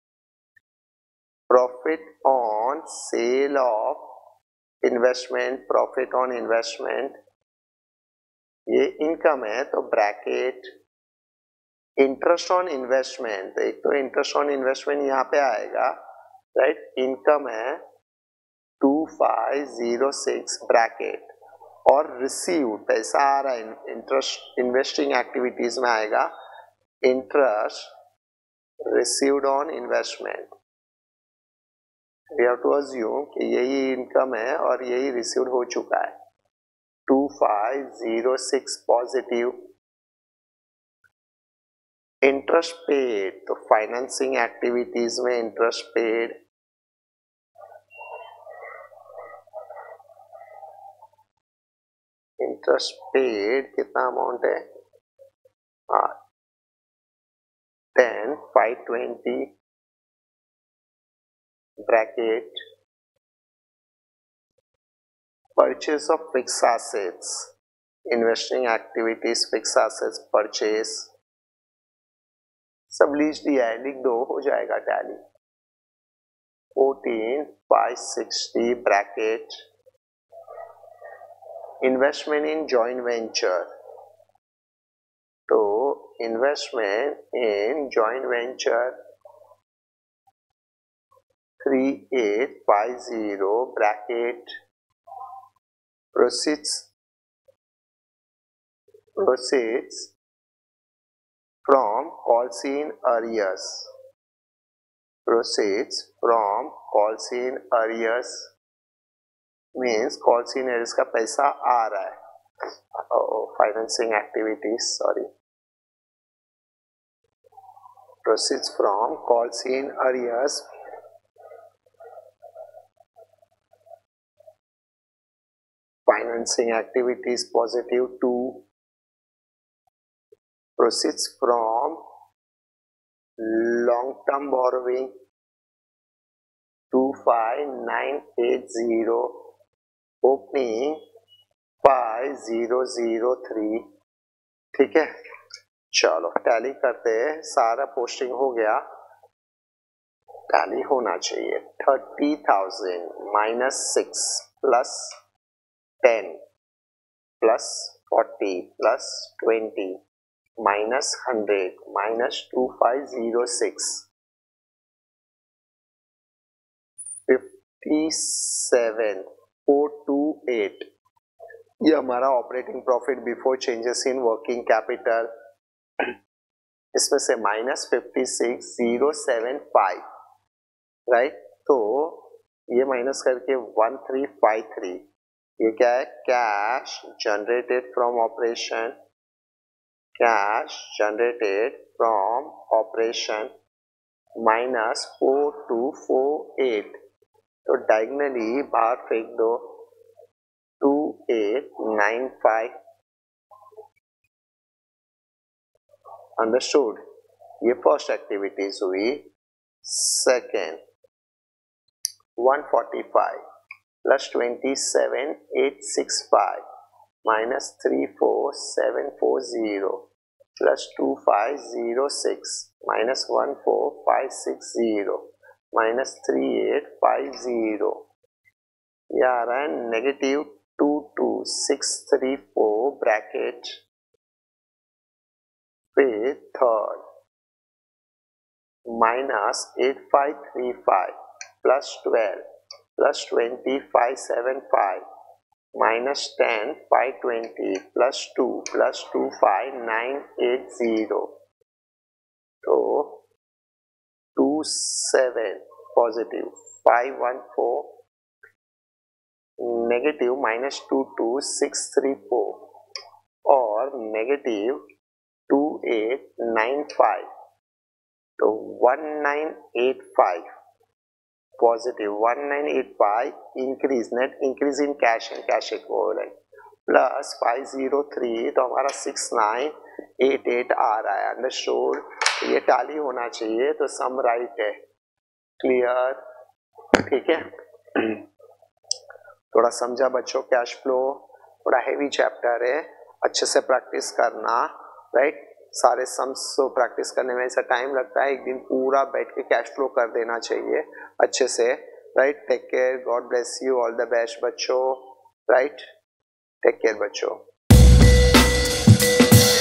profit on sale of investment, profit on investment ये income है तो ब्रैकेट इंटरेस्ट ऑन इन्वेस्टमेंट, तो एक तो इंटरेस्ट ऑन इन्वेस्टमेंट यहाँ पे आएगा, राइट, इनकम है 2506 ब्रैकेट, और रिसीव पैसा आ रहा है इंटरेस्ट इन्वेस्टिंग एक्टिविटीज में आएगा, interest received on investment, we have to assume कि यही इनकम है और यही रिसीव्ड हो चुका है, 2506 पॉजिटिव, इंटरेस्ट पेड तो फाइनेंसिंग एक्टिविटीज में इंटरेस्ट पेड कितना अमाउंट है 10,520 bracket purchase of fix assets, investing activities fix assets purchase, सब लीज दिया है लिख दो हो जाएगा tally, 14,560 bracket investment in joint venture, तो investment in joint venture 3850 bracket proceeds from Colcine arrears, means Colcine arrears का पैसा आ रहा है, financing activities sorry, proceeds from Colcine arrears financing activities positive 2, proceeds from long term borrowing 25,980 opening 5003, ठीक है, चलो tally करते हैं, सारा पोस्टिंग हो गया, टैली होना चाहिए 30,000 -6 plus 10 plus 40 plus 20 minus 100 minus 2506 57,428, ये हमारा operating profit before changes in working capital, इसमें से -56,075, राइट, तो ये माइनस करके 1353, ये क्या है, cash generated from operation minus 4248, तो डायगनली बाहर फेंक दो 2895, अंडरस्टूड, ये फर्स्ट एक्टिविटीज हुई। Second 145 plus 27,865 minus 34,740, plus 2506 minus 14560 minus 3850, ये आ रहा है नेगेटिव 22634 ब्रैकेट फिर third minus 8535 plus 12 plus 20575 minus 10 520 plus 2 plus 25980, तो 27 पॉजिटिव 514 नेगेटिव माइनस 22634 और नेगेटिव 2895, तो 1985 positive 1985 increase, net increase in cash and cash equivalent plus 503, तो हमारा 6988 आ रहा है। अंडरस्टूड, ये टैली होना चाहिए, तो सम राइट है। क्लियर, ठीक है। थोड़ा समझा बच्चों, कैश फ्लो थोड़ा हेवी चैप्टर है, अच्छे से प्रैक्टिस करना, राइट। सारे सम्स को प्रैक्टिस करने में ऐसा टाइम लगता है, एक दिन पूरा बैठ के कैश फ्लो कर देना चाहिए अच्छे से, right. Take care, God bless you, all the best बच्चों, राइट। टेक केयर बच्चों।